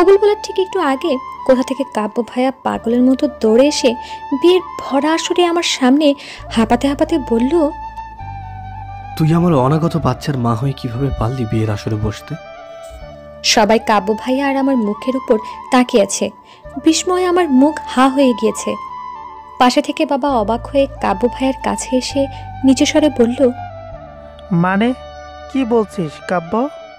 পাগল বলার ঠিক একটু আগে কোথা থেকে কাব্য ভাইয়া পাগলের মতো দৌড়ে এসে বিয়ের ভরা আসরে আমার সামনে হাঁপাতে হাঁপাতে বলল, তুই আমার অনাগত বাচ্চার মা হয়ে কিভাবে পারলি বিয়ের আসরে বসতে? সবাই কাব্য ভাইয়া আর আমার মুখের উপর তাকিয়ে আছে। বিস্ময়ে আমার মুখ হা হয়ে গিয়েছে। পাশে থেকে বাবা অবাক হয়ে কাব্য ভাইয়ার কাছে এসে নিচু স্বরে বলল, মানে কি বলছিস কাব্য?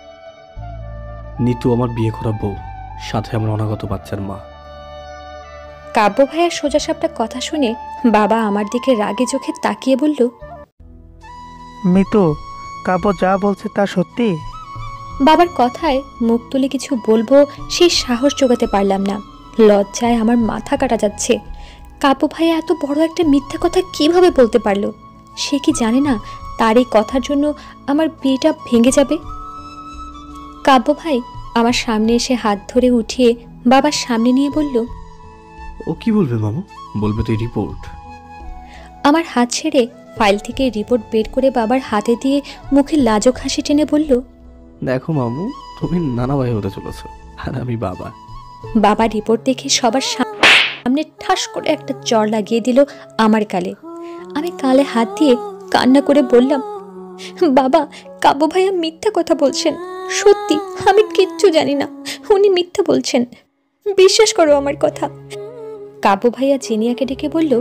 নিতু আমার বিয়ে করা বউ, সাথে আমার অনাগত বাচ্চার মা। কাব্য ভাইয়ার সোজাসাপটা কথা শুনে বাবা আমার দিকে রাগে চোখে তাকিয়ে বলল, মিতু, কাব্য যা বলছে তা সত্যি? বাবার কথায় মুখ তুলে কিছু বলবো সেই সাহস জোগাতে পারলাম না। লজ্জায় আমার মাথা কাটা যাচ্ছে। কাব্য ভাইয়া এত বড় একটা মিথ্যা কথা কিভাবে বলতে পারলো? সে কি জানে না তার এই কথার জন্য আমার বিয়েটা ভেঙে যাবে? কাব্য ভাই আমার সামনে এসে হাত ধরে উঠিয়ে বাবার সামনে নিয়ে বলল, ও কি বলবে মামু? বলবে তো রিপোর্ট। আমার হাত ছেড়ে ফাইল থেকে রিপোর্ট বের করে বাবার হাতে দিয়ে মুখে লাজুক হাসি টেনে বলল, দেখো মামু, তুমি নানা ভাই হতে চলেছ আর আমি বাবা। বাবা রিপোর্ট দেখে সবার সামনে ঠাস করে একটা চড় লাগিয়ে দিল আমার গালে। আমি গালে হাত দিয়ে কান্না করে বললাম, বাবা, কাব্য ভাইয়া মিথ্যা কথা বলছেন। সত্যি আমি কিচ্ছু জানি না, উনি মিথ্যা বলছেন, বিশ্বাস করো আমার কথা। কাব্য ভাইয়া জিনিয়াকে ডেকে বলল,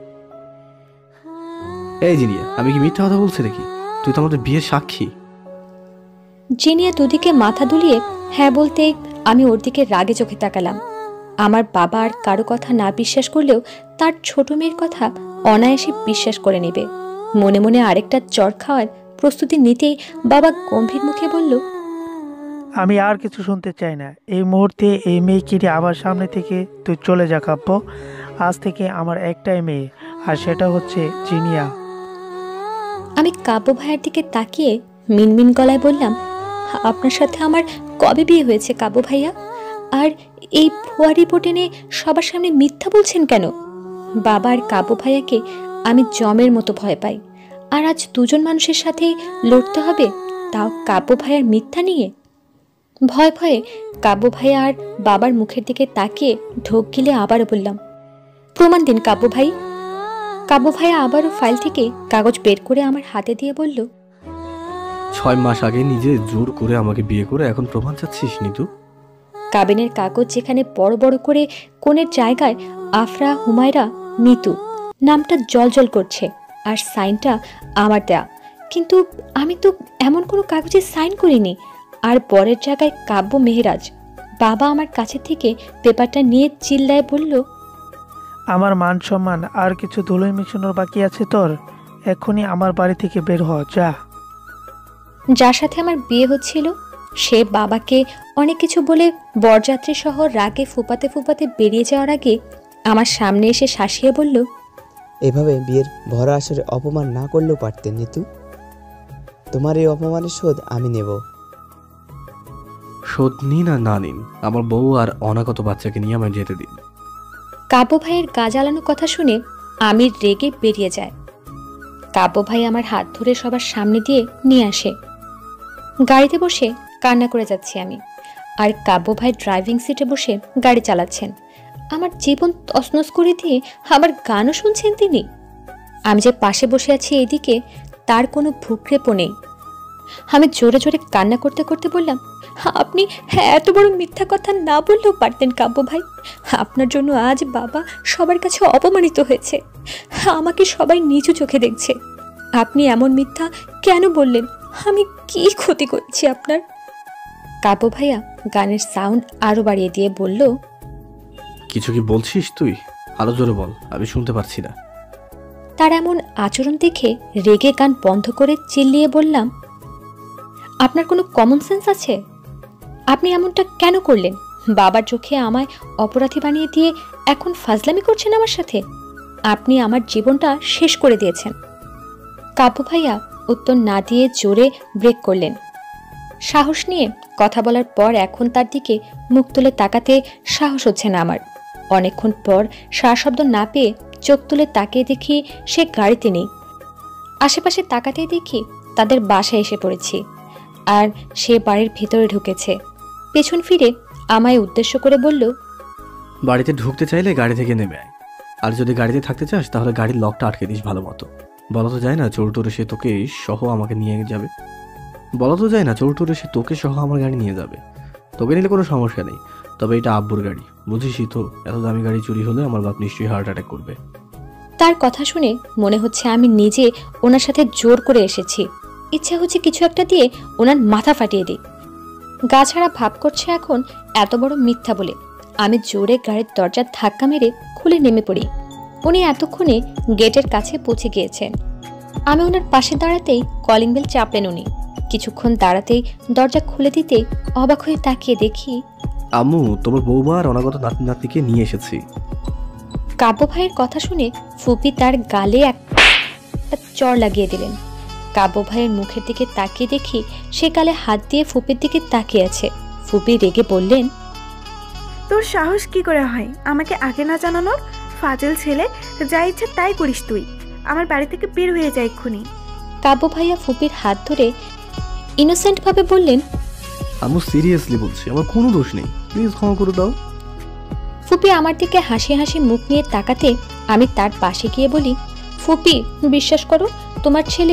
এই জিনিয়া, আমি কি মিথ্যা কথা বলছি নাকি? তুই তো আমাদের বিয়ের সাক্ষী। জিনিয়া দুদিকে মাথা দুলিয়ে হ্যাঁ বলতেই আমি ওর দিকে রাগে চোখে তাকালাম। আমার বাবা আর কারো কথা না বিশ্বাস করলেও তার ছোট মেয়ের কথা অনায়াসে বিশ্বাস করে নেবে। মনে মনে আরেকটা চড় খাওয়ার প্রস্তুতি নিতেই বাবা গম্ভীর মুখে বলল, আমি আর কিছু শুনতে চাই না। এই মুহূর্তে এই মেয়েকে আবার সামনে থেকে তুই চলে যা কাব্য। আজ থেকে আমার একটাই মেয়ে, আর সেটা হচ্ছে জিনিয়া। আমি কাব্য ভাইয়ের দিকে তাকিয়ে মিনমিন গলায় বললাম, আপনার সাথে আমার কবে বিয়ে হয়েছে কাব্য ভাইয়া? আর এই ভুয়া রিপোর্ট এনে সবার সামনে মিথ্যা বলছেন কেন? বাবা আর কাব্য ভাইয়াকে আমি জমের মতো ভয় পাই, আর আজ দুজন মানুষের সাথেই লড়তে হবে, তাও কাব্য ভাইয়ার মিথ্যা নিয়ে। ভয়ে ভয়ে কাব্য ভাইয়া আর বাবার মুখের দিকে তাকিয়ে ঢোক গিলে আবারও বললাম, প্রমাণ দিন কাব্য ভাই। কাব্য ভাইয়া আবারও ফাইল থেকে কাগজ বের করে আমার হাতে দিয়ে বলল, 6 মাস আগে নিজে জোর করে আমাকে বিয়ে করে এখন প্রমাণ চাচ্ছিস নিতু? কাবিনের কাগজ যেখানে বড় বড় করে কোণের জায়গায় আফরা হুমায়রা নিতু নামটা জলজল করছে, আর সাইনটা আমার দেয়া। কিন্তু আমি তো এমন কোনো কাগজে সাইন করিনি। আর পরের জায়গায় কাব্য মেহেরাজ। বাবা আমার কাছে থেকে পেপারটা নিয়ে চিল্লায় বলল, আমার মান সম্মান আর কিছু ধুলোয় মিশানোর বাকি আছে তোর? এখনই আমার বাড়ি থেকে বের হ, যা। যার সাথে আমার বিয়ে হচ্ছিল সে বাবাকে অনেক কিছু বলে বরযাত্রী সহ রাগে ফুপাতে ফুপাতে বেরিয়ে যাওয়ার আগে আমার সামনে এসে শাসিয়ে বলল, এভাবে বিয়ের ভরা আসরে অপমান না করলেও পারতেন নিতু। তোমার এই অপমানের শোধ আমি নেব। শোধ নিন আর না নিন, আমার বউ আর অনাগত বাচ্চাকে নিয়ে আমায় যেতে দিন। কাব্য ভাইয়ের গা জ্বালানো কথা শুনে আমি রেগে বেরিয়ে যায়। কাব্য ভাই আমার হাত ধরে সবার সামনে দিয়ে নিয়ে আসে। গাড়িতে বসে কান্না করে যাচ্ছি আমি, আর কাব্য ভাই ড্রাইভিং সিটে বসে গাড়ি চালাচ্ছেন। আমার জীবন তছনছ করে দিয়ে আবার গানও শুনছেন তিনি। আমি যে পাশে বসে আছি এইদিকে তার কোনো ভ্রুক্ষেপও নেই। আমি জোরে জোরে কান্না করতে করতে বললাম, আপনি এত বড় মিথ্যা কথা না বললেও পারতেন কাব্য ভাই। আপনার জন্য আজ বাবা সবার কাছে অপমানিত হয়েছে, আমাকে সবাই নিচু চোখে দেখছে। আপনি এমন মিথ্যা কেন বললেন? আমি কি ক্ষতি করেছি আপনার? কাব্য ভাইয়া গানের সাউন্ড আরো বাড়িয়ে দিয়ে বলল, কিছু কি বলছিস তুই? আরো জোরে বল, আমি শুনতে পারছি না। তার এমন আচরণ দেখে রেগে গান বন্ধ করে চিল্লিয়ে বললাম, আপনার কোনো কমন সেন্স আছে? আপনি এমনটা কেন করলেন? বাবার চোখে আমায় অপরাধী বানিয়ে দিয়ে এখন ফাজলামি করছেন আমার সাথে। আপনি আমার জীবনটা শেষ করে দিয়েছেন। কাব্য ভাইয়া উত্তর না দিয়ে জোরে ব্রেক করলেন। সাহস নিয়ে কথা বলার পর এখন তার দিকে মুখ তুলে তাকাতে সাহস হচ্ছে না আমার। অনেকক্ষণ পর সারা শব্দ না পেয়ে চোখ তুলে তাকিয়ে দেখি সে গাড়িতে নেই। আশেপাশে তাকাতেই দেখি তাদের বাসায় এসে পড়েছি, আর সে বাড়ির ভেতরে ঢুকেছে। পেছন ফিরে আমায় উদ্দেশ্য করে বলল, বাড়িতে ঢুকতে চাইলে গাড়ি থেকে নেমে আয়, আর যদি গাড়িতে থাকতে চাস তাহলে গাড়ির লকটা আটকে দিস ভালো মতো। বলা তো যায় না চোর টোর এসে তোকে সহ আমাকে নিয়ে যাবে, বলা তো যায় না চোর টোর এসে তোকে সহ আমার গাড়ি নিয়ে যাবে। তোকে নিলে কোনো সমস্যা নেই, তবে এটা আব্বুর গাড়ি, বুঝিসই তো, এত দামি গাড়ি চুরি হলে আমার বাপ নিশ্চয়ই হার্ট অ্যাটাক করবে। তার কথা শুনে মনে হচ্ছে আমি নিজে ওনার সাথে জোর করে এসেছি। ইচ্ছা হচ্ছে কিছু একটা দিয়ে ওনার মাথা ফাটিয়ে দিই। গা ছাড়া ভাব করছে এখন এত বড় মিথ্যা বলে। আমি জোরে গাড়ির দরজার ধাক্কা মেরে খুলে নেমে পড়ি। উনি এতক্ষণে গেটের কাছে পৌঁছে গিয়েছেন। আমি ওনার পাশে দাঁড়াতেই কলিং বেল চাপলেন উনি। কিছুক্ষণ দাঁড়াতেই দরজা খুলে দিতেই অবাক হয়ে তাকিয়ে দেখি, আম্মু, তোমার বৌমা আর অনাগত নাতি নাতনিকে নিয়ে এসেছি। কাব্য ভাইয়ের কথা শুনে ফুপি তার গালে একটা চড় লাগিয়ে দিলেন। কাব্য ভাইয়ের মুখের দিকে তাকিয়ে দেখি সে গালে হাত দিয়ে ফুপির দিকে তাকিয়ে আছে। ফুপি রেগে বললেন, তোর সাহস কি করে হয় আমাকে আগে না জানানোর? ফাজিল ছেলে, যা ইচ্ছে তাই করিস তুই। আমার বাড়ি থেকে বের হয়ে যায় এক্ষুনি। কাব্য ভাইয়া ফুপির হাত ধরে ইনোসেন্ট ভাবে বললেন, আম্মু সিরিয়াসলি বলছি, আমার কোনো দোষ নেই, প্লিজ ক্ষমা করে দাও। ফুপি আমার দিকে হাসি হাসি মুখ নিয়ে তাকাতে আমি তার পাশে গিয়ে বলি, ফুপি বিশ্বাস করো, তোমার ছেলে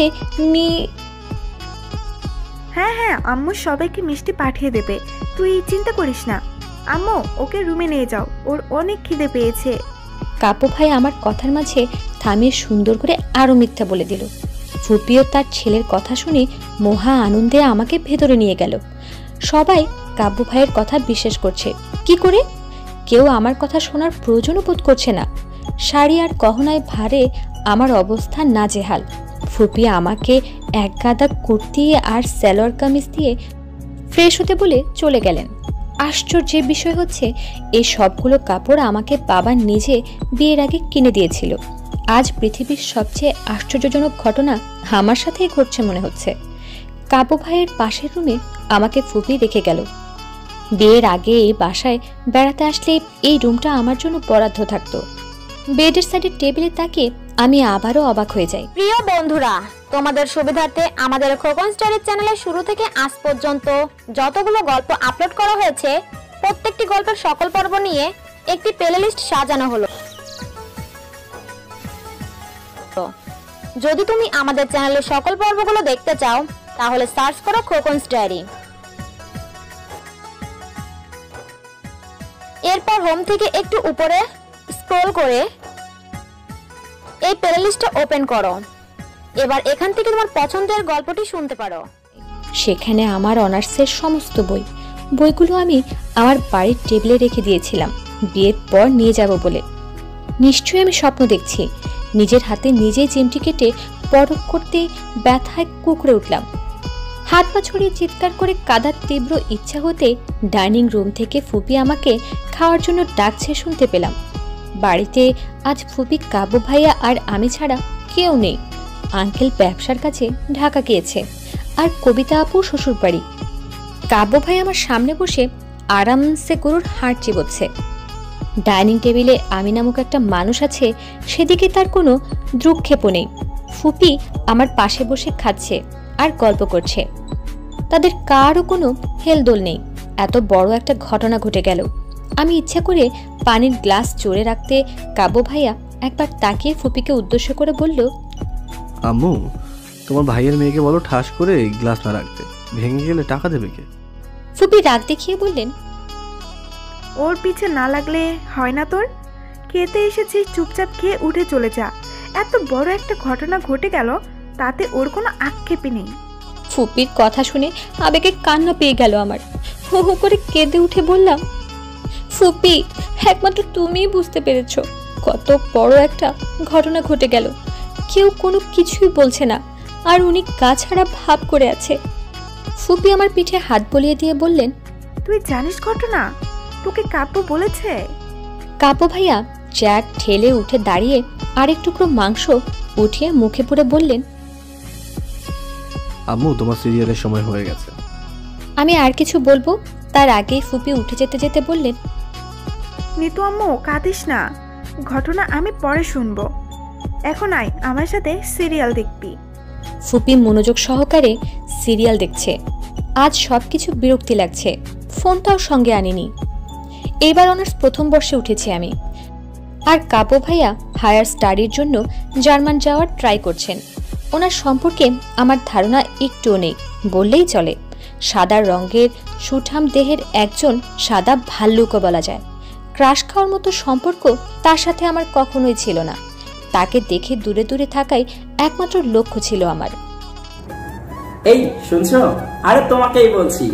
হ্যাঁ হ্যাঁ, আম্মু সবাইকে মিষ্টি পাঠিয়ে দেবে, তুই চিন্তা করিস না। আম্মু, ওকে রুমে নিয়ে যাও, ওর অনেক খিদে পেয়েছে। কাব্য ভাই আমার কথার মাঝে থামিয়ে সুন্দর করে আরো মিথ্যা বলে দিল। ফুপিও তার ছেলের কথা শুনে মহা আনন্দে আমাকে ভেতরে নিয়ে গেল। সবাই কাব্য ভাইয়ের কথা বিশ্বাস করছে। কি করে? কেউ আমার কথা শোনার প্রয়োজনও বোধ করছে না। শাড়ি আর গহনায় ভারে আমার অবস্থা নাজেহাল। ফুপি আমাকে এক গাদা কুর্তি আর সালোয়ার কামিজ দিয়ে ফ্রেশ হতে বলে চলে গেলেন। আশ্চর্যের বিষয় হচ্ছে এই সবগুলো কাপড় আমাকে বাবা নিজে বিয়ের আগে কিনে দিয়েছিল। আজ পৃথিবীর সবচেয়ে আশ্চর্যজনক ঘটনা আমার সাথেই ঘটছে মনে হচ্ছে। কাব্য ভাইয়ের পাশের রুমে আমাকে ফুপি রেখে গেল। বিয়ের আগে এই বাসায় বেড়াতে আসলে এই রুমটা আমার জন্য বরাদ্দ থাকতো। বেডের সাইডের টেবিলে তাকিয়ে আমি আবারও অবাক হয়ে যাই। প্রিয় বন্ধুরা, তোমাদের সুবিধার্থে আমাদের খোকন স্টোরি চ্যানেলে শুরু থেকে আজ পর্যন্ত যতগুলো গল্প আপলোড করা হয়েছে প্রত্যেকটি গল্পের সকল পর্ব নিয়ে একটি প্লেলিস্ট সাজানো হলো। যদি তুমি আমাদের চ্যানেলের সকল পর্বগুলো দেখতে চাও তাহলে সার্চ করো খোকন স্টোরি। এরপর হোম থেকে একটু উপরে স্ক্রল করে এই প্লেলিস্টটা ওপেন করো। এবার এখান থেকে তোমার পছন্দের গল্পটি শুনতে পারো। সেখানে আমার অনার্সের সমস্ত বইগুলো আমি আমার বাড়ির টেবিলে রেখে দিয়েছিলাম বিয়ের পর নিয়ে যাব বলে। নিশ্চয়ই আমি স্বপ্ন দেখছি। নিজের হাতে নিজেই চিমটি কেটে পরক করতে ব্যথায় কুঁকড়ে উঠলাম। হাত পা ছড়িয়ে চিৎকার করে কাঁদার তীব্র ইচ্ছা হতে ডাইনিং রুম থেকে ফুপি আমাকে খাওয়ার জন্য ডাকছে শুনতে পেলাম। বাড়িতে আজ ফুপি, কাব্য ভাইয়া আর আমি ছাড়া কেউ নেই। আঙ্কেল ব্যবসার কাছে ঢাকা গিয়েছে, আর কবিতা আপু শ্বশুর বাড়ি। কাব্য ভাই আমার সামনে বসে আরামসে গরুর হাড় চিবোচ্ছে। ডাইনিং টেবিলে আমি নামক একটা মানুষ আছে, সেদিকে তার কোনো দ্রুক্ষেপও নেই। ফুপি আমার পাশে বসে খাচ্ছে আর গল্প করছে। তাদের কারও কোনো হেলদোল নেই। এত বড় একটা ঘটনা ঘটে গেল। আমি ইচ্ছা করে পানির গ্লাস জোরে রাখতে কাব্য ভাইয়া একবার তাকিয়ে ফুপিকে উদ্দেশ্য করে বলল, আম্মু, তোমার ভাইয়ের মেয়েকে বলো ঠাস করে গ্লাস না রাখতে, ভেঙে গেলে টাকা দেবে কে? ফুপি রাগ দেখিয়ে বললেন, ওর পিছে না লাগলে হয় না তোর? খেতে এসেছিস, চুপচাপ খেয়ে উঠে চলে যা। এত বড় একটা ঘটনা ঘটে গেল, তাতে ওর কোনো আক্ষেপই নেই। ফুপির কথা শুনে আবেগে কান্না পেয়ে গেল আমার। হো হো করে কেঁদে উঠে বললাম, ফুপি, একমাত্র তুমিই বুঝতে পেরেছ কত বড় একটা ঘটনা ঘটে গেল। কেউ কোনো কিছুই বলছে না, আর উনি গা ছাড়া ভাব করে আছে। ফুপি আমার পিঠে হাত বলিয়ে দিয়ে বললেন, তুই জানিস ঘটনা? তোকে কাব্য বলেছে? কাব্য ভাইয়া চেয়ার ঠেলে উঠে দাঁড়িয়ে আরেক টুকরো মাংস উঠিয়ে মুখে পুরে বললেন, আম্মু, তোমার সিরিয়ালের সময় হয়ে গেছে। আমি আর কিছু বলবো তার আগেই ফুপি উঠে যেতে যেতে বললেন, নিতু আম্মু, কাঁদিস না, ঘটনা আমি পরে শুনবো। এখন আয় আমার সাথে সিরিয়াল দেখবি। ফুপি মনোযোগ সহকারে সিরিয়াল দেখছে। আজ সবকিছু বিরক্তি লাগছে। ফোনটাও সঙ্গে আনিনি। এবার অনার্স প্রথম বর্ষে উঠেছি আমি। আর কাব্য ভাইয়া হায়ার স্টাডির জন্য জার্মান যাওয়ার ট্রাই করছেন। ওনার সম্পর্কে আমার ধারণা একটুও নেই বললেই চলে। সাদা রঙের সুঠাম দেহের একজন সাদা ভাল্লুকও বলা যায়। ক্রাশ খাওয়ার মতো সম্পর্ক তার সাথে আমার কখনোই ছিল না। তাকে দেখে দূরে দূরে থাকাই একমাত্র লক্ষ্য ছিল আমার। এই শুনছো? আরে তোমাকেই বলছি,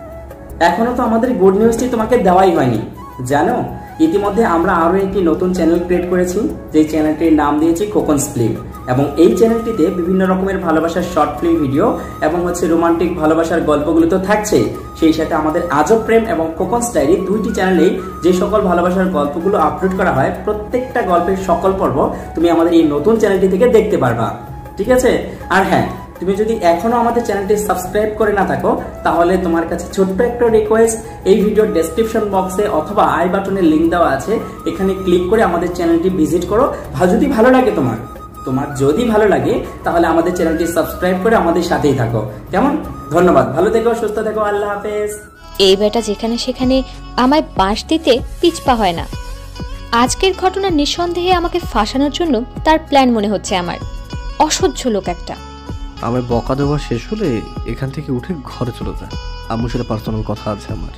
এখনো তো আমাদের গুড নিউজটি তোমাকে দেওয়াই হয়নি। জানো, ইতিমধ্যে আমরা আরো একটি নতুন চ্যানেল ক্রিয়েট করেছি, যে চ্যানেলটির নাম দিয়েছি খোকনস ফিল্ম। এবং এই চ্যানেলটিতে বিভিন্ন রকমের ভালোবাসার শর্ট ফিল্ম ভিডিও এবং রোমান্টিক ভালোবাসার গল্পগুলো তো থাকছেই, সেই সাথে আমাদের আজব প্রেম এবং খোকনস ডায়েরি দুইটি চ্যানেলেই যে সকল ভালোবাসার গল্পগুলো আপলোড করা হয়, প্রত্যেকটা গল্পের সকল পর্ব তুমি আমাদের এই নতুন চ্যানেলটি থেকে দেখতে পারবা। ঠিক আছে? আর হ্যাঁ, তুমি যদি এখনো আমাদের চ্যানেলটি সাবস্ক্রাইব করে না থাকো, তাহলে তোমার কাছে ছোট্ট একটা রিকোয়েস্ট, এই ভিডিওর ডেসক্রিপশন বক্সে অথবা আই বাটনে লিংক দেওয়া আছে, এখানে ক্লিক করে আমাদের চ্যানেলটি ভিজিট করো। যদি ভালো লাগে তোমার যদি ভালো লাগে, তাহলে আমাদের চ্যানেলটি সাবস্ক্রাইব করে আমাদের সাথেই থাকো। কেমন? ধন্যবাদ, ভালো থেকো, সুস্থ থেকো, আল্লাহ হাফেজ। এই বেটা যেখানে সেখানে আমায় বাঁশ দিতে পিছপা হয় না। আজকের ঘটনা নিঃসন্দেহে আমাকে ফাঁসানোর জন্য তার প্ল্যান মনে হচ্ছে আমার। অসহ্য লোক একটা। আমার বকা দেওয়া শেষ হলে এখান থেকে উঠে ঘরে চলে যায়। আম্মুর সাথে পার্সোনাল কথা আছে আমার।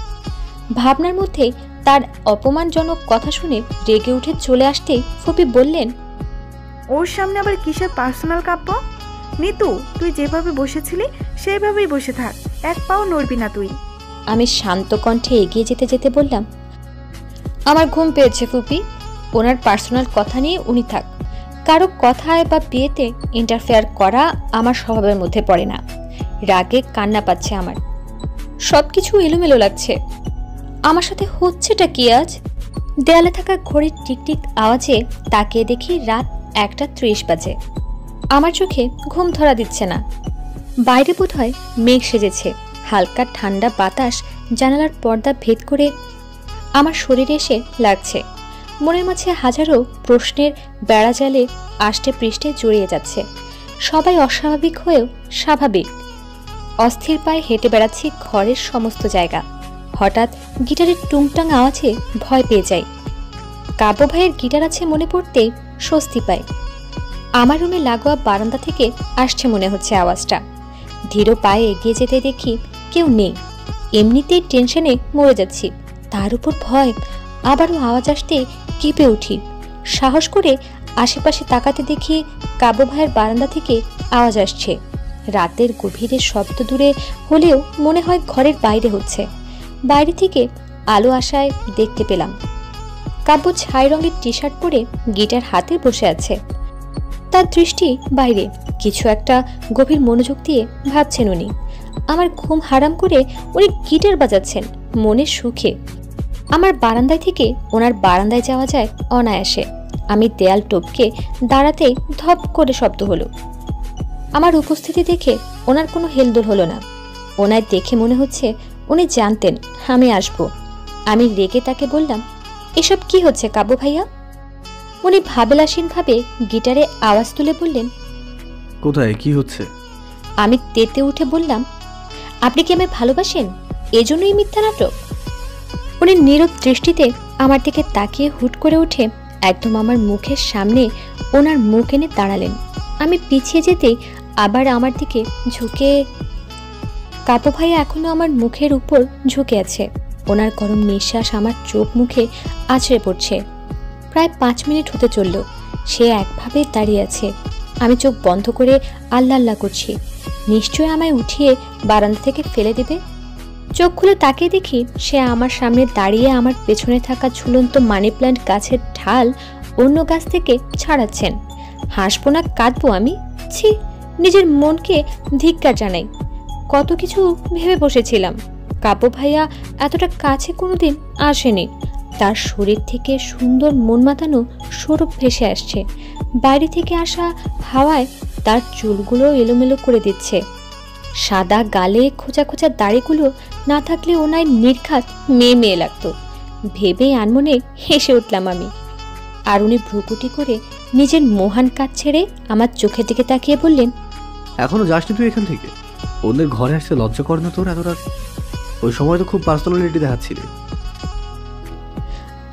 ভাবনার মধ্যে তার অপমানজনক কথা শুনে রেগে উঠে চলে আসতেই ফুপি বললেন, ওর সামনে আবার কিসের পার্সোনাল কাব্য? নিতু, তুই যেভাবে বসেছিলি সেইভাবেই বসে থাক, এক পাও নড়বি না তুই। আমি শান্ত কণ্ঠে এগিয়ে যেতে যেতে বললাম, আমার ঘুম পেয়েছে ফুপি, ওনার পার্সোনাল কথা নিয়ে উনি থাক। কারো কথায় বা বিয়েতে ইন্টারফেয়ার করা আমার স্বভাবের মধ্যে পড়ে না। রাগে কান্না পাচ্ছে আমার, সবকিছু এলোমেলো লাগছে। আমার সাথে হচ্ছেটা কি আজ? দেয়ালে থাকা ঘড়ির টিকটিক আওয়াজে তাকিয়ে দেখি রাত 1:30 বাজে। আমার চোখে ঘুম ধরা দিচ্ছে না। বাইরে বোধহয় মেঘ সেজেছে। হালকা ঠান্ডা বাতাস জানালার পর্দা ভেদ করে আমার শরীরে এসে লাগছে। মনের মাঝে হাজারো প্রশ্নের বেড়াজালে আষ্টে পৃষ্ঠে জড়িয়ে যাচ্ছে। সবাই অস্বাভাবিক হয়েও স্বাভাবিক। অস্থির পায়ে হেঁটে বেড়াচ্ছি ঘরের সমস্ত জায়গা। হঠাৎ গিটারের টুংটাং আওয়াজে ভয় পেয়ে যাই। কাব্য ভাইয়ের গিটার আছে মনে পড়তেই স্বস্তি পাই। আমার রুমে লাগোয়া বারান্দা থেকে আসছে মনে হচ্ছে আওয়াজটা। ধীর পায়ে এগিয়ে যেতে দেখি কেউ নেই। এমনিতেই টেনশনে মরে যাচ্ছি, তার উপর ভয়। আবারও আওয়াজ আসতে কেঁপে উঠি। সাহস করে আশেপাশে তাকাতে দেখি কাব্য ভাইয়ের বারান্দা থেকে আওয়াজ আসছে। রাতের গভীরে শব্দ দূরে হলেও মনে হয় ঘরের বাইরে হচ্ছে। বাইরে থেকে আলো আসায় দেখতে পেলাম কাব্য ছাই রঙের টি শার্ট পরে গিটার হাতে বসে আছে। তার দৃষ্টি বাইরে, কিছু একটা গভীর মনোযোগ দিয়ে ভাবছেন উনি। আমার ঘুম হারাম করে উনি গিটার বাজাচ্ছেন মনের সুখে। আমার বারান্দায় থেকে ওনার বারান্দায় যাওয়া যায় অনায়াসে। আমি দেয়াল টপকে দাঁড়াতেই ধপ করে শব্দ হলো। আমার উপস্থিতি দেখে ওনার কোনো হেলদোল হলো না। ওনায় দেখে মনে হচ্ছে উনি জানতেন আমি আসব। আমি রেগে তাকে বললাম, এসব কি হচ্ছে কাব্য ভাইয়া? উনি ভাবেলাসীনভাবে গিটারে আওয়াজ তুলে বললেন, কোথায় কি হচ্ছে? আমি তেতে উঠে বললাম, আপনি কি আমায় ভালোবাসেন? এজন্যই মিথ্যা নাটক। উনি নীরব দৃষ্টিতে আমার দিকে তাকিয়ে হুট করে উঠে একদম আমার মুখের সামনে ওনার মুখ এনে দাঁড়ালেন। আমি পিছিয়ে যেতেই আবার আমার দিকে ঝুঁকে। কাব্য ভাইয়া এখনো আমার মুখের উপর ঝুঁকে আছে। ওনার গরম নিঃশ্বাস আমার চোখ মুখে আছড়ে পড়ছে। প্রায় 5 মিনিট হতে চলল। সে একভাবে দাঁড়িয়ে আছে। আমি চোখ বন্ধ করে আল্লাহ আল্লাহ করছি, নিশ্চয়ই আমায় উঠিয়ে বারান্দা থেকে ফেলে দেবে। চোখ খুলে তাকিয়ে দেখি সে আমার সামনে দাঁড়িয়ে আমার পেছনে থাকা ঝুলন্ত মানি প্ল্যান্ট গাছের ঢাল অন্য গাছ থেকে ছাড়াচ্ছেন। হাসবো না কাঁদবো আমি? ছি, নিজের মনকে ধিক্কার জানাই। কত কিছু ভেবে বসেছিলাম। কাব্য ভাইয়া এতটা কাছে কোনোদিন আসেনি। তার শরীর থেকে সুন্দর মন মাতানো সৌরভ ভেসে আসছে। বাইরে থেকে আসা হাওয়ায় তার চুলগুলো এলোমেলো করে দিচ্ছে। সাদা গালে খোঁচা খোঁচা দাড়িগুলো না থাকলে ওনায় নির্ঘাত মেয়ে মেয়ে লাগতো। ভেবেই আনমনে হেসে উঠলাম আমি। আর উনি ভ্রুকুটি করে নিজের মহান কাজ ছেড়ে আমার চোখের দিকে তাকিয়ে বললেন, এখনো যাসনি তুই এখান থেকে? অন্যের ঘরে আসতে লজ্জা করে না তোর এত রাত? ওই সময় তো খুব পার্সোনালিটি দেখাচ্ছিলি।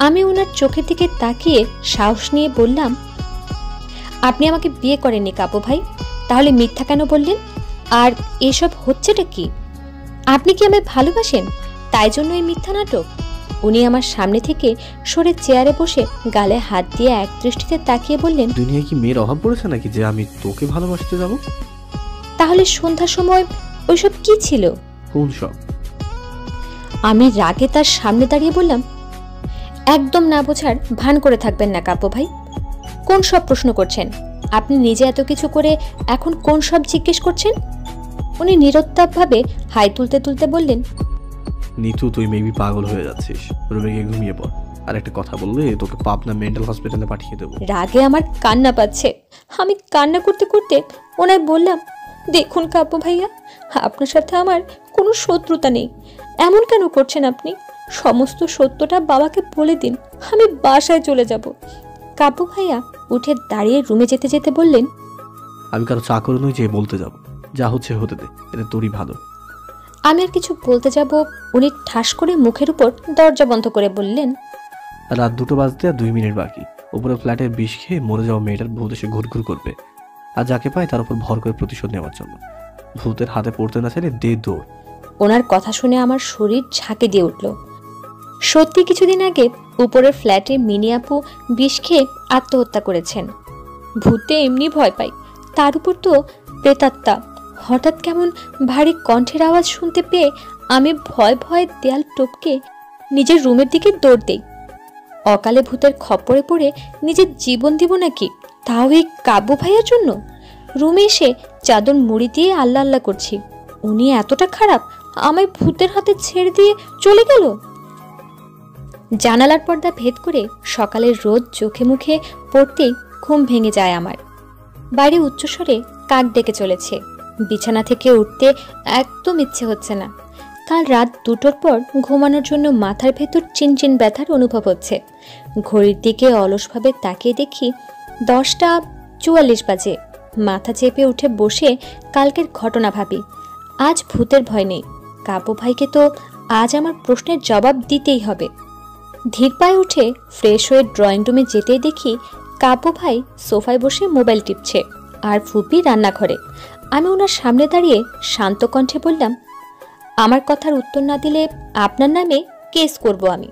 আমি ওনার চোখের দিকে তাকিয়ে সাহস নিয়ে বললাম, আপনি আমাকে বিয়ে করেননি কাব্য ভাই, তাহলে মিথ্যা কেন বললেন? আর এসব হচ্ছেটা কি? আপনি কি আমায় ভালোবাসেন, তাই জন্য এই মিথ্যা নাটক? উনি আমার সামনে থেকে সরে চেয়ারে বসে গালে হাত দিয়ে এক দৃষ্টিতে তাকিয়ে বললেন, দুনিয়ায় কি মেয়ের অভাব পড়েছে নাকি যে আমি তোকে ভালোবাসতে যাব? তাহলে সন্ধ্যার সময় ওইসব কি ছিল? কোন সব? আমি রাগে তার সামনে দাঁড়িয়ে বললাম, একদম না বোঝার ভান করে থাকবেন না কাব্য ভাই। কোন সব প্রশ্ন করছেন? আপনি নিজে এত কিছু করে এখন কোন সব জিজ্ঞেস করছেন? উনি নিরুত্তাপভাবে হাই তুলতে তুলতে বললেন, নিতু, তুই মেবি পাগল হয়ে যাচ্ছিস, রুমে গিয়ে ঘুমিয়ে পড়। আর একটা কথা বললে তোকে পাবনা মেন্টাল হসপিটালে পাঠিয়ে দেবো। রাগে আমার কান্না পাচ্ছে। আমি কান্না করতে করতে ওনায় বললাম, দেখুন কাব্য ভাইয়া, আপনার সাথে আমার কোনো শত্রুতা নেই। এমন কেন করছেন আপনি? সমস্ত সত্যটা বাবাকে বলে দিন, আমি বাসায় চলে যাব। কাব্য ভাইয়া উঠে দাঁড়িয়ে রুমে যেতে যেতে বললেন, আমি কারো চাকর নই যে বলতে যাব, যা হচ্ছে হতে দে, এটা তোরই ভালো। আমি আর কিছু বলতে যাব, উনি ঠাস করে মুখের উপর দরজা বন্ধ করে বললেন, রাত 2টো বাজতে আর 2 মিনিট বাকি। উপরে ফ্ল্যাটের বিষ খেয়ে মরে যাওয়া মেয়েটার ভূত এসে ঘুরঘুর করবে, আর যাকে পায় তার উপর ভর করে প্রতিশোধ নেওয়ার জন্য। ভূতের হাতে পড়তে না চাইলে দে দৌড়। ওনার কথা শুনে আমার শরীর ঝাঁকে দিয়ে উঠল। সত্যি কিছুদিন আগে উপরের ফ্ল্যাটে মিনি আপু বিষ খেয়ে আত্মহত্যা করেছেন। ভূতে এমনি ভয় পাই, তার উপর তো প্রেতাত্মা। হঠাৎ কেমন ভারী কণ্ঠের আওয়াজ শুনতে পেয়ে আমি ভয় ভয়ে দেয়াল টপকে নিজের রুমের দিকে দৌড় দেই। অকালে ভূতের খপ্পরে পড়ে নিজের জীবন দিব নাকি, তাও এই কাব্য ভাইয়ের জন্য? রুমে এসে চাদর মুড়ি দিয়ে আল্লাহ আল্লাহ করছি। উনি এতটা খারাপ, আমায় ভূতের হাতে ছেড়ে দিয়ে চলে গেল। জানালার পর্দা ভেদ করে সকালের রোদ চোখে মুখে পড়তেই ঘুম ভেঙে যায় আমার। বাইরে উচ্চস্বরে কাক ডেকে চলেছে। বিছানা থেকে উঠতে একদম ইচ্ছে হচ্ছে না। কাল রাত 2টোর পর ঘুমানোর জন্য মাথার ভেতর চিনচিন ব্যথার অনুভব হচ্ছে। ঘড়ির দিকে অলসভাবে তাকিয়ে দেখি 10টা 44 বাজে। মাথা চেপে উঠে বসে কালকের ঘটনা ভাবি। আজ ভূতের ভয় নেই। কাব্য ভাইকে তো আজ আমার প্রশ্নের জবাব দিতেই হবে। ধীর পায়ে উঠে ফ্রেশ হয়ে ড্রয়িং রুমে যেতেই দেখি কাব্য ভাই সোফায় বসে মোবাইল টিপছে আর ফুপি রান্নাঘরে। আমি ওনার সামনে দাঁড়িয়ে শান্ত কণ্ঠে বললাম, আমার কথার উত্তর না দিলে আপনার নামে কেস করব আমি।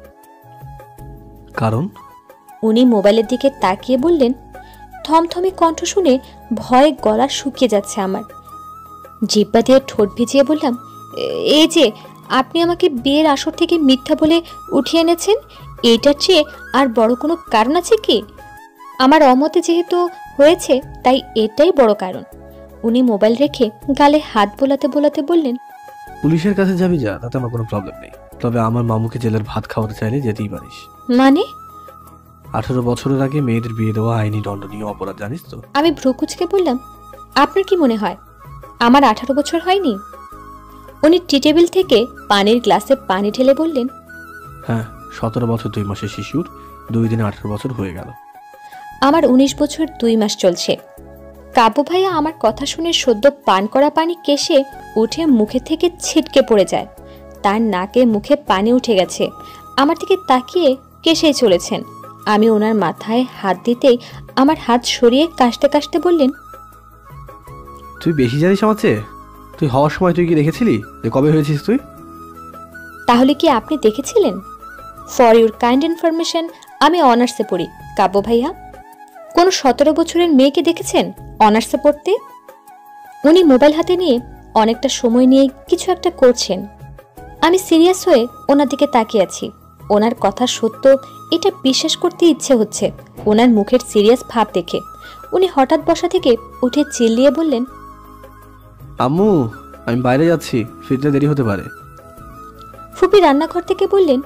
কারণ? উনি মোবাইলের দিকে তাকিয়ে বললেন, থমথমে কণ্ঠ শুনে ভয়ে গলা শুকিয়ে যাচ্ছে আমার। জিহ্বা দিয়ে ঠোঁট ভিজিয়ে বললাম, এই যে আপনি আমাকে বিয়ের আসর থেকে মিথ্যা বলে উঠিয়ে এনেছেন, এইটার চেয়ে আর বড় কোনো কারণ আছে কি? আমার অমতে যেহেতু হয়েছে তাই এটাই বড় কারণ। উনি মোবাইল রেখে গালে হাত বোলাতে বোলাতে বললেন, পুলিশের কাছে যাবি যা, তাতে আমার কোনো প্রবলেম নেই। তবে আমার মামুকে জেলের ভাত খাওয়াতে চাইলে যেতেই পারিস। মানে? 18 বছরের আগে মেয়েদের বিয়ে দেওয়া আইনি দণ্ডনীয় অপরাধ, জানিস তো? আমি ভ্রুকুচকে বললাম, আপনার কি মনে হয় আমার 18 বছর হয়নি? উনি টি টেবিল থেকে পানির গ্লাসে পানি ঢেলে বললেন, হ্যাঁ, 17 বছর 2 মাসের শিশুর 2 দিনে 18 বছর হয়ে গেল। আমার 19 বছর 2 মাস চলছে। কাব্য ভাইয়া আমার কথা শুনে সদ্য পান করা পানি কেশে উঠে মুখে থেকে ছিটকে পড়ে যায়। তার নাকে মুখে পানি উঠে গেছে। আমার দিকে তাকিয়ে কেশেই চলেছেন। আমি ওনার মাথায় হাত দিতেই আমার হাত সরিয়ে কাশতে কাশতে বললেন, তুই বেশি জানিস আমার চেয়ে? তুই হওয়ার সময় তুই কি দেখেছিলি যে কবে হয়েছিস তুই? তাহলে কি আপনি দেখেছিলেন? ফর ইউর কাইন্ড ইনফরমেশন, আমি অনার্সে পড়ি কাব্য ভাইয়া। কোনো 17 বছরের মেয়েকে দেখেছেন অনার্সে পড়তে? উনি মোবাইল হাতে নিয়ে অনেকটা সময় নিয়ে কিছু একটা করছেন। আমি সিরিয়াস হয়ে ওনার দিকে তাকিয়ে আছি। ওনার কথা সত্য এটা বিশ্বাস করতে ইচ্ছে হচ্ছে ওনার মুখের সিরিয়াস ভাব দেখে। উনি হঠাৎ বসা থেকে উঠে চিল্লিয়ে বললেন, আম্মু, আমি বাইরে যাচ্ছি, ফিরতে দেরি হতে পারে। ফুপি রান্নাঘর থেকে বললেন,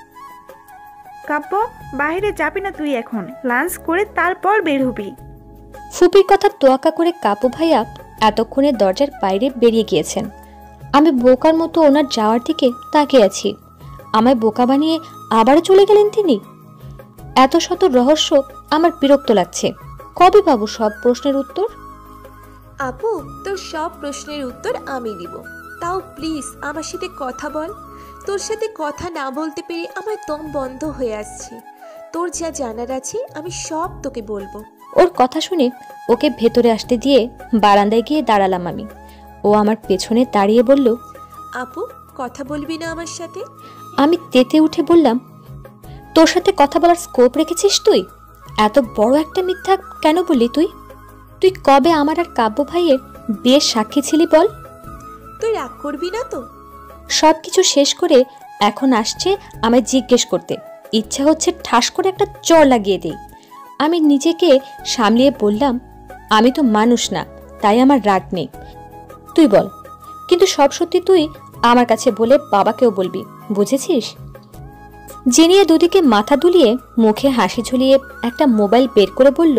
কাব্য, বাইরে যাবি না তুই এখন, লাঞ্চ করে তারপর বের হবি। ফুপির কথা তোয়াক্কা করে কাপু ভাইয়া এতক্ষণে দরজার বাইরে বেরিয়ে গিয়েছেন। আমি বোকার মতো ওনার যাওয়ার দিকে তাকিয়ে আছি। আমায় বোকা বানিয়ে আবারও চলে গেলেন তিনি। এত শত রহস্য আমার বিরক্ত লাগছে। কবে পাবো সব প্রশ্নের উত্তর? আপু, তোর সব প্রশ্নের উত্তর আমি দিব, তাও প্লিজ আমার সাথে কথা বল। তোর সাথে কথা না বলতে পেরে আমার দম বন্ধ হয়ে আসছে। তোর যা জানার আছে আমি সব তোকে বলবো। ওর কথা শুনে ওকে ভেতরে আসতে দিয়ে বারান্দায় গিয়ে দাঁড়ালাম আমি। ও আমার পেছনে দাঁড়িয়ে বলল, আপু কথা বলবি না আমার সাথে? আমি তেতে উঠে বললাম, তোর সাথে কথা বলার স্কোপ রেখেছিস তুই? এত বড় একটা মিথ্যা কেন বললি তুই? তুই কবে আমার আর কাব্য ভাইয়ের বিয়ের সাক্ষী ছিলি বল? তুই রাগ করবি না তো? সব কিছু শেষ করে এখন আসছে আমায় জিজ্ঞেস করতে। ইচ্ছা হচ্ছে ঠাস করে একটা চড় লাগিয়ে দেই। আমি নিজেকে সামলিয়ে বললাম, আমি তো মানুষ না, তাই আমার রাগ নেই। তুই বল, কিন্তু সব সত্যি তুই আমার কাছে বলে বাবাকেও বলবি, বুঝেছিস? জিনিয়া দুদিকে মাথা দুলিয়ে মুখে হাসি ঝুলিয়ে একটা মোবাইল বের করে বলল,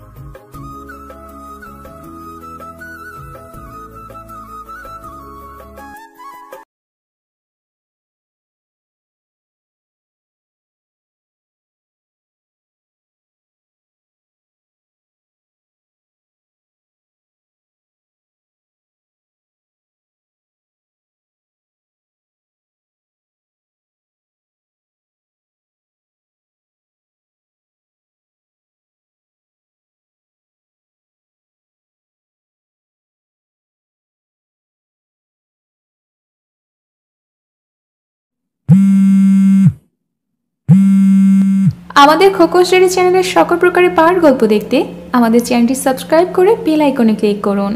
আমাদের খোকন স্টোরি চ্যানেলের সকল প্রকারের পাওয়ার গল্প দেখতে আমাদের চ্যানেলটি সাবস্ক্রাইব করে বেল আইকনে ক্লিক করুন।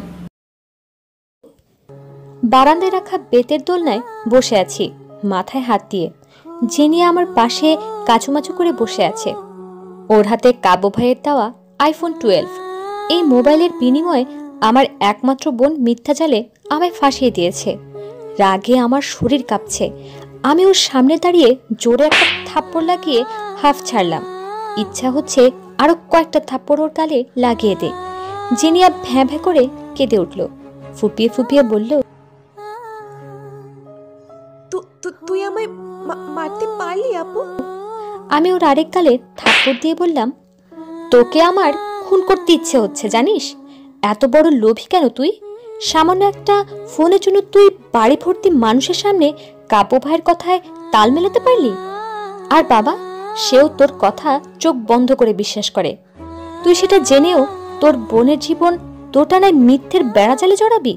বারান্দায় রাখা বেতের দোলনায় বসে আছি মাথায় হাত দিয়ে। জিনিয়া আমার পাশে কাচুমাচু করে বসে আছে। ওর হাতে কাব্য ভাইয়ের দেওয়া আইফোন 12। এই মোবাইলের বিনিময়ে আমার একমাত্র বোন মিথ্যা জালে আমায় ফাঁসিয়ে দিয়েছে। রাগে আমার শরীর কাঁপছে। আমি ওর সামনে দাঁড়িয়ে জোরে একটা থাপ্পড় লাগিয়ে হাফ ছাড়লাম। ইচ্ছা হচ্ছে আরো কয়েকটা থাপ্পড় ওর গালে লাগিয়ে দে। জিনিয়া ভ্যাঁ ভ্যাঁ করে কেঁদে উঠল, ফুপিয়ে ফুপিয়ে বলল, তুই আমায় মারতে পারলি আপু? আমি ওর আরেক গালে থাপ্পড় দিয়ে বললাম, তোকে আমার খুন করতে ইচ্ছে হচ্ছে জানিস? এত বড় লোভী কেন তুই? সামান্য একটা ফোনের জন্য তুই বাড়ি ভর্তি মানুষের সামনে কাব্য ভাইয়ের কথায় তাল মেলাতে পারলি? আর বাবা, সেও তোর কথা চোখ বন্ধ করে বিশ্বাস করে। তুই সেটা জেনেও তোর বোনের জীবন তোটানায় মিথ্যের বেড়াজালে জড়াবি?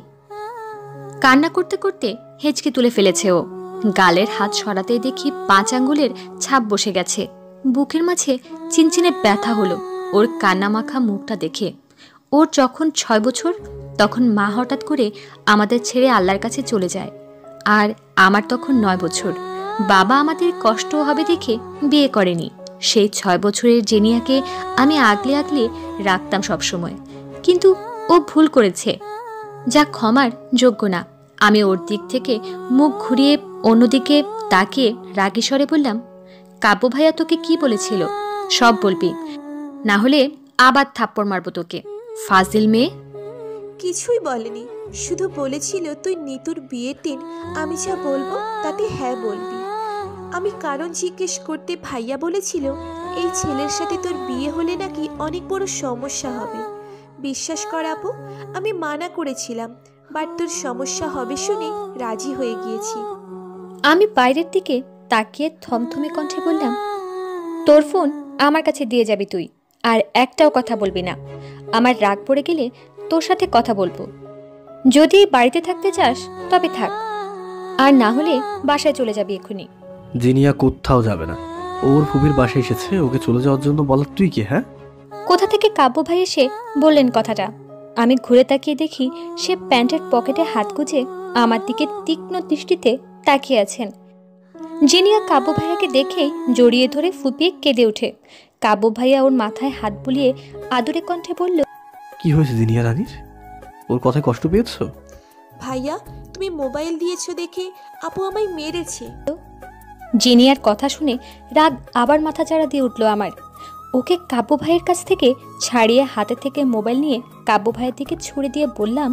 কান্না করতে করতে হেঁচকি তুলে ফেলেছে ও। গালের হাত সরাতেই দেখি 5 আঙ্গুলের ছাপ বসে গেছে। বুকের মাঝে চিনচিনে ব্যথা হলো ওর কান্না মাখা মুখটা দেখে। ওর যখন 6 বছর, তখন মা হঠাৎ করে আমাদের ছেড়ে আল্লাহর কাছে চলে যায়। আর আমার তখন 9 বছর। বাবা আমাদের কষ্ট হবে দেখে বিয়ে করেনি। সেই 6 বছরের জেনিয়াকে আমি আগলে আগলে রাখতাম সবসময়। কিন্তু ও ভুল করেছে, যা ক্ষমার যোগ্য না। আমি ওর দিক থেকে মুখ ঘুরিয়ে অন্যদিকে তাকিয়ে রাগী স্বরে বললাম, কাব্য ভাইয়া তোকে কি বলেছিল সব বলবি, না হলে আবার থাপ্পড় মারবো তোকে, ফাজিল মেয়ে। কিছুই বলেনি, শুধু বলেছিল তুই নিতুর বিয়ের দিন আমি যা বলবো তাতে হ্যাঁ বলবি। আমি কারণ জিজ্ঞেস করতে ভাইয়া বলেছিল এই ছেলের সাথে তোর বিয়ে হলে নাকি অনেক বড় সমস্যা হবে। বিশ্বাস কর আপু, আমি মানা করেছিলাম, বাট তোর সমস্যা হবে শুনে রাজি হয়ে গিয়েছি। আমি বাইরের দিকে তাকিয়ে থমথমে কণ্ঠে বললাম, তোর ফোন আমার কাছে দিয়ে যাবি তুই, আর একটাও কথা বলবি না। আমার রাগ পড়ে গেলে তোর সাথে কথা বলবো। যদি বাড়িতে থাকতে চাস তবে থাক, আর না হলে বাসায় চলে যাবি এক্ষুনি। জিনিয়া কোথাও যাবে না। ওর ফুবির বাসায় এসেছে, ওকে চলে যাওয়ার জন্য বলার তুই কি? হ্যাঁ, কোথা থেকে কাব্য ভাই এসে বললেন কথাটা। আমি ঘুরে তাকিয়ে দেখি সে প্যান্টের পকেটে হাত গুজে আমার দিকে তীক্ষ্ণ দৃষ্টিতে তাকিয়ে আছেন। জিনিয়া কাব্য ভাইয়াকে দেখেই জড়িয়ে ধরে ফুপিয়ে কেঁদে ওঠে। কাব্য ভাইয়া ওর মাথায় হাত বুলিয়ে আদুরে কণ্ঠে বলল, কি হয়েছে জিনিয়া রানীর? ওর কথায় কষ্ট পেয়েছো? ভাইয়া, তুমি মোবাইল দিয়েছো দেখে আপু আমায় মেরেছে। জিনিয়ার কথা শুনে রাগ আবার মাথা চাড়া দিয়ে উঠল আমার। ওকে কাব্য ভাইয়ের কাছ থেকে ছাড়িয়ে হাতে থেকে মোবাইল নিয়ে কাব্য ভাইয়ের দিকে ছুড়ে দিয়ে বললাম,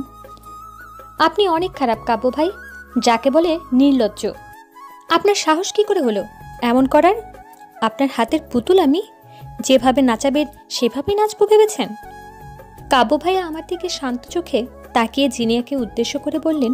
আপনি অনেক খারাপ কাব্য ভাই, যাকে বলে নির্লজ্জ। আপনার সাহস কি করে হলো এমন করার? আপনার হাতের পুতুল আমি, যেভাবে নাচাবেন সেভাবেই নাচবো ভেবেছেন? কাব্য ভাইয়া আমার দিকে শান্ত চোখে তাকিয়ে জিনিয়াকে উদ্দেশ্য করে বললেন,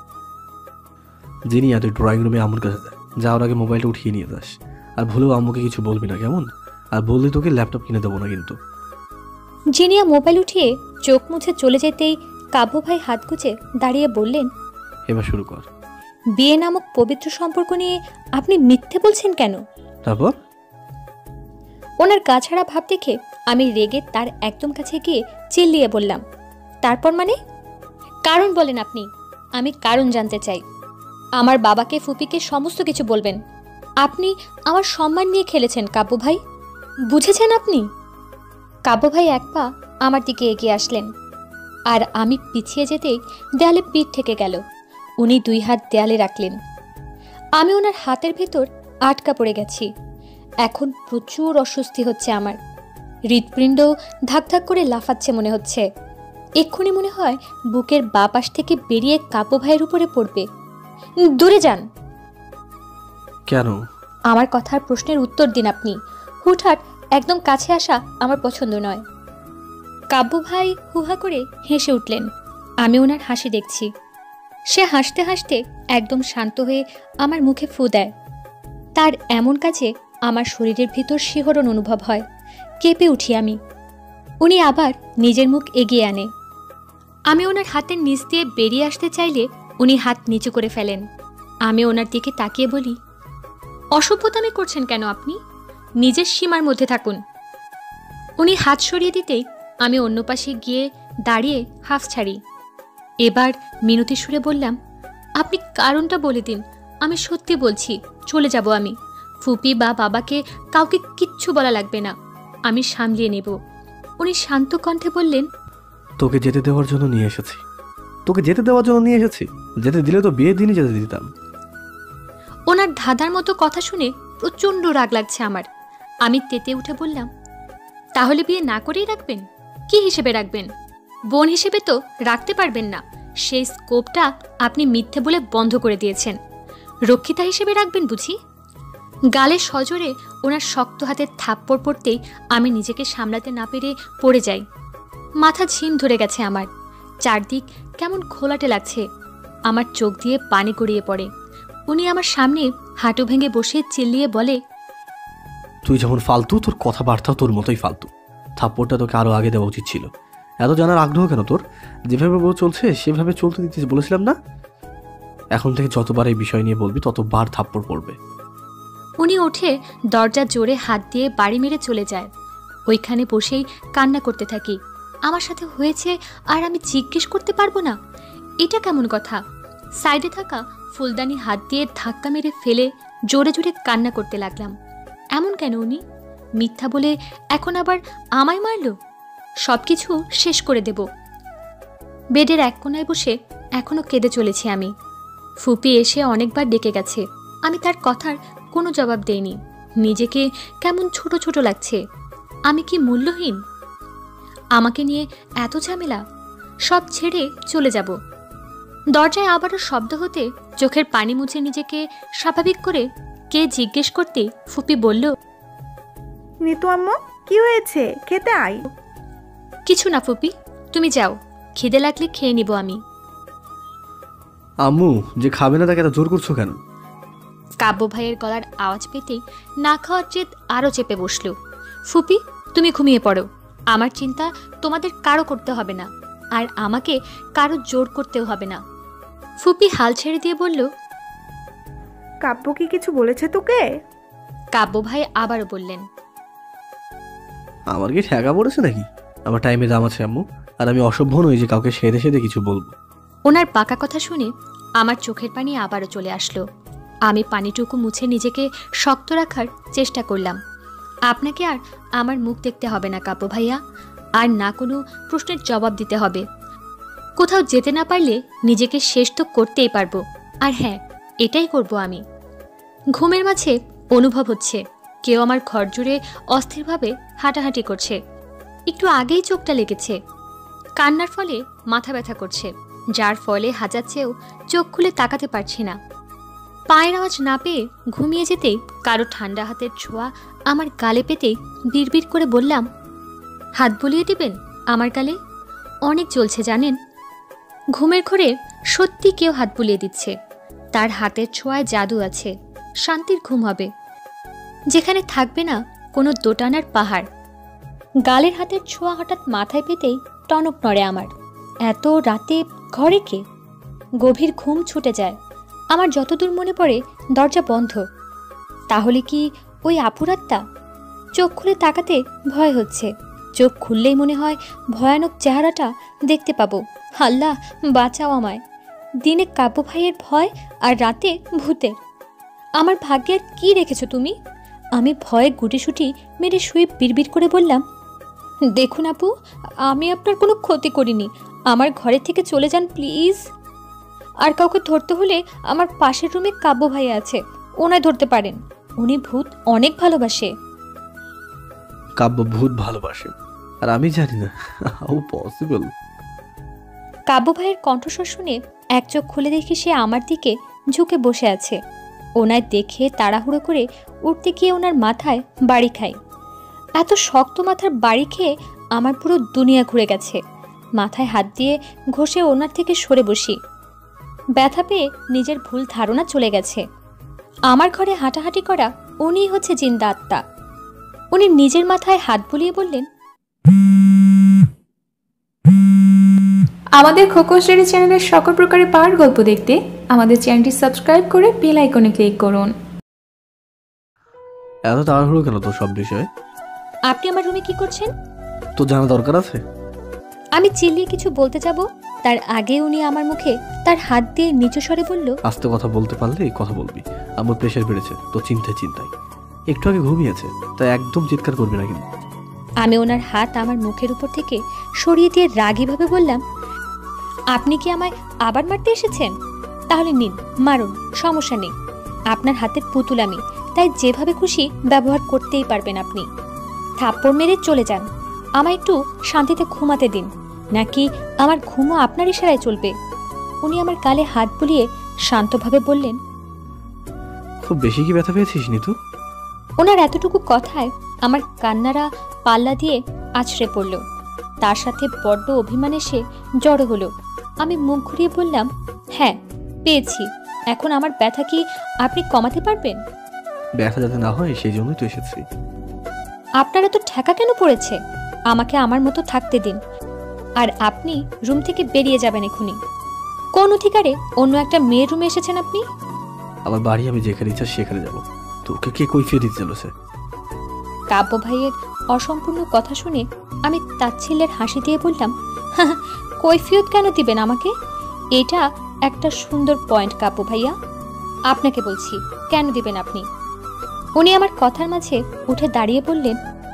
জিনিয়া তুই ড্রয়িং রুমে আম্মুর কাছে যাওয়ার আগে মোবাইলটা উঠিয়ে নিয়ে যাস, আর ভুলেও আম্মুকে কিছু বলবি না, কেমন? আর বললে তোকে ল্যাপটপ কিনে দেবো না কিন্তু। জিনিয়া মোবাইল উঠিয়ে চোখ মুছে চলে যেতেই কাব্য ভাই হাত গুছে দাঁড়িয়ে বললেন, এবার শুরু কর। বিয়ে নামক পবিত্র সম্পর্ক নিয়ে আপনি মিথ্যে বলছেন কেন? তারপর? ওনার গাছাড়া ভাব দেখে আমি রেগে তার একদম কাছে গিয়ে চিল্লিয়ে বললাম, তারপর মানে? কারণ বলেন আপনি, আমি কারণ জানতে চাই। আমার বাবাকে ফুপিকে সমস্ত কিছু বলবেন। আপনি আমার সম্মান নিয়ে খেলেছেন কাব্য ভাই, বুঝেছেন আপনি? কাব্য ভাই এক পা আমার দিকে এগিয়ে আসলেন, আর আমি পিছিয়ে যেতেই দেয়ালে পিঠ থেকে গেল। উনি 2 হাত দেয়ালে রাখলেন। আমি ওনার হাতের ভেতর আটকা পড়ে গেছি। এখন প্রচুর অস্বস্তি হচ্ছে আমার। হৃৎপিণ্ড ধাক ধাক করে লাফাচ্ছে মনে হচ্ছে। এক্ষুনি মনে হয় বুকের বাঁ পাশ থেকে বেরিয়ে কাব্য ভাইয়ের উপরে পড়বে। দূরে যান। কেন? আমার কথার প্রশ্নের উত্তর দিন আপনি। হুটহাট একদম কাছে আসা আমার পছন্দ নয়। কাব্য ভাই হুহা করে হেসে উঠলেন। আমি ওনার হাসি দেখছি। সে হাসতে হাসতে একদম শান্ত হয়ে আমার মুখে ফু দেয়। তার এমন কাজে আমার শরীরের ভিতর শিহরণ অনুভব হয়। কেঁপে উঠি আমি। উনি আবার নিজের মুখ এগিয়ে আনে। আমি ওনার হাতের নিচ দিয়ে বেরিয়ে আসতে চাইলে উনি হাত নিচু করে ফেলেন। আমি ওনার দিকে তাকিয়ে বলি, অসভ্যতামি করছেন কেন আপনি? নিজের সীমার মধ্যে থাকুন। উনি হাত সরিয়ে দিতেই আমি অন্য পাশে গিয়ে দাঁড়িয়ে হাফ ছাড়ি। এবার মিনতি সুরে বললাম, আপনি কারণটা বলে দিন। আমি সত্যি বলছি, চলে যাব আমি। ফুপি বা বাবাকে কাউকে কিচ্ছু বলা লাগবে না, আমি সামলিয়ে নেব। উনি শান্ত কণ্ঠে বললেন, তোকে যেতে দেওয়ার জন্য নিয়ে এসেছি। যেতে দিলে তো বিয়ের দিনই যেতে দিতাম। ওনার ধাঁধার মতো কথা শুনে প্রচণ্ড রাগ লাগছে আমার। আমি তেতে উঠে বললাম, তাহলে বিয়ে না করেই রাখবেন? কি হিসেবে রাখবেন? বোন হিসেবে তো রাখতে পারবেন না। সেই স্কোপটা আপনি মিথ্যে বলে বন্ধ করে দিয়েছেন। রক্ষিতা হিসেবে রাখবেন বুঝি? গালে সজোরে ওনার শক্ত হাতের থাপ্পড় পড়তেই আমি নিজেকে সামলাতে না পেরে পড়ে যাই। মাথা ঝিম ধরে গেছে আমার। চারদিক কেমন ঘোলাটে লাগছে। আমার চোখ দিয়ে পানি গড়িয়ে পড়ে। উনি আমার সামনে হাঁটু ভেঙে বসে চিল্লিয়ে বলে, তুই যেমন ফালতু, তোর কথাবার্তাও তোর মতোই ফালতু। থাপ্পড়টা তোকে আরো আগে দেওয়া উচিত ছিল। এত জানার আগ্রহ কেন তোর? যেভাবে বউ চলছে সেভাবে চলতে দিতে বলেছিলাম না? এখন থেকে যতবার এই বিষয় নিয়ে বলবি ততবার থাপ্পড় পড়বে। উনি উঠে দরজা জোরে হাত দিয়ে বাড়ি মেরে চলে যায়। ওইখানে বসেই কান্না করতে থাকি। আমার সাথে হয়েছে আর আমি জিজ্ঞেস করতে পারবো না? এটা কেমন কথা? সাইডে থাকা ফুলদানি হাত দিয়ে ধাক্কা মেরে ফেলে জোরে জোরে কান্না করতে লাগলাম। এমন কেন উনি? মিথ্যা বলে এখন আবার আমায় মারল? সবকিছু শেষ করে দেব। বেডের এক কোনায় বসে এখনো কেঁদে চলেছি আমি। ফুপি এসে অনেকবার ডেকে গেছে। আমি তার কথার কোনো জবাব দেইনি। নিজেকে কেমন ছোট ছোট লাগছে। আমি কি মূল্যহীন? আমাকে নিয়ে এত ঝামেলা? সব ছেড়ে চলে যাব। দরজায় আবারও শব্দ হতে চোখের পানি মুছে নিজেকে স্বাভাবিক করে কে জিজ্ঞেস করতে ফুপি বলল, নিতু আম্মু, কি হয়েছে? খেতে আয়। কিছু না ফুপি, তুমি যাও। খিদে লাগলে খেয়ে নিব আমি। আম্মু যে খাবে না তাকে এত জোর করছো কেন? কাব্য ভাইয়ের গলার আওয়াজ পেতেই না খাওয়ার জেদ আরও চেপে বসল। ফুপি, তুমি ঘুমিয়ে পড়ো। আমার চিন্তা তোমাদের কারো করতে হবে না, আর আমাকে কারো জোর করতেও হবে না। ফুপি হাল ছেড়ে দিয়ে বলল, কাব্য কি কিছু বলেছে তোকে? কাব্য ভাই আবারও বললেন, আমার কি ঠেকা পড়েছে নাকি? আমার টাইমে দাম আছে আম্মু, আর আমি অসভ্য নই যে কাউকে সেদে সেদে কিছু বলবো। ওনার পাকা কথা শুনে আমার চোখের পানি আবারও চলে আসলো। আমি পানিটুকু মুছে নিজেকে শক্ত রাখার চেষ্টা করলাম। আপনাকে আর আমার মুখ দেখতে হবে না কাব্য ভাইয়া, আর না কোনো প্রশ্নের জবাব দিতে হবে। কোথাও যেতে না পারলে নিজেকে শেষ তো করতেই পারবো। আর হ্যাঁ, এটাই করব আমি। ঘুমের মাঝে অনুভব হচ্ছে কেউ আমার ঘর জুড়ে অস্থিরভাবে হাঁটাহাঁটি করছে। একটু আগেই চোখটা লেগেছে। কান্নার ফলে মাথা ব্যথা করছে, যার ফলে হাজাচ্ছেও চোখ খুলে তাকাতে পারছি না। পায়ের আওয়াজ না পেয়ে ঘুমিয়ে যেতেই কারো ঠান্ডা হাতের ছোঁয়া আমার গালে পেতেই বিড়বিড় করে বললাম, হাত বুলিয়ে দিবেন আমার গালে? অনেক জ্বলছে জানেন। ঘুমের ঘোরে সত্যি কেউ হাত বুলিয়ে দিচ্ছে। তার হাতের ছোঁয়ায় জাদু আছে। শান্তির ঘুম হবে। যেখানে থাকবে না কোনো দোটানার পাহাড়। গালের হাতের ছোঁয়া হঠাৎ মাথায় পেতেই টনক নড়ে আমার। এত রাতে ঘরে কে? গভীর ঘুম ছুটে যায়। আমার যতদূর মনে পড়ে দরজা বন্ধ। তাহলে কি ওই আপুরাত্মা? চোখ খুলে তাকাতে ভয় হচ্ছে। চোখ খুললেই মনে হয় ভয়ানক চেহারাটা দেখতে পাবো। আল্লাহ বাঁচাও আমায়। দিনে কাব্য ভাইয়ের ভয় আর রাতে ভূতের। আমার ভাগ্যে আর কি রেখেছো তুমি? আমি ভয়ে গুটিসুটি মেরে শুয়ে বিড়বিড় করে বললাম, দেখুন আপু, আমি আপনার কোনো ক্ষতি করিনি। আমার ঘরে থেকে চলে যান প্লিজ। আর কাউকে ধরতে হলে আমার পাশের রুমে কাব্য ভাই আছে, ওনায় ধরতে পারেন। উনি ভূত অনেক ভালোবাসে। কাব্য ভূত ভালোবাসে আর আমি জানি না? How possible? কাব্য ভাইয়ের কণ্ঠস্বর শুনে এক চোখ খুলে দেখি সে আমার দিকে ঝুঁকে বসে আছে। ওনায় দেখে তাড়াহুড়ো করে উঠতে গিয়ে ওনার মাথায় বাড়ি খাই। এত শক্ত মাথার বাড়ি খেয়ে আমার পুরো দুনিয়া ঘুরে গেছে। মাথায় হাত দিয়ে ঘষে ওনার থেকে সরে বসি। ব্যথা পেয়ে নিজের ভুল ধারণা চলে গেছে। আমার ঘরে হাঁটাহাঁটি করা উনিই হচ্ছে জিন্দা আত্মা। উনি নিজের মাথায় হাত বুলিয়ে বললেন, আমাদের খোকন স্টোরি চ্যানেলের সকল প্রকারের পাওয়ার গল্প দেখতে আমাদের চ্যানেলটি সাবস্ক্রাইব করে বেল আইকনে ক্লিক করুন। এত তাড়াহুড়ো কেন তোর সব বিষয়ে? আপনি আমার রুমে কি করছেন? তো জানা দরকার আছে? আমি চিল্লিয়ে কিছু বলতে যাব, তার আগে উনি আমার মুখে তার হাত দিয়ে নিচু স্বরে বলল, আস্তে কথা বলতে পারলে এই কথা বলবি। আমার প্রেশার বেড়েছে তো চিন্তায়। একটু আগে ঘুমিয়েছে, তাই একদম চিৎকার করবি না কিন্তু। আমি ওনার হাত আমার মুখের উপর থেকে সরিয়ে দিয়ে রাগীভাবে বললাম, আপনি কি আমায় আবার মারতে এসেছেন? তাহলে নিন, মারুন, সমস্যা নেই। আপনার হাতের পুতুল আমি, তাই যেভাবে খুশি ব্যবহার করতেই পারবেন আপনি। থাপ্পড় মেরে চলে যান, আমায় একটু শান্তিতে ঘুমাতে দিন, নাকি আমার ঘুমও আপনার ইশারায় চলবে? উনি আমার গালে হাত বুলিয়ে শান্তভাবে বললেন, খুব বেশি কি ব্যথা পেয়েছিস নিতু? ওনার এতটুকু কথায় আমার কান্নারা পাল্লা দিয়ে আছড়ে পড়ল। তার সাথে বড্ড অভিমান এসে জড়ো হলো। আমি মুখ ঘুরিয়ে বললাম, হ্যাঁ পেয়েছি। এখন আমার ব্যথা কি আপনি কমাতে পারবেন? ব্যথা যাতে না হয় সেই জন্যই তো এসেছি। আপনারা তো ঠেকা কেন পড়েছে? আমাকে আমার মতো থাকতে দিন। আর আপনি রুম থেকে বেরিয়ে যাবেন এখনই। কোন অধিকারে অন্য একটা মেয়ের রুমে এসেছেন আপনি? আমার বাড়ি, আমি যেখানে ইচ্ছা সেখানে যাব। তোকে কে কৈফিয়ত দিতে চলেছে? কাব্য ভাইয়ের অসম্পূর্ণ কথা শুনে আমি তাচ্ছিল্যের হাসি দিয়ে বললাম, কৈফিয়ত কেন দিবেন আমাকে? এটা একটা সুন্দর পয়েন্ট কাব্য ভাইয়া। আপনাকে বলছি, কেন দিবেন আপনি? উনি আমার কথার মাঝে উঠে দাঁড়িয়ে বললেন,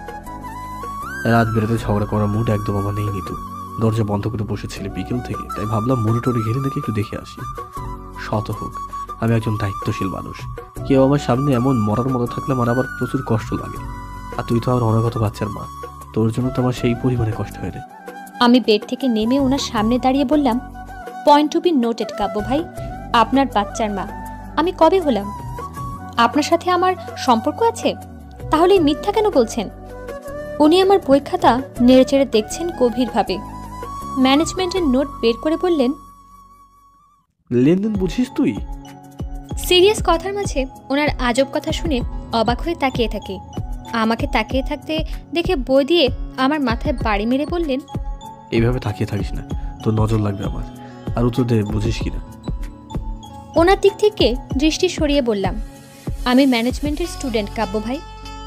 রাত বেরোতে ঝগড়া করার মুড একদম আমার নেই নিতু। দরজা বন্ধ করে বসেছিলে বিকেল থেকে, তাই ভাবলাম মুড়ে টড়ে ঘিরে নাকি একটু দেখে আসি। শত হোক, আমি একজন দায়িত্বশীল মানুষ। কেউ আমার সামনে এমন মরার মতো থাকলে আমার আবার প্রচুর কষ্ট লাগে। আর তুই তো আমার অনাগত বাচ্চার মা, তোর জন্য তো আমার সেই পরিমাণে কষ্ট হয় রে। আমি বেড থেকে নেমে ওনার সামনে দাঁড়িয়ে বললাম, point to be noted Kabya ভাই। আপনার বাচ্চার মা আমি কবে হলাম? আপনার সাথে আমার সম্পর্ক আছে? তাহলে মিথ্যা কেন বলছেন? উনি আমার বই খাতা নেড়েচেড়ে দেখছেন গভীরভাবে। ম্যানেজমেন্টের নোট বের করে বললেন, লেনদেন বুঝিস তুই? সিরিয়াস কথার মাঝে ওনার আজব কথা শুনে অবাক হয়ে তাকিয়ে থাকি। আমাকে তাকিয়ে থাকতে দেখে বই দিয়ে আমার মাথায় বাড়ি মেরে বললেন, এইভাবে তাকিয়ে থাকিস না, তোর নজর লাগবে আমার। আর উত্তর দে, বুঝিস কিনা? ওনার দিক থেকে দৃষ্টি সরিয়ে বললাম, আমি ম্যানেজমেন্টের স্টুডেন্ট কাব্য ভাই।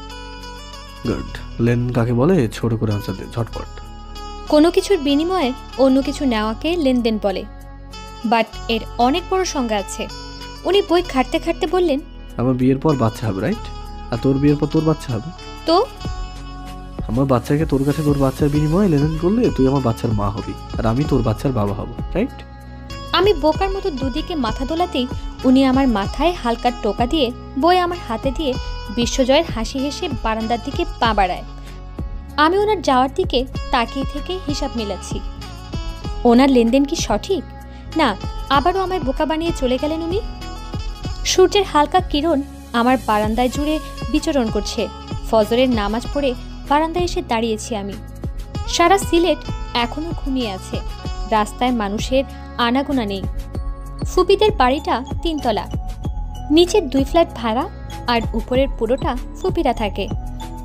গুড। লেন কাকে বলে? ছোট করে আনসার দে ঝটপট। কোনো কিছুর বিনিময়ে অন্য কিছু নেওয়াকে লেনদেন বলে, বাট এর অনেক বড় সংজ্ঞা আছে। উনি বই খাটতে খাটতে বললেন, আমার বিয়ের পর বাচ্চা হবে, রাইট? আর তোর বিয়ের পর তোর বাচ্চা হবে। তো আমার বাচ্চাকে তোর কাছে তোর বাচ্চার বিনিময়ে লেনদেন করলে তুই আমার বাচ্চার মা হবি, আর আমি তোর বাচ্চার বাবা হব, রাইট? আমি বোকার মতো দুদিকে মাথা দোলাতেই উনি আমার মাথায় হালকা টোকা দিয়ে বই আমার হাতে দিয়ে বিশ্বজয়ের হাসি হেসে বারান্দার দিকে পা বাড়ায়। আমি ওনার যাওয়ার দিকে তাকিয়ে থেকে হিসাব মিলাচ্ছি, ওনার লেনদেন কি সঠিক না আবারও আমায় বোকা বানিয়ে চলে গেলেন উনি। সূর্যের হালকা কিরণ আমার বারান্দায় জুড়ে বিচরণ করছে। ফজরের নামাজ পড়ে বারান্দায় এসে দাঁড়িয়েছি আমি। সারা সিলেট এখনো ঘুমিয়ে আছে। রাস্তায় মানুষের আনাগোনা নেই। ফুপিদের বাড়িটা 3 তলা, নিচের 2 ফ্ল্যাট ভাড়া, আর উপরের পুরোটা ফুপিরা থাকে।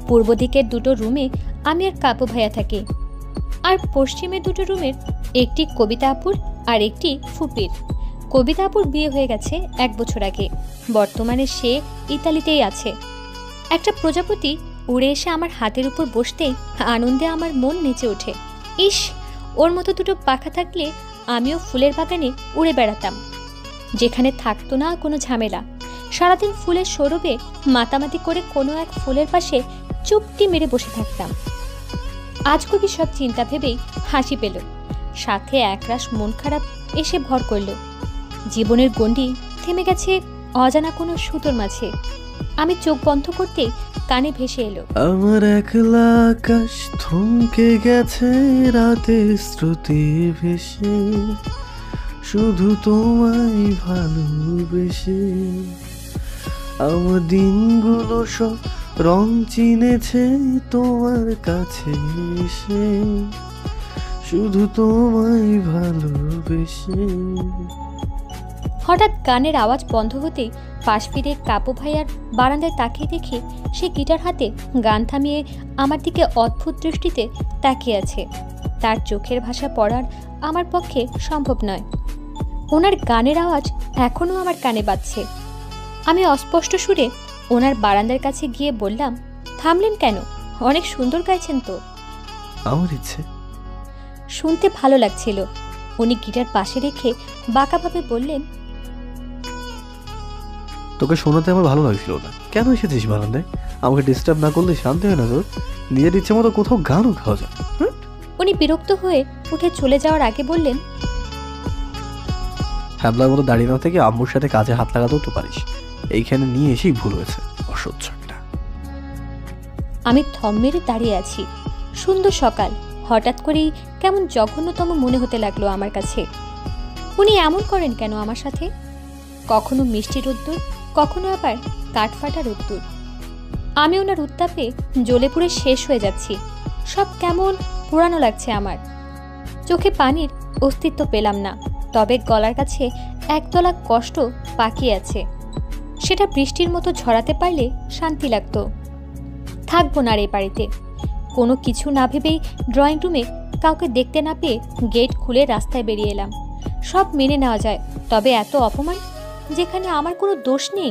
পূর্ব দিকের দুটো রুমে আমি আর কাব্য ভাইয়া থাকি, আর পশ্চিমের দুটো রুমের একটি কবিতা আপুর আর একটি ফুপির। কবিতা আপুর বিয়ে হয়ে গেছে 1 বছর আগে, বর্তমানে সে ইতালিতেই আছে। একটা প্রজাপতি উড়ে এসে আমার হাতের উপর বসতেই আনন্দে আমার মন নেচে ওঠে। ইস, ওর মতো দুটো পাখা থাকলে আমিও ফুলের বাগানে উড়ে বেড়াতাম, যেখানে থাকতো না কোনো ঝামেলা। সারাদিন ফুলের সৌরভে মাতামাতি করে কোনো এক ফুলের পাশে চুপটি মেরে বসে থাকতাম। আজগুবি সব চিন্তা ভেবেই হাসি পেল, সাথে একরাশ মন খারাপ এসে ভর করল। জীবনের গণ্ডি থেমে গেছে অজানা কোনো সুতোর মাঝে। আমি চোখ বন্ধ করতেই কানে ভেসে এলো, আমার একলা আকাশ থমকে গেছে রাতে শ্রুতি ভেসে, শুধু তোমায় ভালোবেসে। আমার দিনগুলো সব রং চিনেছে তোমার কাছে এসে, শুধু তোমায় ভালোবেসে। হঠাৎ গানের আওয়াজ বন্ধ হতেই পাশ ফিরে কাব্য ভাইয়ার বারান্দায় তাকিয়ে দেখি সে গিটার হাতে গান থামিয়ে আমার দিকে অদ্ভুত দৃষ্টিতে তাকিয়ে আছে। তার চোখের ভাষা পড়ার আমার পক্ষে সম্ভব নয়। ওনার গানের আওয়াজ এখনও আমার কানে বাজছে। আমি অস্পষ্ট সুরে ওনার বারান্দার কাছে গিয়ে বললাম, থামলেন কেন? অনেক সুন্দর গাইছেন তো। আমার ইচ্ছে। শুনতে ভালো লাগছিল। উনি গিটার পাশে রেখে বাঁকাভাবে বললেন, তোকে শোনাতে আমার ভালো লাগছিল না। কেন এসেছিস বারান্দায়? আমাকে ডিস্টার্ব না করলে শান্তি হয় না তোর? নিজের ইচ্ছে মতো কোথাও গানও খাওয়া যায়। উনি বিরক্ত হয়ে উঠে চলে যাওয়ার আগে বললেন, হ্যাবলার মতো দাঁড়িয়ে না থেকে আম্মুর সাথে কাজে হাত লাগাতেও তো পারিস। এইখানে নিয়ে এসেই ভুল হয়েছে, অসহ্য একটা। আমি থম মেরে দাঁড়িয়ে আছি। সুন্দর সকাল, হঠাৎ করেই কেমন জঘন্যতম মনে হতে লাগলো আমার কাছে। উনি এমন করেন কেন আমার সাথে? কখনো মিষ্টি রোদ্দুর, কখনো আবার কাঠফাটা রোদ্দুর। আমি ওনার উত্তাপে জ্বলে পুড়ে শেষ হয়ে যাচ্ছি। সব কেমন পুরানো লাগছে আমার। চোখে পানির অস্তিত্ব পেলাম না, তবে গলার কাছে একতলা কষ্ট পাকিয়ে আছে। সেটা বৃষ্টির মতো ঝরাতে পারলে শান্তি লাগতো। থাকবো না এই বাড়িতে। কোনো কিছু না ভেবেই ড্রয়িং রুমে কাউকে দেখতে না পেয়ে গেট খুলে রাস্তায় বেরিয়ে এলাম। সব মেনে নেওয়া যায়, তবে এত অপমান যেখানে আমার কোনো দোষ নেই।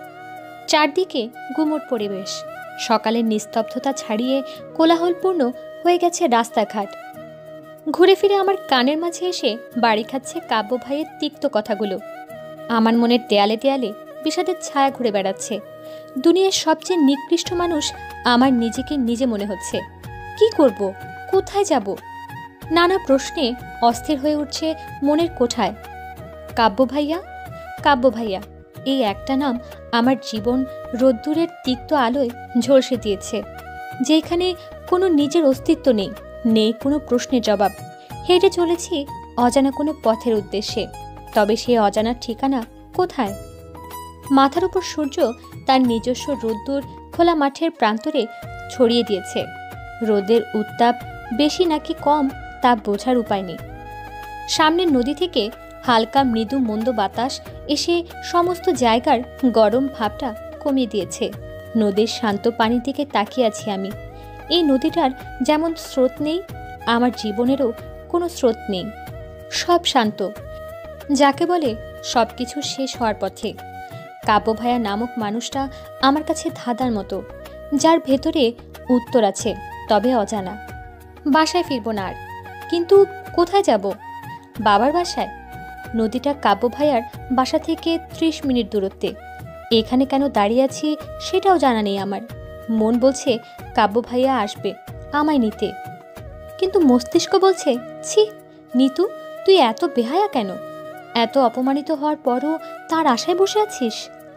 চারদিকে গুমোট পরিবেশ। সকালের নিস্তব্ধতা ছাড়িয়ে কোলাহলপূর্ণ হয়ে গেছে রাস্তাঘাট। ঘুরে ফিরে আমার কানের মাঝে এসে বাড়ি খাচ্ছে কাব্য ভাইয়ের তিক্ত কথাগুলো। আমার মনের দেয়ালে দেয়ালে বিষাদের ছায়া ঘুরে বেড়াচ্ছে। দুনিয়ার সবচেয়ে নিকৃষ্ট মানুষ আমার নিজেকে নিজে মনে হচ্ছে। কি করব? কোথায় যাব? নানা প্রশ্নে অস্থির হয়ে উঠছে মনের কোঠায়। কাব্য ভাইয়া, কাব্য ভাইয়া, এই একটা নাম আমার জীবন রোদ্দুরের তিক্ত আলোয় ঝলসে দিয়েছে। যেখানে কোনো নিজের অস্তিত্ব নেই, নেই কোনো প্রশ্নের জবাব। হেঁটে চলেছি অজানা কোনো পথের উদ্দেশ্যে, তবে সেই অজানার ঠিকানা কোথায়? মাথার উপর সূর্য তার নিজস্ব রোদ্দুর খোলা মাঠের প্রান্তরে ছড়িয়ে দিয়েছে। রোদের উত্তাপ বেশি নাকি কম তা বোঝার উপায় নেই। সামনের নদী থেকে হালকা মৃদু মন্দ বাতাস এসে সমস্ত জায়গার গরম ভাবটা কমিয়ে দিয়েছে। নদীর শান্ত পানির দিকে তাকিয়ে আছি আমি। এই নদীটার যেমন স্রোত নেই, আমার জীবনেরও কোনো স্রোত নেই। সব শান্ত, যাকে বলে সব কিছু শেষ হওয়ার পথে। কাব্য ভাইয়া নামক মানুষটা আমার কাছে ধাঁধার মতো, যার ভেতরে উত্তর আছে তবে অজানা। বাসায় ফিরব না আর, কিন্তু কোথায় যাব? বাবার বাসায়? নদীটা কাব্য ভাইয়ার বাসা থেকে 30 মিনিট দূরত্বে। এখানে কেন দাঁড়িয়ে আছি সেটাও জানা নেই আমার। মন বলছে কাব্য ভাইয়া আসবে আমায় নিতে, কিন্তু মস্তিষ্ক বলছে, ছি নিতু, তুই এত বেহায়া কেন? এত অপমানিত হওয়ার পরও তার আশায় বসে আছিস?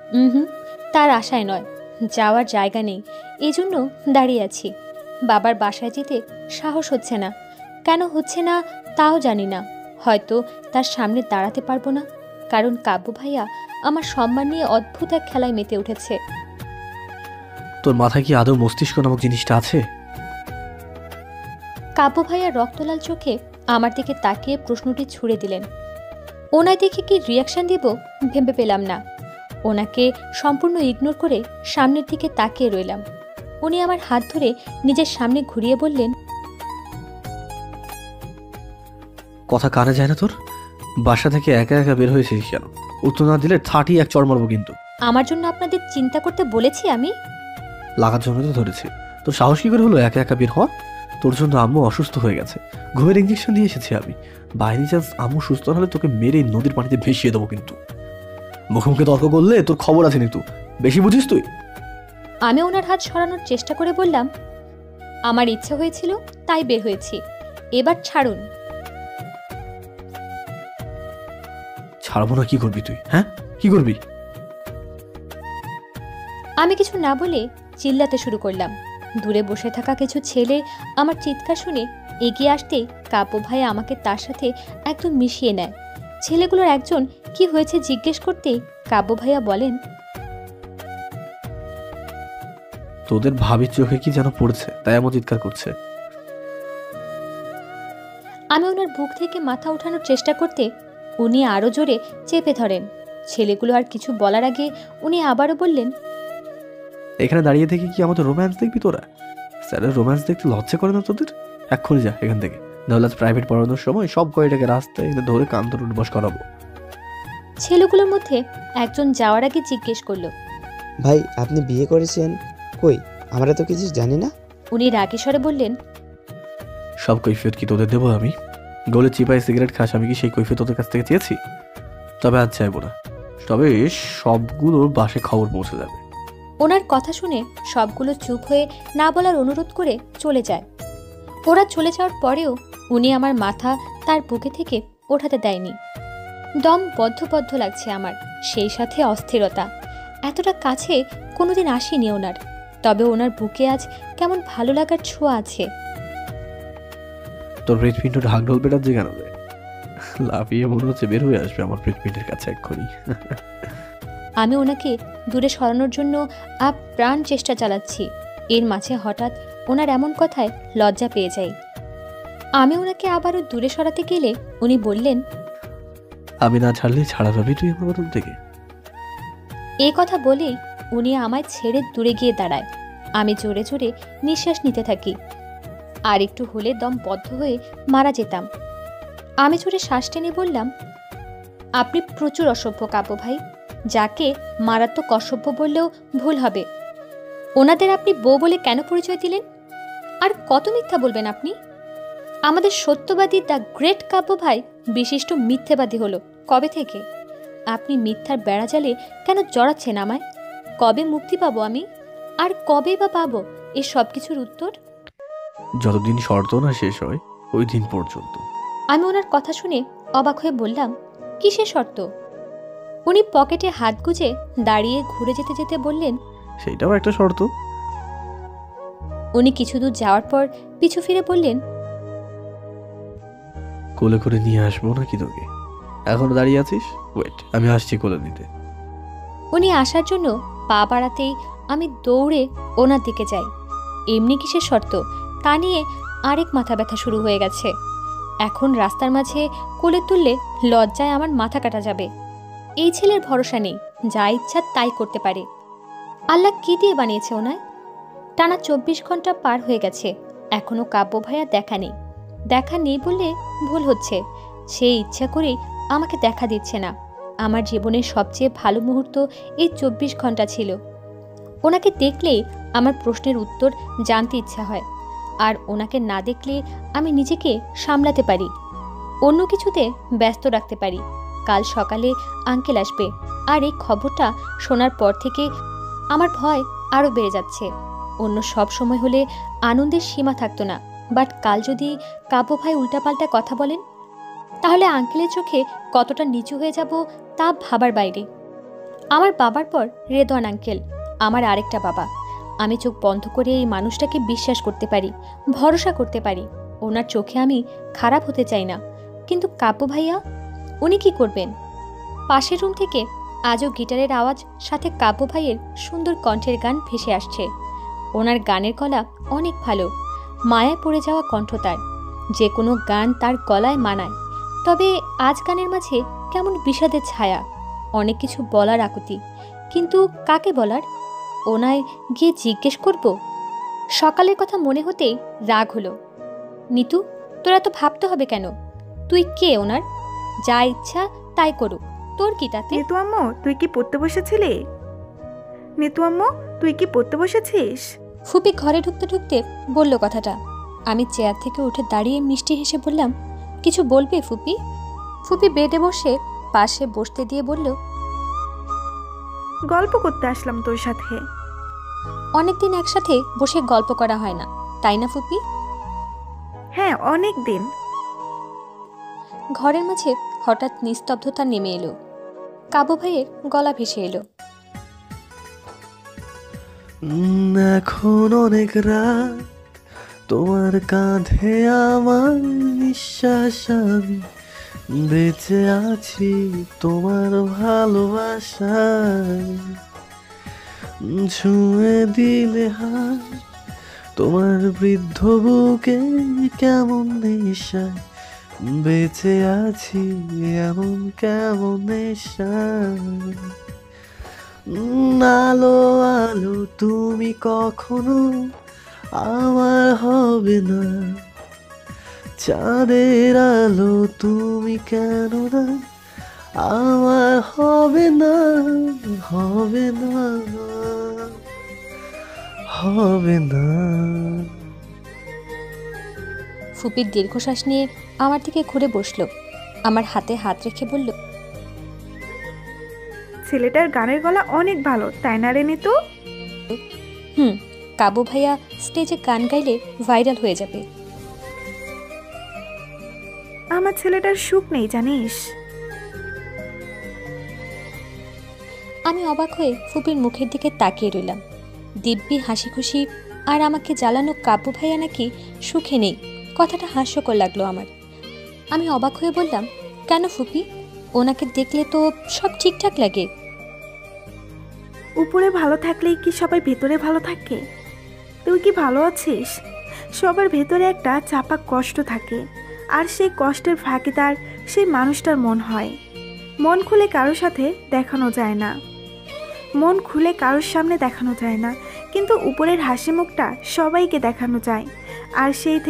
তার আশায় নয়, যাওয়ার জায়গা নেই, এজন্য দাঁড়িয়ে আছি। বাবার বাসায় যেতে সাহস হচ্ছে না। কেন হচ্ছে না তাও জানি না। হয়তো তার সামনে দাঁড়াতে পারবো না, কারণ কাব্য ভাইয়া আমার সম্মান নিয়ে অদ্ভুত এক খেলায় মেতে উঠেছে। তোর মাথায় কি আদৌ মস্তিষ্ক নামক জিনিসটা আছে? কাব্য ভাইয়া রক্তলাল চোখে আমার দিকে তাকিয়ে প্রশ্নটি ছুড়ে দিলেন। ওনায় দেখে কি রিয়াকশন দেব ভেবে পেলাম না। ওনাকে সম্পূর্ণ ইগনোর করে সামনের দিকে তাকিয়ে রইলাম। উনি আমার হাত ধরে নিজের সামনে ঘুরিয়ে বললেন, কথা কানে যায় না তোর? বাসা থেকে একা একা বের হয়েছিস কেন? উত্তর না দিলে 31 চড় মারবো কিন্তু। আমার জন্য আপনাদের চিন্তা করতে বলেছি আমি? লাগার জন্য তো ধরেছি। তোর সাহস কি করে হলো একা একা বের হওয়া? তোর জন্য আম্মু অসুস্থ হয়ে গেছে, ঘুমের ইঞ্জেকশন দিয়ে এসেছি আমি। বাইরে চান্স আম্মু সুস্থ হলে তোকে মেরে নদীর পানিতে ভেসিয়ে দেবো কিন্তু। মুখে মুখে তর্ক করলে তোর খবর আছে কিন্তু, বেশি বুঝিস তুই। আমি ওনার হাত সরানোর চেষ্টা করে বললাম, আমার ইচ্ছে হয়েছিল তাই বের হয়েছি, এবার ছাড়ুন। ছাড়বো না? কি করবি তুই? হ্যাঁ, কি করবি? আমি কিছু না বলে চিল্লাতে শুরু করলাম। দূরে বসে থাকা কিছু ছেলে আমার চিৎকার শুনে এগিয়ে আসতেই কাব্য ভাই আমাকে তার সাথে একদম মিশিয়ে নেয়। ছেলেগুলোর একজন কি হয়েছে জিজ্ঞেস করতেই কাব্য ভাইয়া বলেন, তোদের ভাবির চোখে কি যেন পড়ছে, তাই এমন চিৎকার করছে। আমি ওনার বুক থেকে মাথা ওঠানোর চেষ্টা করতে উনি আরো জোরে চেপে ধরেন। ছেলেগুলো আর কিছু বলার আগে উনি আবারও বললেন, এখানে দাঁড়িয়ে থেকে কি আমাদের রোম্যান্স দেখবি তোরা? স্যারের রোম্যান্স দেখতে লজ্জা করে না তোদের? এক্ষুনি যা এখান থেকে, নাহলে প্রাইভেট পড়ানোর সময় সব কয়টাকে রাস্তায় এনে ধরে কান ধরে বস করাবো। ছেলেগুলোর মধ্যে একজন যাওয়ার আগে জিজ্ঞেস করলো, ভাই আপনি বিয়ে করেছেন? কই, আমরা তো কিছু জানি না। উনি রাগে স্বরে বললেন, সব কৈফিয়ত কি তোদের দেবো আমি? গোলে চিপাই সিগারেট খাস, আমি কি সেই কৈফিয়ত তোদের কাছ থেকে চেয়েছি? তবে আজ চাইবো না, তবে সবগুলোর বাসে খবর পৌঁছে যাবে। ওনার কথা শুনে সবগুলো চুপ হয়ে না বলার অনুরোধ করে চলে যায়। ওরা চলে যাওয়ার পরেও উনি আমার মাথা তার বুকে থেকে ওঠাতে দেয়নি। দম বদ্ধ বদ্ধ লাগছে আমার, সেই সাথে অস্থিরতা। এতটা কাছে কোনোদিন আসেনি ওনার, তবে ওনার বুকে আজ কেমন ভালো লাগার ছোঁয়া আছে। তোর হৃৎপিণ্ড ঢাক ঢোল পেটাচ্ছে কেন? লাফিয়ে মনে হচ্ছে বের হয়ে আসবে আমার হৃৎপিণ্ডের কাছে এক্ষুনি। আমি ওনাকে দূরে সরানোর জন্য প্রাণ চেষ্টা চালাচ্ছি। এর মাঝে হঠাৎ ওনার এমন কথায় লজ্জা পেয়ে যাই। আমি ওনাকে আবারও দূরে সরাতে গেলে উনি বললেন, আমি না ছাড়লে ছাড়া পাবি তুই আমার বদল থেকে? এই কথা বলেই উনি আমায় ছেড়ে দূরে গিয়ে দাঁড়ায়। আমি জোরে জোরে নিঃশ্বাস নিতে থাকি, আর একটু হলে দম বদ্ধ হয়ে মারা যেতাম। আমি জোরে শ্বাস টেনে বললাম, আপনি প্রচুর অসভ্য কাব্য ভাই, যাকে মারাত্মক অসভ্য বললেও ভুল হবে। ওনাদের আপনি বউ বলে কেন পরিচয় দিলেন? আর কত মিথ্যা বলবেন আপনি? আমাদের সত্যবাদী দ্য গ্রেট কাব্য ভাই বিশিষ্ট মিথ্যেবাদী হলো কবে থেকে? আপনি মিথ্যার বেড়াজালে কেন জড়াচ্ছেন আমায়? কবে মুক্তি পাবো আমি? আর কবে বা পাবো এই সব কিছুর উত্তর? যতদিন শর্ত না শেষ হয় ওই দিন পর্যন্ত। আমি ওনার কথা শুনে অবাক হয়ে বললাম, কিসের শর্ত? উনি পকেটে হাত গুজে দাঁড়িয়ে ঘুরে যেতে যেতে বললেন, সেইটাও একটা শর্ত। উনি কিছু দূর যাওয়ার পর পিছু ফিরে বললেন, কোলে করে নিয়ে আসবো নাকি তোকে? এখনো দাঁড়িয়ে আছিস? ওয়েট, আমি আসছি কোলে নিতে। উনি আসার জন্য পা বাড়াতেই আমি দৌড়ে ওনার দিকে যাই। এমনি কিসের শর্ত তা নিয়ে আরেক মাথা ব্যথা শুরু হয়ে গেছে। এখন রাস্তার মাঝে কোলে তুললে লজ্জায় আমার মাথা কাটা যাবে। এই ছেলের ভরসা নেই, যা ইচ্ছা তাই করতে পারে। আল্লাহ কি দিয়ে বানিয়েছে ওনায়? টানা 24 ঘন্টা পার হয়ে গেছে, এখনো কাব্য ভাইয়া দেখা নেই। দেখা নেই বললে ভুল হচ্ছে, সে ইচ্ছা করেই আমাকে দেখা দিচ্ছে না। আমার জীবনের সবচেয়ে ভালো মুহূর্ত এই 24 ঘন্টা ছিল। ওনাকে দেখলেই আমার প্রশ্নের উত্তর জানতে ইচ্ছা হয়, আর ওনাকে না দেখলে আমি নিজেকে সামলাতে পারি, অন্য কিছুতে ব্যস্ত রাখতে পারি। কাল সকালে আঙ্কেল আসবে, আর এই খবরটা শোনার পর থেকে আমার ভয় আরও বেড়ে যাচ্ছে। অন্য সব সময় হলে আনন্দের সীমা থাকতো না, বাট কাল যদি কাব্য ভাই উল্টাপাল্টা কথা বলেন, তাহলে আঙ্কেলের চোখে কতটা নিচু হয়ে যাব তা ভাবার বাইরে। আমার বাবার পর রেদওয়ান আঙ্কেল আমার আরেকটা বাবা। আমি চোখ বন্ধ করে এই মানুষটাকে বিশ্বাস করতে পারি, ভরসা করতে পারি। ওনার চোখে আমি খারাপ হতে চাই না, কিন্তু কাব্য ভাইয়া উনি কি করবেন? পাশের রুম থেকে আজও গিটারের আওয়াজ সাথে কাব্য ভাইয়ের সুন্দর কণ্ঠের গান ভেসে আসছে। ওনার গানের গলা অনেক ভালো, মায়ায় পড়ে যাওয়া কণ্ঠ তার, যে কোনো গান তার গলায় মানায়। তবে আজ গানের মাঝে কেমন বিষাদের ছায়া, অনেক কিছু বলার আকুতি, কিন্তু কাকে বলার? ওনায় গিয়ে জিজ্ঞেস করব? সকালের কথা মনে হতেই রাগ হলো। নিতু, তোরা তো ভাবতে হবে কেন? তুই কে ওনার? যা ইচ্ছা তাই করুক, তোর কি তাতে? নিতু আম্মু, তুই কি পড়তে বসেছিলি? নিতু আম্মু, তুই কি পড়তে বসেছিস? ফুপি ঘরে ঢুকতে ঢুকতে বলল কথাটা। আমি চেয়ার থেকে উঠে দাঁড়িয়ে মিষ্টি হেসে বললাম, কিছু বলবে ফুপি? ফুপি বেডে বসে পাশে বসতে দিয়ে বলল, গল্প করতে আসলাম তোর সাথে। অনেকদিন একসাথে বসে গল্প করা হয় না, তাই না ফুপি? হ্যাঁ, অনেক দিন। ঘরের মাঝে হঠাৎ নিস্তব্ধতা নেমে এলো। কাবু ভাইয়ের গলা ভেসে এলো, এখন অনেক রাত, তোমার কাঁধে আমার নিঃশ্বাস, আমি বেঁচে আছি তোমার ভালোবাসায়, ছুঁয়ে দিলে হাত তোমার বৃদ্ধ বুকে কেমন নেশায়, বেঁচে আছি এমন কেমন নেশায়। আলো আলো তুমি কখনো আমার হবে না, চাঁদের আলো তুমি কেন না আমার হবে না, হবে না, হবে না। ফুপির দীর্ঘশ্বাস নিয়ে আমার দিকে ঘুরে বসলো, আমার হাতে হাত রেখে বলল, ছেলেটার গানের গলা অনেক ভালো, তাই না রে নিতু? কাবু ভাইয়া স্টেজে গান গাইলে ভাইরাল হয়ে যাবে। আমার ছেলেটার সুখ নেই জানিস। আমি অবাক হয়ে ফুপির মুখের দিকে তাকিয়ে রইলাম। দিব্যি হাসি খুশি আর আমাকে জ্বালানো কাবু ভাইয়া নাকি সুখে নেই, কথাটা হাস্যকর লাগলো আমার। আমি অবাক হয়ে বললাম, কেন ফুপি? ওনাকে দেখলে তো সব ঠিকঠাক লাগে। উপরে ভালো থাকলেই কি সবাই ভেতরে ভালো থাকে? তুই কি ভালো আছিস? সবার ভেতরে একটা চাপা কষ্ট থাকে, আর সেই কষ্টের ফাঁকে তার সেই মানুষটার মন হয়। মন খুলে কারোর সাথে দেখানো যায় না, মন খুলে কারোর সামনে দেখানো যায় না, কিন্তু উপরের হাসি মুখটা সবাইকে দেখানো যায়। আর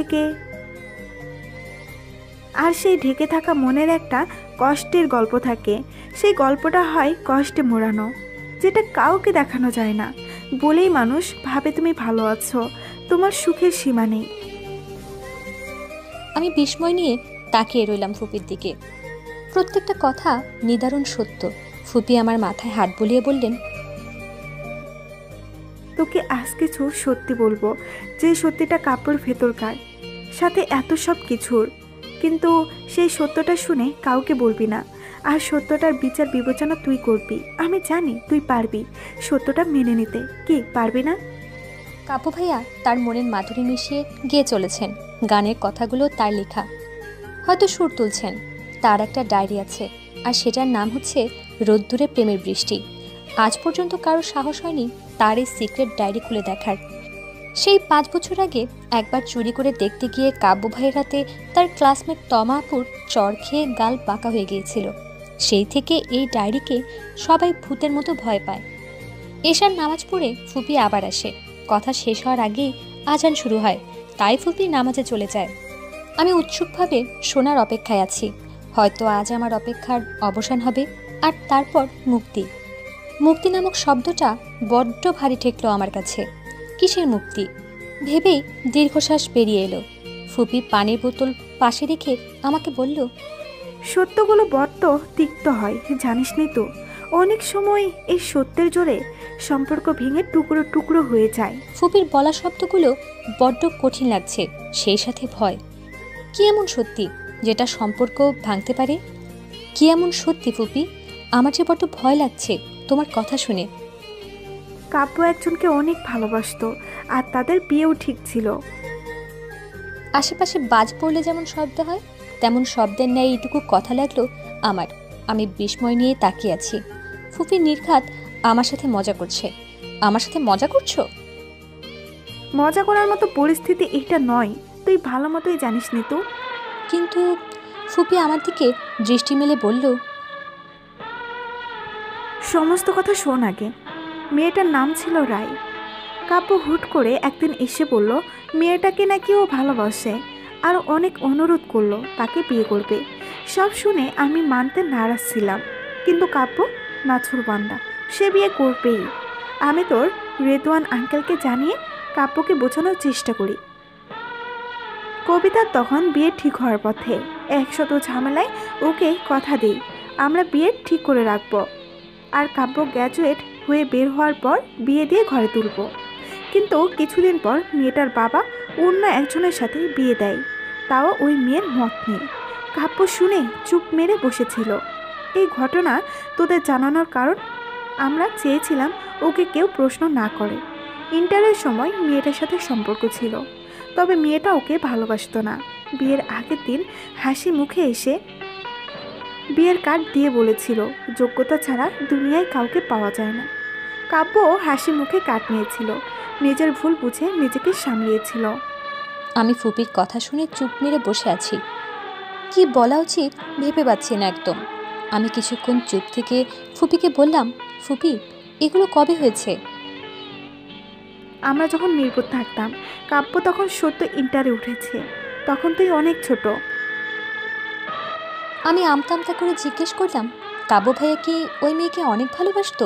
সেই ঢেকে থাকা মনের একটা কষ্টের গল্প থাকে, সেই গল্পটা হয় কষ্টে মোড়ানো, যেটা কাউকে দেখানো যায় না, বলেই মানুষ ভাবে তুমি ভালো আছো, তোমার সুখের সীমা নেই। আমি বিস্ময় নিয়ে তাকিয়ে রইলাম ফুপির দিকে। প্রত্যেকটা কথা নিদারুণ সত্য। ফুপি আমার মাথায় হাত বুলিয়ে বললেন, তোকে আজ কিছু সত্যি বলবো, যে সত্যিটা কাপড় ভেতরকার, সাথে এত সব কিছুর, কিন্তু সেই সত্যটা শুনে কাউকে বলবি না। আর সত্যটার বিচার বিবেচনা তুই করবি। আমি জানি তুই পারবি সত্যটা মেনে নিতে, কি পারবি না? কাবু ভাইয়া তার মনের মাধুরী মিশিয়ে গেয়ে চলেছেন। গানের কথাগুলো তার লেখা, হয়তো সুর তুলছেন। তার একটা ডায়েরি আছে, আর সেটার নাম হচ্ছে রোদ্দুরে প্রেমের বৃষ্টি। আজ পর্যন্ত কারো সাহস হয়নি তার এই সিক্রেট ডায়েরি খুলে দেখার। সেই 5 বছর আগে একবার চুরি করে দেখতে গিয়ে কাব্য ভাইয়ের হাতে তার ক্লাসমেট তমা আপুর চড় খেয়ে গাল বাঁকা হয়ে গিয়েছিল। সেই থেকে এই ডায়েরিকে সবাই ভূতের মতো ভয় পায়। এশার নামাজ পড়ে ফুপি আবার আসে। কথা শেষ হওয়ার আগেই আজান শুরু হয়, তাই ফুপি নামাজে চলে যায়। আমি উৎসুকভাবে শোনার অপেক্ষায় আছি। হয়তো আজ আমার অপেক্ষার অবসান হবে, আর তারপর মুক্তি। মুক্তি নামক শব্দটা বড্ড ভারী ঠেকলো আমার কাছে। কিসের মুক্তি ভেবেই দীর্ঘশ্বাস বেরিয়ে এলো। ফুপি পানির বোতল পাশে রেখে আমাকে বলল, সত্যগুলো বড্ড তিক্ত হয়, জানিস নি তো? অনেক সময় এই সত্যের জোরে সম্পর্ক ভেঙে টুকরো টুকরো হয়ে যায়। ফুপির বলা শব্দগুলো বড্ড কঠিন লাগছে, সেই সাথে ভয়। কি এমন সত্যি যেটা সম্পর্ক ভাঙতে পারে? কি এমন সত্যি ফুপি? আমার যে বড্ড ভয় লাগছে তোমার কথা শুনে। কাব্য একজনকে অনেক ভালোবাসতো, আর তাদের বিয়েও ঠিক ছিল। আশেপাশে বাজ পড়লে যেমন শব্দ হয়, তেমন শব্দের ন্যায় এইটুকু কথা লাগলো আমার। আমি বিস্ময় নিয়ে তাকিয়ে আছি। ফুপি নির্ঘাত আমার সাথে মজা করছে। আমার সাথে মজা করছো? মজা করার মতো পরিস্থিতি এটা নয়, তুই ভালো মতোই জানিস নি তো। কিন্তু ফুপি আমার দিকে দৃষ্টি মেলে বলল, সমস্ত কথা শোন আগে। মেয়েটার নাম ছিল রায়। কাব্য হুট করে একদিন এসে বলল মেয়েটাকে নাকি ও ভালোবাসে আর অনেক অনুরোধ করলো তাকে বিয়ে করবে। সব শুনে আমি মানতে নারাজ ছিলাম, কিন্তু কাব্য নাছুরবান্দা, সে বিয়ে করবেই। আমি তোর রেদওয়ান আঙ্কেলকে জানিয়ে কাব্যকে বোঝানোর চেষ্টা করি। কবিতার তখন বিয়ে ঠিক হওয়ার পথে, 100 ঝামেলায় ওকে কথা দিই আমরা বিয়ে ঠিক করে রাখবো, আর কাব্য গ্র্যাজুয়েট হয়ে বের হওয়ার পর বিয়ে দিয়ে ঘরে তুলব। কিন্তু কিছুদিন পর মেয়েটার বাবা অন্য একজনের সাথে বিয়ে দেয়, তাও ওই মেয়ের মত নেই। কাব্য শুনে চুপ মেরে বসেছিল। এই ঘটনা তোদের জানানোর কারণ আমরা চেয়েছিলাম ওকে কেউ প্রশ্ন না করে। ইন্টারের সময় মেয়েটার সাথে সম্পর্ক ছিল, তবে মেয়েটা ওকে ভালোবাসতো না। বিয়ের আগের দিন হাসি মুখে এসে বিয়ের কার্ড দিয়ে বলেছিল যোগ্যতা ছাড়া দুনিয়ায় কাউকে পাওয়া যায় না। কাব্য হাসি মুখে কার্ড নিয়েছিল, নিজের ভুল বুঝে নিজেকে সামলিয়েছিল। আমি ফুপির কথা শুনে চুপ মেরে বসে আছি। কি বলা উচিত ভেবে পাচ্ছি না একদম। আমি কিছুক্ষণ চুপ থেকে ফুপিকে বললাম, ফুপি এগুলো কবে হয়েছে? আমরা যখন মিরপুর থাকতাম, কাব্য তখন সদ্য ইন্টারে উঠেছে, তখন তুই অনেক ছোট। আমি আমতা আমতা করে জিজ্ঞেস করলাম, কাব্য ভাইয়া কি ওই মেয়েকে অনেক ভালোবাসতো?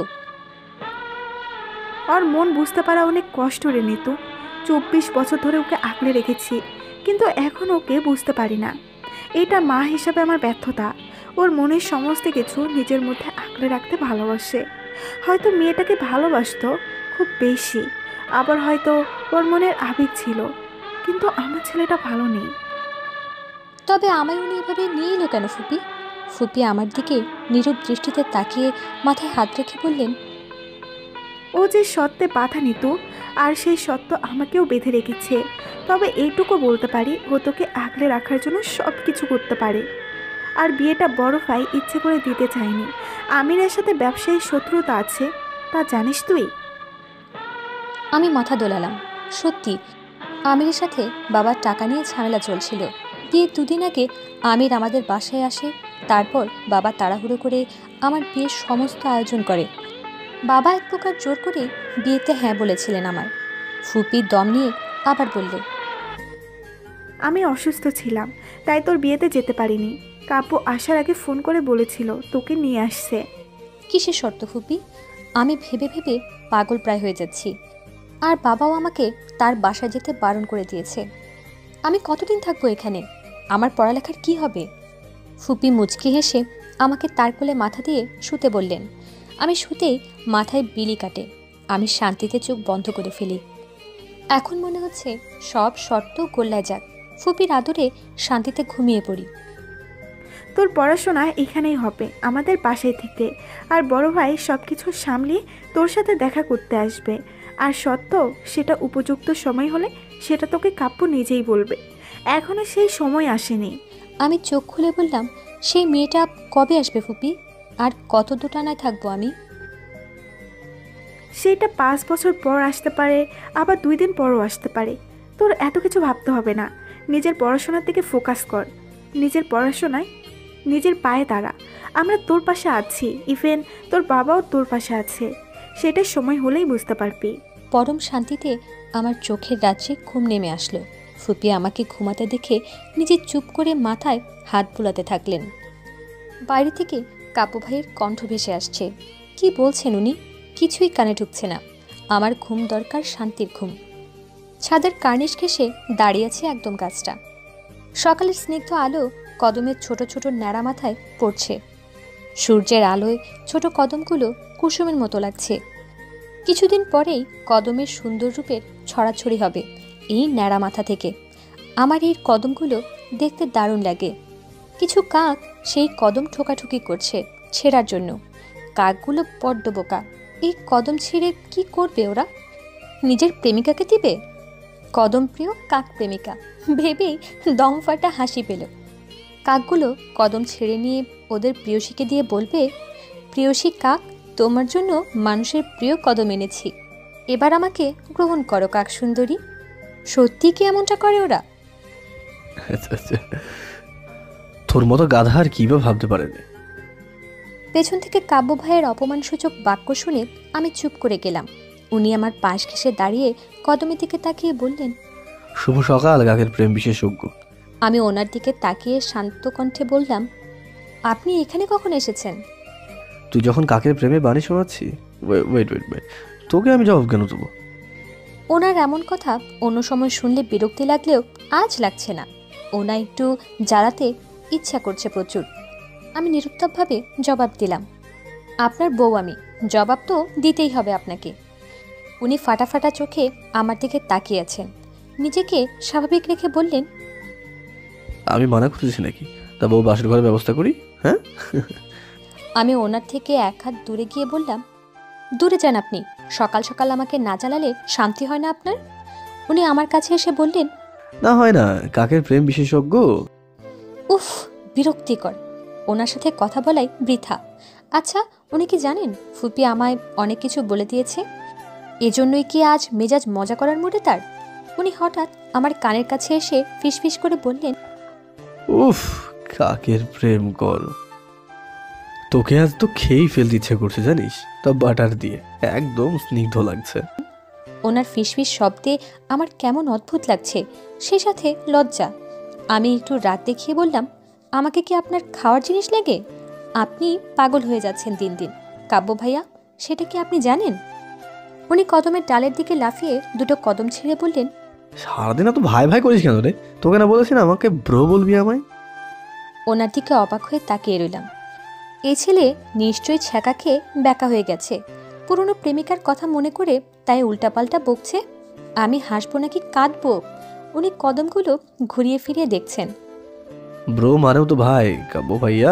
ওর মন বুঝতে পারা অনেক কষ্ট রে নিতু। 24 বছর ধরে ওকে আঁকড়ে রেখেছি, কিন্তু এখন ওকে বুঝতে পারি না। এটা মা হিসাবে আমার ব্যর্থতা। ওর মনের সমস্ত কিছু নিজের মধ্যে আঁকড়ে রাখতে ভালোবাসে। হয়তো মেয়েটাকে ভালোবাসতো খুব বেশি, আবার হয়তো ওর মনের আবেগ ছিল, কিন্তু আমার ছেলেটা ভালো নেই। তবে আমায় উনি এভাবে নিয়ে এলো কেন ফুপি? ফুপি আমার দিকে নীরব দৃষ্টিতে তাকিয়ে মাথায় হাত রেখে বললেন, ও যে সত্যে বাধা নিত, আর সেই সত্য আমাকেও বেঁধে রেখেছে। তবে এইটুকু বলতে পারি, ও তোকে আগলে রাখার জন্য সব কিছু করতে পারে। আর বিয়েটা বড় ভাই ইচ্ছে করে দিতে চায়নি। আমিরের সাথে ব্যবসায়ী শত্রুতা আছে, তা জানিস তুই? আমি মাথা দোলালাম। সত্যি আমিরের সাথে বাবার টাকা নিয়ে ঝামেলা চলছিল। বিয়ের 2 দিন আগে আমির আমাদের বাসায় আসে, তারপর বাবা তাড়াহুড়ো করে আমার বিয়ের সমস্ত আয়োজন করে। বাবা এক প্রকার জোর করে বিয়েতে হ্যাঁ বলেছিলেন আমার। ফুপি দম নিয়ে আবার বলল, আমি অসুস্থ ছিলাম, তাই তোর বিয়েতে যেতে পারিনি। কাব্য আসার আগে ফোন করে বলেছিল তোকে নিয়ে আসছে। কিসের শর্ত ফুপি? আমি ভেবে ভেবে পাগল প্রায় হয়ে যাচ্ছি। আর বাবাও আমাকে তার বাসায় যেতে বারণ করে দিয়েছে। আমি কতদিন থাকবো এখানে? আমার পড়ালেখার কি হবে? ফুপি মুচকি হেসে আমাকে তার কোলে মাথা দিয়ে শুতে বললেন। আমি শুতেই মাথায় বিলি কাটে। আমি শান্তিতে চোখ বন্ধ করে ফেলি। এখন মনে হচ্ছে সব শর্ত গোল্লায় যাক, ফুপির আদরে শান্তিতে ঘুমিয়ে পড়ি। তোর পড়াশোনা এখানেই হবে, আমাদের বাসায় থেকে। আর বড় ভাই সব কিছু সামলিয়ে তোর সাথে দেখা করতে আসবে। আর সত্য সেটা উপযুক্ত সময় হলে সেটা তোকে কাব্য নিজেই বলবে। এখনো সেই সময় আসেনি। আমি চোখ খুলে বললাম, সেই মেয়েটা কবে আসবে ফুপি? আর কত দোটানায় থাকবো আমি? সেটা 5 বছর পর আসতে পারে, আবার 2 দিন পরও আসতে পারে। তোর এত কিছু ভাবতে হবে না। নিজের পড়াশোনার দিকে ফোকাস কর। নিজের পড়াশোনায় নিজের পায়ে দাঁড়া। আমরা তোর পাশে আছি, ইভেন তোর বাবাও তোর পাশে আছে। সেটা সময় হলেই বুঝতে পারবি। পরম শান্তিতে আমার চোখের রাত্রে ঘুম নেমে আসলো। ফুপি আমাকে ঘুমাতে দেখে নিজে চুপ করে মাথায় হাত বুলাতে থাকলেন। বাইরে থেকে কাব্য ভাইয়ের কণ্ঠ ভেসে আসছে। কি বলছেন উনি? কিছুই কানে ঢুকছে না। আমার ঘুম দরকার, শান্তির ঘুম। ছাদের কার্নিশ ঘেঁষে দাঁড়িয়ে আছে একদম গাছটা। সকালের স্নিগ্ধ আলো কদমের ছোট ছোট ন্যাড়া মাথায় পড়ছে। সূর্যের আলোয় ছোট কদমগুলো কুসুমের মতো লাগছে। কিছুদিন পরেই কদমের সুন্দর রূপের ছড়াছড়ি হবে এই ন্যাড়া মাথা থেকে। আমার এই কদমগুলো দেখতে দারুণ লাগে। কিছু কাক সেই কদম ঠোকাঠুকি করছে ছেঁড়ার জন্য। কাকগুলো বড্ড বোকা। এই কদম ছিঁড়ে কি করবে ওরা? নিজের প্রেমিকাকে দিবে? কদম প্রিয় কাক প্রেমিকা ভেবেই দম ফাটা হাসি পেল। কাকগুলো কদম ছেড়ে নিয়ে ওদের প্রিয়সীকে দিয়ে বলবে, প্রিয়সী কাক, তোমার জন্য মানুষের প্রিয় কদম এনেছি, এবার আমাকে গ্রহণ করো কাক সুন্দরী। সত্যি কি এমনটা করে ওরা? তোর মতো গাধা আর কি বা ভাবতে পারে। পেছন থেকে কাব্য ভাইয়ের অপমানসূচক বাক্য শুনে আমি চুপ করে গেলাম। উনি আমার পাশ ঘেঁষে দাঁড়িয়ে কদমের দিকে তাকিয়ে বললেন, শুভ সকাল কাকের প্রেম বিশেষজ্ঞ। আমি ওনার দিকে তাকিয়ে শান্ত কণ্ঠে বললাম, আপনি এখানে কখন এসেছেন? তুই যখন কাকের প্রেমে বাণী শোনাচ্ছি, ওয়েট, তোকে আমি জবাব কেন দেবো? ওনার এমন কথা অন্য সময় শুনলে বিরক্তি লাগলেও আজ লাগছে না। ওনা একটু জ্বালাতে ইচ্ছা করছে প্রচুর। আমি নিরুত্তরভাবে জবাব দিলাম, আপনার বউ আমি, জবাব তো দিতেই হবে আপনাকে। উনি ফাটা চোখে আমার দিকে তাকিয়ে আছেন। নিজেকে স্বাভাবিক রেখে বললেন, আমি মানা করতেছি নাকি? তা বউ বাসর ঘরের ব্যবস্থা করি? হ্যাঁ। আমি ওনার থেকে এক হাত দূরে গিয়ে বললাম, দূরে যান আপনি, সকাল সকাল আমাকে না জ্বালালে শান্তি হয় না আপনার? উনি আমার কাছে এসে বললেন, না হয় না, কাকের প্রেম বিশেষজ্ঞ। উফ, বিরক্তিকর। ওনার সাথে কথা বলাই বৃথা। আচ্ছা, উনি কি জানেন ফুপি আমায় অনেক কিছু বলে দিয়েছে? এজন্যই কি আজ মেজাজ মজা করার মুডে তার? উনি হঠাৎ আমার কানের কাছে এসে ফিসফিস করে বললেন, উফ, কাকের প্রেম কর। তোকে আজ তো খেয়েই ফেলতে ইচ্ছে করছে জানিস, তা বাটার দিয়ে একদম স্নিগ্ধ লাগছে। ওনার ফিসফিস শব্দে আমার কেমন অদ্ভুত লাগছে, সেই সাথে লজ্জা। আমি একটু রাগ দেখিয়ে বললাম, আমাকে কি আপনার খাওয়ার জিনিস লাগে? আপনি পাগল হয়ে যাচ্ছেন দিন দিন। কাব্য ভাইয়া, সেটা কি আপনি জানেন? উনি কদমের ডালের দিকে লাফিয়ে দুটো কদম ছেড়ে বললেন, সারাদিন এত ভাই ভাই করিস কেন রে? তোকে না বলেছি না আমাকে ব্রো বলবি আমায়? ওনার দিকে অবাক হয়ে তাকিয়ে রইলাম। এই ছেলে নিশ্চয়ই ছ্যাঁকা খেয়ে ব্যাকা হয়ে গেছে, পুরনো প্রেমিকার কথা মনে করে তাই উল্টাপাল্টা বকছে। আমি হাসবো নাকি কাঁদবো? উনি কদমগুলো ঘুরিয়ে ফিরিয়ে দেখছেন। ব্রো মানেও তো ভাই, কাব্য ভাইয়া।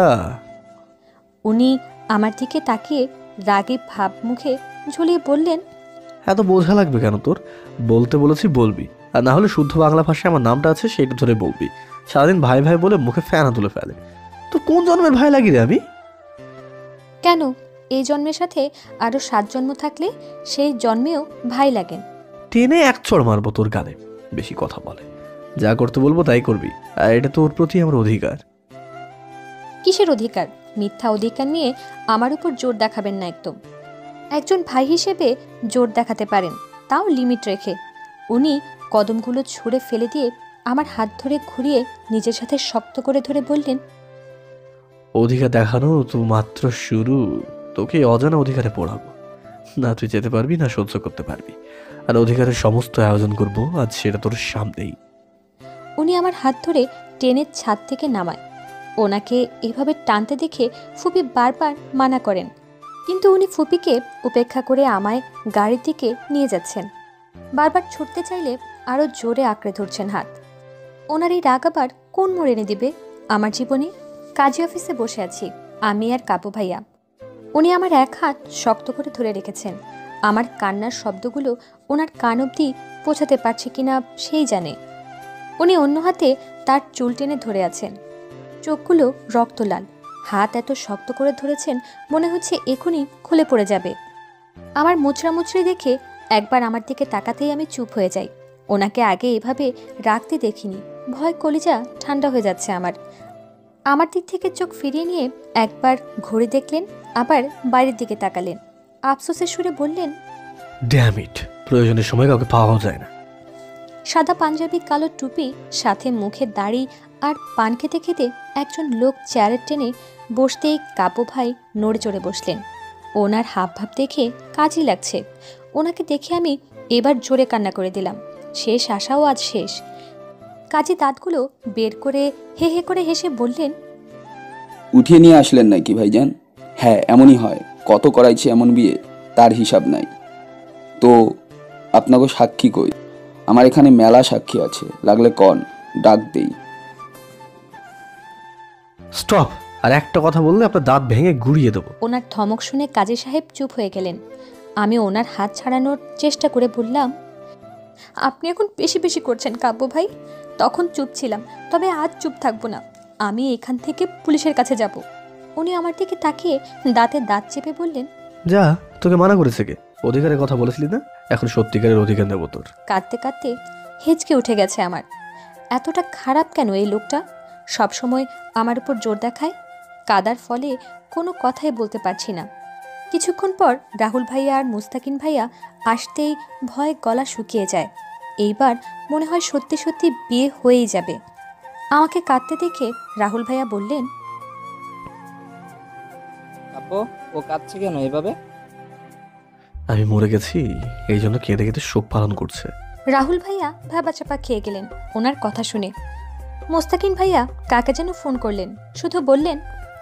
উনি আমার দিকে তাকিয়ে রাগে ভাব মুখে ঝুলিয়ে বললেন, এত বোঝা লাগবে কেন তোর? বলতে বলেছি বলবি, আর না হলে শুদ্ধ বাংলা ভাষায় আমার নামটা আছে সেটা ধরে বলবি। সারাদিন ভাই ভাই বলে মুখে ফ্যানা তুলে ফেলে। তো কোন জন্মের ভাই লাগি রে আমি? কেন, এই জন্মের সাথে আরো 7 জন্ম থাকলে সেই জন্মেও ভাই লাগেন। টেনে এক চড় মারবো তোর গালে, বেশি কথা বলে। যা করতে বলবো তাই করবি, আর এটা তোর প্রতি আমার অধিকার। কিসের অধিকার? মিথ্যা অধিকার নিয়ে আমার উপর জোর দেখাবেন না একদম। একজন ভাই হিসেবে জোর দেখাতে পারেন, তাও লিমিট রেখে। উনি কদমগুলো ছুঁড়ে ফেলে দিয়ে আমার হাত ধরে ঘুরিয়ে নিজের সাথে শক্ত করে ধরে বললেন, অধিকার দেখানো তো মাত্র শুরু, তোকে অজানা অধিকারে পড়াবো। না তুই যেতে পারবি না সহ্য করতে পারবি, আর অধিকারের সমস্ত আয়োজন করবো আজ সেটা তোর সামনেই। উনি আমার হাত ধরে ট্রেনের ছাদ থেকে নামায়। ওনাকে এভাবে টানতে দেখে ফুপি বারবার মানা করেন, কিন্তু উনি ফুপিকে উপেক্ষা করে আমায় গাড়ির দিকে নিয়ে যাচ্ছেন। বারবার ছুটতে চাইলে আরও জোরে আঁকড়ে ধরছেন হাত। ওনার এই রাগ আবার কোন মোড় এনে দিবে আমার জীবনে? কাজী অফিসে বসে আছি আমি আর কাবু ভাইয়া। উনি আমার এক হাত শক্ত করে ধরে রেখেছেন। আমার কান্নার শব্দগুলো ওনার কান অবধি পৌঁছাতে পারছে কিনা সেই জানে। উনি অন্য হাতে তার চুল টেনে ধরে আছেন, চোখগুলো রক্তলাল। হাত এত শক্ত করে ধরেছেন মনে হচ্ছে এখনই খুলে পড়ে যাবে। আমার মুচড়ামুচড়ি দেখে একবার আমার দিকে তাকাতেই আমি চুপ হয়ে যাই। ওনাকে আগে এভাবে রাখতে দেখিনি, ভয় কলিজা ঠান্ডা হয়ে যাচ্ছে আমার দিক থেকে চোখ ফিরিয়ে নিয়ে একবার ঘুরে দেখলেন, আবার বাইরের দিকে তাকালেন। আফসোসের সুরে বললেন, ড্যাম ইট, প্রয়োজনের সময় কাউকে পাওয়া যায় না। সাদা পাঞ্জাবি, কালো টুপি, সাথে মুখে দাড়ি আর পান খেতে খেতে একজন লোক চেয়ারের টেনে বসতেই কাবু ভাই নড়ে চড়ে বসলেন। ওনার হাবভাব দেখে কাজই লাগছে। ওনাকে দেখে আমি এবার জোরে কান্না করে দিলাম। শেষ আশাও আজ শেষ। কাজী দাঁতগুলো বের করে হে হে করে হেসে বললেন, উঠিয়ে নিয়ে আসলেন নাকি ভাইজান? হ্যাঁ, এমনই হয়, কত করাইছে এমন বিয়ে, তার হিসাব নাই। তো আপনাকে সাক্ষী কই? আমার এখানে মেলা সাক্ষী আছে, লাগলে কন, ডাক দেই। স্টপ! আর একটা কথা বললে আপনার দাঁত ভেঙে গুড়িয়ে দেবো। ওনার ধমক শুনে কাজী সাহেব চুপ হয়ে গেলেন। আমি ওনার হাত ছাড়ানোর চেষ্টা করে বললাম, আপনি এখন বেশি বেশি করছেন কাব্য ভাই। তখন চুপ ছিলাম, তবে আজ চুপ থাকবো না। আমি এখান থেকে পুলিশের কাছে যাব। উনি আমার দিকে তাকিয়ে দাঁতে দাঁত চেপে বললেন, যা, তোকে মানা করেছে কে? অধিকারের কথা বলেছিলি না, এখন সত্যিকারের অধিকার নেবো তোর। কাঁদতে কাঁদতে হেঁচকে উঠে গেছে আমার। এতটা খারাপ কেন এই লোকটা? সবসময় আমার উপর জোর দেখায়। কাদার ফলে কোনো কথাই বলতে পারছি না, কিছুক্ষণ পর রাহুল ভাইয়া আর মুস্তাকিন ভাইয়া আসতেই ভয়ে গলা শুকিয়ে যায়। এইবার মনে হয় সত্যি সত্যি বিয়ে হয়েই যাবে। আমাকে কাঁদতে দেখে রাহুল ভাইয়া বললেন, আপু ও কাঁদছে কেন এভাবে? আমি মরে গেছি, এই জন্য কেঁদে কেঁদে শোক পালন করছে। রাহুল ভাইয়া ভাবাচাপা খেয়ে গেলেন ওনার কথা শুনে। মোস্তাকিন ভাইয়া কাকে যেন ফোন করলেন, শুধু বললেন,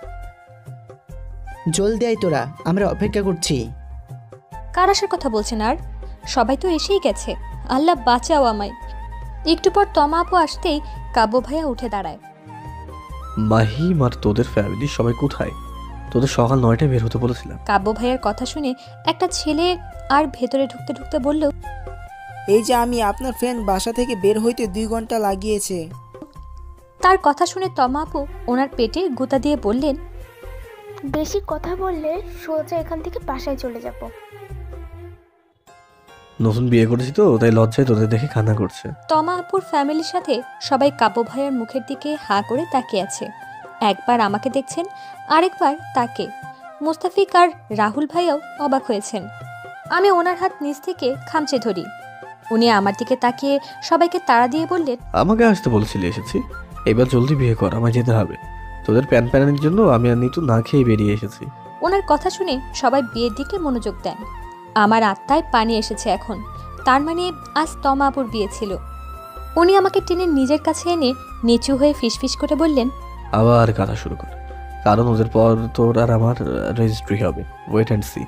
জলদি আয় তোরা, আমরা অপেক্ষা করছি। কার আসার কথা বলছেন? আর সবাই তো এসেই গেছে, আল্লাহ বাঁচাও আমায়। একটু পর তমা আপু আসতেই কাব্য ভাইয়া উঠে দাঁড়ায়। মাহিম আর তোদের ফ্যামিলি সবাই কোথায়? তোদের সকাল 9টায় বের হতে বলেছিলাম। কাব্য ভাইয়ার কথা শুনে একটা ছেলে আর ভেতরে ঢুকতে ঢুকতে বলল, এই যে আমি, আপনার ফ্রেন্ড বাসা থেকে বের হইতে 2 ঘন্টা লাগিয়েছে। তার কথা শুনে তমা আপু ওনার পেটে গুঁতা দিয়ে বললেন, বেশি কথা বললে সোজা এখান থেকে বাসায় চলে যাব। নতুন বিয়ে করেছি তো, তাই লজ্জায় তোদের দেখে কান্না করছে। তমা আপুর ফ্যামিলির সাথে সবাই কাব্য ভাইয়ার মুখের দিকে হাঁ করে তাকিয়ে আছে। একবার আমাকে দেখছেন, আরেকবার তাকে। মুস্তাফিক আর রাহুল ভাইয়াও অবাক হয়েছেন। আমি ওনার হাত নিচ থেকে খামচে ধরি। উনি আমার দিকে তাকিয়ে সবাইকে তাড়া দিয়ে বললেন, আমাকে আসতে বলেছিলি, এসেছি। এবার জলদি বিয়ে কর, আমায় যেতে হবে। তোদের প্যান প্যানের জন্য আমি আর নিতু না খেয়ে বেরিয়ে এসেছি। ওনার কথা শুনে সবাই বিয়ের দিকে মনোযোগ দেন। আমার আত্মায় পানি এসেছে এখন। তার মানে আজ তমা আপুর বিয়ে ছিল। উনি আমাকে টেনে নিজের কাছে এনে নিচু হয়ে ফিসফিস করে বললেন, আবার কথা শুরু কর, কারণ ওদের পর তোর আর আমার রেজিস্ট্রি হবে। Wait and C.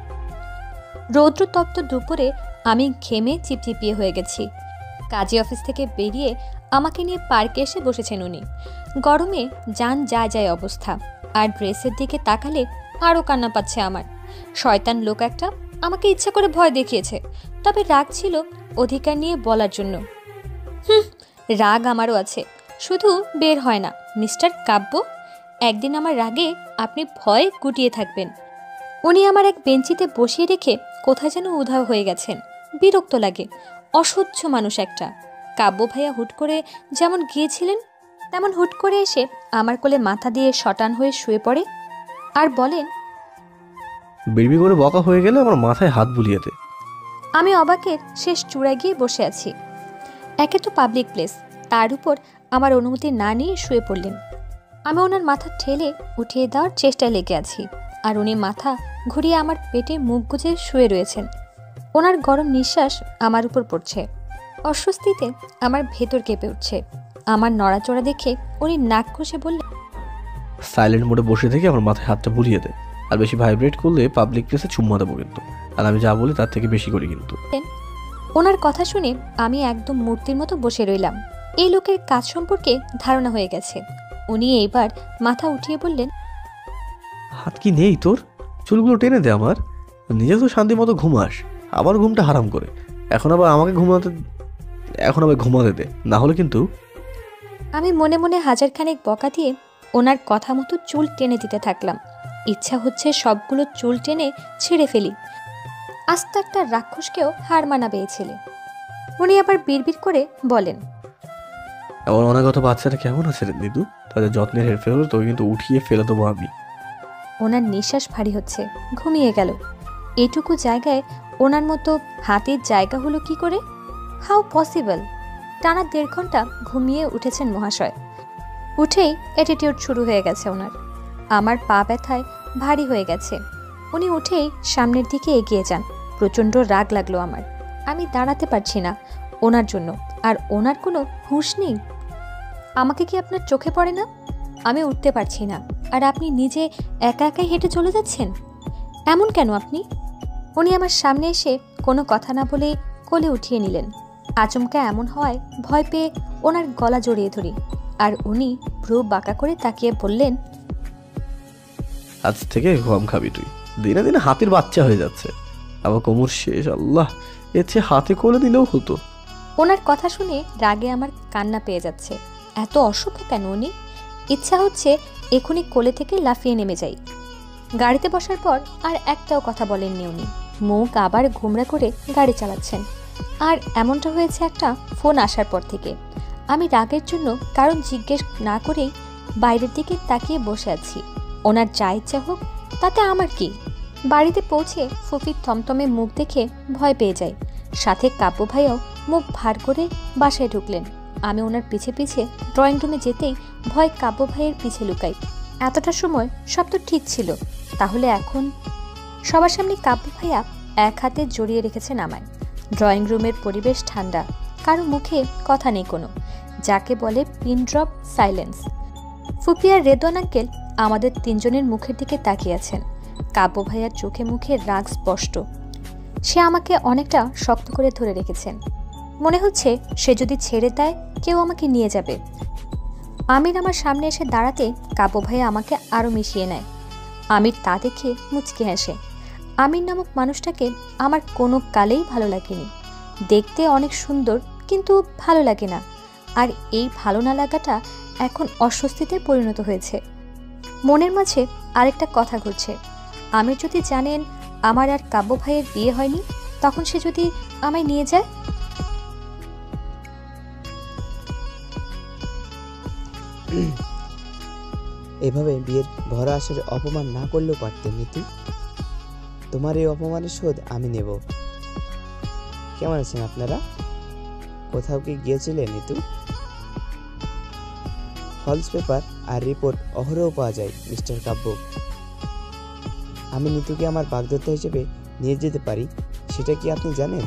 রৌদ্রতপ্ত দুপুরে আমি ঘেমে চিপচিপিয়ে হয়ে গেছি। কাজী অফিস থেকে বেরিয়ে আমাকে নিয়ে পার্কে এসে বসেছেন উনি। গরমে যান যায় যায় অবস্থা, আর ড্রেসের দিকে তাকালে আরও কান্না পাচ্ছে আমার। শয়তান লোক একটা আমাকে ইচ্ছা করে ভয় দেখিয়েছে, তবে রাগ ছিল অধিকার নিয়ে বলার জন্য। রাগ আমারও আছে, শুধু বের হয় না। মিস্টার কাব্য, একদিন আমার রাগে আপনি ভয়ে গুটিয়ে থাকবেন। উনি আমার এক বেঞ্চিতে বসিয়ে রেখে কোথায় যেন উধাও হয়ে গেছেন। বিরক্ত লাগে, অসহ্য মানুষ একটা। কাব্য ভাইয়া হুট করে যেমন গিয়েছিলেন, তেমন হুট করে এসে আমার কোলে মাথা দিয়ে শটান হয়ে শুয়ে পড়ে আর বলেন, বিড়বি করে বকা হয়ে গেলে আমার মাথায় হাত বুলিয়ে দে। আমি অবাকের শেষ চূড়ায় গিয়ে বসে আছি। একে তো পাবলিক প্লেস, তার উপর আমার অনুমতি না নিয়ে শুয়ে পড়লেন। আমি ওনার মাথা ঠেলে উঠিয়ে দেওয়ার চেষ্টায় লেগে আছি, আর উনি মাথা ঘুরিয়ে আমার পেটে মুখ গুজে শুয়ে রয়েছেন। ওনার গরম নিঃশ্বাস আমার উপর পড়ছে। অস্বস্তিতে আমার ভেতর কেঁপে উঠছে। আমার নড়াচড়া দেখে উনি নাক কষে বললেন, সাইলেন্ট মোডে বসে থেকে আমার মাথায় হাতটা বুলিয়ে দে। আর বেশি ভাইব্রেট করলে পাবলিক প্লেসে চুম্মা দেবো কিন্তু। আর আমি যা বলি তার থেকে বেশি করি কিন্তু। ওনার কথা শুনে আমি একদম মূর্তির মতো বসে রইলাম। এই লোকের কাজ সম্পর্কে ধারণা হয়ে গেছে। উনি এইবার মাথা উঠিয়ে বললেন, হাত কি নেই তোর? চুলগুলো টেনে দে আমার। নিজে তো শান্তি মতো ঘুমাস, আবার ঘুমটা হারাম করে। এখন আবার ঘুমাতে দে, না হলে কিন্তু। আমি মনে মনে হাজারখানেক বকা দিয়ে ওনার কথা মতো চুল টেনে দিতে থাকলাম। ইচ্ছা হচ্ছে সবগুলো চুল টেনে ছিঁড়ে ফেলি। আস্ত একটা রাক্ষসকেও হার মানাবে এই ছেলে। উনি আবার বিড়বিড় করে বলেন, এমন অনাগত বাচ্চারা কেমন আছে রে দিদু? তাদের যত্নের হেরফের হলো তোকে কিন্তু উঠিয়ে ফেলে দেবো আমি। ওনার নিঃশ্বাস ভারী হচ্ছে, ঘুমিয়ে গেল। এটুকু জায়গায় ওনার মতো হাতের জায়গা হলো কি করে? How possible? টানা 1.5 ঘন্টা ঘুমিয়ে উঠেছেন মহাশয়। উঠেই অ্যাটিটিউড শুরু হয়ে গেছে ওনার। আমার পা ব্যথায় ভারী হয়ে গেছে। উনি উঠেই সামনের দিকে এগিয়ে যান। প্রচণ্ড রাগ লাগলো আমার। আমি দাঁড়াতে পারছি না ওনার জন্য। আর ওনার কোনো হুঁশ নেই। আমাকে কি আপনার চোখে পড়ে না? আমি উঠতে পারছি না, আর আপনি নিজে একা একাই হেঁটে চলে যাচ্ছেন। এমন কেন আপনি? উনি আমার সামনে এসে কোনো কথা না বলে কোলে উঠিয়ে নিলেন। আচমকা এমন হয় ভয় পেয়ে ওনার গলা জড়িয়ে ধরি। আর উনি ভ্রু বাঁকা করে তাকিয়ে বললেন, আজ থেকে গম খাবি তুই। দিনে দিনে হাতির বাচ্চা হয়ে যাচ্ছে। আমার কোমর শেষ। আল্লাহ, এর চেয়ে হাতে কোলে দিলেও হতো। ওনার কথা শুনে রাগে আমার কান্না পেয়ে যাচ্ছে। এত অসভ্য কেন উনি? ইচ্ছা হচ্ছে এখনই কোলে থেকে লাফিয়ে নেমে যাই। গাড়িতে বসার পর আর একটাও কথা বলেননি উনি। মুখ আবার ঘুমরা করে গাড়ি চালাচ্ছেন। আর এমনটা হয়েছে একটা ফোন আসার পর থেকে। আমি রাগের জন্য কারণ জিজ্ঞেস না করেই বাইরের দিকে তাকিয়ে বসে আছি। ওনার যা ইচ্ছা হোক, তাতে আমার কি? বাড়িতে পৌঁছে ফুপির থমথমে মুখ দেখে ভয় পেয়ে যায়। সাথে কাব্য ভাইয়াও মুখ ভার করে বাসায় ঢুকলেন। আমি ওনার পিছে পিছে ড্রয়িং রুমে যেতেই ভয় কাব্য ভাইয়ের পিছে লুকাই। এতটা সময় সব তো ঠিক ছিল, তাহলে এখন? সবার সামনে কাব্য ভাইয়া এক হাতে জড়িয়ে রেখেছেন আমায়। ড্রয়িং রুমের পরিবেশ ঠান্ডা, কারো মুখে কথা নেই কোনো, যাকে বলে পিন ড্রপ সাইলেন্স। ফুপি আর রেদওয়ান আঙ্কেল আমাদের তিনজনের মুখের দিকে তাকিয়ে আছেন। কাব্য ভাইয়ার চোখে মুখে রাগ স্পষ্ট। সে আমাকে অনেকটা শক্ত করে ধরে রেখেছেন। মনে হচ্ছে সে যদি ছেড়ে দেয় কেউ আমাকে নিয়ে যাবে। আমির আমার সামনে এসে দাঁড়াতে কাব্য ভাইয়া আমাকে আরও মিশিয়ে নেয়। আমির তা দেখে মুচকি হাসে। আমির নামক মানুষটাকে আমার কোনো কালেই ভালো লাগেনি। দেখতে অনেক সুন্দর, কিন্তু ভালো লাগে না। আর এই ভালো না লাগাটা এখন অস্বস্তিতে পরিণত হয়েছে। মনের মাঝে আরেকটা কথা ঘুরছে। আমির যদি জানেন আমার আর কাব্য ভাইয়ের বিয়ে হয়নি, তখন সে যদি আমায় নিয়ে যায়? এভাবে বিয়ের ভরা আসরে অপমান না করলেও পারতেন নিতু। তোমার এই অপমানের শোধ আমি নেব। কেমন আছেন আপনারা? কোথাও কি গিয়েছিলেন নিতু? ফলস পেপার আর রিপোর্ট অহরহ পাওয়া যায় মিস্টার কাব্য। আমি নিতুকে আমার বাগদত্তা হিসেবে নিয়ে যেতে পারি, সেটা কি আপনি জানেন?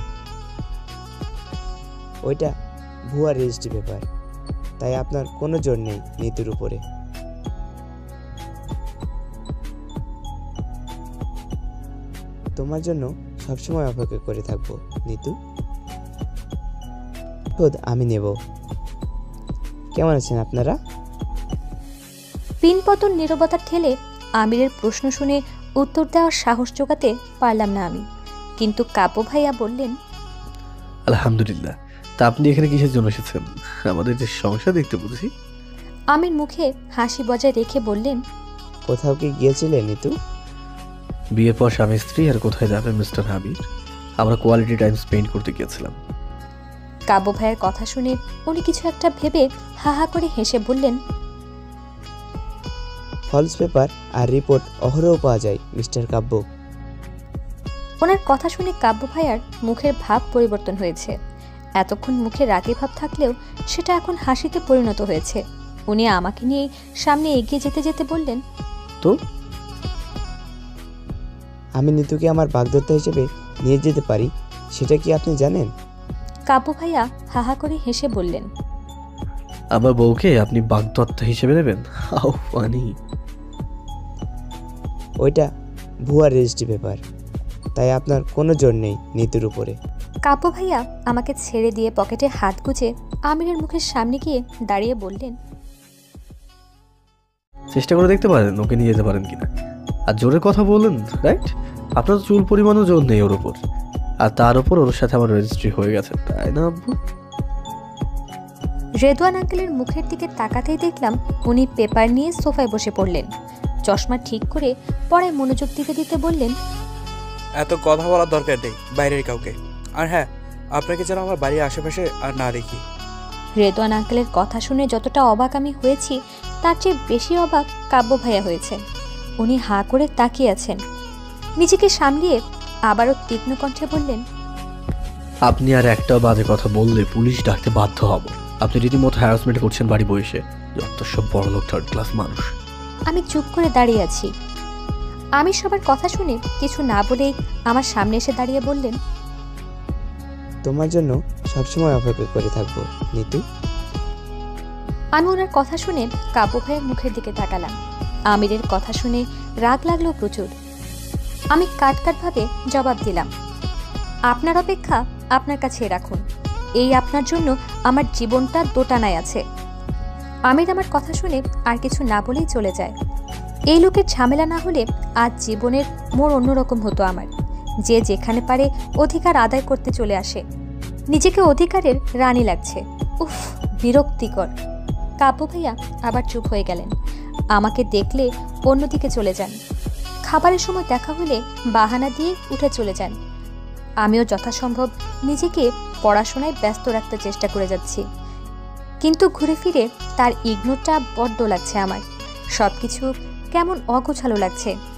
ওইটা ভুয়া রেজিস্ট্রি পেপার, তাই আপনার কোনো জোর নেই নিতুর উপরে। তোমার জন্য সবসময় অপেক্ষা করে থাকবো নিতু। খোদ আমি নেব। কেমন আছেন আপনারা? পিনপতন নীরবতা ঠেলে আমিরের প্রশ্ন শুনে উত্তর দেওয়ার সাহস জোগাতে পারলাম না আমি। কিন্তু কাব্য ভাইয়া বললেন, আলহামদুলিল্লাহ। তা আপনি এখানে কিসের জন্য এসেছেন? আমাদের যে সংসার দেখতে বুঝি। আমির মুখে হাসি বজায় রেখে বললেন, কোথাও কি গিয়েছিলেন নিতু? বিয়ের পর স্বামী স্ত্রী আর কোথায় যাবে মিস্টার হাবিব, আমরা কোয়ালিটি টাইম স্পেন্ড করতে গিয়েছিলাম। কাব্য ভাইয়ের কথা শুনে উনি কিছু একটা ভেবে হা হা করে হেসে বললেন, ফলস পেপার আর রিপোর্ট অহরহ পাওয়া যায় মিস্টার কাব্য। ওনার কথা শুনে কাব্য ভাইয়ার মুখের ভাব পরিবর্তন হয়েছে। এতক্ষণ মুখে রাগী ভাব থাকলেও সেটা এখন হাসিতে পরিণত হয়েছে। উনি আমাকে নিয়ে সামনে এগিয়ে যেতে যেতে বললেন, তো আমি নিতুকে আমার বাগদত্তা হিসেবে নিয়ে যেতে পারি, সেটা কি আপনি জানেন? কাব্য ভাইয়া হা হা করে হেসে বললেন, আমার বউকে আপনি বাগদত্তা হিসেবে নেবেন? How funny. ওইটা ভুয়া রেজিস্ট্রি পেপার, তাই আপনার কোনো জোর নেই নিতুর উপরে। কাব্য ভাইয়া আমাকে ছেড়ে দিয়ে পকেটে হাত গুজে আমিরের মুখের সামনে গিয়ে দাঁড়িয়ে বললেন, চেষ্টা করে দেখতে পারেন ওকে নিয়ে যেতে পারেন কিনা। আর জোরে কথা বললেন, রাইট? আপনার চুল পরিমাণও জোর নেই ওর উপর, আর তার উপর ওর সাথে আমার রেজিস্ট্রি হয়ে গেছে, তাই না আব্বু? রেদওয়ান আঙ্কেলের মুখের দিকে তাকাতেই দেখলাম উনি পেপার নিয়ে সোফায় বসে পড়লেন। চশমা ঠিক করে পরে মনোযোগ দিতে দিতে বললেন, এত কথা বলার দরকার নেই বাইরের কাউকে। আর হ্যাঁ, আপনাকে যেন আমার বাড়ির আশেপাশে আর না দেখি। রেদওয়ান আঙ্কেলের কথা শুনে যতটা অবাক আমি হয়েছি, তার চেয়ে বেশি অবাক কাব্য ভাইয়া হয়েছেন। উনি হাঁ করে তাকিয়ে আছেন। নিজেকে সামলিয়ে আবারও তীক্ষ্ণ কণ্ঠে বললেন, আপনি আর একটাও বাজে কথা বললে পুলিশ ডাকতে বাধ্য হব। আপনি রীতিমতো হ্যারাসমেন্ট করছেন বাড়ি বসে। যত সব বড় লোক থার্ড ক্লাস মানুষ। আমি চুপ করে দাঁড়িয়ে আছি। আমি সবার কথা শুনে কিছু না বলেই আমার সামনে এসে দাঁড়িয়ে বললেন, তোমার জন্য সবসময় অপেক্ষা করে থাকবো নিতু। আমি ওনার কথা শুনে কাব্য ভাইয়ের মুখের দিকে তাকালাম। আমিরের কথা শুনে রাগ লাগলো প্রচুর। আমি কাটকাটভাবে জবাব দিলাম, আপনার অপেক্ষা আপনার কাছে রাখুন। এই আপনার জন্য আমার জীবনটা দোটানায় আছে। আমির আমার কথা শুনে আর কিছু না বলেই চলে যায়। এই লোকের ঝামেলা না হলে আজ জীবনের মোড় অন্যরকম হতো আমার। যে যেখানে পারে অধিকার আদায় করতে চলে আসে। নিজেকে অধিকারের রানী লাগছে। উফ, বিরক্তিকর। কাব্য ভাইয়া আবার চুপ হয়ে গেলেন। আমাকে দেখলে অন্যদিকে চলে যান। খাবারের সময় দেখা হলে বাহানা দিয়ে উঠে চলে যান। আমিও যথাসম্ভব নিজেকে পড়াশোনায় ব্যস্ত রাখতে চেষ্টা করে যাচ্ছি, কিন্তু ঘুরে ফিরে তার ইগনোরটা বড্ড লাগছে আমার। সবকিছু কেমন অগোছালো লাগছে।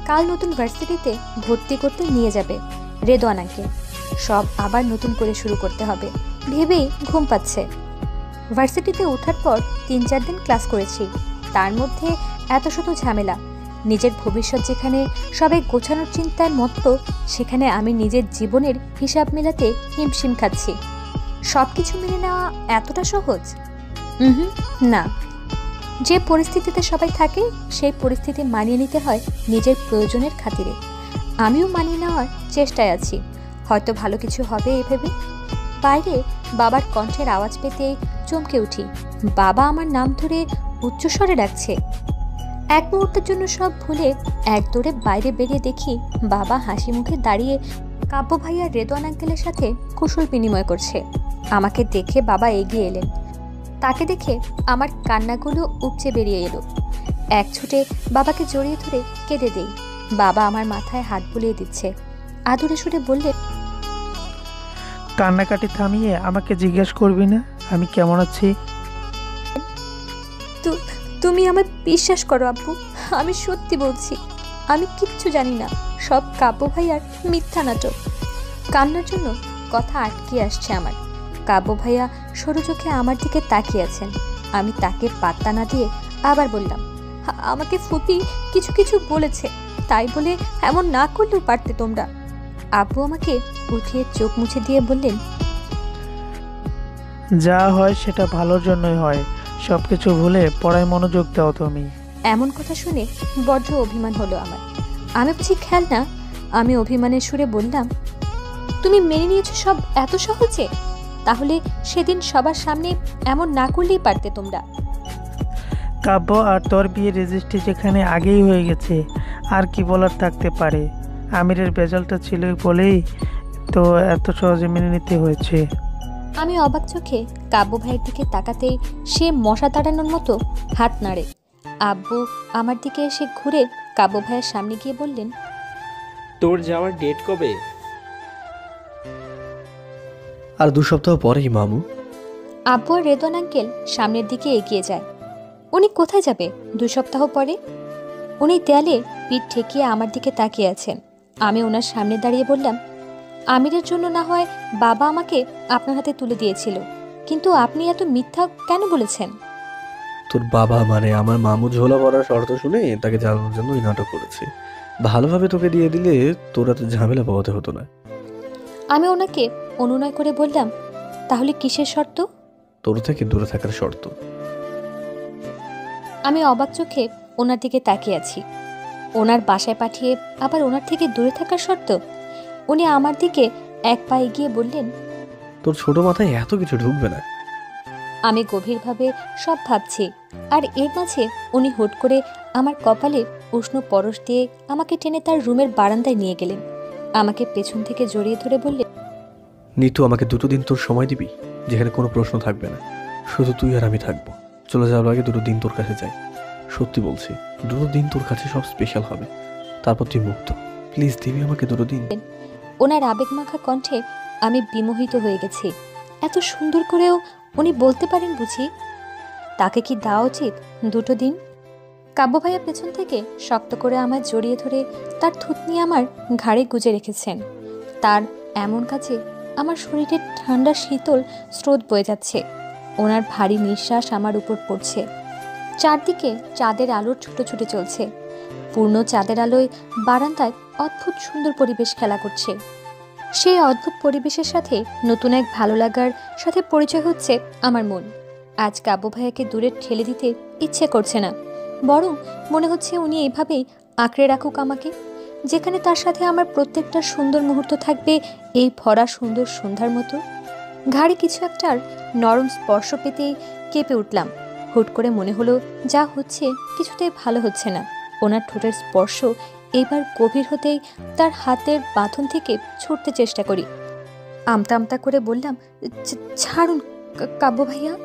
কাল নতুন ভার্সিটিতে ভর্তি করতে নিয়ে যাবে রেদওয়ান আঙ্কেল। সব আবার নতুন করে শুরু করতে হবে ভেবেই ঘুম পাচ্ছে। ভার্সিটিতে ওঠার পর 3-4 দিন ক্লাস করেছি, তার মধ্যে এত শত ঝামেলা। নিজের ভবিষ্যৎ যেখানে সবাই গোছানোর চিন্তার মতো, সেখানে আমি নিজের জীবনের হিসাব মেলাতে হিমশিম খাচ্ছি। সব কিছু মেনে নেওয়া এতটা সহজ? না। যে পরিস্থিতিতে সবাই থাকে সেই পরিস্থিতি মানিয়ে নিতে হয় নিজের প্রয়োজনের খাতিরে। আমিও মানিয়ে নেওয়ার চেষ্টায় আছি, হয়তো ভালো কিছু হবে এই ভেবে। বাইরে বাবার কণ্ঠের আওয়াজ পেতেই চমকে উঠি। বাবা আমার নাম ধরে উচ্চস্বরে ডাকছে। এক মুহূর্তের জন্য সব ভুলে এক দৌড়ে বাইরে বেরিয়ে দেখি বাবা হাসি মুখে দাঁড়িয়ে কাব্য ভাইয়া রেদওয়ান আঙ্কেলের সাথে কুশল বিনিময় করছে। আমাকে দেখে বাবা এগিয়ে এলেন। তাকে দেখে আমার কান্নাগুলো উপচে বেরিয়ে এলো। এক ছুটে বাবাকে জড়িয়ে ধরে কেঁদে দেই। বাবা আমার মাথায় হাত বুলিয়ে দিচ্ছে, আদুরে সুরে বললে, কান্নাকাটি থামিয়ে আমাকে জিজ্ঞেস করবি না আমি কেমন আছি? তুমি আমায় বিশ্বাস করো আব্বু, আমি সত্যি বলছি। আমি কিচ্ছু জানি না, সব কাব্য ভাইয়ার মিথ্যা নাটক। কান্নার জন্য কথা আটকে আসছে আমার। কাব্য ভাইয়া সরু চোখে আমার দিকে তাকিয়ে আছেন। আমি তাকে পাত্তা না দিয়ে আবার বললাম, আমাকে ফুপি কিছু কিছু বলেছে, তাই বলে এমন না করলেও পারতে তোমরা। আব্বু আমাকে উঠিয়ে চোখ মুছে দিয়ে বললেন, যা হয় সেটা ভালোর জন্যই হয়, সবকিছু ভুলে পড়ায় মনোযোগ দাও তুমি। এমন কথা শুনে বড্ড অভিমান হলো আমার। আমি বুঝি খেয়াল না? আমি অভিমানের সুরে বললাম, তুমি মেনে নিয়েছো সব এত সহজে? তাহলে সেদিন সবার সামনে এমন না করলেই পারতে তোমরা। কাব্য আর তোর বিয়ের রেজিস্ট্রি যেখানে আগেই হয়ে গেছে, আর কি বলার থাকতে পারে? আমিরের রেজাল্টটা ছিল বলেই তো এত সহজে মেনে নিতে হয়েছে। আমি অবাক চোখে কাব্য ভাইয়ের দিকে তাকাতেই সে মশা তাড়ানোর মতো হাত নাড়ে। আব্বু আমার দিকে এসে ঘুরে কাব্য ভাইয়ের সামনে গিয়ে বললেন, তোর যাওয়ার ডেট কবে? আর 2 সপ্তাহ পরেই মামু। আব্বু আর রেদওয়ান আঙ্কেল সামনের দিকে এগিয়ে যায়। উনি কোথায় যাবে 2 সপ্তাহ পরে? উনি দেয়ালে পিঠ ঠেকিয়ে আমার দিকে তাকিয়ে আছেন। আমি ওনার সামনে দাঁড়িয়ে বললাম, আমিরের জন্য না হয় বাবা আমাকে আপনার হাতে তুলে দিয়েছিল, কিন্তু আপনি এত মিথ্যা কেন বলেছেন? তোর বাবা মানে আমার মামু ঝোলা পড়ার শর্ত শুনে তাকে জানানোর জন্য এই নাটক করেছে। ভালোভাবে তোকে দিয়ে দিলে তোর এত ঝামেলা পোহাতে হতো না। আমি ওনাকে অনুনয় করে বললাম, তাহলে কিসের শর্ত? তোর থেকে দূরে থাকার শর্ত। আমি অবাক চোখে ওনার দিকে তাকিয়ে আছি। ওনার বাসায় পাঠিয়ে আবার ওনার থেকে দূরে থাকার শর্ত? উনি আমার দিকে এক পা এগিয়ে বললেন, তোর ছোট মাথায় এত কিছু ঢুকবে না। আমি গভীরভাবে সব ভাবছি, আর এর মাঝে উনি হুট করে আমার কপালে উষ্ণ পরশ দিয়ে আমাকে টেনে তার রুমের বারান্দায় নিয়ে গেলেন। আমাকে পেছন থেকে জড়িয়ে ধরে বললেন, নিতু, আমাকে 2 দিন তোর সময় দিবি, যেখানে কোনো প্রশ্ন থাকবে না, শুধু তুই আর আমি থাকবো। চলে যাওয়ার আগে 2 দিন তোর কাছে যাই। সত্যি বলছি, 2 দিন তোর কাছে সব স্পেশাল হবে, তারপর তুই মুক্ত। প্লিজ দিবি আমাকে 2 দিন। ওনার আবেগমাখা কণ্ঠে আমি বিমোহিত হয়ে গেছি। এত সুন্দর করেও উনি বলতে পারেন বুঝি? তাকে কি দেওয়া উচিত 2 দিন? কাব্য ভাইয়া পেছন থেকে শক্ত করে আমায় জড়িয়ে ধরে তার থুতনি আমার ঘাড়ে গুজে রেখেছেন। তার এমন কাছে আমার শরীরে ঠান্ডা শীতল স্রোত বয়ে যাচ্ছে। ওনার ভারী নিঃশ্বাস আমার উপর পড়ছে। চারদিকে চাঁদের আলোর ছুটোছুটি চলছে। পূর্ণ চাঁদের আলোয় বারান্দায় অদ্ভুত সুন্দর পরিবেশ খেলা করছে। সেই অদ্ভুত পরিবেশের সাথে নতুন এক ভালো লাগার সাথে পরিচয় হচ্ছে আমার মন। আজ কাব্য ভাইয়াকে দূরে ঠেলে দিতে ইচ্ছে করছে না, বরং মনে হচ্ছে উনি এইভাবেই আঁকড়ে রাখুক আমাকে, যেখানে তার সাথে আমার প্রত্যেকটা সুন্দর মুহূর্ত থাকবে এই ভরা সুন্দর সন্ধ্যার মতো। ঘাড়ে কিছু একটার নরম স্পর্শ পেতেই কেঁপে উঠলাম। হুট করে মনে হলো যা হচ্ছে কিছুতেই ভালো হচ্ছে না। ওনার ঠোঁটের স্পর্শ এবার গভীর হতেই তার হাতের বাঁধন থেকে ছুটতে চেষ্টা করি। আমতা আমতা করে বললাম, ছাড়ুন কাব্য ভাইয়া।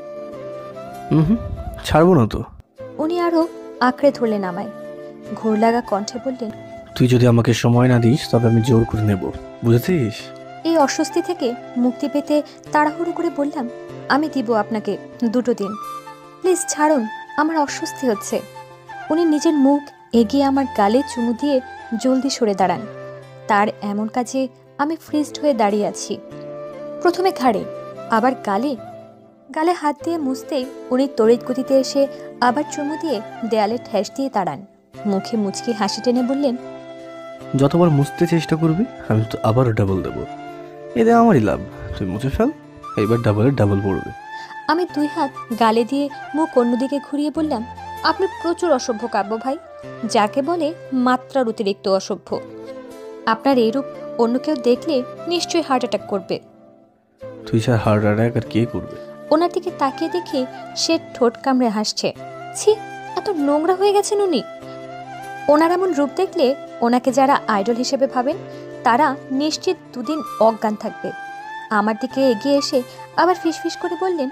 ছাড়বো না তো। উনি আরো আঁকড়ে ধরলেন আমায়। ঘোর লাগা কণ্ঠে বললেন, তুই যদি আমাকে সময় না দিস তবে আমি জোর করে নেব, বুঝেছিস? এই অস্বস্তি থেকে মুক্তি পেতে তাড়াহুড়ো করে বললাম, আমি দিব আপনাকে 2 দিন। প্লিজ ছাড়ুন, আমার অস্বস্তি হচ্ছে। উনি নিজের মুখ এগিয়ে আমার গালে চুমু দিয়ে জলদি সরে দাঁড়ান। তার এমন কাজে আমি ফ্রিজড হয়ে দাঁড়িয়ে আছি। প্রথমে ঘাড়ে, আবার গালে গালে হাত দিয়ে মুছতেই উনি তড়িৎ গতিতে এসে আবার চুমু দিয়ে দেয়ালে ঠেস দিয়ে দাঁড়ান। মুখে মুচকি হাসি টেনে বললেন, যতবার মুছতে চেষ্টা করবি আমি তো আবারও ডাবল দেবো। এতে আমারই লাভ, তুই মুছে ফেল, এবার ডাবলের ডাবল পড়বে। আমি 2 হাত গালে দিয়ে মুখ অন্যদিকে ঘুরিয়ে বললাম, আপনি প্রচুর অসভ্য কাব্য ভাই, যাকে বলে মাত্রার অতিরিক্ত অসভ্য। আপনার এইরূপ অন্য কেউ দেখলে নিশ্চয়ই হার্ট অ্যাটাক করবে। তুই ছাড়া হার্ট অ্যাটাক আর কে করবে? ওনার দিকে তাকিয়ে দেখে সে ঠোঁট কামড়ে হাসছে। ছি, এত নোংরা হয়ে গেছেন উনি। ওনার এমন রূপ দেখলে ওনাকে যারা আইডল হিসেবে ভাবেন তারা নিশ্চিত 2 দিন অজ্ঞান থাকবে। আমার দিকে এগিয়ে এসে আবার ফিসফিস করে বললেন,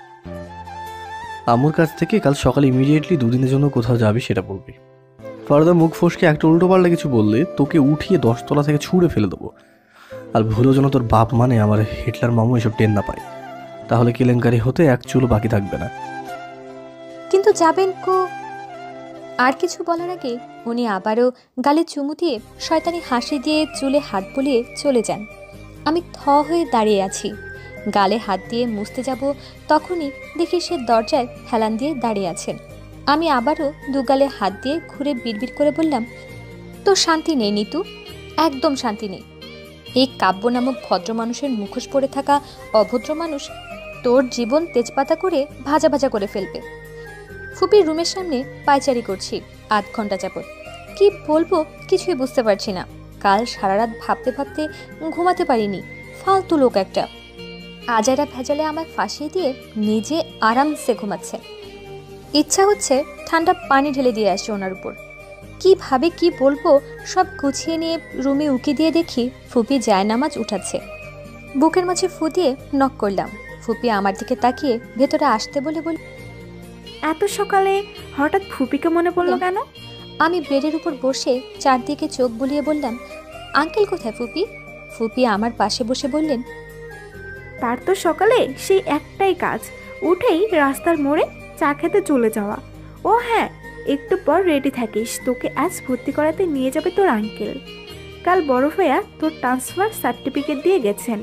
আমার কাছ থেকে কাল সকালে ইমিডিয়েটলি 2 দিনের জন্য কোথাও যাবি সেটা বলবি। ফার্দার মুখ ফসকে একটা উল্টো পাল্টা কিছু বললে তোকে উঠিয়ে 10 তলা থেকে ছুঁড়ে ফেলে দেবো। আর ভুলেও যেন তোর বাপ মানে আমার হিটলার মামু এসব টেন না পায়, তাহলে কেলেঙ্কারি হতে এক চুলও বাকি থাকবে না। কিন্তু যাবেন কো? আর কিছু বলার আগে উনি আবারও গালে চুমু দিয়ে শয়তানি হাসি দিয়ে চুলে হাত বুলিয়ে চলে যান। আমি থ হয়ে দাঁড়িয়ে আছি। গালে হাত দিয়ে মুছতে যাব তখনই দেখি সে দরজায় হেলান দিয়ে দাঁড়িয়ে আছেন। আমি আবারও 2 গালে হাত দিয়ে ঘুরে বিড়বিড় করে বললাম, তো শান্তি নেই নিতু, একদম শান্তি নেই। এই কাব্য নামক ভদ্র মানুষের মুখোশ পরে থাকা অভদ্র মানুষ তোর জীবন তেজপাতা করে ভাজা ভাজা করে ফেলবে। ফুপির রুমের সামনে পায়চারি করছি 8 ঘন্টা যাবত। কি বলবো কিছুই বুঝতে পারছি না। কাল সারা রাত ভাবতে ভাবতে ঘুমাতে পারিনি। ফালতু লোক একটা। আজারা ভেজালে আমায় ফাঁসিয়ে দিয়ে নিজে আরামসে ঘুমাচ্ছে। ইচ্ছা হচ্ছে ঠান্ডা পানি ঢেলে দিয়ে আসে ওনার উপর। কিভাবে কি বলবো সব গুছিয়ে নিয়ে রুমে উকি দিয়ে দেখি ফুপি জায়নামাজ উঠাচ্ছে। বুকের মাঝে ফু দিয়ে নক করলাম। ফুপি আমার দিকে তাকিয়ে ভেতরে আসতে বলে বল, এত সকালে হঠাৎ ফুপিকে মনে পড়লো কেন? আমি বেডের উপর বসে চারদিকে চোখ বুলিয়ে বললাম, আঙ্কেল কোথায় ফুপি? ফুপি আমার পাশে বসে বললেন, তার তো সকালে সেই একটাই কাজ, উঠেই রাস্তার মোড়ে চা খেতে চলে যাওয়া। ও হ্যাঁ, একটু পর রেডি থাকিস, তোকে আজ ভর্তি করাতে নিয়ে যাবে তোর আঙ্কেল। কাল বড় ভাইয়া তোর ট্রান্সফার সার্টিফিকেট দিয়ে গেছেন।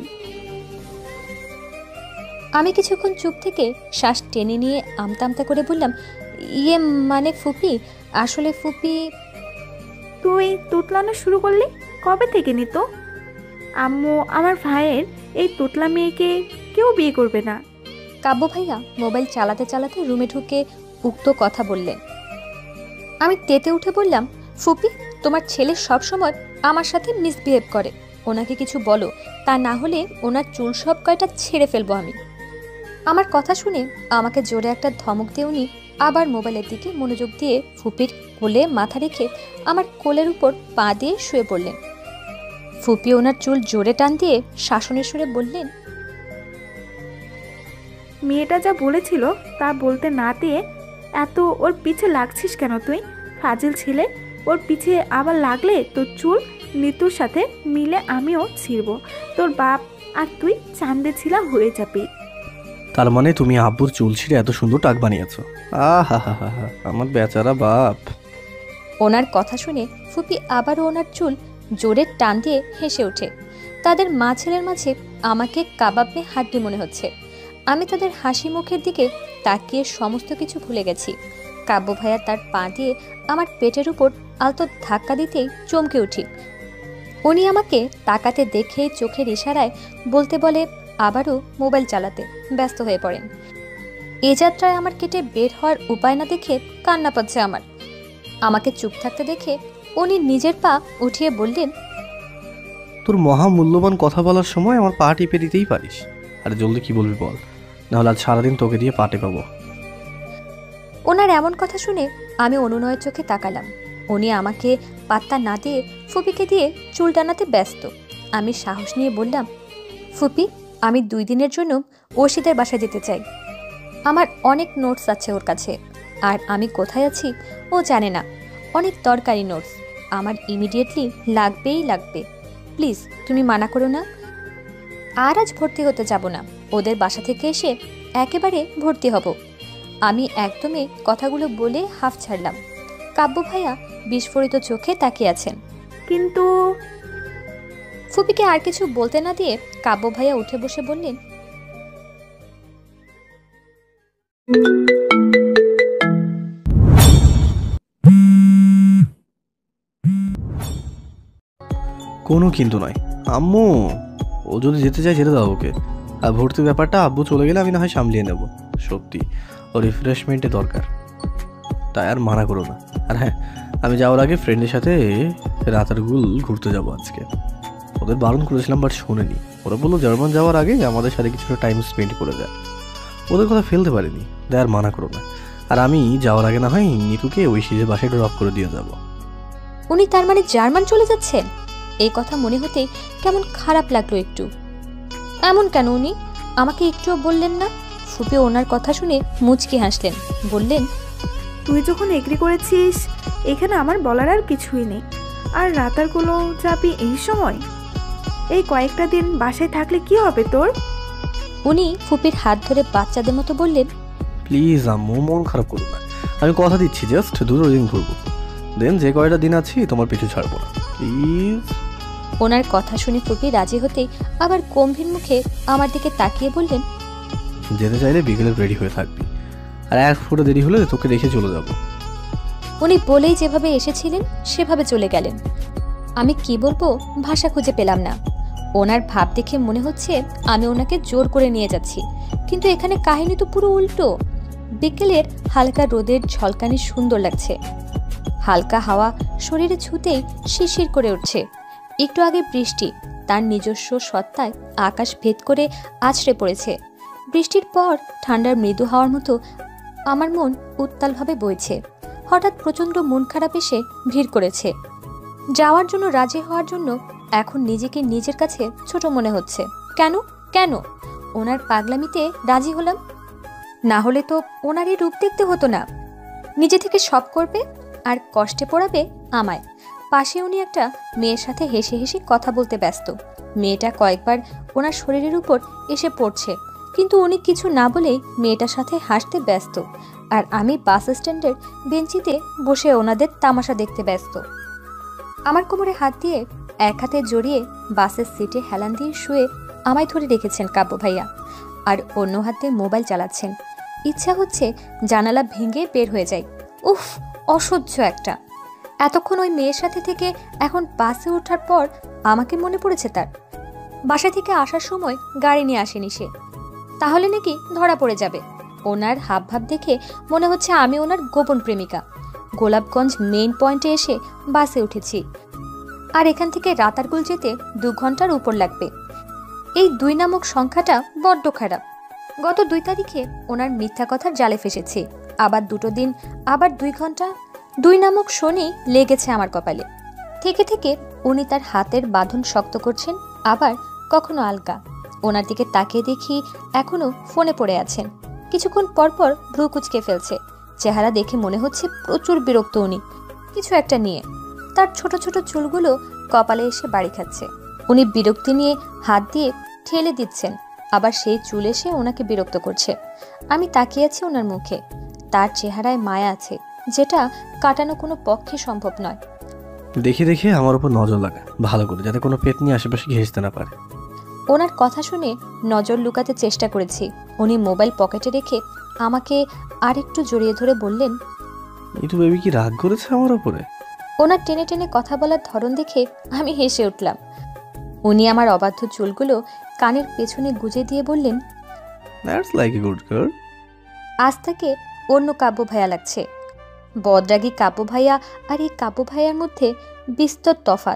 আমি কিছুক্ষণ চুপ থেকে শ্বাস টেনে নিয়ে আমতা আমতা করে বললাম, ইয়ে মানে ফুপি, আসলে ফুপি। তুই তুতলানো শুরু করলি কবে থেকে নিত? আম্মু, আমার ভাইয়ের এই তুতলা মেয়েকে কেউ বিয়ে করবে না। কাব্য ভাইয়া মোবাইল চালাতে চালাতে রুমে ঢুকে উক্ত কথা বললেন। আমি তেতে উঠে বললাম, ফুপি, তোমার ছেলে সবসময় আমার সাথে মিসবিহেভ করে, ওনাকে কিছু বলো, তা না হলে ওনার চুল সব কয়টা ছেড়ে ফেলবো আমি। আমার কথা শুনে আমাকে জোরে একটা ধমক দিয়ে উনি আবার মোবাইলের দিকে মনোযোগ দিয়ে ফুপির কোলে মাথা রেখে আমার কোলের উপর পা দিয়ে শুয়ে পড়লেন। ফুপি ওনার চুল জোরে টান দিয়ে শাসনের সুরে বললেন, মেয়েটা যা বলেছিল তা বলতে না দিয়ে এত ওর পিছে লাগছিস কেন তুই? ফাজিল ছেলে, ওর পিছে আবার লাগলে তোর চুল নিতুর সাথে মিলে আমিও ছিড়ব। তোর বাপ আর তুই চাঁদে ছিলা হয়ে যাবি। তার মানে তুমি আব্বুর চুল ছিঁড়ে এত সুন্দর টাক বানিয়েছো? আহা হা হা হা, আমার বেচারা বাপ। ওনার কথা শুনে ফুপি আবারও ওনার চুল জোরে টান দিয়ে হেসে ওঠে। তাদের মা ছেলের মাঝে আমাকে কাবাব মে হাড্ডি মনে হচ্ছে। আমি তাদের হাসি মুখের দিকে তাকিয়ে সমস্ত কিছু ভুলে গেছি। কাব্য ভাইয়া তার পা দিয়ে আমার পেটের উপর আলতো ধাক্কা দিতেই চমকে উঠি। উনি আমাকে তাকাতে দেখে চোখের ইশারায় বলতে বলে আবারও মোবাইল চালাতে ব্যস্ত হয়ে পড়েন। এ যাত্রায় আমার কেটে বের হওয়ার উপায় না দেখে কান্না পাচ্ছে আমার। আমাকে চুপ থাকতে দেখে উনি নিজের পা উঠিয়ে বললেন, তোর মহামূল্যবান কথা বলার সময় আমার পা টিপে দিতেই পারিস। আরে জলদি কি বলবি বল, নাহলে আজ সারাদিন তোকে দিয়ে পাটে পাবো। ওনার এমন কথা শুনে আমি অনুনয়ের চোখে তাকালাম। উনি আমাকে পাত্তা না দিয়ে ফুপিকে দিয়ে চুল টানাতে ব্যস্ত। আমি সাহস নিয়ে বললাম, ফুপি, আমি 2 দিনের জন্য অর্ষিদের বাসায় যেতে চাই। আমার অনেক নোটস আছে ওর কাছে, আর আমি কোথায় আছি ও জানে না। অনেক দরকারি নোটস আমার ইমিডিয়েটলি লাগবেই লাগবে। প্লিজ তুমি মানা করো না। আর আজ ভর্তি হতে যাব না, ওদের বাসা থেকে এসে একেবারে ভর্তি হব। আমি একদমই কথাগুলো বলে হাফ ছাড়লাম। কাব্য ভাইয়া বিস্ফোরিত চোখে তাকিয়ে আছেন। কিন্তু ফুপিকে আর কিছু বলতে না দিয়ে কাব্য ভাইয়া উঠে বসে বললেন, কোনো কিন্তু নয় আম্মু, ও যদি যেতে চায় যেতে দাও ওকে। আর ভর্তির ব্যাপারটা আব্বু চলে গেলে আমি না হয় সামলিয়ে নেব। সত্যি ও রিফ্রেশমেন্টে দরকার, তাই আর মানা করো না। আর হ্যাঁ, আমি যাওয়ার আগে ফ্রেন্ডের সাথে রাতারগুল ঘুরতে যাব আজকে। ওদের বারণ করেছিলাম বাট শোনেনি। ওরা বললো জার্মান যাওয়ার আগে আমাদের সাথে কিছুটা টাইম স্পেন্ড করে দেয়। ওদের কথা ফেলতে পারিনি, তাই আর মানা করো না। আর আমি যাওয়ার আগে না হয় নিতুকে ঐশীদের বাসায় ড্রপ করে দিয়ে যাব। উনি তার মানে জার্মান চলে যাচ্ছেন? এই কথা মনে হতে কেমন খারাপ লাগলো একটু। এমন কেন উনি আমাকে একটুও বললেন না? ফুপি ওনার কথা শুনে মুচকি হাসলেন, বললেন, তুই যখন এগ্রি করেছিস এখানে আমার বলার আর কিছুই নেই। আর রাতারগুলো যাবি এই সময়? এই কয়েকটা দিন বাসায় থাকলে কি হবে তোর? উনি ফুপির হাত ধরে বাচ্চাদের মতো বললেন, প্লিজ আম্মু, মন খারাপ করো না। আমি কথা দিচ্ছি জাস্ট 2 দিন ঘুরবো, দেন যে কয়টা দিন আছি তোমার পিছু ছাড়বো না, প্লিজ। ওনার কথা শুনে ফুপি রাজি হতেই আবার গম্ভীর মুখে আমার দিকে তাকিয়ে বললেন, যেতে চাইলে বিকেলে রেডি হয়ে থাকবি, আর 1 ফুটে দেরি হলে তোকে রেখে চলে যাব। উনি বলেই যেভাবে এসেছিলেন সেভাবে চলে গেলেন। আমি কি বলবো ভাষা খুঁজে পেলাম না। ওনার ভাব দেখে মনে হচ্ছে আমি ওনাকে জোর করে নিয়ে যাচ্ছি, কিন্তু এখানে কাহিনী তো পুরো উল্টো। বিকেলের হালকা রোদের ঝলকানি সুন্দর লাগছে, হালকা হাওয়া শরীরে ছুঁতেই শিরশির করে উঠছে। একটু আগে বৃষ্টি তার নিজস্ব সত্তায় আকাশ ভেদ করে আছড়ে পড়েছে। বৃষ্টির পর ঠান্ডার মৃদু হাওয়ার মতো আমার মন উত্তালভাবে বইছে। হঠাৎ প্রচণ্ড মন খারাপ এসে ভিড় করেছে। যাওয়ার জন্য রাজি হওয়ার জন্য এখন নিজেকে নিজের কাছে ছোট মনে হচ্ছে। কেন কেন ওনার পাগলামিতে রাজি হলাম? না হলে তো ওনার এই রূপ দেখতে হতো না। নিজে থেকে সব করবে আর কষ্টে পড়াবে আমায়। পাশে উনি একটা মেয়ের সাথে হেসে হেসে কথা বলতে ব্যস্ত। মেয়েটা কয়েকবার ওনার শরীরের উপর এসে পড়ছে, কিন্তু উনি কিছু না বলেই মেয়েটার সাথে হাসতে ব্যস্ত। আর আমি বাস স্ট্যান্ডের বেঞ্চিতে বসে ওনাদের তামাশা দেখতে ব্যস্ত। আমার কোমরে হাত দিয়ে এক হাতে জড়িয়ে বাসের সিটে হেলান দিয়ে শুয়ে আমায় ধরে রেখেছেন কাব্য ভাইয়া, আর অন্য হাতে মোবাইল চালাচ্ছেন। ইচ্ছা হচ্ছে জানালা ভেঙে বের হয়ে যায়। উফ, অসহ্য একটা। এতক্ষণ ওই মেয়ের সাথে থেকে এখন বাসে ওঠার পর আমাকে মনে পড়েছে তার। বাসা থেকে আসার সময় গাড়ি নিয়ে আসেনি সে, তাহলে নাকি ধরা পড়ে যাবে। ওনার হাবভাব দেখে মনে হচ্ছে আমি ওনার গোপন প্রেমিকা। গোলাপগঞ্জ মেইন পয়েন্টে এসে বাসে উঠেছি, আর এখান থেকে রাতারগুল যেতে 2 ঘন্টার উপর লাগবে। এই 2 নামক সংখ্যাটা বড্ড খারাপ। গত 2 তারিখে ওনার মিথ্যা কথার জালে ফেসেছি। আবার 2 দিন, আবার 2 ঘন্টা। 2 নামক শনি লেগেছে আমার কপালে। থেকে থেকে উনি তার হাতের বাঁধন শক্ত করছেন, আবার কখনো আলগা। ওনার দিকে তাকিয়ে দেখি এখনো ফোনে পড়ে আছেন। কিছুক্ষণ পরপর ভ্রু কুচকে ফেলছে। চেহারা দেখে মনে হচ্ছে প্রচুর বিরক্ত উনি কিছু একটা নিয়ে। তার ছোট ছোট চুলগুলো কপালে এসে বাড়ি খাচ্ছে। উনি বিরক্তি নিয়ে হাত দিয়ে ঠেলে দিচ্ছেন, আবার সেই চুল এসে ওনাকে বিরক্ত করছে। আমি তাকিয়ে আছি ওনার মুখে। তার চেহারায় মায়া আছে, যেটা কাটানো কোনো পক্ষে সম্ভব নয়। দেখে দেখে আমার উপর নজর লাগা ভালো করে, যাতে কোনো পেতনি আশেপাশে ঘেঁষতে না পারে। ওনার কথা শুনে নজর লুকাতে চেষ্টা করেছি। উনি মোবাইল পকেটে রেখে আমাকে আরেকটু জড়িয়ে ধরে বললেন, নিতু বেবি কি রাগ করেছে আমার উপরে? ওনার টেনে টেনে কথা বলার ধরন দেখে আমি হেসে উঠলাম। উনি আমার অবাধ্য চুলগুলো কানের পেছনে গুজে দিয়ে বললেন, that's like a good girl. আজ থেকে অন্য কাব্য ভাইয়া লাগছে। বদরাগী কাব্য ভাইয়া আর এই কাব্য ভাইয়ার মধ্যে বিস্তর তফাৎ।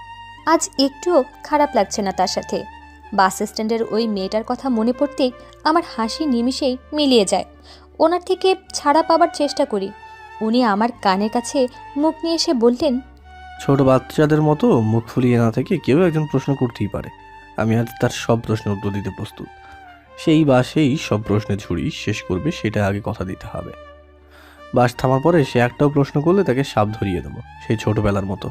আজ একটুও খারাপ লাগছে না তার সাথে। বাস স্ট্যান্ডের ওই মেয়েটার কথা মনে পড়তেই আমার হাসি নিমিষেই মিলিয়ে যায়। ওনার থেকে ছাড়া পাবার চেষ্টা করি। উনি আমার কানের কাছে মুখ নিয়ে এসে বললেন, ছোট বাচ্চাদের মতো মুখ ফুলিয়ে না থেকে কেউ একজন প্রশ্ন করতেই পারে। আমি আজ তার সব প্রশ্নের উত্তর দিতে প্রস্তুত। সেই বাসেই সব প্রশ্নের ঝুড়ি শেষ করবে, সেটা আগে কথা দিতে হবে। বাস থামার পরে সে একটাও প্রশ্ন করলে তাকে সাপ ধরিয়ে দেবো, সেই ছোটবেলার মতো।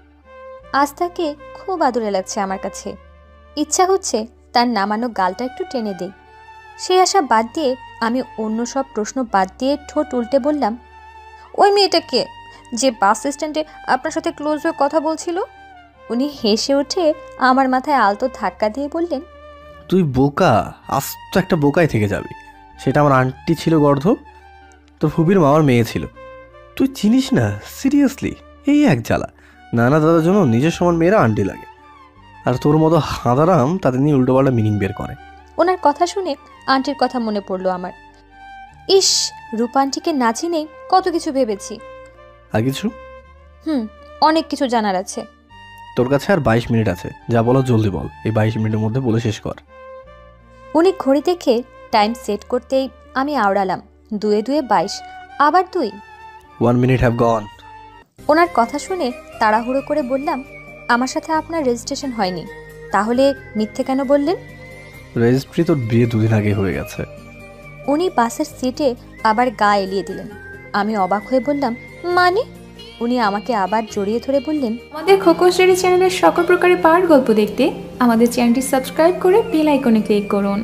আজ তাকে খুব আদরে লাগছে আমার কাছে। ইচ্ছা হচ্ছে তার নামানো গালটা একটু টেনে দেই। সেই আশা বাদ দিয়ে আমি অন্য সব প্রশ্ন বাদ দিয়ে ঠোঁট উল্টে বললাম, ওই মেয়েটা কে যে বাস স্ট্যান্ডে আপনার সাথে ক্লোজ হয়ে কথা বলছিল? উনি হেসে উঠে আমার মাথায় আলতো ধাক্কা দিয়ে বললেন, তুই বোকা, আস্ত একটা বোকাই থেকে যাবি। সেটা আমার আন্টি ছিল গর্ধব, তোর ফুবির মামার মেয়ে ছিল। তুই চিনিস না? সিরিয়াসলি, এই এক জ্বালা। নানা দাদার জন্য নিজের সমান মেয়েরা আন্টি লাগে, আর তোর মতো হাঁদারাম তাদের নিয়ে উল্টোপাল্টা মিনিং বের করে। ওনার কথা শুনে আন্টির কথা মনে পড়লো আমার। ইস, রূপা আন্টিকে না চিনেই কত কিছু ভেবেছি। আর কিছু? অনেক কিছু জানার আছে। তোর কাছে আর 22 মিনিট আছে, যা বলো জলদি বল। এই 22 মিনিটের মধ্যে বলে শেষ কর। উনি ঘড়ি দেখে টাইম সেট করতেই আমি আওড়ালাম, 2 2 22, আবার 2। 1 মিনিট হ্যাভ গন। ওনার কথা শুনে তাড়াহুড়ো করে বললাম, আমার সাথে আপনার রেজিস্ট্রেশন হয়নি, তাহলে মিথ্যে কেন বললেন? রেজিস্ট্রি তোর বিয়ে 2 দিন আগে হয়ে গেছে। উনি বাসের সিটে আবার গা এলিয়ে দিলেন। আমি অবাক হয়ে বললাম, মানে? উনি আমাকে আবার জড়িয়ে ধরে বললেন, আমাদের খোকন স্টোরি চ্যানেলের সকল প্রকারের পাওয়ার গল্প দেখতে আমাদের চ্যানেলটি সাবস্ক্রাইব করে বেল আইকনে ক্লিক করুন।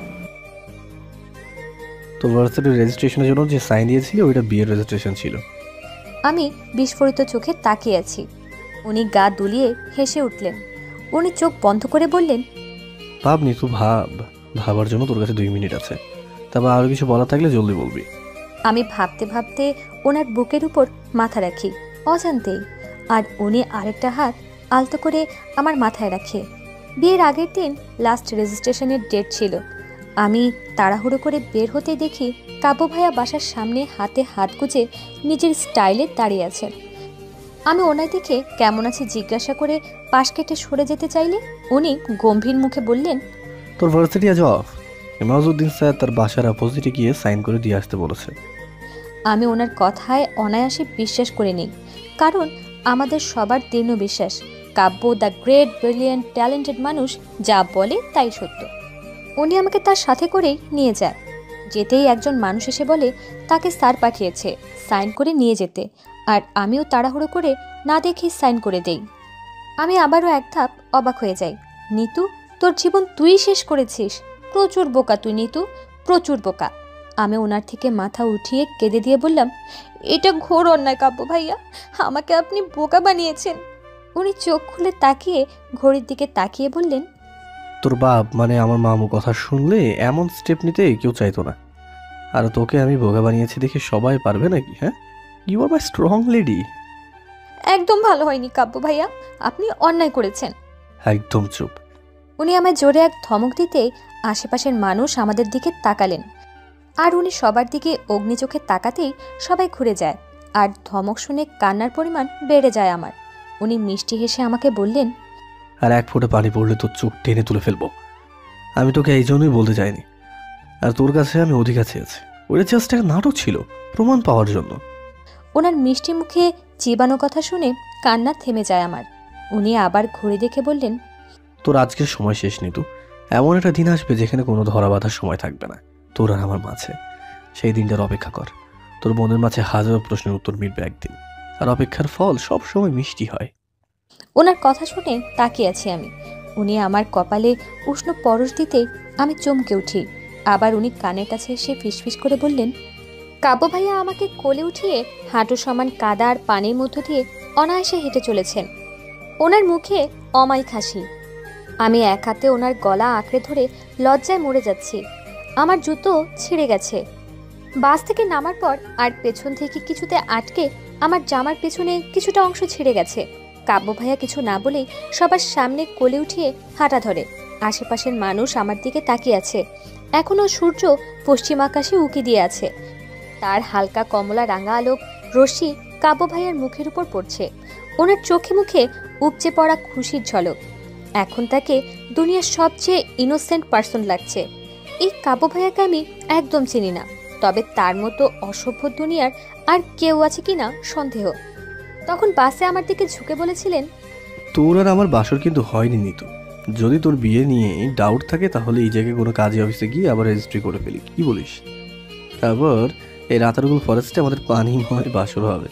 তো ভার্সিটির রেজিস্ট্রেশনের জন্য যে সাইন দিয়েছিলি ওইটা বিয়ের রেজিস্ট্রেশন ছিল। আমি বিস্ফোরিত চোখে তাকিয়ে আছি। উনি গা দুলিয়ে হেসে উঠলেন। উনি চোখ বন্ধ করে বললেন, ভাবনি তো, ভাবার জন্য তোর কাছে 2 মিনিট আছে। তারপর আরো কিছু বলা থাকলে জলদি বলবি। আমি ভাবতে ভাবতে ওনার বুকের উপর মাথা রাখি অজান্তেই, আর উনি আরেকটা হাত আলতো করে আমার মাথায় রাখে। বিয়ের আগের দিন লাস্ট রেজিস্ট্রেশনের ডেট ছিল। আমি তাড়াহুড়ো করে বের হতে দেখি কাব্য ভাইয়া বাসার সামনে হাতে হাত গুজে নিজের স্টাইলে দাঁড়িয়ে আছেন। আমি ওনার দিকে কেমন আছে জিজ্ঞাসা করে পাশ কেটে সরে যেতে চাইলে উনি গম্ভীর মুখে বললেন, তোর ভার্সিটি আজ অফ। ইমাজউদ্দিন স্যার তার বাসার অপোজিটে গিয়ে সাইন করে দিয়ে আসতে বলেছে। আমি ওনার কথায় অনায়াসে বিশ্বাস করে নিই, কারণ আমাদের সবার দৃঢ় বিশ্বাস Kabya the great brilliant talented মানুষ, যা বলে তাই সত্য। উনি আমাকে তার সাথে করেই নিয়ে যায়। যেতেই একজন মানুষ এসে বলে তাকে স্যার পাঠিয়েছে সাইন করে নিয়ে যেতে, আর আমিও তাড়াহুড়ো করে না দেখেই সাইন করে দেই। আমি আবারও এক ধাপ অবাক হয়ে যাই। নিতু, তোর জীবন তুই শেষ করেছিস। প্রচুর বোকা তুই নিতু, প্রচুর বোকা। আমি ওনার থেকে মাথা উঠিয়ে কেঁদে দিয়ে বললাম, এটা ঘোর অন্যায় কাব্য ভাইয়া, আমাকে আপনি বোকা বানিয়েছেন। উনি চোখ খুলে তাকিয়ে ঘড়ির দিকে তাকিয়ে বললেন, তোর বাপ মানে আমার মামু কথা শুনলে এমন স্টেপ নিতে কেউ চাইতো না। আর তোকে আমি বোকা বানিয়েছি দেখে সবাই পারবে নাকি? হ্যাঁ, you are my strong lady. একদম ভালো হয়নি কাব্য ভাইয়া, আপনি অন্যায় করেছেন। একদম চুপ। উনি আমায় জোরে এক ধমক দিতে আশেপাশের মানুষ আমাদের দিকে তাকালেন, আর উনি সবার দিকে অগ্নি চোখে তাকাতেই সবাই ঘুরে যায়, আর ধমক শুনে কান্নার পরিমাণ বেড়ে যায় আমার। উনি মিষ্টি হেসে আমাকে বললেন, আর 1 ফোঁটা পানি পড়লে তোর চোখ টেনে তুলে ফেলবো। আমি তোকে এই জন্যই বলতে চাইনি, আর তোর কাছে আমি অধিকার চেয়েছি। ওটা জাস্ট একটা নাটক ছিল, প্রমাণ পাওয়ার জন্য। ওনার মিষ্টি মুখে চিবানো কথা শুনে কান্না থেমে যায় আমার। উনি আবার ঘুরে দেখে বললেন, তোর আজকের সময় শেষ নিতু। এমন একটা দিন আসবে যেখানে কোনো ধরা বাঁধার সময় থাকবে না তোর আর আমার মাঝে। সেই দিনটার অপেক্ষা কর। তোর মনের মাঝে হাজারো প্রশ্নের উত্তর মিলবে একদিন, আর অপেক্ষার ফল সব সময় মিষ্টি হয়। ওনার কথা শুনে তাকিয়ে আছি আমি। উনি আমার কপালে উষ্ণ পরশ দিতেই আমি চমকে উঠি। আবার উনি কানের কাছে এসে ফিসফিস করে বললেন, কাব্য ভাইয়া আমাকে কোলে উঠিয়ে হাঁটু সমান কাদা আর পানির মধ্য দিয়ে অনায়াসে হেঁটে চলেছেন। ওনার মুখে অমায়িক হাসি। আমি এক হাতে ওনার গলা আঁকড়ে ধরে লজ্জায় মরে যাচ্ছি। আমার জুতো ছিঁড়ে গেছে। বাস থেকে নামার পর আর পেছন থেকে কিছুতে আটকে আমার জামার পেছনে কিছুটা অংশ ছিঁড়ে গেছে। কাব্য ভাইয়া কিছু না বলেই সবার সামনে কোলে উঠিয়ে হাঁটা ধরে। আশেপাশের মানুষ আমার দিকে তাকিয়ে আছে। এখনও সূর্য পশ্চিম আকাশে উঁকি দিয়ে আছে। তার হালকা কমলা রাঙা আলোক রশ্মি কাব্য ভাইয়ার মুখের উপর পড়ছে। ওনার চোখে মুখে উপচে পড়া খুশির ঝলক। এখন তাকে দুনিয়ার সবচেয়ে ইনোসেন্ট পার্সন লাগছে। এই কাব্য ভাইয়াকে আমি একদম চিনি না, তবে তার মতো অসভ্য দুনিয়ার আর কেউ আছে কিনা সন্দেহ। তখন বাসে আমার দিকে ঝুঁকে বলেছিলেন, তোর আর আমার বাসর কিন্তু হয়নি নিতু। যদি তোর বিয়ে নিয়ে ডাউট থাকে তাহলে এই জায়গায় কোনো কাজী অফিসে গিয়ে আবার রেজিস্ট্রি করে ফেলি, কি বলিস? তারপর এই রাতারগুল ফরেস্টে আমাদের পানিময় বাসর হবে।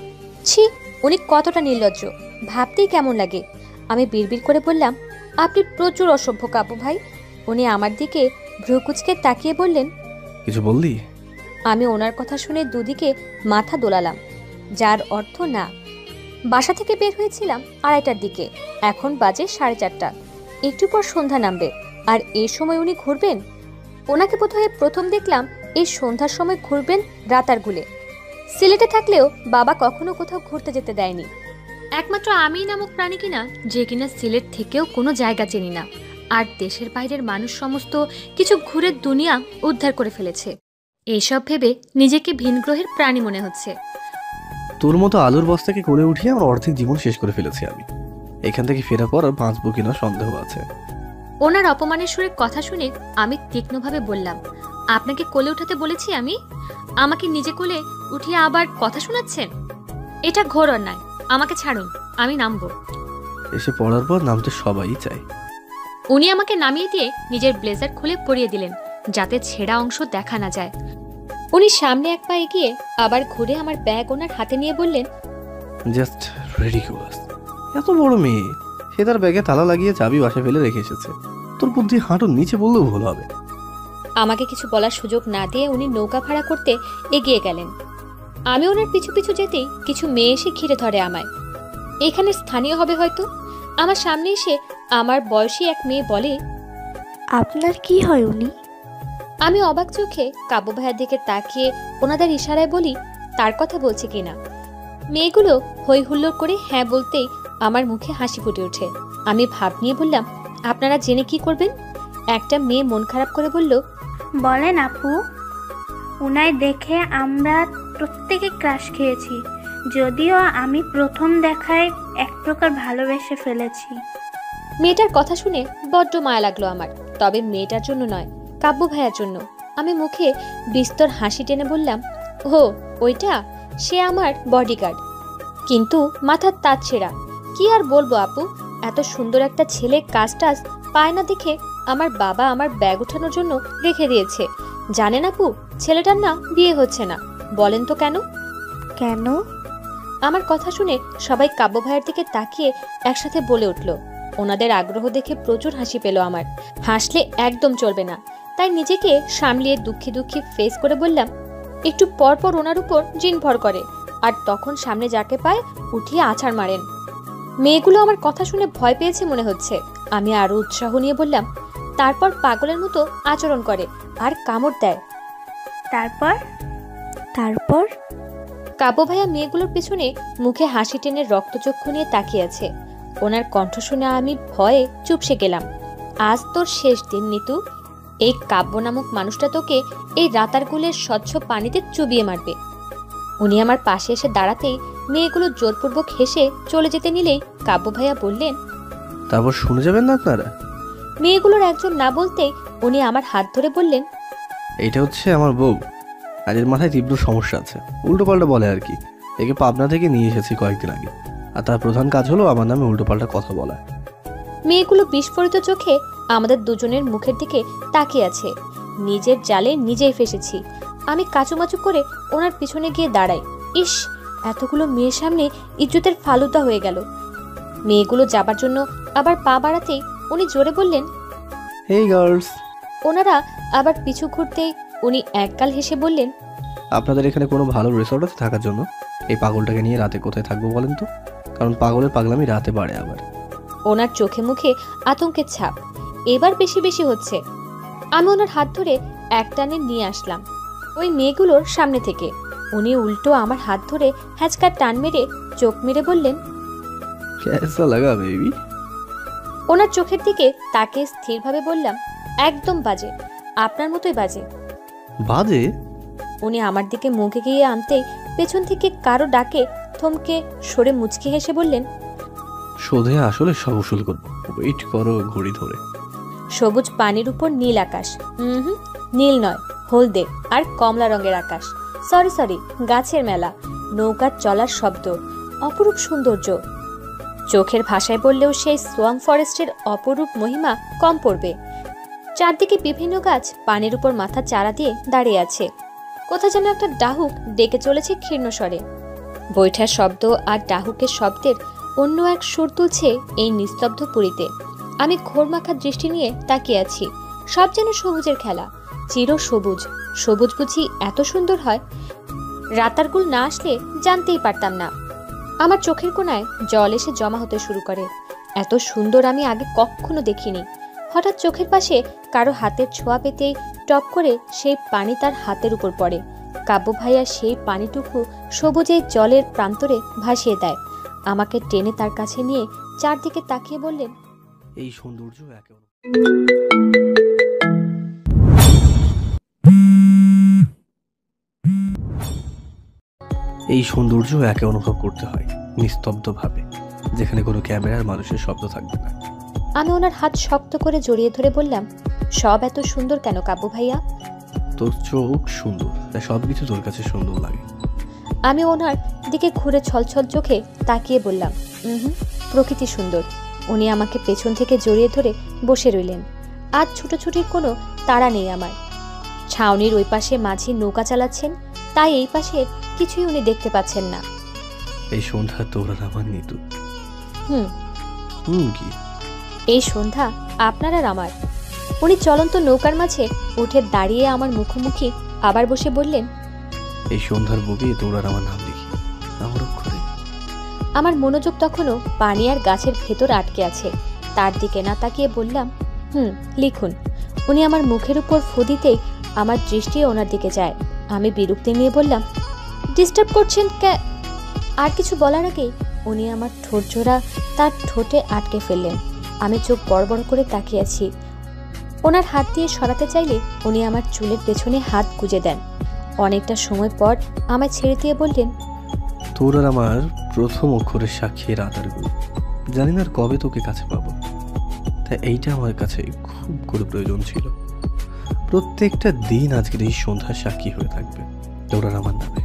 ছি, উনি কতটা নির্লজ্জ, ভাবতেই কেমন লাগে। আমি বিড়বিড় করে বললাম, আপনি প্রচুর অসভ্য কাব্য ভাই। উনি আমার দিকে ভ্রুকুচকে তাকিয়ে বললেন, কিছু বললি? আমি ওনার কথা শুনে দুদিকে মাথা দোলালাম, যার অর্থ না। বাসা থেকে বের হয়েছিলাম 2:30টার দিকে, এখন বাজে 4:30। একটু পর সন্ধ্যা নামবে, আর এই সময় উনি ঘুরবেন? ওনাকে বোধহয় প্রথম দেখলাম এই সন্ধ্যার সময় ঘুরবেন রাতারগুলে। সিলেটে থাকলেও বাবা কখনো কোথাও ঘুরতে যেতে দেয়নি। একমাত্র আমিই নামক প্রাণী কিনা যে কিনা সিলেট থেকেও কোনো জায়গা চিনি না, আর দেশের বাইরের মানুষ সমস্ত কিছু ঘুরে দুনিয়া উদ্ধার করে ফেলেছে। এইসব ভেবে নিজেকে ভিনগ্রহের প্রাণী মনে হচ্ছে। তোর মতো আলুর বস্তাকে কোলে উঠিয়ে আমার অর্ধেক জীবন শেষ করে ফেলেছি আমি। এখান থেকে ফেরার পর আর বাঁচবো কিনা সন্দেহ আছে। ওনার অপমানের সুরে কথা শুনে আমি তীক্ষ্ণভাবে বললাম, আপনাকে কোলে উঠাতে বলেছি আমি? আমাকে নিজে কোলে উঠিয়ে আবার কথা শোনাচ্ছেন? এটা ঘোর অন্যায়। আমাকে ছাড়ুন, আমি নামবো। এসে পড়ার পর নামতে সবাই চায়। উনি আমাকে নামিয়ে দিয়ে নিজের ব্লেজার খুলে পরিয়ে দিলেন, যাতে ছেঁড়া অংশ দেখা না যায়। উনি সামনে এক পা এগিয়ে আবার ঘুরে আমার ব্যাগ ওনার হাতে নিয়ে বললেন, জাস্ট রিডিকুলাস। এত বড় মেয়ে, সে তার ব্যাগে তালা লাগিয়ে চাবি বাসায় ফেলে রেখে এসেছে। তোর বুদ্ধি হাঁটুর নিচে বললেও ভুল হবে। আমাকে কিছু বলার সুযোগ না দিয়ে উনি নৌকা ভাড়া করতে এগিয়ে গেলেন। আমি ওনার পিছু পিছু যেতেই কিছু মেয়ে এসে ঘিরে ধরে আমায়। এখানে স্থানীয় হবে হয়তো। আমার সামনে এসে আমার বয়সী এক মেয়ে বলে, আপনার কি হয় উনি? আমি অবাক চোখে কাব্য ভাইয়ের দিকে তাকিয়ে ওনাদের ইশারায় বলি তার কথা বলছে কিনা। মেয়েগুলো হই হুল্লোড় করে হ্যাঁ বলতেই আমার মুখে হাসি ফুটে ওঠে। আমি ভাব নিয়ে বললাম, আপনারা জেনে কি করবেন? একটা মেয়ে মন খারাপ করে বলল, বলেন আপু, উনায় দেখে আমরা প্রত্যেকে ক্রাশ খেয়েছি, যদিও আমি প্রথম দেখায় এক প্রকার ভালোবেসে ফেলেছি। মেয়েটার কথা শুনে বড্ড মায়া লাগলো আমার, তবে মেয়েটার জন্য নয়, কাব্য ভাইয়ার জন্য। আমি মুখে বিস্তর হাসি টেনে বললাম, ও ওইটা, সে আমার বডিগার্ড। কিন্তু মাথার তাজ ছেঁড়া। কি আর বলবো আপু, এত সুন্দর একটা ছেলে কাজ টাজ পায় না দেখে আমার বাবা আমার ব্যাগ ওঠানোর জন্য রেখে দিয়েছে। জানেন আপু, ছেলেটার না বিয়ে হচ্ছে না। বলেন তো কেন? কেন? আমার কথা শুনে সবাই কাব্য ভাইয়ের দিকে তাকিয়ে একসাথে বলে উঠল। ওনাদের আগ্রহ দেখে প্রচুর হাসি পেল আমার। হাসলে একদম চলবে না, তাই নিজেকে সামলিয়ে দুঃখী দুঃখী ফেস করে বললাম, একটু পর পর ওনার উপর জিন ভর করে, আর তখন সামনে যাকে পায় উঠিয়ে আছাড় মারেন। মেয়েগুলো আমার কথা শুনে ভয় পেয়েছে মনে হচ্ছে। আমি আরো উৎসাহ নিয়ে বললাম, তারপর পাগলের মতো আচরণ করে আর কামড় দেয়। তারপর? তারপর কাব্য ভাইয়া মেয়েগুলোর পেছনে মুখে হাসি টেনে রক্তচক্ষু নিয়ে তাকিয়ে আছে। ওনার কণ্ঠ শুনে আমি ভয়ে চুপসে গেলাম। আজ তোর শেষ দিন নিতু। এই কাব্য নামক মানুষটা তোকে এই রাতারগুলের স্বচ্ছ পানিতে চুবিয়ে মারবে। উনি আমার পাশে এসে দাঁড়াতেই মেয়েগুলো জোরপূর্বক হেসে চলে যেতে নিলেই কাব্য ভাইয়া বললেন, তারপর শুনে যাবেন না আপনারা? মেয়েগুলোর একজন না বলতেই উনি আমার হাত ধরে বললেন, এইটা হচ্ছে আমার বউ, আর এর মাথায় তীব্র সমস্যা আছে, উল্টো পাল্টা বলে আর কি। একে পাবনা থেকে নিয়ে এসেছি কয়েকদিন আগে, আর তার প্রধান কাজ হলো আমার নামে উল্টো পাল্টা কথা বলা। মেয়েগুলো বিস্ফোরিত চোখে আমাদের দুজনের মুখের দিকে তাকিয়ে আছে। নিজের জালে নিজেই ফেসেছি। আমি কাচুমাচু করে ওনার পিছনে গিয়ে দাঁড়াই। ইস, এতগুলো মেয়ের সামনে ইজ্জতের ফালুদা হয়ে গেল। মেয়েগুলো যাবার জন্য আবার পা বাড়াতেই উনি জোরে বললেন, হেই গার্লস। ওনারা আবার পিছু ঘুরতেই উনি একগাল হেসে বললেন, আপনাদের এখানে কোনো ভালো রিসোর্ট আছে থাকার জন্য? এই পাগলটাকে নিয়ে রাতে কোথায় থাকবো বলেন তো, কারণ পাগলের পাগলামি রাতে বাড়ে আবার। ওনার চোখে মুখে আতঙ্কের ছাপ এবার বেশি বেশি হচ্ছে। আমি ওনার হাত ধরে একটানে নিয়ে আসলাম ওই মেয়েগুলোর সামনে থেকে। উনি উল্টো আমার হাত ধরে হ্যাচকার টান মেরে চোখ মেরে বললেন, কেসা লাগা বেবি? ওনার চোখের দিকে তাকে স্থিরভাবে বললাম, একদম বাজে, আপনার মতোই বাজে। বাজে? উনি আমার দিকে মুখ এগিয়ে আনতেই পেছন থেকে কারো ডাকে থমকে সরে মুচকি হেসে বললেন, শোধে আসলে সব উসুল করবো, ওয়েট করো ঘড়ি ধরে। সবুজ পানির উপর নীল আকাশ। নীল নয়, হলদে আর কমলা রঙের আকাশ। সরি, গাছের মেলা, নৌকার চলার শব্দ, অপরূপ সৌন্দর্য। চোখের ভাষায় বললেও সেই সোয়াম ফরেস্টের অপরূপ মহিমা কম পড়বে। চারদিকে বিভিন্ন গাছ পানির উপর মাথা চারা দিয়ে দাঁড়িয়ে আছে। কোথা যেন একটা ডাহুক ডেকে চলেছে ক্ষীর্ণ স্বরে। বৈঠার শব্দ আর ডাহুকের শব্দের অন্য এক সুর তুলছে এই নিস্তব্ধ পুরীতে। আমি ঘোরমাখা দৃষ্টি নিয়ে তাকিয়ে আছি। সব যেন সবুজের খেলা, চির সবুজ। সবুজ বুঝি এত সুন্দর হয়? রাতারগুল না আসলে জানতেই পারতাম না। আমার চোখের কোণায় জল এসে জমা হতে শুরু করে। এত সুন্দর আমি আগে কখনো দেখিনি। হঠাৎ চোখের পাশে কারো হাতের ছোঁয়া পেতেই টপ করে সেই পানি তার হাতের উপর পড়ে। কাব্য ভাইয়া সেই পানিটুকু সবুজে জলের প্রান্তরে ভাসিয়ে দেয়। আমাকে টেনে তার কাছে নিয়ে চারদিকে তাকিয়ে বললেন, এই সৌন্দর্য একে অনুভব করতে হয় নিস্তব্ধভাবে, যেখানে কোনো ক্যামেরার মানুষের শব্দ থাকবে না। আমি ওনার হাত শক্ত করে জড়িয়ে ধরে বললাম, সব এত সুন্দর কেন কাব্য ভাইয়া? তোর চোখ সুন্দর, তাই সবকিছু তোর কাছে সুন্দর লাগে। আমি ওনার দিকে ঘুরে ছলছল চোখে তাকিয়ে বললাম, প্রকৃতি সুন্দর। উনি আমাকে পেছন থেকে জড়িয়ে ধরে বসে রইলেন। আজ ছুটোছুটির কোনো তাড়া নেই আমার। ছাউনির ওই পাশে মাঝি নৌকা চালাচ্ছেন, তাই এই পাশের কিছুই উনি দেখতে পাচ্ছেন না। এই সন্ধ্যা তোর আর আমার নিতু। কি এই সন্ধ্যা আপনার আর আমার। উনি চলন্ত নৌকার মাঝে উঠে দাঁড়িয়ে আমার মুখোমুখি আবার বসে বললেন, এই সন্ধ্যার বুকে তোর আর আমার নাম লিখি আমার অক্ষরে। আমার মনোযোগ তখনও পানি আর গাছের ভেতর আটকে আছে। তার দিকে না তাকিয়ে বললাম, লিখুন। উনি আমার মুখের উপর ফু দিতেই আমার দৃষ্টি ওনার দিকে যায়। আমি বিরক্তি নিয়ে বললাম, ডিস্টার্ব করছেন কে? আর কিছু বলার আগেই উনি আমার ঠোঁট জোড়া তার ঠোঁটে আটকে ফেললেন। আমি চোখ বড় বড় করে তাকিয়ে আছি। ওনার হাত দিয়ে সরাতে চাইলে উনি আমার চুলের পেছনে হাত গুজে দেন। অনেকটা সময় পর আমায় ছেড়ে দিয়ে বললেন, তোর আর আমার প্রথম অক্ষরের সাক্ষী রাতার গুলো। জানি না কবে তোকে কাছে পাবো, তাই এইটা আমার কাছে খুব করে প্রয়োজন ছিল। প্রত্যেকটা দিন আজকের এই সন্ধ্যার সাক্ষী হয়ে থাকবে তোর আর আমার নামে।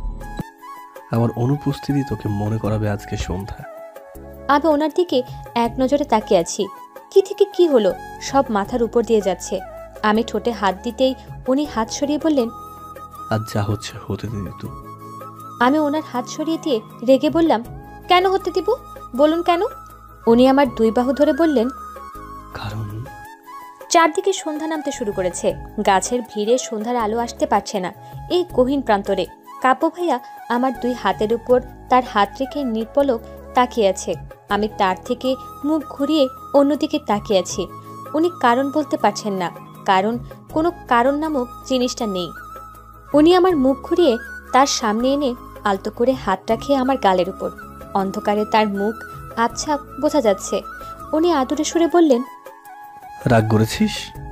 আমার অনুপস্থিতি তোকে মনে করাবে আজকে সন্ধ্যা। আমি ওনার দিকে এক নজরে তাকিয়ে আছি। কি থেকে কি হলো, সব মাথার উপর দিয়ে যাচ্ছে। আমি ঠোঁটে হাত দিতেই উনি হাত সরিয়ে বললেন, আজ যা হচ্ছে হতে দিন তো। আমি ওনার হাত সরিয়ে দিয়ে রেগে বললাম, কেন হতে দিব? বলুন কেন? উনি আমার দুই বাহু ধরে বললেন, কারণ চারদিকে সন্ধ্যা নামতে শুরু করেছে। গাছের ভিড়ে সন্ধ্যার আলো আসতে পারছে না এই গহীন প্রান্তরে। কাব্য ভাইয়া আমার দুই হাতের উপর তার হাত রেখে নির্পলক তাকিয়ে আছে। আমি তার থেকে মুখ ঘুরিয়ে অন্যদিকে তাকিয়ে আছি। উনি কারণ বলতে পারছেন না, কারণ কোনো কারণ নামক জিনিসটা নেই। উনি আমার মুখ ঘুরিয়ে তার সামনে এনে আলতো করে হাত রাখে আমার গালের উপর। অন্ধকারে তার মুখ আবছা বোঝা যাচ্ছে। উনি আদুরে সুরে বললেন, রাগ করেছিস?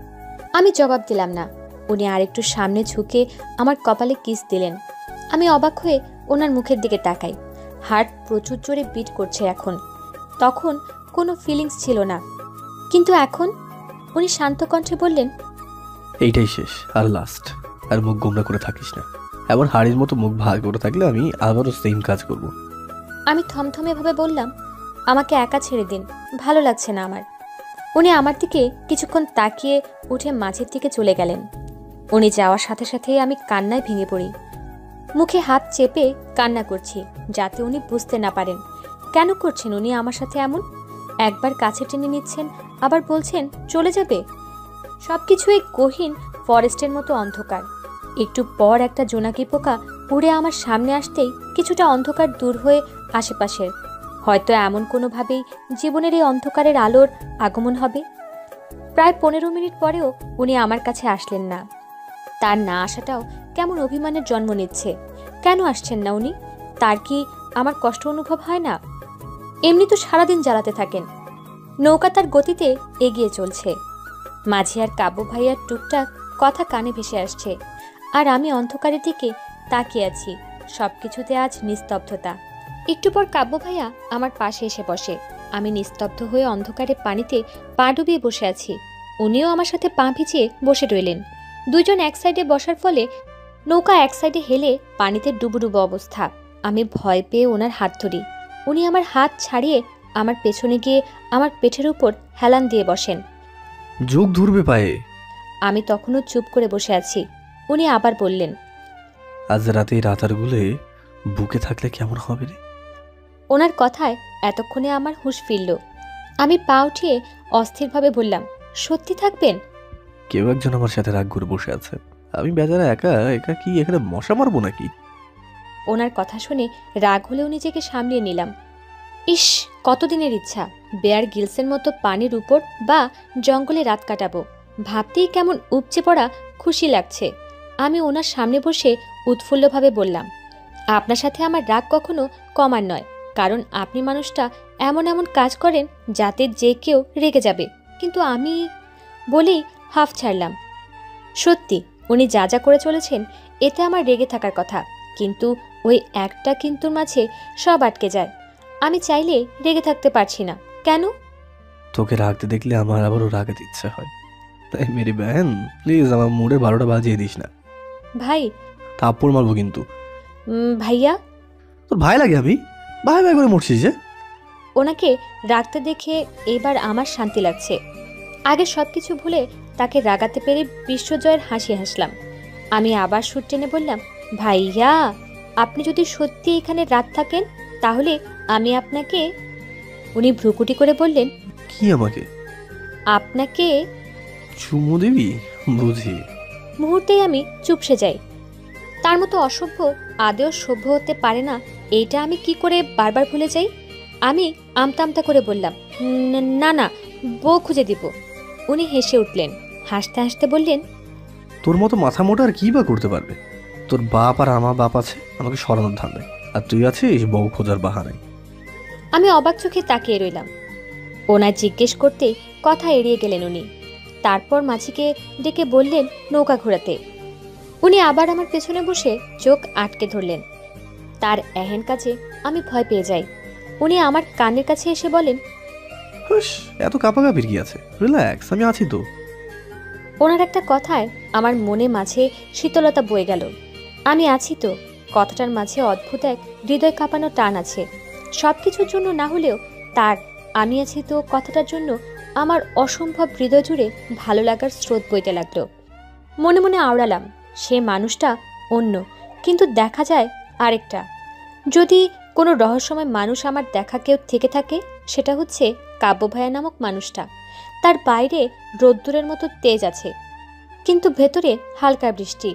আমি জবাব দিলাম না। উনি আরেকটু সামনে ঝুঁকে আমার কপালে কিস দিলেন। আমি অবাক হয়ে ওনার মুখের দিকে তাকাই। হার্ট প্রচুর জোরে বিট করছে এখন। তখন কোনো ফিলিংস ছিল না, কিন্তু এখন উনি শান্ত কণ্ঠে বললেন, এইটাই শেষ আর লাস্ট। আর মুখ গোমরা করে থাকিস না। এমন হাড়ির মতো মুখ ভাগ করে থাকলে আমি আবারও সেম কাজ করব। আমি থমথমে ভাবে বললাম, আমাকে একা ছেড়ে দিন, ভালো লাগছে না আমার। উনি আমার দিকে কিছুক্ষণ তাকিয়ে উঠে মাঝের দিকে চলে গেলেন। উনি যাওয়ার সাথে সাথে আমি কান্নায় ভেঙে পড়ি। মুখে হাত চেপে কান্না করছি, যাতে উনি বুঝতে না পারেন। কেন করছেন উনি আমার সাথে এমন? একবার কাছে টেনে নিচ্ছেন, আবার বলছেন চলে যাবে। সবকিছু এই গহীন ফরেস্টের মতো অন্ধকার। একটু পর একটা জোনাকি পোকা উড়ে আমার সামনে আসতেই কিছুটা অন্ধকার দূর হয়ে আশেপাশের। হয়তো এমন কোনোভাবেই জীবনের এই অন্ধকারের আলোর আগমন হবে। প্রায় 15 মিনিট পরেও উনি আমার কাছে আসলেন না। তার না আসাটাও কেমন অভিমানের জন্ম নিচ্ছে। কেন আসছেন না উনি? তার কি আমার কষ্ট অনুভব হয় না? এমনি তো সারাদিন জ্বালাতে থাকেন। নৌকা তার গতিতে এগিয়ে চলছে। মাঝি আর কাব্য ভাইয়ার টুকটাক কথা কানে ভেসে আসছে, আর আমি অন্ধকারের দিকে তাকিয়ে আছি। সবকিছুতে আজ নিস্তব্ধতা। একটু পর কাব্য ভাইয়া আমার পাশে এসে বসে। আমি নিস্তব্ধ হয়ে অন্ধকারে পানিতে পা ডুবিয়ে বসে আছি। উনিও আমার সাথে পা ভিজিয়ে বসে রইলেন। দুইজন এক সাইডে বসার ফলে নৌকা এক সাইডে হেলে পানিতে ডুবুডুবু অবস্থা। আমি ভয় পেয়ে ওনার হাত ধরি। উনি আমার হাত ছাড়িয়ে আমার পেছনে গিয়ে আমার পেটের উপর হেলান দিয়ে বসেন। যোগ ধরবে পায়ে। আমি তখনও চুপ করে বসে আছি। উনি আবার বললেন, আজ রাতে রাতারগুলে বুকে থাকলে কেমন হবে রে? ওনার কথায় এতক্ষণে আমার হুঁশ ফিরল। আমি পা উঠিয়ে অস্থিরভাবে বললাম, সত্যি থাকবেন? কেউ একজন আমার সাথে রাগ করে বসে আছে। আমি বেচারা একা একা কি এখানে মশা মারবো নাকি? ওনার কথা শুনে রাগ হলেও নিজেকে সামলিয়ে নিলাম। ইস, কতদিনের ইচ্ছা বেয়ার গিলসের মতো পানির উপর বা জঙ্গলে রাত কাটাবো। ভাবতেই কেমন উপচে পড়া খুশি লাগছে। আমি ওনার সামনে বসে উৎফুল্লভাবে বললাম, আপনার সাথে আমার রাগ কখনো কমার নয়, কারণ আপনি মানুষটা এমন এমন কাজ করেন যাতে যে কেউ রেগে যাবে, কিন্তু আমি বলেই হাফ ছাড়লাম। সত্যি উনি যা যা করে চলেছেন এতে আমার রেগে থাকার কথা, কিন্তু ওই একটা কিন্তুর মাঝে সব আটকে যায়। আমি চাইলে রেগে থাকতে পারছি না। কেন? তোকে রাগতে দেখলে আমার আবারও রাগাতে ইচ্ছা হয়। তাই মেরি ব্যান, প্লিজ আমার মুডে 12টা বাজিয়ে দিস না। ভাই। থাপ্পড় মারবো কিন্তু। ভাইয়া? তোর ভাই লাগে আমি? ভাই ভাই করে মরছিস যে? ওনাকে রাগতে দেখে এবার আমার শান্তি লাগছে। আগে সব কিছু ভুলে তাকে রাগাতে পেরে বিশ্বজয়ের হাসি হাসলাম। আমি আবার সুর টেনে বললাম, ভাইয়া আপনি যদি সত্যি এখানে রাত থাকেন তাহলে আমি আপনাকে। উনি ভ্রুকুটি করে বললেন, কি আমাকে? আপনাকে চুমু দিবি বুঝি? মুহূর্তেই আমি চুপসে যাই। তার মতো অসভ্য আদেও সভ্য হতে পারে না, এইটা আমি কি করে বারবার ভুলে যাই। আমি আমতা আমতা করে বললাম, না না, বউ খুঁজে দিব। উনি হেসে উঠলেন, হাসতে হাসতে বললেন, তোর মতো মাথা মোটা আর কি বা করতে পারবে? তোর বাপ আর আমার বাপ আছে আমাকে সরানোর ধান্দায়, আর তুই আছিস বউ খোঁজার বাহানায়। আমি অবাক চোখে তাকিয়ে রইলাম। ওনার জিজ্ঞেস করতে কথা এড়িয়ে গেলেন উনি। তারপর মাঝিকে ডেকে বললেন নৌকা ঘোরাতে। উনি আবার আমার পেছনে বসে চোখ আটকে ধরলেন। তার এহেন কাজে আমি ভয় পেয়ে যাই। উনি আমার কানের কাছে এসে বলেন, এত কাঁপাকাঁপির কি আছে, রিল্যাক্স, আমি আছি তো। ওনার একটা কথায় আমার মনে মাঝে শীতলতা বয়ে গেল। আমি আছি তো কথাটার মাঝে অদ্ভুত এক হৃদয় কাঁপানো টান আছে। সব কিছুর জন্য না হলেও তার আমি আছি তো কথাটার জন্য আমার অসম্ভব হৃদয় জুড়ে ভালো লাগার স্রোত বইতে লাগলো। মনে মনে আওড়ালাম, সে মানুষটা অন্য, কিন্তু দেখা যায় আরেকটা। যদি কোনো রহস্যময় মানুষ আমার দেখা কেউ থেকে থাকে, সেটা হচ্ছে কাব্য ভাইয়া নামক মানুষটা। তার বাইরে রোদ্দুরের মতো তেজ আছে, কিন্তু ভেতরে হালকা বৃষ্টি।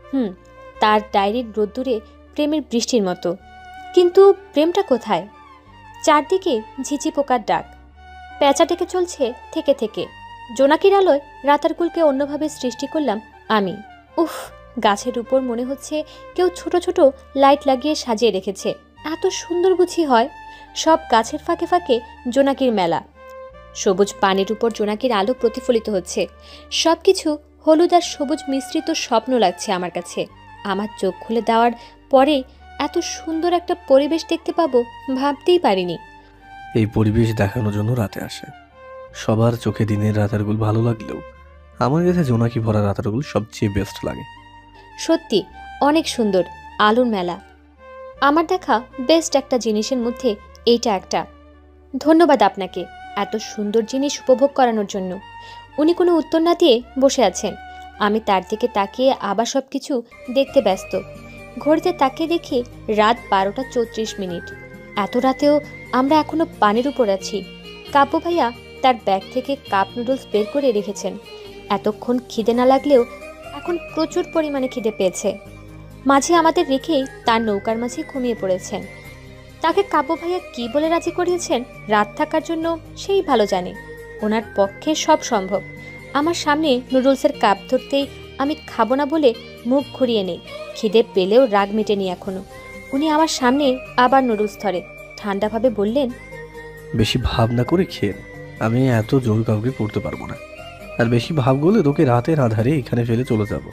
তার ডায়েরির রোদ্দুরে প্রেমের বৃষ্টির মতো। কিন্তু প্রেমটা কোথায়? চারদিকে ঝিঝি পোকার ডাক, প্যাঁচা ডেকে চলছে থেকে থেকে। জোনাকির আলোয় রাতারগুলকে অন্যভাবে সৃষ্টি করলাম আমি। উফ, গাছের উপর মনে হচ্ছে কেউ ছোট ছোট লাইট লাগিয়ে সাজিয়ে রেখেছে। এত সুন্দর বুঝি হয়? সব গাছের ফাঁকে ফাঁকে জোনাকির মেলা। সবুজ পানির উপর জোনাকির আলো প্রতিফলিত হচ্ছে। সব কিছু হলুদ আর সবুজ মিশ্রিত স্বপ্ন লাগছে আমার কাছে। আমার চোখ খুলে দেওয়ার পরে এত সুন্দর একটা পরিবেশ দেখতে পাবো ভাবতেই পারিনি। এই পরিবেশ দেখানোর জন্য রাতে আসে। সবার চোখে দিনের রাতারগুল ভালো লাগলেও আমার কাছে জোনাকি ভরা রাতারগুল সবচেয়ে বেস্ট লাগে। সত্যি অনেক সুন্দর আলোর মেলা। আমার দেখা বেস্ট একটা জিনিসের মধ্যে এইটা একটা। ধন্যবাদ আপনাকে এত সুন্দর জিনিস উপভোগ করানোর জন্য। উনি কোনো উত্তর না দিয়ে বসে আছেন। আমি তার দিকে তাকিয়ে আবার সব কিছু দেখতে ব্যস্ত। ঘড়িতে তাকিয়ে দেখি রাত 12টা 34 মিনিট। এত রাতেও আমরা এখনো পানির উপর আছি। কাব্য ভাইয়া তার ব্যাগ থেকে কাপ নুডলস বের করে রেখেছেন। এতক্ষণ খিদে না লাগলেও এখন প্রচুর পরিমাণে খিদে পেয়েছে। মাঝে আমাদের রেখেই তার নৌকার মাঝে ঘুমিয়ে পড়েছেন। তাকে কাব্য ভাইয়া কি বলে রাজি করিয়েছেন রাত থাকার জন্য সেই ভালো জানে। ওনার পক্ষে সব সম্ভব। আমার সামনে নুডলসের কাপ ধরতেই আমি খাবো না বলে মুখ ঘুরিয়ে নেই। খিদে পেলেও রাগ মেটেনি এখনো। উনি আমার সামনে আবার নুডলস ধরে ঠান্ডাভাবে বললেন, বেশি ভাব না করে খেয়ে নে, আমি এত জোর কাউকে করতে পারবো না। আর বেশি ভাব গলে তোকে রাতের আধারে এখানে ফেলে চলে যাব।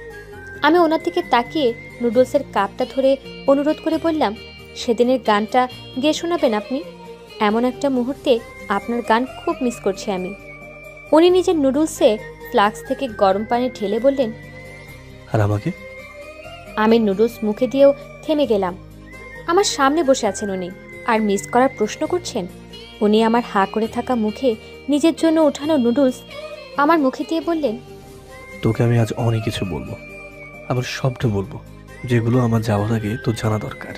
আমি ওনার দিকে তাকিয়ে নুডলসের কাপটা ধরে অনুরোধ করে বললাম, সেদিনের গানটা গেয়ে শোনাবেন আপনি? এমন একটা মুহূর্তে আপনার গান খুব মিস করছি আমি। উনি নিজের নুডলসে ফ্লাক্স থেকে গরম পানি ঢেলে বললেন, আর আমাকে? আমি নুডলস মুখে দিয়েও থেমে গেলাম। আমার সামনে বসে আছেন উনি, আর মিস করার প্রশ্ন করছেন। উনি আমার হা করে থাকা মুখে নিজের জন্য ওঠানো নুডলস আমার মুখে দিয়ে বললেন, তোকে আমি আজ অনেক কিছু বলবো, আবার সবটা বলবো যেগুলো আমার যাওয়ার আগে তোর জানা দরকার।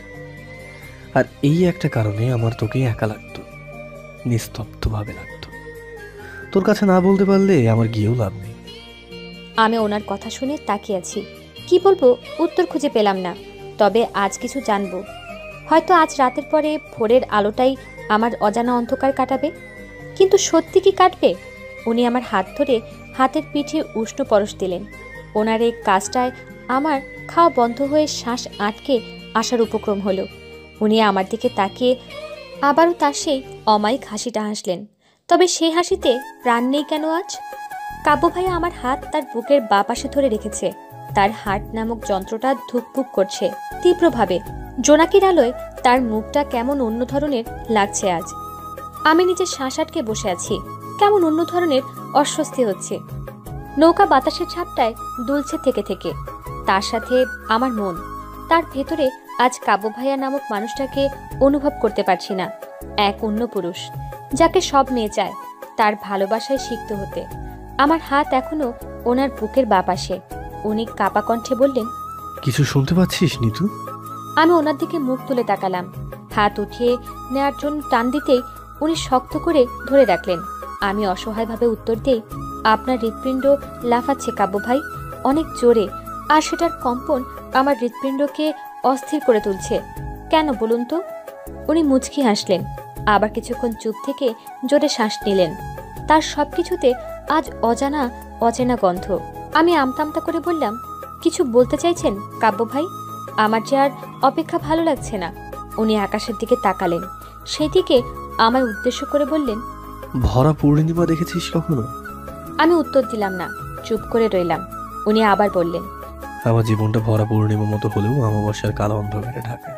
আর এই একটা কারণে আমার তোকে একা লাগতো, নিস্তব্ধভাবে লাগতো। তোর কাছে না বলতে পারলে আমার গিয়েও লাভ নেই। আমি ওনার কথা শুনে তাকিয়ে আছি। কি বলবো উত্তর খুঁজে পেলাম না। তবে আজ কিছু জানবো। হয়তো আজ রাতের পরে ভোরের আলোটাই আমার অজানা অন্ধকার কাটাবে। কিন্তু সত্যি কি কাটবে? উনি আমার হাত ধরে হাতের পিঠে উষ্ণ পরশ দিলেন। ওনার এই কাজটায় আমার খাওয়া বন্ধ হয়ে শ্বাস আটকে আসার উপক্রম হলো। উনি আমার দিকে তাকিয়ে আবারও তার সেই অমায়িক হাসিটা হাসলেন। তবে সেই হাসিতে প্রাণ নেই কেন আজ? কাব্য ভাইয়া আমার হাত তার বুকের বাঁ পাশে ধরে রেখেছে। তার হার্ট নামক যন্ত্রটা ধুকপুক করছে তীব্রভাবে। জোনাকির আলোয় তার মুখটা কেমন অন্য ধরনের লাগছে আজ। আমি নিজের শ্বাস আটকে বসে আছি। কেমন অন্য ধরনের অস্বস্তি হচ্ছে। নৌকা বাতাসের ঝাপটায় দুলছে থেকে থেকে। তার সাথে আমার মন। তার ভেতরে আজ কাব্য ভাইয়া নামক মানুষটাকে অনুভব করতে পারছি না। এক অন্য পুরুষ, যাকে সব মেয়ে চায়, তার ভালোবাসায় সিক্ত হতে। আমার হাত এখনো ওনার বুকের বাঁ পাশে। উনি কাপা কণ্ঠে বললেন, কিছু শুনতে পাচ্ছিস নিতু? আমি ওনার দিকে মুখ তুলে তাকালাম। হাত উঠিয়ে নেওয়ার জন্য টান দিতেই উনি শক্ত করে ধরে রাখলেন। আমি অসহায়ভাবে উত্তর দিই, আপনার হৃৎপিণ্ড লাফাচ্ছে কাব্য ভাই, অনেক জোরে, আর সেটার কম্পন আমার হৃৎপিণ্ডকে অস্থির করে তুলছে। কেন বলুন তো? উনি মুচকি হাসলেন। আবার কিছুক্ষণ চুপ থেকে জোরে শ্বাস নিলেন। তার সবকিছুতে আজ অজানা অচেনা গন্ধ। আমি আমতামতা করে বললাম, কিছু বলতে চাইছেন কাব্য ভাই? আমার যে আর অপেক্ষা ভালো লাগছে না। উনি আকাশের দিকে তাকালেন। সেদিকে আমায় উদ্দেশ্য করে বললেন, ভরা পূর্ণিমা দেখেছিস কখনো? আমি উত্তর দিলাম না, চুপ করে রইলাম। উনি আবার বললেন, আমার জীবনটা ভরা পূর্ণিমার মতো হলেও অমাবস্যার কালো অন্ধকারে ঢাকা।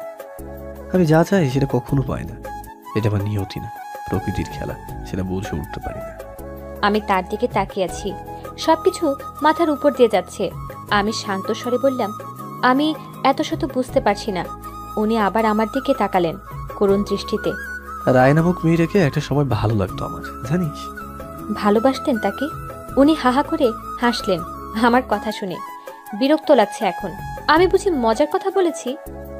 আমি যা চাই সেটা কখনো পাই না। এটা আমার নিয়তি না, প্রকৃতির খেলা। সেটা বুঝে উঠতে পারি না। আমি তার দিকে তাকিয়ে আছি। সবকিছু মাথার উপর দিয়ে যাচ্ছে। আমি শান্ত স্বরে বললাম, আমি এত শত বুঝতে পারছি না। উনি আবার আমার দিকে তাকালেন করুণ দৃষ্টিতে। রায় নামক মেয়েটাকে একটা সময় ভালো লাগতো আমার, জানিস? ভালোবাসতেন তাকে? উনি হাহা করে হাসলেন আমার কথা শুনে। বিরক্ত লাগছে এখন। আমি বুঝি মজার কথা বলেছি?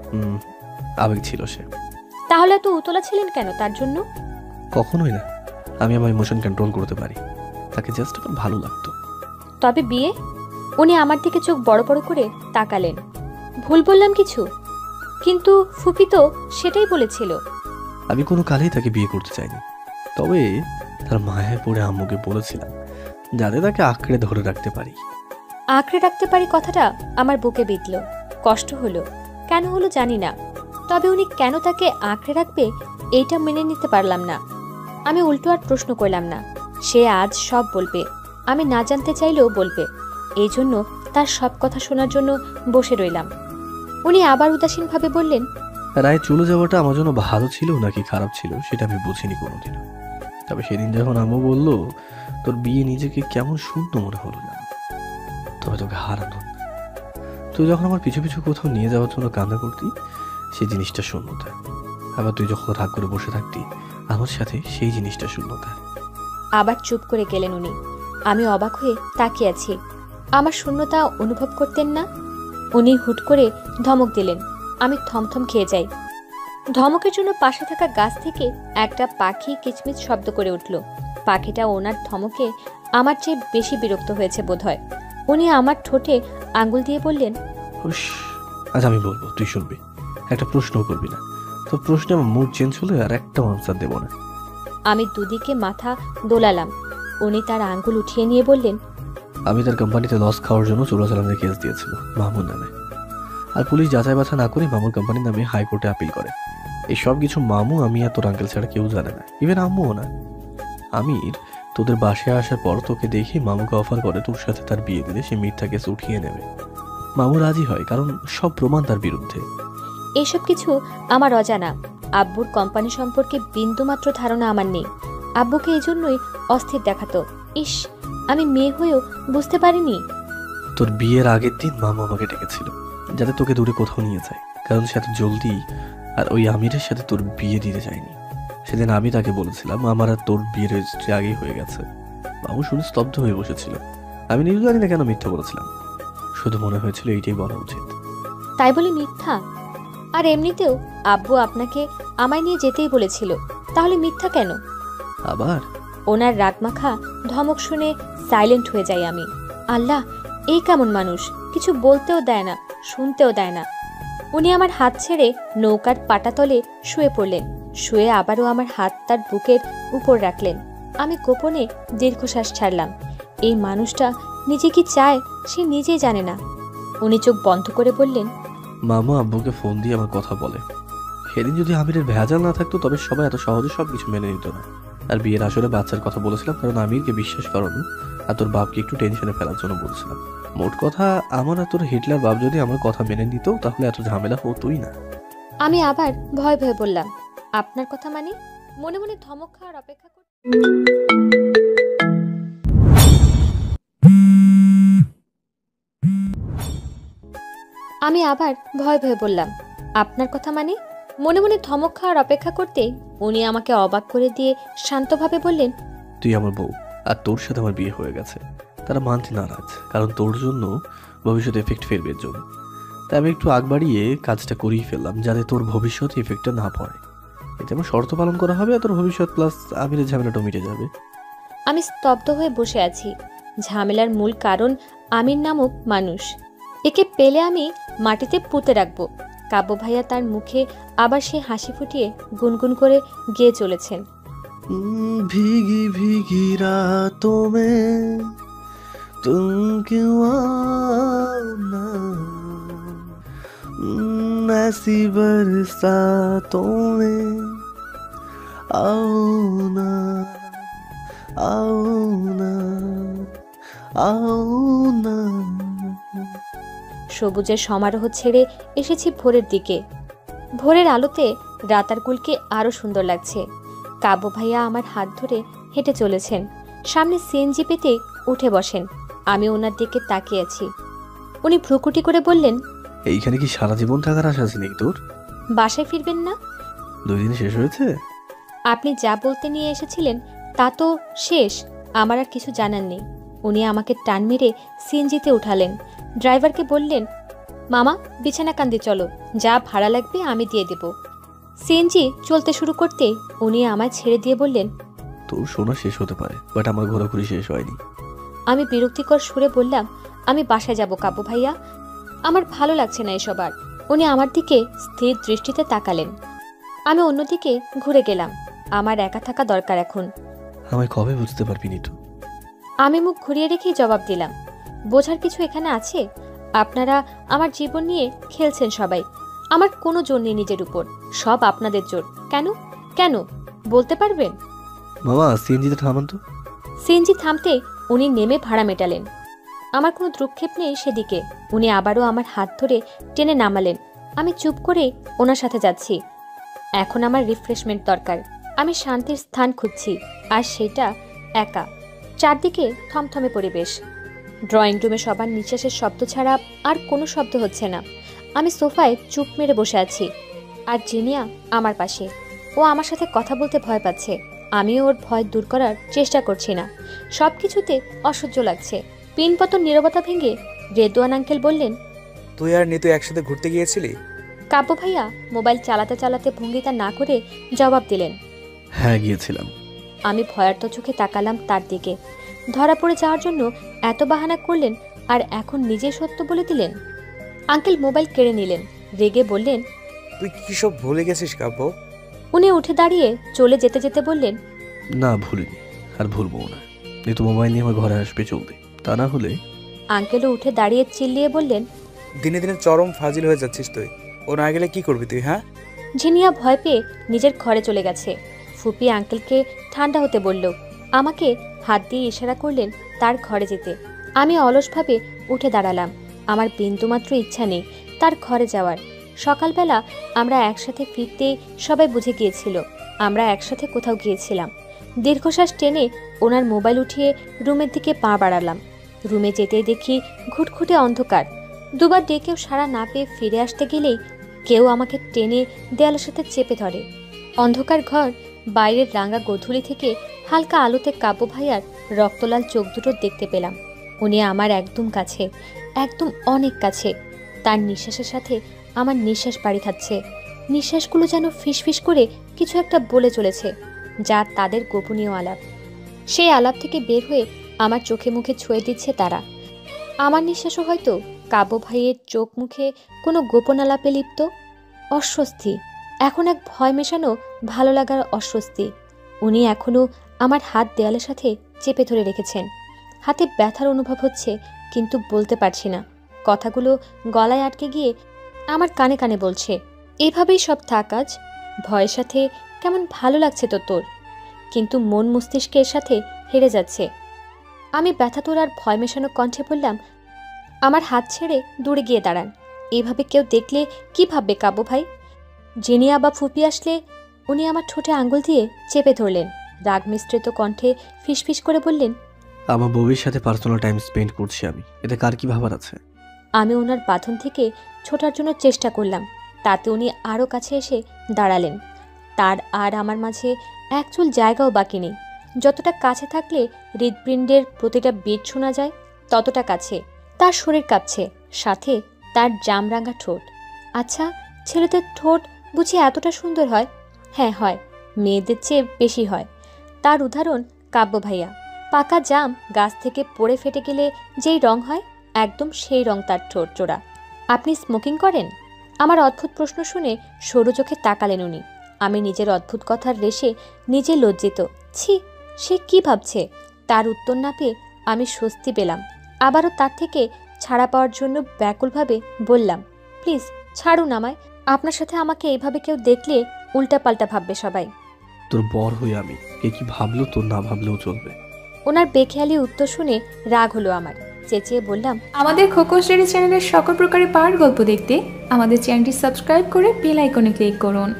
আবেগ ছিল সে। তাহলে এত উতলা ছিলেন কেন তার জন্য? কখনোই না। আমি আমার ইমোশন কন্ট্রোল করতে পারি। তাকে জাস্ট আমার ভালো লাগতো। তবে বিয়ে? উনি আমার দিকে চোখ বড় বড় করে তাকালেন। ভুল বললাম কিছু? কিন্তু ফুপি তো সেটাই বলেছিল। আমি কোনো কালেই তাকে বিয়ে করতে চাইনি। তবে তার মায়ায় পড়ে আম্মুকে বলেছিলাম যাতে তাকে আঁকড়ে ধরে রাখতে পারি। আঁকড়ে রাখতে পারি কথাটা আমার বুকে বিঁধল। কষ্ট হলো। কেন হলো জানি না। তবে উনি কেন তাকে আঁকড়ে রাখবে এইটা মেনে নিতে পারলাম না। আমি উল্টো আর প্রশ্ন করলাম না। সে আজ সব বলবে। আমি না জানতে চাইলেও বলবে। এই জন্য তার সব কথা শোনার জন্য বসে রইলাম। উনি আবার উদাসীনভাবে বললেন, রায় চলে যাওয়াটা আমার জন্য ভালো ছিল নাকি খারাপ ছিল সেটা আমি বুঝিনি কোনোদিনও। তবে সেদিন যখন আম্মু বলল তোর বিয়ে, নিজেকে কেমন শূন্য মনে হলো না। তবে তোকে হারানো, তুই যখন আমার পিছু পিছু কোথাও নিয়ে যাওয়ার জন্য কান্না করতি, সেই জিনিসটা শূন্যতা। আবার তুই যখন রাগ করে বসে থাকতি আমার সাথে, সেই জিনিসটা শূন্যতা। আবার চুপ করে গেলেন উনি। আমি অবাক হয়ে তাকিয়ে আছি। আমার শূন্যতা অনুভব করতেন না? উনি হুট করে ধমক দিলেন। আমি থমথম খেয়ে যাই। ধমকের জন্য পাশে থাকা গাছ থেকে একটা পাখি কিচমিচ শব্দ করে উঠল। পাখিটা ওনার ধমকে আমার চেয়ে বেশি বিরক্ত হয়েছে বোধহয়। উনি আমার ঠোঁটে আঙ্গুল দিয়ে বললেন, আজ আমি বলবো, তুই শুনবি। একটা প্রশ্ন করবি না। তো প্রশ্নে আমার মুড চেঞ্জ হলে আর একটা আনসার দেব না। আমি দুদিকে মাথা দোলালাম। উনি তার আঙ্গুল উঠিয়ে নিয়ে বললেন, আমি তার কোম্পানিতে লস খাওয়ার জন্য চোরাচালানের কেস দিয়েছিল মামুর নামে। আর পুলিশ যাচাই বাছা না করে মামুর কোম্পানির নামে হাইকোর্টে আপিল করে। এই সব কিছু মামু, আমি আর তোর আঙ্কেল ছাড়া কেউ জানে না, ইভেন আম্মুও না। আমির তোদের বাসায় আসার পর তোকে দেখে মামুকে অফার করে তোর সাথে তার বিয়ে দিলে সে মিথ্যা কেস উঠিয়ে নেবে। মামু রাজি হয়, কারণ সব প্রমাণ তার বিরুদ্ধে। এসব কিছু আমার অজানা। আব্বুর কোম্পানি সম্পর্কে বিন্দুমাত্র ধারণা আমার নেই। আব্বুকে এই জন্যই অস্থির দেখাতো। ইস, আমি মেয়ে হয়েও বুঝতে পারিনি। তোর বিয়ের আগের দিন মামু আমাকে ডেকেছিল যাতে তোকে দূরে কোথাও নিয়ে যায়, কারণ সে এত জলদি আর ওই আমিরের সাথে তোর বিয়ে দিতে চায়নি। সেদিন আমি তাকে বলেছিলাম আমার আর তোর বিয়ের রেজিস্ট্রি আগেই হয়ে গেছে। মামু শুনে স্তব্ধ হয়ে বসেছিল। আমি নিজে জানি না কেন মিথ্যা বলেছিলাম, শুধু মনে হয়েছিল এইটাই বলা উচিত। তাই বলে মিথ্যা? আর এমনিতেও আব্বু আপনাকে আমায় নিয়ে যেতেই বলেছিল, তাহলে মিথ্যা কেন? আবার ওনার রাগমাখা ধমক শুনে সাইলেন্ট হয়ে যাই আমি। আল্লাহ, এই কেমন মানুষ! কিছু বলতেও দেয় না, শুনতেও দেয় না। উনি আমার হাত ছেড়ে নৌকার পাটাতলে শুয়ে পড়লেন। শুয়ে আবারও আমার হাত তার বুকের উপর রাখলেন। আমি গোপনে দীর্ঘশ্বাস ছাড়লাম। এই মানুষটা নিজে কি চায় সে নিজেই জানে না। উনি চোখ বন্ধ করে বললেন, মামা আব্বুকে ফোন দিয়ে আমার কথা বলে। সেদিন যদি আমিরের ভেজাল না থাকতো তবে সবাই এত সহজে সবকিছু মেনে নিত না। আর বিয়ের আসরে বাচ্চার কথা বলেছিলাম কারণ আমিরকে বিশ্বাস করানো আর তোর বাপকে একটু টেনশনে ফেলার জন্য বলছিলাম। মোট কথা আমার আর তোর হিটলার বাপ যদি আমার কথা মেনে নিত তাহলে এত ঝামেলা হতোই না। আমি আবার ভয় ভয়ে বললাম, আপনার কথা মানে? মনে মনে ধমক খাওয়ার অপেক্ষা আমি আবার ভয় ভয়ে বললাম, আপনার কথা মানে? মনে মনে ধমক খাওয়ার অপেক্ষা করতেই উনি আমাকে অবাক করে দিয়ে শান্তভাবে বললেন, তুই আমার বউ আর তোর সাথে আমার বিয়ে হয়ে গেছে। তারা মানতে নারাজ কারণ তোর জন্য ভবিষ্যতে এফেক্ট ফেলবে এর জন্য। তাই আমি একটু আগ বাড়িয়ে কাজটা করেই ফেললাম যাতে তোর ভবিষ্যতে এফেক্টটা না পড়ে। এতে আমার শর্ত পালন করা হবে আর তোর ভবিষ্যৎ প্লাস আমিরের ঝামেলাটা মিটে যাবে। আমি স্তব্ধ হয়ে বসে আছি। ঝামেলার মূল কারণ আমির নামক মানুষ। একে পেলে আমি মাটিতে পুঁতে রাখবো। কাব্য ভাইয়া তার মুখে আবার সে হাসি ফুটিয়ে গুনগুন করে গেয়ে চলেছেন, भीगी भीगी रातों में तुम क्यों आओ ना, ऐसी बरसातों में आओ ना, आओ ना, आओ ना। সবুজের সমারোহ ছেড়ে এসেছি ভোরের দিকে। ভোরের আলোতে রাতারগুলকে আরো সুন্দর লাগছে। কাব্য ভাইয়া আমার হাত ধরে হেঁটে চলেছেন। সামনে সিএনজি পেতে উঠে বসেন। আমি ওনার দিকে তাকিয়ে আছি। উনি ভ্রুকুটি করে বললেন, এইখানে কি সারা জীবন থাকার আশা আছে নাকি তোর? বাসায় ফিরবেন না? 2 দিন শেষ হয়েছে। আপনি যা বলতে নিয়ে এসেছিলেন তা তো শেষ। আমার আর কিছু জানার নেই। উনি আমাকে টান মেরে সিএনজিতে উঠালেন। ড্রাইভারকে বললেন, মামা বিছানা কান্দি চলো, যা ভাড়া লাগবে আমি দিয়ে দেব। সিএনজি চলতে শুরু করতে উনি আমায় ছেড়ে দিয়ে বললেন, তোর শোনা শেষ হতে পারে বাট আমার ঘোরাঘুরি শেষ হয়নি। আমি বিরক্তিকর সুরে বললাম, আমি বাসায় যাব কাব্য ভাইয়া, আমার ভালো লাগছে না এসব আর। উনি আমার দিকে স্থির দৃষ্টিতে তাকালেন। আমি অন্যদিকে ঘুরে গেলাম। আমার একা থাকা দরকার এখন। আমায় কবে বুঝতে পারবি নিতু? আমি মুখ ঘুরিয়ে রেখেই জবাব দিলাম, বোঝার কিছু এখানে আছে? আপনারা আমার জীবন নিয়ে খেলছেন সবাই। আমার কোনো জোর নেই নিজের উপর, সব আপনাদের জোর। কেন কেন বলতে পারবেন? মামা সিএনজিতে থামান তো। সিএনজি থামতে উনি নেমে ভাড়া মেটালেন। আমার কোনো দ্রুক্ষেপ নেই সেদিকে। উনি আবারও আমার হাত ধরে টেনে নামালেন। আমি চুপ করে ওনার সাথে যাচ্ছি। এখন আমার রিফ্রেশমেন্ট দরকার। আমি শান্তির স্থান খুঁজছি, আর সেটা একা। চারদিকে থমথমে পরিবেশ। ড্রয়িং রুমে সবার নিঃশ্বাসের শব্দ ছাড়া আর কোনো শব্দ হচ্ছে না। আমি সোফায় চুপ মেরে বসে আছি, আর জিনিয়া আমার পাশে। ও আমার সাথে কথা বলতে ভয় পাচ্ছে। আমিও ওর ভয় দূর করার চেষ্টা করছি না। সব কিছুতে অসহ্য লাগছে। পিনপতন নীরবতা ভেঙে রেদওয়ান আঙ্কেল বললেন, তুই আর নিতু একসাথে ঘুরতে গিয়েছিলি? কাব্য ভাইয়া মোবাইল চালাতে চালাতে ভঙ্গিতা না করে জবাব দিলেন, হ্যাঁ গিয়েছিলাম। আমি ভয়ার্ত চোখে তাকালাম তার দিকে। ধরা পড়ে যাওয়ার জন্য এত বাহানা করলেন, আর এখন নিজে সত্য বলে দিলেন। আঙ্কেল মোবাইল কেড়ে নিলেন। রেগে বললেন, তুই কি সব ভুলে গেছিস কাব্য? উনি উঠে দাঁড়িয়ে চলে যেতে যেতে বললেন, না ভুলিনি, আর ভুলবো না। নিতু মোবাইল নিয়ে আমার ঘরে আসবে চলবে, তা না হলে। আঙ্কেলও উঠে দাঁড়িয়ে চিল্লিয়ে বললেন, দিনে দিনে চরম ফাজিল হয়ে যাচ্ছিস তুই। ও না গেলে কি করবি তুই? হ্যাঁ? ঝিনিয়া ভয় পেয়ে নিজের ঘরে চলে গেছে। ফুপি আঙ্কেলকে ঠান্ডা হতে বলল। আমাকে হাত দিয়ে ইশারা করলেন তার ঘরে যেতে। আমি অলসভাবে উঠে দাঁড়ালাম। আমার বিন্দুমাত্র ইচ্ছা নেই তার ঘরে যাওয়ার। সকালবেলা আমরা একসাথে ফিরতে সবাই বুঝে গিয়েছিল আমরা একসাথে কোথাও গিয়েছিলাম। দীর্ঘশ্বাস টেনে ওনার মোবাইল উঠিয়ে রুমের দিকে পা বাড়ালাম। রুমে যেতেই দেখি ঘুটঘুটে অন্ধকার। দুবার ডেকেও সাড়া না পেয়ে ফিরে আসতে গেলেই কেউ আমাকে টেনে দেয়ালের সাথে চেপে ধরে। অন্ধকার ঘর, বাইরের রাঙা গোধূলি থেকে হালকা আলোতে কাব্য ভাইয়ার রক্তলাল চোখ দুটো দেখতে পেলাম। উনি আমার একদম কাছে, একদম অনেক কাছে। তার নিঃশ্বাসের সাথে আমার নিঃশ্বাস বাড়ি খাচ্ছে। নিঃশ্বাসগুলো যেন ফিসফিস করে কিছু একটা বলে চলেছে, যা তাদের গোপনীয় আলাপ। সেই আলাপ থেকে বের হয়ে আমার চোখে মুখে ছুঁয়ে দিচ্ছে তারা। আমার নিঃশ্বাসও হয়তো কাব্য ভাইয়ের চোখ মুখে কোনো গোপন আলাপে লিপ্ত। অস্বস্তি, এখন এক ভয় মেশানো ভালো লাগার অস্বস্তি। উনি এখনও আমার হাত দেয়ালের সাথে চেপে ধরে রেখেছেন। হাতে ব্যথার অনুভব হচ্ছে, কিন্তু বলতে পারছি না। কথাগুলো গলায় আটকে গিয়ে আমার কানে কানে বলছে, এভাবেই সব থাক আজ। ভয়ের সাথে কেমন ভালো লাগছে তো তোর, কিন্তু মন মস্তিষ্কের সাথে হেরে যাচ্ছে। আমি ব্যথাতুর আর ভয় মেশানো কণ্ঠে বললাম, আমার হাত ছেড়ে দূরে গিয়ে দাঁড়ান। এভাবে কেউ দেখলে কি ভাববে কাব্য ভাই? জেনিয়া বা ফুপি আসলে? উনি আমার ঠোঁটে আঙ্গুল দিয়ে চেপে ধরলেন। রাগ মিশ্রিত কণ্ঠে ফিসফিস করে বললেন, আমার বউয়ের সাথে পার্সোনাল টাইম স্পেন্ড করছি আমি, এতে কার কি ভাবার আছে? আমি ওনার বাঁধন থেকে ছোটার জন্য চেষ্টা করলাম, তাতে উনি আরও কাছে এসে দাঁড়ালেন। তার আর আমার মাঝে এক চুল জায়গাও বাকি নেই। যতটা কাছে থাকলে হৃদপিণ্ডের প্রতিটা বিট শোনা যায়, ততটা কাছে। তার শরীর কাঁপছে, সাথে তার জামরাঙা ঠোঁট। আচ্ছা, ছেলেদের ঠোঁট বুঝি এতটা সুন্দর হয়? হ্যাঁ হয়, মেয়েদের চেয়ে বেশি হয়। তার উদাহরণ কাব্য ভাইয়া। পাকা জাম গাছ থেকে পড়ে ফেটে গেলে যেই রং হয়, একদম সেই রং তার ঠোঁট জোড়া। আপনি স্মোকিং করেন? আমার অদ্ভুত প্রশ্ন শুনে সরু চোখে তাকালেন উনি। আমি নিজের অদ্ভুত কথার রেশে নিজে লজ্জিত। ছি, সে কি ভাবছে? তার উত্তর না পেয়ে আমি স্বস্তি পেলাম। আবারও তার থেকে ছাড়া পাওয়ার জন্য ব্যাকুলভাবে বললাম, প্লিজ ছাড়ুন আমায়। আপনার সাথে আমাকে এইভাবে কেউ দেখলে উল্টাপাল্টা ভাববে সবাই। তোর বর হয়ে আমি, কে কি ভাবলো তোর না ভাবলেও চলবে। ওনার বেখেয়ালি উত্তর শুনে রাগ হলো আমার। চেঁচিয়ে বললাম, আমাদের খোকন স্টোরি চ্যানেলের সকল প্রকারের পাওয়ার গল্প দেখতে আমাদের চ্যানেলটি সাবস্ক্রাইব করে বেল আইকনে ক্লিক করুন।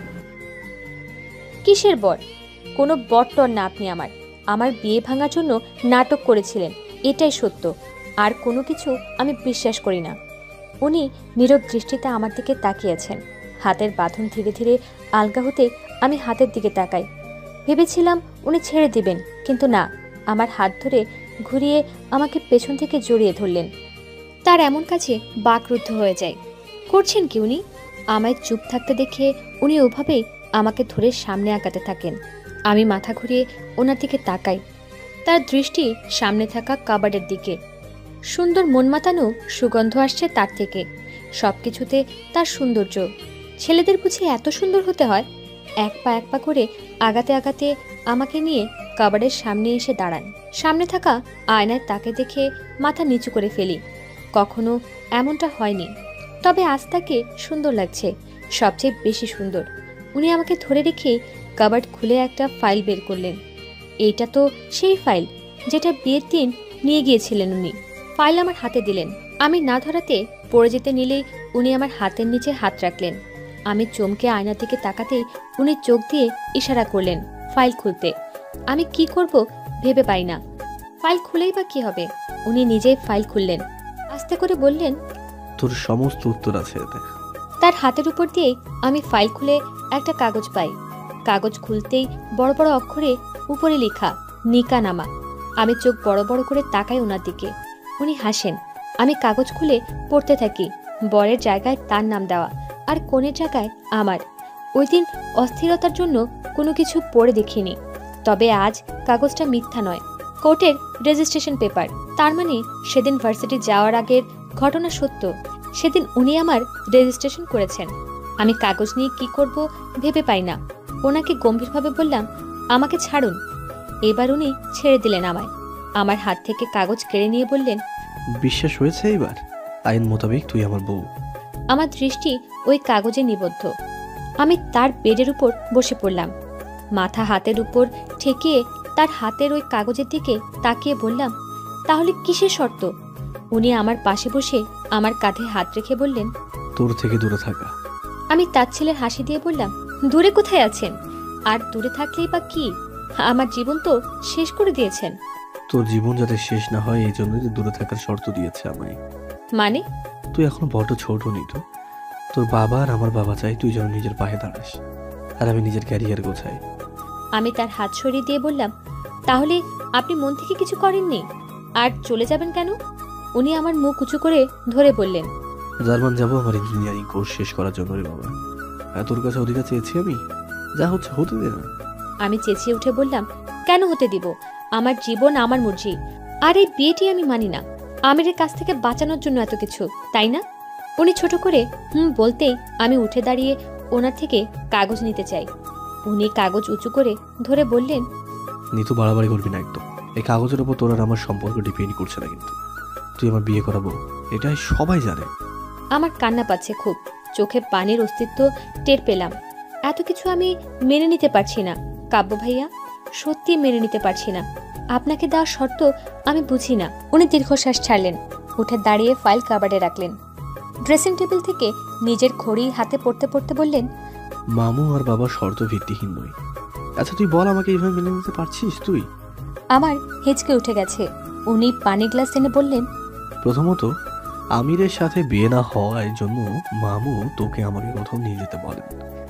কিসের বর? কোনো বরটর না আপনি আমার। আমার বিয়ে ভাঙার জন্য নাটক করেছিলেন, এটাই সত্য। আর কোনো কিছু আমি বিশ্বাস করি না। উনি নীরব দৃষ্টিতে আমার দিকে তাকিয়েছেন। হাতের বাঁধন ধীরে ধীরে আলগা হতে আমি হাতের দিকে তাকাই। ভেবেছিলাম উনি ছেড়ে দিবেন, কিন্তু না, আমার হাত ধরে ঘুরিয়ে আমাকে পেছন থেকে জড়িয়ে ধরলেন। তার এমন কাছে বাকরুদ্ধ হয়ে যায়। করছেন কি উনি? আমায় চুপ থাকতে দেখে উনি ওভাবেই আমাকে ধরে সামনে আগাতে থাকেন। আমি মাথা ঘুরিয়ে ওনার দিকে তাকাই। তার দৃষ্টি সামনে থাকা কাবার্ডের দিকে। সুন্দর মন মাতানো সুগন্ধ আসছে তার থেকে। সব কিছুতে তার সৌন্দর্য। ছেলেদের বুঝি এত সুন্দর হতে হয়? এক পা করে আগাতে আগাতে আমাকে নিয়ে কাবার্ডের সামনে এসে দাঁড়ান। সামনে থাকা আয়নায় তাকে দেখে মাথা নিচু করে ফেলি। কখনো এমনটা হয়নি, তবে আজ তাকে সুন্দর লাগছে, সবচেয়ে বেশি সুন্দর। উনি আমাকে ধরে রেখে কাবার্ড খুলে একটা ফাইল বের করলেন। এইটা তো সেই ফাইল যেটা বিয়ের দিন নিয়ে গিয়েছিলেন উনি। ফাইল আমার হাতে দিলেন। আমি না ধরাতে পড়ে যেতে নিলেই উনি আমার হাতের নিচে হাত রাখলেন। আমি চমকে আয়নার দিকে তাকাতেই উনি চোখ দিয়ে ইশারা করলেন ফাইল খুলতে। আমি কি করব ভেবে পাই না। ফাইল খুলেই বা কি হবে? উনি নিজেই ফাইল খুললেন। আস্তে করে বললেন, তোর সমস্ত উত্তর আছে এতে। তার হাতের উপর দিয়েই আমি ফাইল খুলে একটা কাগজ পাই। কাগজ খুলতেই বড় বড় অক্ষরে উপরে লেখা নিকা নামা। আমি চোখ বড় বড় করে তাকাই ওনার দিকে। উনি হাসেন। আমি কাগজ খুলে পড়তে থাকি। বরের জায়গায় তার নাম দেওয়া, আর কনের জায়গায় আমার। ওই দিন অস্থিরতার জন্য কোনো কিছু পড়ে দেখিনি, তবে আজ কাগজটা মিথ্যা নয়, কোর্টের রেজিস্ট্রেশন পেপার। তার মানে সেদিন ভার্সিটি যাওয়ার আগের ঘটনা সত্য। সেদিন উনি আমার রেজিস্ট্রেশন করেছেন। আমি কাগজ নিয়ে কি করব ভেবে পাই না। ওনাকে গম্ভীরভাবে বললাম, আমাকে ছাড়ুন। এবার উনি ছেড়ে দিলেন আমায়। আমার হাত থেকে কাগজ কেড়ে নিয়ে বললেন, বিশ্বাস হয়েছে এবার? আইন মোতাবেক তুই আমার বউ। আমার দৃষ্টি ওই কাগজে নিবদ্ধ। আমি তার বেডের উপর বসে পড়লাম। মাথা হাতের উপর ঠেকিয়ে তার হাতের ওই কাগজের দিকে তাকিয়ে বললাম, তাহলে কিসের শর্ত? উনি আমার পাশে বসে আমার কাঁধে হাত রেখে বললেন, তোর থেকে দূরে থাকা। আমি তাচ্ছিলের হাসি দিয়ে বললাম, দূরে কোথায় আছেন? আর দূরে থাকলেই বা কি? আমার জীবন তো শেষ করে দিয়েছেন। তোর জীবন যাতে শেষ না হয় এই জন্যই দূরে থাকার শর্ত দিয়েছে আমায়। মানে? তুই এখনো বড় ছোট নিত। তোর বাবা আর আমার বাবা চাই তুই যেন নিজের পায়ে দাঁড়াস, আর আমি নিজের ক্যারিয়ার গোছাই। আমি তার হাত সরিয়ে দিয়ে বললাম, তাহলে আপনি মন থেকে কিছু করেননি? আর চলে যাবেন কেন? উনি আমার মুখ উঁচু করে ধরে বললেন, জার্মান যাবো আমার ইঞ্জিনিয়ারিং কোর্স শেষ করার জন্য রে বাবা। তোর কাছে অধিকার চেয়েছি আমি, যা হচ্ছে হতে দে না। আমি চেঁচিয়ে উঠে বললাম, কেন হতে দিব? আমার জীবন আমার মর্জি, আর এই বিয়েটি আমি মানি না। আমিরের কাছ থেকে বাঁচানোর জন্য এত কিছু, তাই না? উনি ছোট করে বলতেই আমি উঠে দাঁড়িয়ে ওনার থেকে কাগজ নিতে চাই। উনি কাগজ উঁচু করে ধরে বললেন, নিতু বাড়াবাড়ি করবি না একদম। এই কাগজের ওপর তোর আর আমার সম্পর্ক ডিপেন্ড করছে না, কিন্তু তুই আমার বিয়ে করাবো এটাই সবাই জানে। আমার কান্না পাচ্ছে খুব, চোখে পানির অস্তিত্ব টের পেলাম। এত কিছু আমি মেনে নিতে পারছি না কাব্য ভাইয়া, সত্যি মেনে নিতে পারছি না। আপনাকে দেওয়া শর্ত আমি বুঝি না। উনি দীর্ঘশ্বাস ছাড়লেন, উঠে দাঁড়িয়ে ফাইল কাবার্ডে রাখলেন। ড্রেসিং টেবিল থেকে নিজের ঘড়ি হাতে পড়তে পড়তে বললেন, মামু আর বাবা শর্ত ভিত্তিহীন নয়। আচ্ছা তুই বল, আমাকে এইভাবে মেনে নিতে পারছিস তুই? আমার হেঁচকে উঠে গেছে। উনি পানি গ্লাস এনে বললেন, প্রথমত আমিরের সাথে বিয়ে না হওয়ার জন্য মামু তোকে আমাকে কোথাও নিয়ে যেতে বলেন,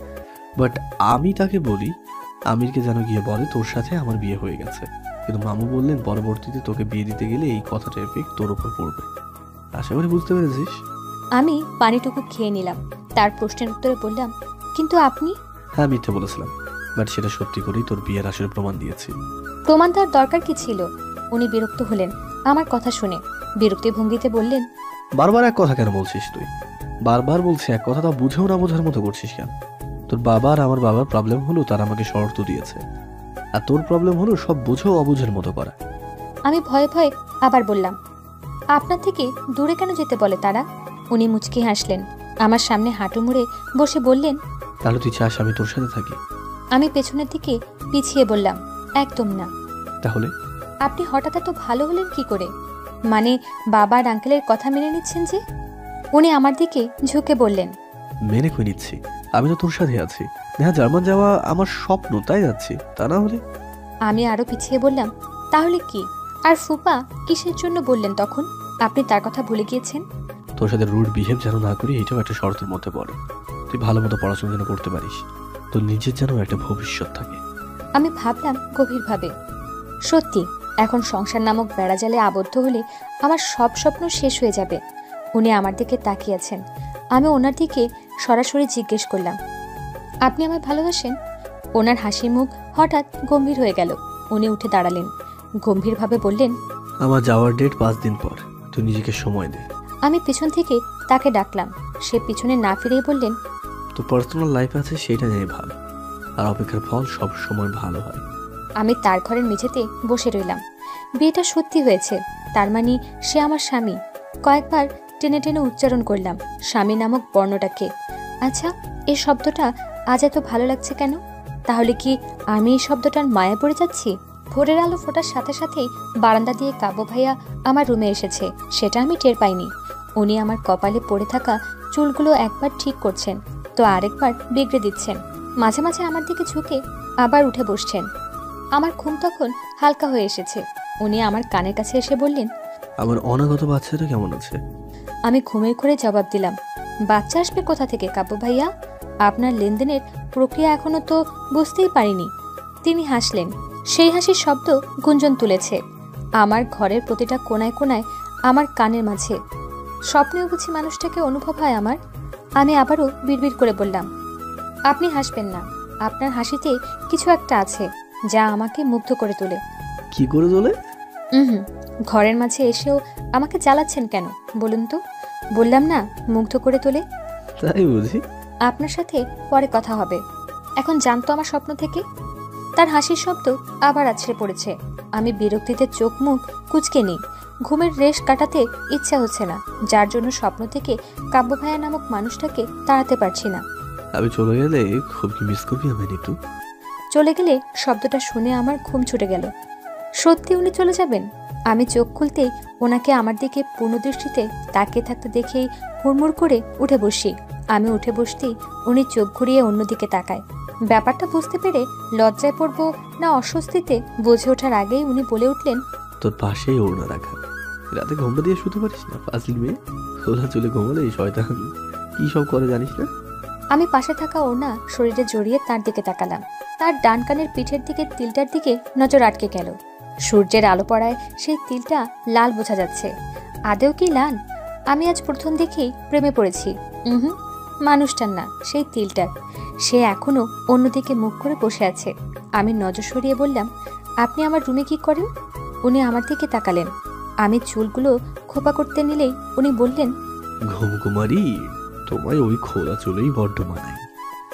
বাট আমি তাকে বলি আমিরকে যেন গিয়ে বলে তোর সাথে আমার বিয়ে হয়ে গেছে। কিন্তু মামু বললেন পরবর্তীতে তোকে বিয়ে দিতে গেলে এই কথাটা এফেক্ট তোর উপর পড়বে। আশা করি বুঝতে পেরেছিস। আমি পানিটুকু খেয়ে নিলাম। তার প্রশ্নের উত্তরে বললাম, কিন্তু আপনি? হ্যাঁ মিথ্যে বলেছিলাম, বাট সেটা সত্যি করেই তোর বিয়ের আসলে প্রমাণ দিয়েছি। প্রমাণ তার দরকার কি ছিল? উনি বিরক্ত হলেন আমার কথা শুনে। বিরক্তি ভঙ্গিতে বললেন, বারবার এক কথা কেন বলছিস তুই? বারবার বলছি এক কথা, তা বুঝেও না বোঝার মতো করছিস কেন? তোর বাবা আর আমার বাবার প্রবলেম হলো তারা আমাকে শর্ত দিয়েছে, আর তোর প্রবলেম হলো সব বুঝেও অবুঝের মতো করা। আমি ভয়ে ভয়ে আবার বললাম, আপনার থেকে দূরে কেন যেতে বলে তারা? উনি মুচকি হাসলেন, আমার সামনে হাঁটু মুড়ে বসে বললেন, তাহলে তুই চাস আমি তোর সাথে থাকি? আমি পেছনের দিকে পিছিয়ে বললাম, একদম না। তাহলে? আপনি হঠাৎ এত ভালো হলেন কি করে? মানে বাবা আর আঙ্কেলের কথা মেনে নিচ্ছেন যে? উনি আমার দিকে ঝুঁকে বললেন, মেনে কই নিচ্ছি? আমি তো তোর সাথে আছি। হ্যাঁ, জার্মান যাওয়া আমার স্বপ্ন, তাই যাচ্ছি, তা না হলে? আমি আরো পিছিয়ে বললাম, তাহলে কি? আর ফুপা কিসের জন্য বললেন তখন? আপনি তার কথা ভুলে গিয়েছেন? তোর সাথে রুড বিহেভ যেন না করি, এটাও একটা শর্তের মধ্যে পড়ে। তুই ভালো মতো পড়াশোনা যেন করতে পারিস, তোর নিজের যেন একটা ভবিষ্যৎ থাকে। আমি ভাবলাম গভীরভাবে, সত্যি এখন সংসার নামক বেড়াজালে আবদ্ধ হলে আমার সব স্বপ্ন শেষ হয়ে যাবে। উনি আমার দিকে তাকিয়ে আছেন। আমি ওনার দিকে সরাসরি জিজ্ঞেস করলাম, আপনি আমায় ভালোবাসেন? ওনার হাসি মুখ হঠাৎ গম্ভীর হয়ে গেল। উনি উঠে দাঁড়ালেন, গম্ভীরভাবে বললেন, আমার যাওয়ার ডেট 5 দিন পর, তুই নিজেকে সময় দে। আমি পিছন থেকে তাকে ডাকলাম। সে পিছনে না ফিরেই বললেন, তোর পার্সোনাল লাইফ আছে সেটা নিয়ে ভালো, আর অপেক্ষার ফল সব সময় ভালো হয়। আমি তার ঘরের মেঝেতে বসে রইলাম। বিয়েটা সত্যি হয়েছে, তার মানে সে আমার স্বামী। কয়েকবার টেনে টেনে উচ্চারণ করলাম স্বামী নামক বর্ণটাকে। আচ্ছা, এই শব্দটা আজ এত ভালো লাগছে কেন? তাহলে কি আমি এই শব্দটার মায়া পড়ে যাচ্ছি? ভোরের আলো ফোটার সাথে সাথেই বারান্দা দিয়ে কাব্য ভাইয়া আমার রুমে এসেছে, সেটা আমি টের পাইনি। উনি আমার কপালে পড়ে থাকা চুলগুলো একবার ঠিক করছেন তো আরেকবার বিগড়ে দিচ্ছেন। মাঝে মাঝে আমার দিকে ঝুঁকে আবার উঠে বসছেন। আমার ঘুম তখন হালকা হয়ে এসেছে। উনি আমার কানের কাছে এসে বললেন, আমার অনাগত বাচ্চাটা কেমন আছে? আমি ঘুমের ঘরে জবাব দিলাম, বাচ্চা আসবে কোথা থেকে কাব্য ভাইয়া? আপনার লেনদেনের প্রক্রিয়া এখনো তো বুঝতেই পারিনি। তিনি হাসলেন, সেই হাসির শব্দ গুঞ্জন তুলেছে আমার ঘরের প্রতিটা কোনায় কোনায়, আমার কানের মাঝে। স্বপ্নেও বুঝি মানুষটাকে অনুভব হয় আমার। আমি আবারও বিড়বিড় করে বললাম, আপনি হাসবেন না, আপনার হাসিতে কিছু একটা আছে যা আমাকে মুগ্ধ করে তোলে। কি করে তোলে? ঘরের মাঝে এসেও আমাকে জ্বালাচ্ছেন কেন বলুন তো? বললাম না মুগ্ধ করে তোলে। তাই বুঝি? আপনার সাথে পরে কথা হবে, এখন জানতো আমার স্বপ্ন থেকে। তার হাসির শব্দ আবার আছড়ে পড়েছে। আমি বিরক্তিতে চোখ মুখ কুঁচকে নিই। ঘুমের রেশ কাটাতে ইচ্ছা হচ্ছে না, যার জন্য স্বপ্ন থেকে কাব্য ভাইয়া নামক মানুষটাকে তাড়াতে পারছি না। আমি চলে গেলে খুব কি মিস করবি আমি নিতু? চলে গেলে শব্দটা শুনে আমার ঘুম ছুটে গেল। সত্যি উনি চলে যাবেন? আমি চোখ খুলতেই ওনাকে আমার দিকে পূর্ণদৃষ্টিতে তাকিয়ে থাকতে দেখেই হুড়মুড় করে উঠে বসি। আমি উঠে বসতেই উনি চোখ ঘুরিয়ে অন্যদিকে তাকায়। ব্যাপারটা বুঝতে পেরে লজ্জায় পড়বো না অস্বস্তিতে বুঝে ওঠার আগেই উনি বলে উঠলেন, তোর পাশেই ওড়না রাখা, রাতে ঘুমটা দিয়ে শুতে পারিস না? ফাজিল মেয়ে, খোলা চলে ঘুমালে এই শয়তান কি সব করে জানিস না? আমি পাশে থাকা ওড়না শরীরে জড়িয়ে তার দিকে তাকালাম। তার ডান কানের পিঠের দিকে তিলটার দিকে নজর আটকে গেল। সূর্যের আলো পড়ায় সেই তিলটা লাল বোঝা যাচ্ছে। আদেও কি লাল? আমি আজ প্রথম দেখেই প্রেমে পড়েছি। মানুষটার না, সেই তিলটার। সে এখনো অন্যদিকে মুখ করে বসে আছে। আমি নজর সরিয়ে বললাম, আপনি আমার রুমে কি করেন? উনি আমার দিকে তাকালেন। আমি চুলগুলো খোপা করতে নিলেই উনি বললেন, ঘুমকুমারী, তোমায় ওই খোলা চুলেই বড্ড মানায়।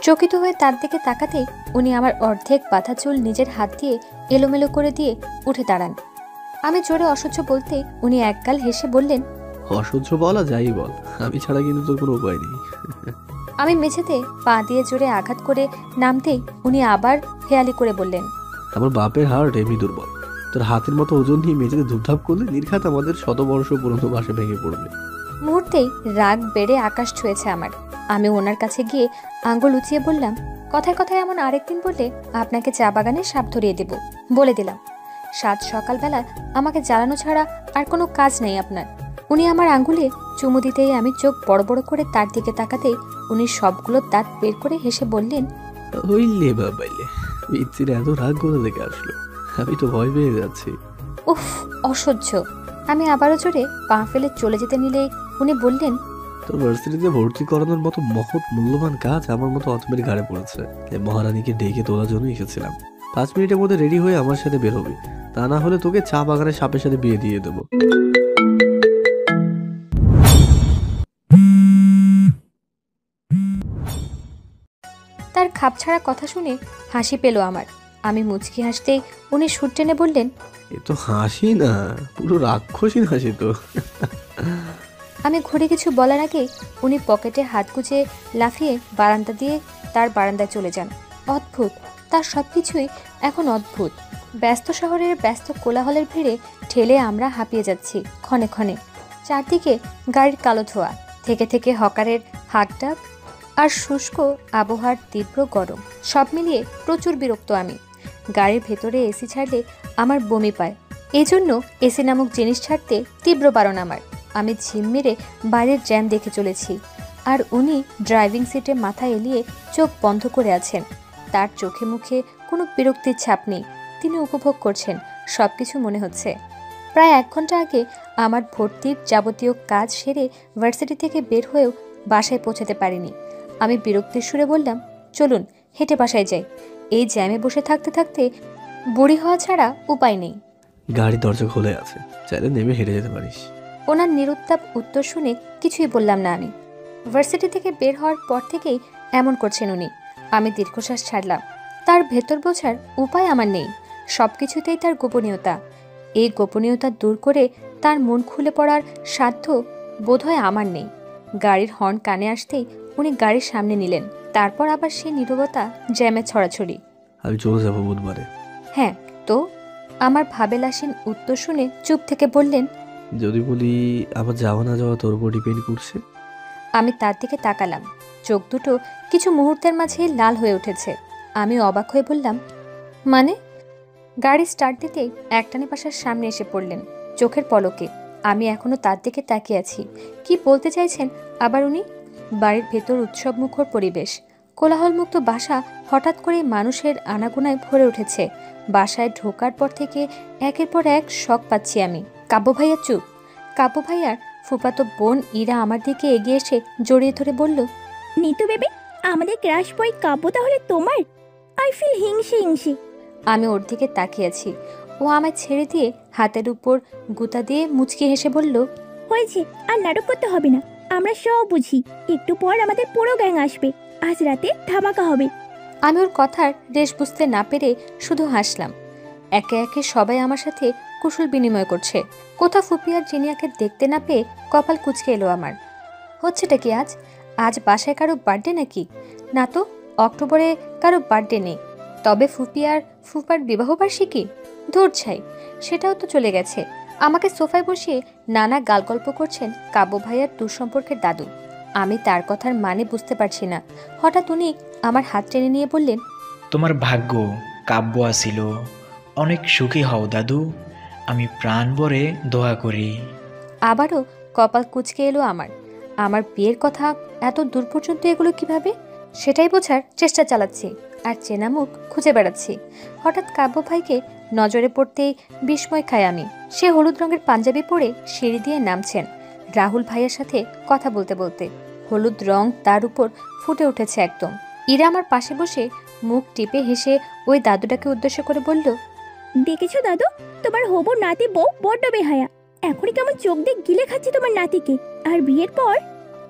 চকিত হয়ে তার দিকে তাকাতেই উনি আমার অর্ধেক বাঁধা চুল নিজের হাত দিয়ে এলোমেলো করে দিয়ে উঠে দাঁড়ান। আমি জোরে অসহ্য বলতে উনি একগাল হেসে বললেন, অসহ্য বলা যাই বল, আমি ছাড়া কিন্তু তোর কোনো উপায় নেই। আমি মেঝেতে পা দিয়ে জোরে আঘাত করে নামতেই উনি আবার হেয়ালি করে বললেন, আমার বাপের হার্ট এমনি দুর্বল, তোর হাতের মতো ওজন নিয়ে মেঝেতে ধূপধাপ করলে নির্ঘাত আমাদের 100 বর্ষ পুরনো বাসে ভেঙে পড়বে। মুহূর্তেই রাগ বেড়ে আকাশ ছুঁয়েছে আমার। আমি ওনার কাছে গিয়ে আঙ্গুল উঁচিয়ে বললাম, কথায় কথায় এমন আরেকদিন বললে আপনাকে চা বাগানে সাপ ধরিয়ে দেব, বলে দিলাম। সাত সকালবেলা আমাকে জ্বালানো ছাড়া আর কোনো কাজ নেই আপনার। উনি আমার আঙ্গুলে চুমু দিতেই আমি চোখ বড় বড় করে তার দিকে তাকাতেই উনি সবগুলো দাঁত বের করে হেসে বললেন, হইলে বাবাইলে, পিচ্ছির এত রাগ কোথা থেকে আসলো? আমি তো ভয় পেয়ে যাচ্ছি। উফ, অসহ্য। আমি আবারও জোরে পা ফেলে চলে যেতে নিলেই উনি বললেন, তোর ভার্সিটিতে ভর্তি করানোর মতো মহৎ মূল্যবান কাজ আমার মতো অতমের ঘাড়ে পড়েছে। মহারানীকে ডেকে তোলার জন্য এসেছিলাম। 5 মিনিটের মধ্যে রেডি হয়ে আমার সাথে বের হবি, তা না হলে তোকে চা বাগানে সাপের সাথে বিয়ে দিয়ে দেবো। তার খাপছাড়া কথা শুনে হাসি পেল আমার। আমি মুচকি হাসতেই উনি সুর টেনে বললেন, এ তো হাসি না, পুরো রাক্ষসী হাসি তো। আমি ঘুরে কিছু বলার আগে উনি পকেটে হাত গুজে লাফিয়ে বারান্দা দিয়ে তার বারান্দায় চলে যান। অদ্ভুত, তার সব কিছুই এখন অদ্ভুত। ব্যস্ত শহরের ব্যস্ত কোলাহলের ভিড়ে ঠেলে আমরা হাঁপিয়ে যাচ্ছি ক্ষণে ক্ষণে। চারদিকে গাড়ির কালো ধোঁয়া, থেকে থেকে হকারের হাঁকডাক আর শুষ্ক আবহাওয়ার তীব্র গরম, সব মিলিয়ে প্রচুর বিরক্ত আমি। গাড়ির ভেতরে এসি ছাড়লে আমার বমি পায়, এই জন্য এসি নামক জিনিস ছাড়তে তীব্র বারণ আমার। আমি ঝিম মেরে বাইরের জ্যাম দেখে চলেছি, আর উনি ড্রাইভিং সিটে মাথা এলিয়ে চোখ বন্ধ করে আছেন। তার চোখে মুখে কোনো বিরক্তির ছাপ নেই, তিনি উপভোগ করছেন সব কিছু মনে হচ্ছে। প্রায় 1 ঘন্টা আগে আমার ভর্তির যাবতীয় কাজ সেরে ভার্সিটি থেকে বের হয়েও বাসায় পৌঁছাতে পারিনি। আমি বিরক্তির সুরে বললাম, চলুন হেঁটে বাসায় যাই, এই জ্যামে বসে থাকতে থাকতে বুড়ি হওয়া ছাড়া উপায় নেই। গাড়ি দরজা খুলে আছে, চাইলে নেমে হেঁটে যেতে পারিস। ওনার নিরুত্তাপ উত্তর শুনে কিছুই বললাম না আমি। ভার্সিটি থেকে বের হওয়ার পর থেকেই এমন করছেন উনি। আমি দীর্ঘশ্বাস ছাড়লাম। তার ভেতর বোঝার উপায় আমার নেই, সব কিছুতেই তার গোপনীয়তা। এই গোপনীয়তা দূর করে তার মন খুলে পড়ার সাধ্য বোধহয় আমার নেই। গাড়ির হর্ন কানে আসতেই উনি গাড়ির সামনে নিলেন, তারপর আবার সেই নীরবতা, জ্যামে ছড়াছড়ি। আমি চলে যাবো বুধবারে। হ্যাঁ তো? আমার ভাবেলাসীন উত্তর শুনে চুপ থেকে বললেন, যদি বলি আমার যাওয়া না যাওয়া তোর উপর ডিপেন্ড করছে। আমি তার দিকে তাকালাম, চোখ দুটো কিছু মুহূর্তের মাঝে লাল হয়ে উঠেছে। আমি অবাক হয়ে বললাম, মানে? গাড়ি স্টার্ট দিতেই একটানে বাসার সামনে এসে পড়লেন চোখের পলকে। আমি এখনো তার দিকে তাকিয়ে আছি। কি বলতে চাইছেন আবার উনি? বাড়ির ভেতর উৎসব মুখর পরিবেশ, কোলাহলমুক্ত বাসা হঠাৎ করে মানুষের আনাগোনায় ভরে উঠেছে। বাসায় ঢোকার পর থেকে একের পর এক শক পাচ্ছি আমি। কাব্য ভাইয়া চুপ। কাব্য ভাইয়ার ফুফাতো বোন ইরা আমার দিকে এগিয়ে এসে জড়িয়ে ধরে বলল, নিতু বেবি, আমাদের ক্রাশ বই কাব্য তাহলে তোমার? আই ফিল হিংসে হিংসে। আমি ওর দিকে তাকিয়েছি। ও আমায় ছেড়ে দিয়ে হাতের উপর গুতা দিয়ে মুচকি হেসে বলল, হয়েছে, আর নাটক করতে হবে না, আমরা সব বুঝি। একটু পর আমাদের পুরো গ্যাং আসবে, আজ রাতে ধামাকা হবে। আমি ওর কথার রেশ বুঝতে না পেরে শুধু হাসলাম। একে একে সবাই আমার সাথে কুশল বিনিময় করছে। কোথাও ফুপি আর জিনিয়াকে দেখতে না পেয়ে কপাল কুঁচকে এলো আমার। হচ্ছেটা কি আজ? আজ বাসায় কারো বার্থডে নাকি? না তো, অক্টোবরে কারো বার্থডে নেই। তবে ফুপি আর ফুপার বিবাহবার্ষিকী? ধুর ছাই, সেটাও তো চলে গেছে। আমাকে সোফায় বসিয়ে নানা গালগল্প করছেন কাব্য ভাইয়ার দুঃসম্পর্কের দাদু। আমি তার কথার মানে বুঝতে পারছি না। হঠাৎ উনি আমার হাত টেনে নিয়ে বললেন, তোমার ভাগ্য কাব্য আসিল, অনেক সুখী হও দাদু, আমি প্রাণ ভরে দোয়া করি। আবারও কপাল কুঁচকে এলো আমার। আমার বিয়ের কথা এত দূর পর্যন্ত এগুলো কিভাবে, সেটাই বোঝার চেষ্টা চালাচ্ছি আর চেনা মুখ খুঁজে বেড়াচ্ছি। হঠাৎ কাব্য ভাইকে নজরে পড়তেই বিস্ময় খাই আমি। সে হলুদ রঙের পাঞ্জাবি পরে সিঁড়ি দিয়ে নামছেন রাহুল ভাইয়ের সাথে কথা বলতে বলতে। হলুদ রং তার উপর ফুটে উঠেছে একদম। ইরা আমার পাশে বসে মুখ টিপে হেসে ওই দাদুটাকে উদ্দেশ্য করে বলল, দেখেছো দাদু, তোমার হবু নাতি বউ বড্ড বেহায়া। এখনই কেমন চোখ দিয়ে গিলে খাচ্ছে তোমার নাতিকে। আর বিয়ের পর? ও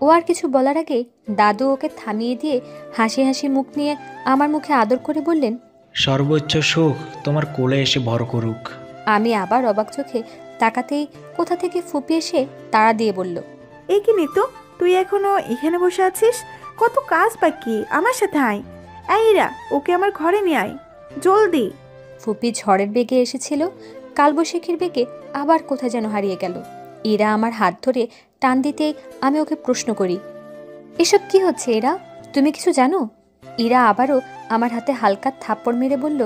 ও আর কিছু বলার আগে দাদু ওকে থামিয়ে দিয়ে হাসি হাসি মুখ নিয়ে আমার মুখে আদর করে বললেন, সর্বোচ্চ সুখ তোমার কোলে এসে ভর করুক। আমি আবার অবাক চোখে তাকাতেই কোথা থেকে ফুপি এসে তাড়া দিয়ে বলল, এই কি নিতু, তুই এখনো এখানে বসে আছিস? কত কাজ বাকি, আমার সাথে আয়। এইরা, ওকে আমার ঘরে নিয়ে আয় জলদি। ফুপি ঝড়ের বেগে এসেছিল, কালবৈশাখীর বেগে আবার কোথায় যেন হারিয়ে গেল। এরা আমার হাত ধরে টান দিতেই আমি ওকে প্রশ্ন করি, এসব কি হচ্ছে এরা, তুমি কিছু জানো? ইরা আবারও আমার হাতে হালকা থাপ্পড় মেরে বলল,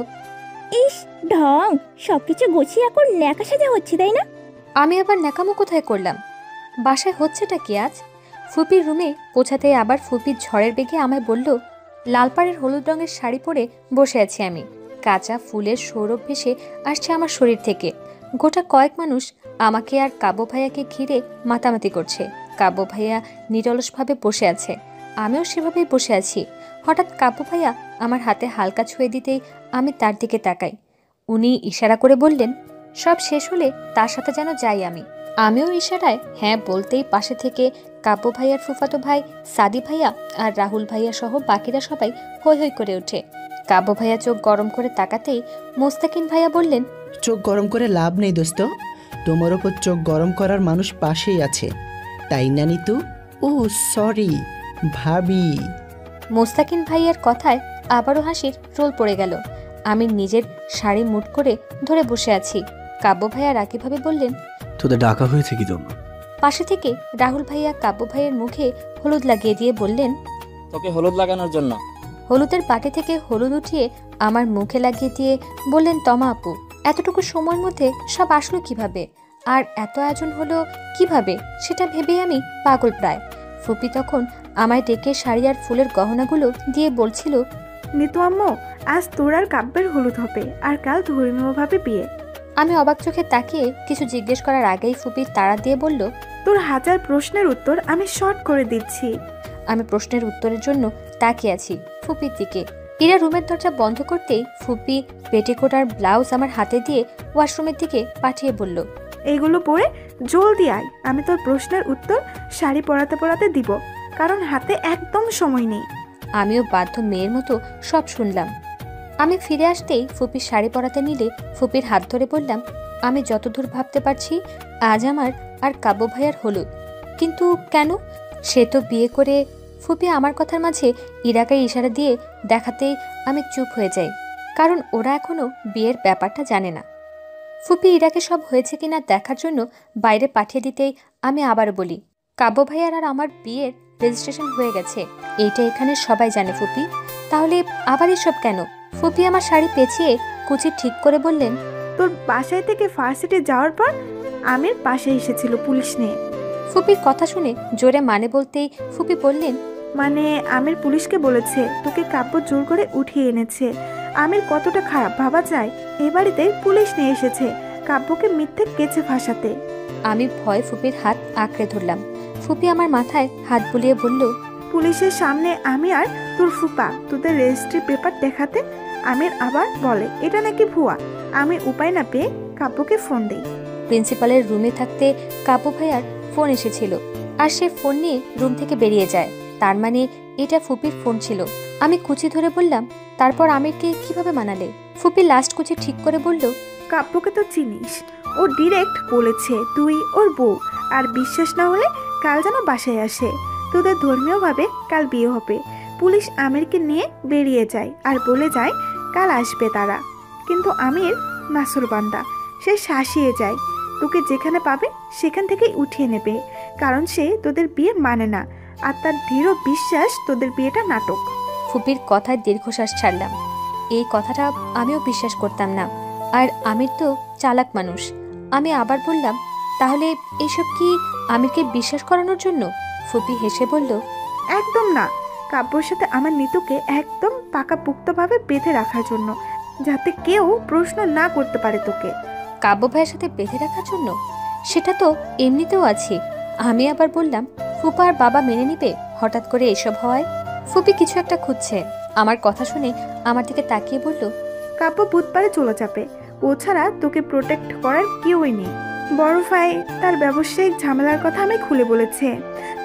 ইস ঢং, সবকিছু গুছিয়ে এখন ন্যাকা সাজা হচ্ছে তাই না? আমি আবার ন্যাকামো কোথায় করলাম? বাসায় হচ্ছেটা কি আজ? ফুপির রুমে পৌঁছাতেই আবার ফুপির ঝড়ের বেগে আমায় বলল, লালপাড়ের হলুদ রঙের শাড়ি পরে বসে আছি আমি। কাঁচা ফুলের সৌরভ ভেসে আসছে আমার শরীর থেকে। গোটা কয়েক মানুষ আমাকে আর কাব্য ভাইয়াকে ঘিরে মাতামাতি করছে। কাব্য ভাইয়া নিরলসভাবে বসে আছে, আমিও সেভাবেই বসে আছি। হঠাৎ কাব্য ভাইয়া আমার হাতে হালকা ছুঁয়ে দিতেই আমি তার দিকে তাকাই। উনি ইশারা করে বললেন, সব শেষ হলে তার সাথে যেন যাই আমি। আমিও ইশারায় হ্যাঁ বলতেই পাশে থেকে কাব্য ভাইয়ার ফুফাতো ভাই সাদি ভাইয়া আর রাহুল ভাইয়া সহ বাকিরা সবাই হৈ হৈ করে ওঠে। কাব্য ভাইয়া চোখ গরম করে তাকাতেই মোস্তাকিন ভাইয়া বললেন, চোখ গরম করে লাভ নেই দোস্ত, তোমার ওপর চোখ গরম করার মানুষ পাশেই আছে, তাই না নিতু? ও সরি ভাবি। মোস্তাকিন ভাইয়ার কথায় আবারও হাসির রোল পড়ে গেল। আমি নিজের শাড়ি মুট করে ধরে বসে আছি। কাব্য ভাইয়া রাগীভাবে বললেন, তোদের ডাকা হয়েছে কি জন্য? পাশে থেকে রাহুল ভাইয়া কাব্য ভাইয়ের মুখে হলুদ লাগিয়ে দিয়ে বললেন, তোকে হলুদ লাগানোর জন্য। হলুদের বাটি থেকে হলুদ উঠিয়ে আমার মুখে লাগিয়ে দিয়ে বললেন, তমা আপু, এতটুকু সময়ের মধ্যে সব আসলো কিভাবে, আর এত আয়োজন হলো কিভাবে, সেটা ভেবেই আমি পাগল প্রায়। ফুপি তখন আমায় ডেকে শাড়ি আর ফুলের গহনাগুলো দিয়ে বলছিল, নিতু আম্মু, আজ তোর আর কাব্যের হলুদ হবে, আর কাল ধর্মীয়ভাবে বিয়ে। আমি অবাক চোখে তাকিয়ে কিছু জিজ্ঞেস করার আগেই ফুপি তাড়া দিয়ে বলল, তোর হাজার প্রশ্নের উত্তর আমি শর্ট করে দিচ্ছি। আমি প্রশ্নের উত্তরের জন্য তাকিয়ে আছি ফুপির দিকে। ইরা রুমের দরজা বন্ধ করতেই ফুপি পেটিকোট আর ব্লাউজ আমার হাতে দিয়ে ওয়াশরুমের দিকে পাঠিয়ে বলল, এইগুলো পরে জলদি আয়, আমি তোর প্রশ্নের উত্তর শাড়ি পরাতে পরাতে দিব, কারণ হাতে একদম সময় নেই। আমিও বাধ্য মেয়ের মতো সব শুনলাম। আমি ফিরে আসতেই ফুপির শাড়ি পরাতে নিলে ফুপির হাত ধরে বললাম, আমি যতদূর ভাবতে পারছি আজ আমার আর কাব্য ভাইয়ার হলুদ। কিন্তু কেন? সে তো বিয়ে করে। ফুপি আমার কথার মাঝে ইরাকে ইশারা দিয়ে দেখাতেই আমি চুপ হয়ে যাই, কারণ ওরা এখনো বিয়ের ব্যাপারটা জানে না। ফুপি ইরাকে সব হয়েছে কিনা দেখার জন্য বাইরে পাঠিয়ে দিতেই আমি আবার বলি, কাব্য ভাইয়ার আর আমার বিয়ের রেজিস্ট্রেশন হয়ে গেছে, এইটা এখানে সবাই জানে ফুপি। তাহলে আবার এসব কেন? ফুপি আমার শাড়ি পেঁচিয়ে কুচি ঠিক করে বললেন, তোর বাসায় থেকে ফার্সিটে যাওয়ার পর আমির পাশে এসেছিল পুলিশ নিয়ে। ফুপির কথা শুনে জোরে মানে বলতেই ফুপি বললেন, মানে আমির পুলিশকে বলেছে তোকে কাব্য জোর করে উঠিয়ে এনেছে। আমির কতটা খারাপ ভাবা যায়, এ বাড়িতে পুলিশ নিয়ে এসেছে কাব্যকে মিথ্যে কেচে ফাঁসাতে। আমি ভয় ফুপির হাত আঁকড়ে ধরলাম। ফুপি আমার মাথায় হাত বুলিয়ে বলল, পুলিশের সামনে আমি আর তোর ফুপা তোদের রেজিস্ট্রি পেপার দেখাতে আমির আবার বলে এটা নাকি ভুয়া। আমি উপায় না পেয়ে কাব্যকে ফোন দেই। প্রিন্সিপালের রুমে থাকতে কাব্য ভাইয়ার ফোন এসেছিল, আর সে ফোন নিয়ে রুম থেকে বেরিয়ে যায়। তার মানে এটা ফুপির ফোন ছিল। আমি কুচি ধরে বললাম, তারপর আমিরকে কিভাবে মানালে? ফুপি লাস্ট কুচি ঠিক করে বলল, কাব্যকে তো চিনিস, ও ডিরেক্ট বলেছে তুই ওর বউ, আর বিশ্বাস না হলে কাল যেন বাসায় আসে, তোদের ধর্মীয়ভাবে কাল বিয়ে হবে। পুলিশ আমিরকে নিয়ে বেরিয়ে যায় আর বলে যায় কাল আসবে তারা, কিন্তু আমির নাসুরবান্দা, সে শাসিয়ে যায়, তোকে যেখানে পাবে সেখান থেকেই উঠিয়ে নেবে, কারণ সে তোদের বিয়ে মানে না, আর তার দৃঢ় বিশ্বাস তোদের বিয়েটা নাটক। ফুপির কথায় দীর্ঘশ্বাস ছাড়লাম। এই কথাটা আমিও বিশ্বাস করতাম না, আর আমির তো চালাক মানুষ। আমি আবার বললাম, তাহলে এইসব কি আমিরকে বিশ্বাস করানোর জন্য? ফুপি হেসে বলল, একদম না, কাব্যর সাথে আমার নিতুকে একদম পাকাপোক্তভাবে বেঁধে রাখার জন্য, যাতে কেউ প্রশ্ন না করতে পারে তোকে। কাব্য ভাইয়ের সাথে বেঁধে রাখার জন্য? সেটা তো এমনিতেও আছে। আমি আবার বললাম, ফুপা আর বাবা মেনে নিবে হঠাৎ করে এসব হওয়ায়? ফুপি কিছু একটা খুঁজছে। আমার কথা শুনে আমার দিকে তাকিয়ে বলল, কাব্য বুধবারে চলে যাবে, ও ছাড়া তোকে প্রোটেক্ট করার কেউই নেই। বড় ভাই তার ব্যবসায়িক ঝামেলার কথা আমি খুলে বলেছে,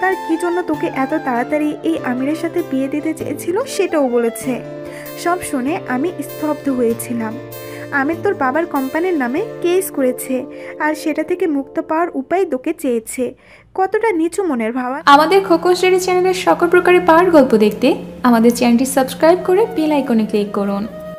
সরকার কি জন্য তোকে এত তাড়াতাড়ি এই আমিরের সাথে বিয়ে দিতে চেয়েছিল সেটাও বলেছে। সব শুনে আমি স্তব্ধ হয়েছিলাম। আমির তোর বাবার কোম্পানির নামে কেস করেছে, আর সেটা থেকে মুক্ত পাওয়ার উপায় তোকে চেয়েছে। কতটা নিচু মনের ভাবা। আমাদের খোকন স্টোরি চ্যানেলের সকল প্রকারের পাওয়ার গল্প দেখতে আমাদের চ্যানেলটি সাবস্ক্রাইব করে বেল আইকনে ক্লিক করুন।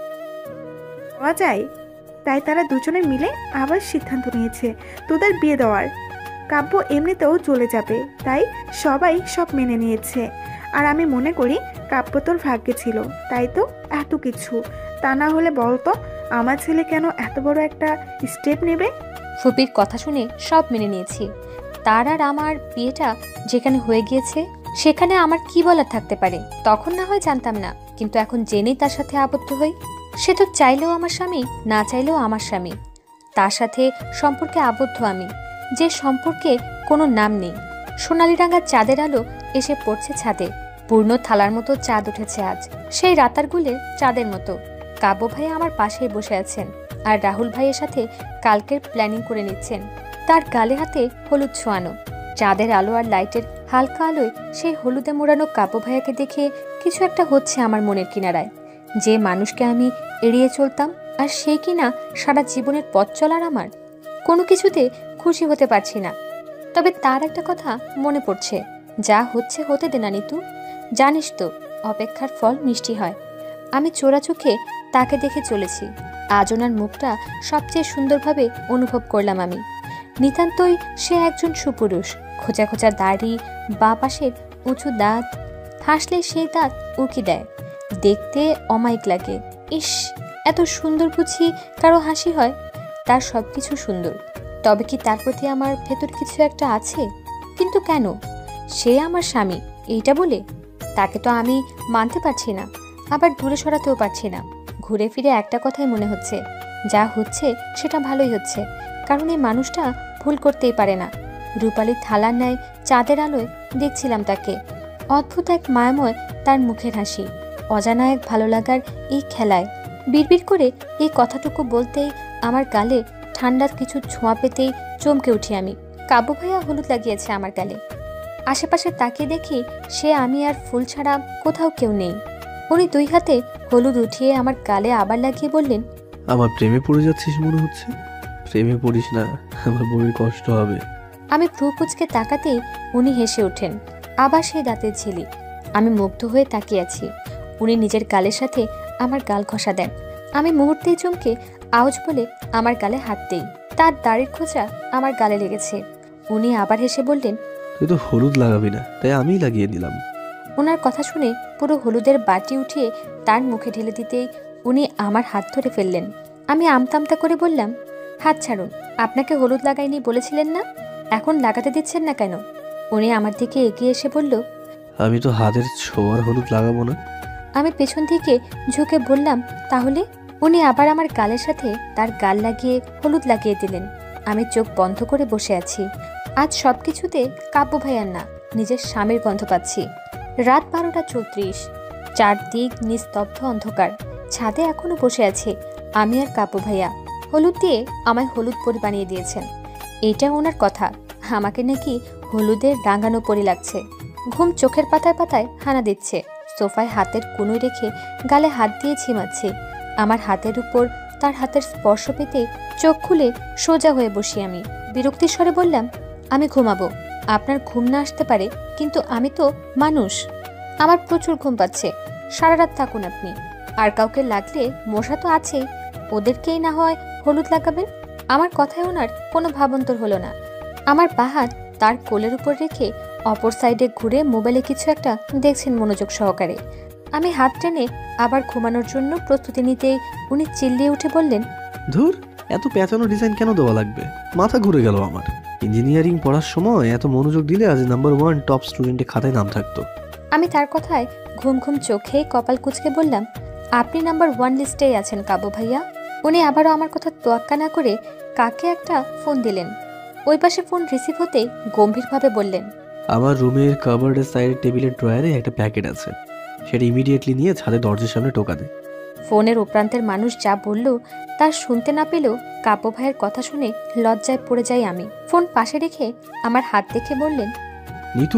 পাওয়া যায়, তাই তারা দুজনে মিলে আবার সিদ্ধান্ত নিয়েছে তোদের বিয়ে দেওয়ার। কাব্য এমনিতেও চলে যাবে, তাই সবাই সব মেনে নিয়েছে। আর আমি মনে করি কাব্য তোর ভাগ্যে ছিল, তাই তো এত কিছু। তা না হলে বলতো আমার ছেলে কেন এত বড় একটা স্টেপ নেবে। ফুপির কথা শুনে সব মেনে নিয়েছি। তার আর আমার বিয়েটা যেখানে হয়ে গিয়েছে সেখানে আমার কি বলার থাকতে পারে? তখন না হয় জানতাম না, কিন্তু এখন জেনেই তার সাথে আবদ্ধ হই। সে তো চাইলেও আমার স্বামী, না চাইলেও আমার স্বামী। তার সাথে সম্পর্কে আবদ্ধ আমি, যে সম্পর্কে কোনো নাম নেই। সোনালিরাঙার চাঁদের আলো এসে পড়ছে ছাদে। পূর্ণ থালার মতো চাঁদ উঠেছে আজ, সেই রাতারগুলে চাঁদের মতো। কাব্য ভাই আমার পাশেই বসে আছেন, আর রাহুল ভাইয়ের সাথে কালকের প্ল্যানিং করে নিচ্ছেন। তার গালে হাতে হলুদ ছোঁয়ানো। চাঁদের আলো আর লাইটের হালকা আলোয় সেই হলুদে মোড়ানো কাব্য ভাইয়াকে দেখে কিছু একটা হচ্ছে আমার মনের কিনারায়। যে মানুষকে আমি এড়িয়ে চলতাম, আর সে কিনা সারা জীবনের পথ চলার আমার। কোনো কিছুতে খুশি হতে পারছি না। তবে তার একটা কথা মনে পড়ছে, যা হচ্ছে হতে দে না নিতু। জানিস তো অপেক্ষার ফল মিষ্টি হয়। আমি চোরা চোখে তাকে দেখে চলেছি। আজ ওনার মুখটা সবচেয়ে সুন্দরভাবে অনুভব করলাম আমি। নিতান্তই সে একজন সুপুরুষ। খোঁচা খোঁচা দাড়ি, বাঁ পাশের উঁচু দাঁত, হাসলে সেই দাঁত উকি দেয়। দেখতে অমায়িক লাগে। ইস, এত সুন্দর বুঝি কারো হাসি হয়? তার সব কিছু সুন্দর, তবে কি তার প্রতি আমার ভেতর কিছু একটা আছে? কিন্তু কেন? সে আমার স্বামী এইটা বলে তাকে তো আমি মানতে পারছি না, আবার দূরে সরাতেও পারছি না। ঘুরে ফিরে একটা কথাই মনে হচ্ছে, যা হচ্ছে সেটা ভালোই হচ্ছে, কারণ এই মানুষটা ভুল করতেই পারে না। রূপালী থালার ন্যায় চাঁদের আলোয় দেখছিলাম তাকে। অদ্ভুত এক মায়াময় তার মুখের হাসি, অজানা এক ভালো লাগার এই খেলায়। বিড়বিড় করে এই কথাটুকু বলতেই আমার গালে ঠান্ডার কিছু ছোঁয়া পেতেই চমকে উঠি আমি। কাব্য ভাইয়া হলুদ লাগিয়েছে আমার গালে। আশেপাশে তাকিয়ে দেখি সে আমি আর ফুল ছাড়া কোথাও কেউ নেই। উনি দুই হাতে হলুদ উঠিয়ে আমার গালে আবার লাগিয়ে বললেন, আমার প্রেমে পড়ে যাচ্ছিস মনে হচ্ছে। প্রেমে পড়িস না, আমার বউয়ের কষ্ট হবে। আমি ভ্রু কুঁচকে তাকাতেই উনি হেসে ওঠেন, আবার সেই দাঁতের ঝিলি। আমি মুগ্ধ হয়ে তাকিয়ে আছি। উনি নিজের গালের সাথে আমার গাল ঘষা দেন। আমি মুহূর্তেই চমকে আউজ বলে আমার গালে হাত দেই। তার দাড়ির খোঁচা আমার গালে লেগেছে। উনি আবার হেসে বললেন, তুই তো হলুদ লাগাবি না, তাই আমিই লাগিয়ে দিলাম। ওনার কথা শুনে পুরো হলুদের বাটি উঠিয়ে তার মুখে ঢেলে দিতেই উনি আমার হাত ধরে ফেললেন। আমি আমতামতা করে বললাম, হাত ছাড়ুন, আপনাকে হলুদ লাগাইনি বলেছিলেন না? এখন লাগাতে দিচ্ছেন না কেন? উনি আমার দিকে এগিয়ে এসে বলল, আমি তো হাতের ছোঁয়ার হলুদ লাগাবো না। আমি পেছন থেকে ঝুঁকে বললাম, তাহলে? উনি আবার আমার গালের সাথে তার গাল লাগিয়ে হলুদ লাগিয়ে দিলেন। আমি চোখ বন্ধ করে বসে আছি। আজ সব কিছুতে কাব্য ভাইয়ার না, নিজের স্বামীর গন্ধ পাচ্ছি। রাত 12:34। চারদিক নিস্তব্ধ অন্ধকার। ছাদে এখনো বসে আছে আমি আর কাব্য ভাইয়া। হলুদ দিয়ে আমায় হলুদ পরি বানিয়ে দিয়েছেন। এটা ওনার কথা, আমাকে নাকি হলুদের রাঙানো পরি লাগছে। ঘুম চোখের পাতায় পাতায় হানা দিচ্ছে। সোফায় হাতের কুনুই রেখে গালে হাত দিয়ে ঝিমাচ্ছে। আমার হাতের উপর তার হাতের স্পর্শ পেতে চোখ খুলে সোজা হয়ে বসি আমি। বিরক্তির স্বরে বললাম, আমি ঘুমাবো। আপনার ঘুম না আসতে পারে, কিন্তু আমি তো মানুষ। আমার প্রচুর ঘুম পাচ্ছে। সারা রাত থাকুন আপনি। আর কাউকে লাগলে মশা তো আছেই, ওদেরকেই না হয় হলুদ লাগাবেন। আমার কথায় ওনার কোনো ভাবান্তর হলো না। আমার বাহাত তার কোলের উপর রেখে অপর সাইডে ঘুরে মোবাইলে কিছু একটা দেখছেন মনোযোগ সহকারে। আমি হাত টেনে আবার ঘুমানোর জন্য প্রস্তুতি নিতেই উনি চিল্লিয়ে উঠে বললেন, ধুর, এত পেঁচানো ডিজাইন কেন দেওয়া লাগবে? মাথা ঘুরে গেল আমার। ইঞ্জিনিয়ারিং পড়ার সময় এত মনোযোগ দিলে আজ নাম্বার 1 টপ স্টুডেন্টের খাতায় নাম থাকতো। আমি তার কথায় ঘুম ঘুম চোখে কপাল কুঁচকে বললাম, আপনি নাম্বার 1 লিস্টেই আছেন কাব্য ভাইয়া। উনি আবারও আমার কথা তোয়াক্কা না করে কাকে একটা ফোন দিলেন। ওই পাশে ফোন রিসিভ হতেই গম্ভীরভাবে বললেন, আমার রুমের কাবার্ডের সাইডের টেবিলের ড্রয়ারে একটা প্যাকেট আছে, সেটা ইমিডিয়েটলি নিয়ে ছাদে দরজার সামনে টোকা দে। ফোনের ওপ্রান্তের মানুষ যা বলল তার শুনতে না পেলেও কাব্য ভাইয়ের কথা শুনে লজ্জায় পড়ে যাই আমি। ফোন পাশে রেখে আমার হাত দেখে বললেন, নিতু।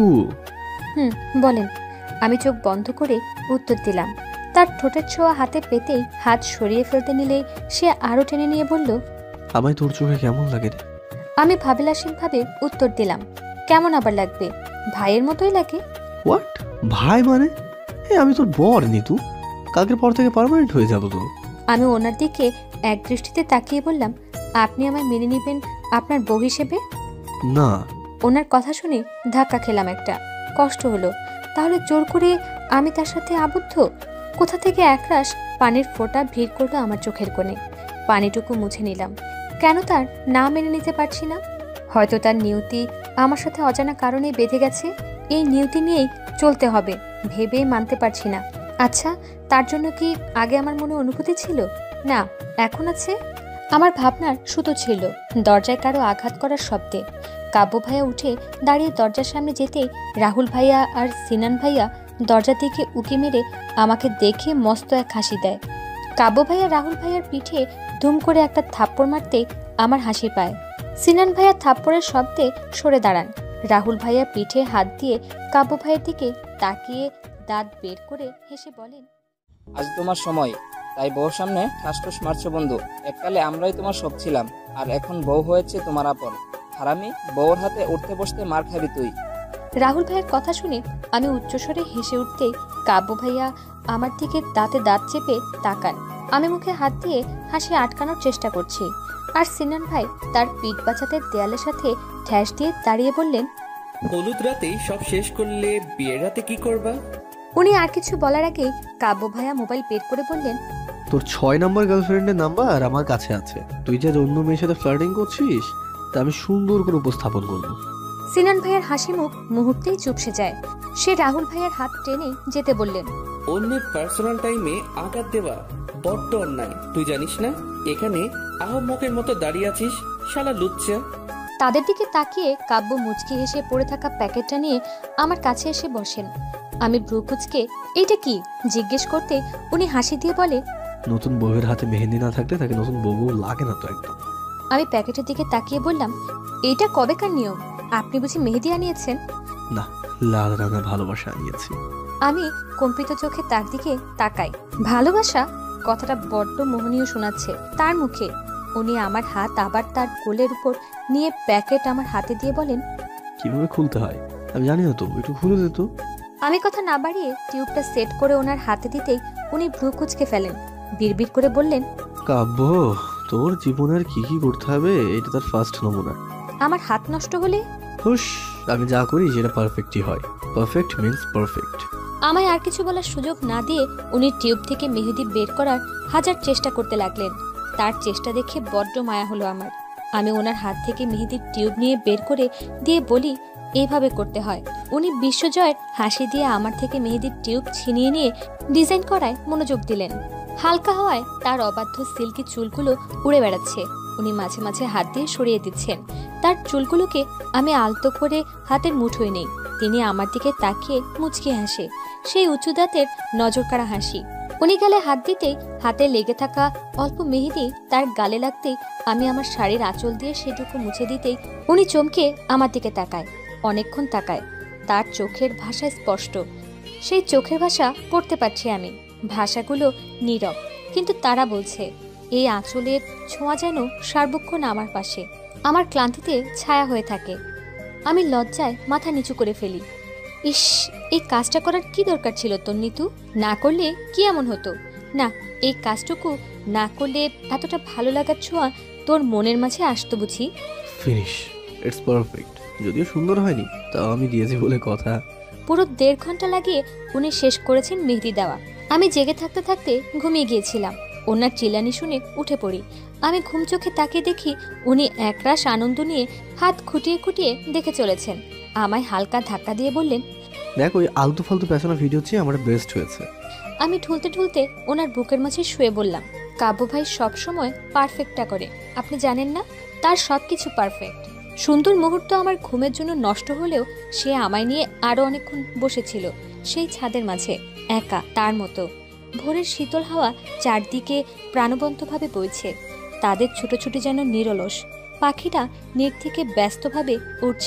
বলেন। আমি চোখ বন্ধ করে উত্তর দিলাম। তার ঠোঁটের ছোঁয়া হাতে পেতেই হাত সরিয়ে ফেলতে নিলেই সে আরো টেনে নিয়ে বলল, আমায় তোর চোখে কেমন লাগে রে? আমি ভাবিলাসীনভাবে উত্তর দিলাম, কেমন আবার লাগবে, ভাইয়ের মতোই লাগে। হোয়াট? ভাই মানে? আমি তোর বর নিতু, কালকের পর থেকে পার্মানেন্ট হয়ে যাব তো। আমি ওনার দিকে এক দৃষ্টিতে তাকিয়ে বললাম, আপনি আমায় মেনে নেবেন আপনার বউ হিসেবে? না। ওনার কথা শুনে ধাক্কা খেলাম একটা, কষ্ট হলো। তাহলে জোর করে আমি তার সাথে আবদ্ধ? কোথা থেকে একরাশ পানির ফোঁটা ভিড় করলো আমার চোখের কোণে। পানিটুকু মুছে নিলাম। কেন তার না মেনে নিতে পারছি না? হয়তো তার নিয়তি আমার সাথে অজানা কারণে বেঁধে গেছে। এই নিয়তি নিয়েই চলতে হবে ভেবে মানতে পারছি না। আচ্ছা, তার জন্য কি আগে আমার মনে অনুভূতি ছিল? না, এখন আছে। আমার ভাবনার সুতো ছিল দরজায় কারো আঘাত করার শব্দে। কাব্য ভাইয়া উঠে দাঁড়িয়ে দরজার সামনে যেতেই রাহুল ভাইয়া আর সিনান ভাইয়া দরজা থেকে উকি মেরে আমাকে দেখে মস্ত এক হাসি দেয়। কাব্য ভাইয়া রাহুল ভাইয়ার পিঠে ধুম করে একটা থাপ্পড় মারতে আমার হাসি পায়। সিনান ভাইয়া থাপ্পড়ের শব্দে সরে দাঁড়ান। রাহুল ভাইয়া পিঠে হাত দিয়ে কাব্য ভাইয়ের দিকে তাকিয়ে দাঁত বের করে হেসে বলেন, আজ তোমার সময়, তাই বউর সামনে ঠাসঠুস মারছো বন্ধু। এককালে আমরাই তোমার সব ছিলাম, আর এখন বউ হয়েছে তোমার আপন। হারামি, বউর হাতে উঠতে বসতে মার খাবি তুই। রাহুল ভাইয়ের কথা শুনে আমি উচ্চস্বরে হেসে উঠতেই কাব্য ভাইয়া আমার দিকে দাঁতে দাঁত চেপে তাকান। আমি মুখে হাত দিয়ে হাসি আটকানোর চেষ্টা করছি, আর সিনান ভাই তার পিঠ বাঁচাতে দেয়ালের সাথে ঠ্যাস দিয়ে দাঁড়িয়ে বললেন, হলুদ রাতেই সব শেষ করলে বিয়ের রাতে কি করবা? উনি আর কিছু বলার আগেই কাব্য ভাইয়া মোবাইল বের করে বললেন, তোর 6 নম্বর গার্লফ্রেন্ডের নাম্বার আমার কাছে আছে। তুই যে অন্য মেয়ের সাথে ফ্লার্টিং করছিস তা আমি সুন্দর করে উপস্থাপন করবো। সিনান ভাইয়ের হাসি মুখ মুহূর্তেই চুপসে যায়। সে রাহুল ভাইয়ের হাত টেনে যেতে বললেন, অন্যের পার্সোনাল টাইমে আঘাত দেওয়া বড্ড অন্যায়। তুই জানিস না এখানে আহম্মকের মতো দাঁড়িয়ে আছিস, শালা লুচ্চা। তাদের দিকে তাকিয়ে কাব্য মুচকি হেসে পড়ে থাকা প্যাকেটটা নিয়ে আমার কাছে এসে বসেন। আমি ভ্রু কুঁচকে এইটা কি জিজ্ঞেস করতে উনি হাসি দিয়ে বলে, নতুন বউয়ের হাতে মেহেন্দি না থাকলে তাকে নতুন বউ লাগে না তো একদম। আমি প্যাকেটের দিকে তাকিয়ে বললাম, এইটা কবেকার নিয়ম? আপনি বুঝি মেহেদি আনিয়েছেন? না, লাল রাঙা ভালোবাসা আনিয়েছি। আমি কম্পিত চোখে তার দিকে তাকাই। ভালোবাসা কথাটা বড্ড মোহনীয় শোনাচ্ছে তার মুখে। উনি আমার হাত আবার তার কোলের উপর নিয়ে প্যাকেট আমার হাতে দিয়ে বলেন, কিভাবে খুলতে হয় আমি জানি না তো, একটু খুলে দে তো। আমি কথা না বাড়িয়ে টিউবটা সেট করে ওনার হাতে দিতেই উনি ভ্রু কুঁচকে ফেলেন। বিড়বিড় করে বললেন, কাব্য, তোর জীবনের কি কি করতে হবে এটা তার ফার্স্ট নমুনা। আমার হাত নষ্ট হলে? হুশ, আমি যা করি সেটা পারফেক্টই হয়। Perfect means perfect. আমায় আর কিছু বলার সুযোগ না দিয়ে উনি টিউব থেকে মেহেদি বের করার হাজার চেষ্টা করতে লাগলেন। তার চেষ্টা দেখে বড্ড মায়া হলো আমার। আমি ওনার হাত থেকে মেহেদির টিউব নিয়ে বের করে দিয়ে বলি, এইভাবে করতে হয়। উনি বিশ্বজয়ের হাসি দিয়ে আমার থেকে মেহেদির টিউব ছিনিয়ে নিয়ে ডিজাইন করায় মনোযোগ দিলেন। হালকা হওয়ায় তার অবাধ্য সিল্কি চুলগুলো উড়ে বেড়াচ্ছে। উনি মাঝে মাঝে হাত দিয়ে সরিয়ে দিচ্ছেন। তার চুলগুলোকে আমি আলতো করে হাতের মুঠোয় নেই। তিনি আমার দিকে তাকিয়ে মুচকি হাসে, সেই উঁচু দাঁতের নজর কাড়া হাসি। উনি গালে হাত দিতেই হাতে লেগে থাকা অল্প মেহেদি তার গালে লাগতেই আমি আমার শাড়ির আঁচল দিয়ে সেটুকু মুছে দিতেই উনি চমকে আমার দিকে তাকায়। অনেকক্ষণ তাকায়। তার চোখের ভাষা স্পষ্ট। সেই চোখের ভাষা পড়তে পারছি আমি। ভাষাগুলো নীরব, কিন্তু তারা বলছে, এই আঁচলের ছোঁয়া যেন সার্বক্ষণ আমার পাশে, আমার ক্লান্তিতে ছায়া হয়ে থাকে। আমি লজ্জায় মাথা নিচু করে ফেলি। ইস, এই কাজটা করার কি দরকার ছিল তোর নিতু? না করলে কি এমন হতো? না, এই কাজটুকু না করলে এতটা ভালো লাগার ছোঁয়া তোর মনের মাঝে আসতো বুঝি? Finish, it's perfect. যদিও সুন্দর হয়নি, তাও আমি দিয়েছি বলে কথা। পুরো 1.5 ঘন্টা লাগিয়ে উনি শেষ করেছেন মেহেদি দেওয়া। আমি জেগে থাকতে থাকতে ঘুমিয়ে গিয়েছিলাম। ওনার চিল্লানি শুনে উঠে পড়ি। আমি ঘুম চোখে তাকিয়ে দেখি উনি একরাশ আনন্দ নিয়ে হাত খুঁটিয়ে খুঁটিয়ে দেখে চলেছেন। আমায় হালকা ধাক্কা দিয়ে বললেন, দেখ, ওই আলতু ফালতু পেছনা ভিডিও চেয়ে আমার বেস্ট হয়েছে। আমি ঠুলতে ঠুলতে ওনার বুকের মাঝে শুয়ে বললাম, কাব্য ভাই সবসময় পারফেক্টটা করে, আপনি জানেন না? তার সব কিছু পারফেক্ট। সুন্দর মুহূর্ত আমার ঘুমের জন্য নষ্ট হলেও সে আমায় নিয়ে আরো অনেকক্ষণ বসেছিল সেই ছাদের মাঝে, একা তার মতো। ভোরের শীতল হাওয়া চারদিকে প্রাণবন্তভাবে বইছে। তাদের ছুটোছুটি যেন নিরলস। পাখিটা নীড় থেকে ব্যস্তভাবে উঠছে।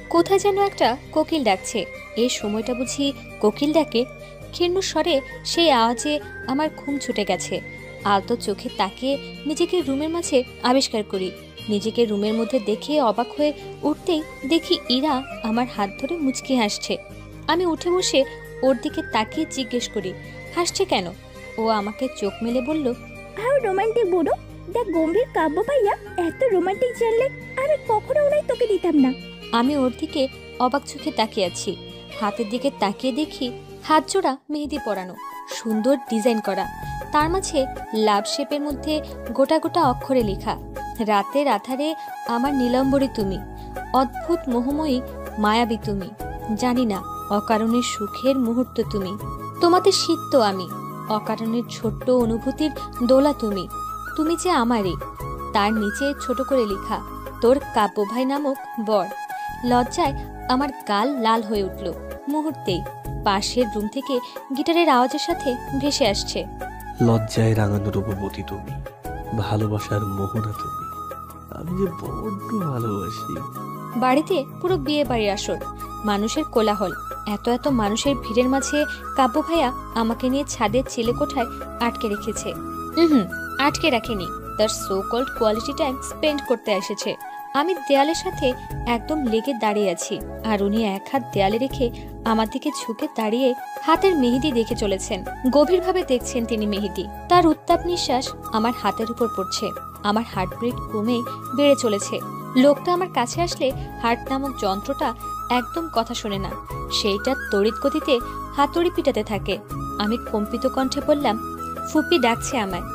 কোথায় যেন একটা কোকিল ডাকছে। এই সময়টা বুঝি কোকিল ডাকে? ক্ষীর্ণ স্বরে সেই আওয়াজে আমার ঘুম ছুটে গেছে। আলতো চোখে তাকিয়ে নিজেকে রুমের মাঝে আবিষ্কার করি। নিজেকে রুমের মধ্যে দেখে অবাক হয়ে উঠতেই দেখি ইরা আমার হাত ধরে মুচকি হাসছে। আমি উঠে বসে ওর দিকে তাকিয়ে জিজ্ঞেস করি, হাসছে কেন? ও আমাকে চোখ মেলে বলল, আর রোমান্টিক বুড়ো, দেখ গম্ভীর কাব্য ভাইয়া এত রোমান্টিক জানলে আমি কখনো ওনাই তোকে দিতাম না। আমি ওর দিকে অবাক চোখে তাকিয়ে আছি। হাতের দিকে তাকিয়ে দেখি হাত জোড়া মেহেদি পরানো, সুন্দর ডিজাইন করা, তার মাঝে লাভ শেপের মধ্যে গোটা গোটা অক্ষরে লেখা, রাতের আধারে আমার নীলম্বরী তুমি, অদ্ভুত মোহময়ী মায়াবী তুমি, জানি না অকারণের সুখের মুহূর্ত তুমি, তোমাতে সিদ্ধ আমি, অকারণের ছোট্ট অনুভূতির দোলা তুমি, তুমি যে আমারই। তার নিচে ছোট করে লেখা, তোর কাব্য ভাই নামক বর। লজ্জায় আমার গাল লাল হয়ে উঠল। মুহূর্তেই পাশের রুম থেকে গিটারের আওয়াজের সাথে ভেসে আসছে, লজ্জায় রাঙানো রূপবতী তুমি, ভালোবাসার মোহনা তুমি, আমি যে বড্ড ভালোবাসি। বাড়িতে পুরো বিয়ে বাড়ির আসর, মানুষের কোলাহল। এত এত মানুষের ভিড়ের মাঝে কাব্য ভাইয়া আমাকে নিয়ে ছাদের চিলে কোঠায় আটকে রেখেছে। আটকে রাখেনি, তার so called quality time spend করতে এসেছে। আমি দেয়ালের সাথে একদম লেগে দাঁড়িয়ে আছি, আর উনি এক হাত দেয়ালে রেখে আমার দিকে ঝুঁকে দাঁড়িয়ে হাতের মেহেদি দেখে চলেছেন। গভীরভাবে দেখছেন তিনি মেহেদি। তার উত্তাপ নিঃশ্বাস আমার হাতের উপর পড়ছে। আমার হার্টবিট কমে বেড়ে চলেছে। লোকটা আমার কাছে আসলে হার্ট নামক যন্ত্রটা একদম কথা শোনে না, সেইটা তড়িৎ গতিতে হাতুড়ি পিটাতে থাকে। আমি কম্পিত কণ্ঠে বললাম, ফুপি ডাকছে আমায়।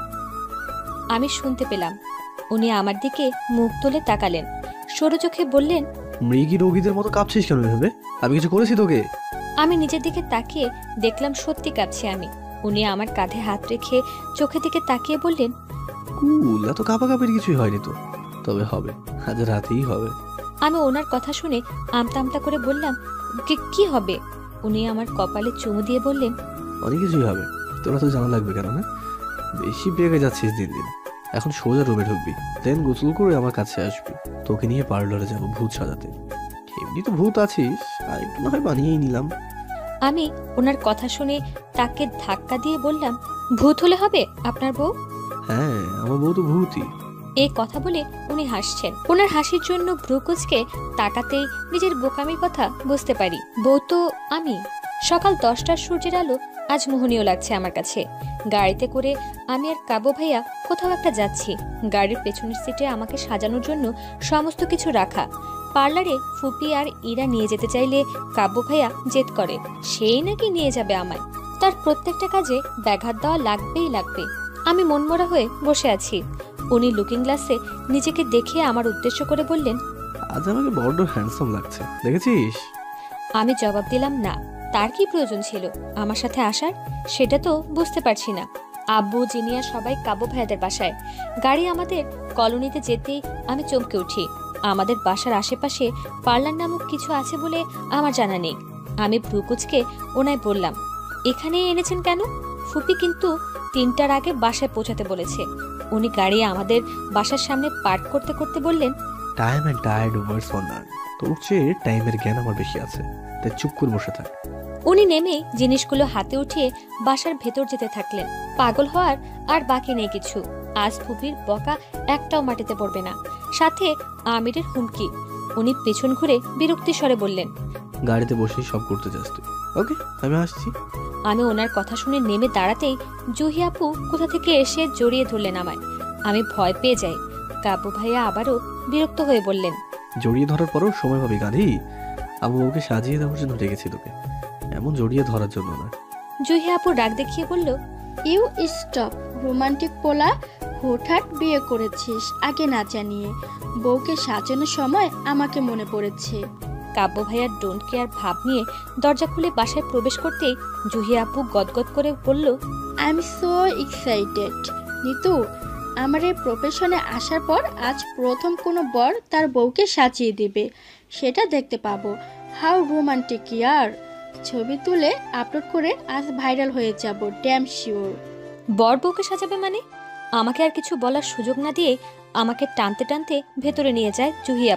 আমি শুনতে পেলাম। উনি আমার দিকে মুখ তুলে তাকালেন, সরু চোখে বললেন, মৃগী রোগীদের মতো কাঁপছিস কেন এভাবে? আমি কিছু করেছি তোকে? আমি নিজের দিকে তাকিয়ে দেখলাম সত্যি কাঁপছি আমি। উনি আমার কাঁধে হাত রেখে চোখের দিকে তাকিয়ে বললেন, কুল, এত কাঁপাকাঁপির কিছুই হয়নি তো, তবে হবে, আজ রাতেই হবে। আমি ওনার কথা শুনে আমতা আমতা করে বললাম, কি হবে? উনি আমার কপালে চুমু দিয়ে বললেন, অনেক কিছুই হবে, তোরা তো জানা লাগবে কেন না? বেশি বেগে যাচ্ছিস দিন দিন। এখন সোজা রুমে ঢুকবি, দেন গোসল করে আমার কাছে আসবি। তোকে নিয়ে পার্লারে যাবো ভূত সাজাতে। এমনি তো ভূত আছিস, আর একটু না হয় বানিয়েই নিলাম। আমি ওনার কথা শুনে তাকে ধাক্কা দিয়ে বললাম, ভূত হলে হবে আপনার বউ? হ্যাঁ, আমার বউ তো ভূতই। এই কথা বলে উনি হাসছেন। ওনার হাসির জন্য ভ্রুকুচকে তাকাতেই নিজের বোকামির কথা বুঝতে পারি। বউ তো আমি। সকাল 10টার সূর্যের আলো আজ মোহনীয় লাগছে আমার কাছে। গাড়িতে করে আমি আর কাব্য ভাইয়া কোথাও একটা যাচ্ছি। গাড়ির পেছনের সিটে আমাকে সাজানোর জন্য সমস্ত কিছু রাখা। পার্লারে ফুপি আর ইরা নিয়ে যেতে চাইলে কাব্য ভাইয়া জেদ করে, সেই নাকি নিয়ে যাবে আমায়। তার প্রত্যেকটা কাজে ব্যাঘাত দেওয়া লাগবেই লাগবে। আমি মনমরা হয়ে বসে আছি। উনি লুকিং গ্লাসে নিজেকে দেখে আমার উদ্দেশ্য করে বললেন, আজ আমাকে বড্ড হ্যান্ডসাম লাগছে, দেখেছিস? আমি জবাব দিলাম না। তার কি প্রয়োজন ছিল আমার সাথে আসার, সেটা তো বুঝতে পারছি না। আব্বু, জিনিয়া সবাই কাব্য ভাইয়াদের বাসায়। গাড়ি আমাদের কলোনিতে যেতেই আমি চমকে উঠি। আমাদের বাসার আশেপাশে পার্লার নামক কিছু আছে বলে আমার জানা নেই। আমি ভ্রুকুচকে ওনায় বললাম, এখানে এনেছেন কেন? ফুপি কিন্তু 3টার আগে বাসায় পৌঁছাতে বলেছে। উনি গাড়ি আমাদের বাসার সামনে পার্ক করতে করতে বললেন, time and tired overs for none. তোর চেয়ে টাইমের জ্ঞান আমার বেশি আছে, তাই চুপ করে বসে থাক। উনি নেমে জিনিসগুলো হাতে উঠিয়ে বাসার ভেতর যেতে থাকলেন। পাগল হওয়ার আর বাকি নেই কিছু। আজ ফুপির বকা একটাও মাটিতে পড়বে না, সাথে আমিরের হুমকি। উনি পেছন ঘুরে বিরক্তি স্বরে বললেন, গাড়িতে বসেই সব করতে চাস তুই? ওকে, আমি আসছি। আমি ওনার কথা শুনে নেমে দাঁড়াতেই জুহি আপু কোথা থেকে এসে জড়িয়ে ধরলেন আমায়। আমি ভয় পেয়ে যাই। কাব্য ভাইয়া আবারও বিরক্ত হয়ে বললেন, জড়িয়ে ধরার পরও সময় পাবি গান্ধী। আবু ওকে সাজিয়ে দেওয়ার জন্য ডেকেছি তোকে, এমন জড়িয়ে ধরার জন্য না। জুহি আপু রাগ দেখিয়ে বলল, ইউ স্টপ। রোমান্টিক পোলা, হুটহাট বিয়ে করেছিস আগে না জানিয়ে। বউকে সাজানোর সময় আমাকে মনে পড়েছে। কাব্য ভাইয়ার ডোন্ট কেয়ার ভাব নিয়ে দরজা খুলে বাসায় প্রবেশ করতেই জুহি আপু গদগদ করে বলল, I am so excited Nitu. আমার এই প্রফেশনে আসার পর আজ প্রথম কোনো বর তার বউকে সাজিয়ে দিবে, সেটা দেখতে পাবো। হাউ রোমান্টিক ইয়ার। ছবি তুলে আপলোড করে আজ ভাইরাল হয়ে যাব, ড্যাম শিওর। বর বউকে সাজাবে মানে? আমাকে আর কিছু বলার সুযোগ না দিয়ে আমাকে টানতে টানতে ভেতরে নিয়ে যায় জুহি আপু।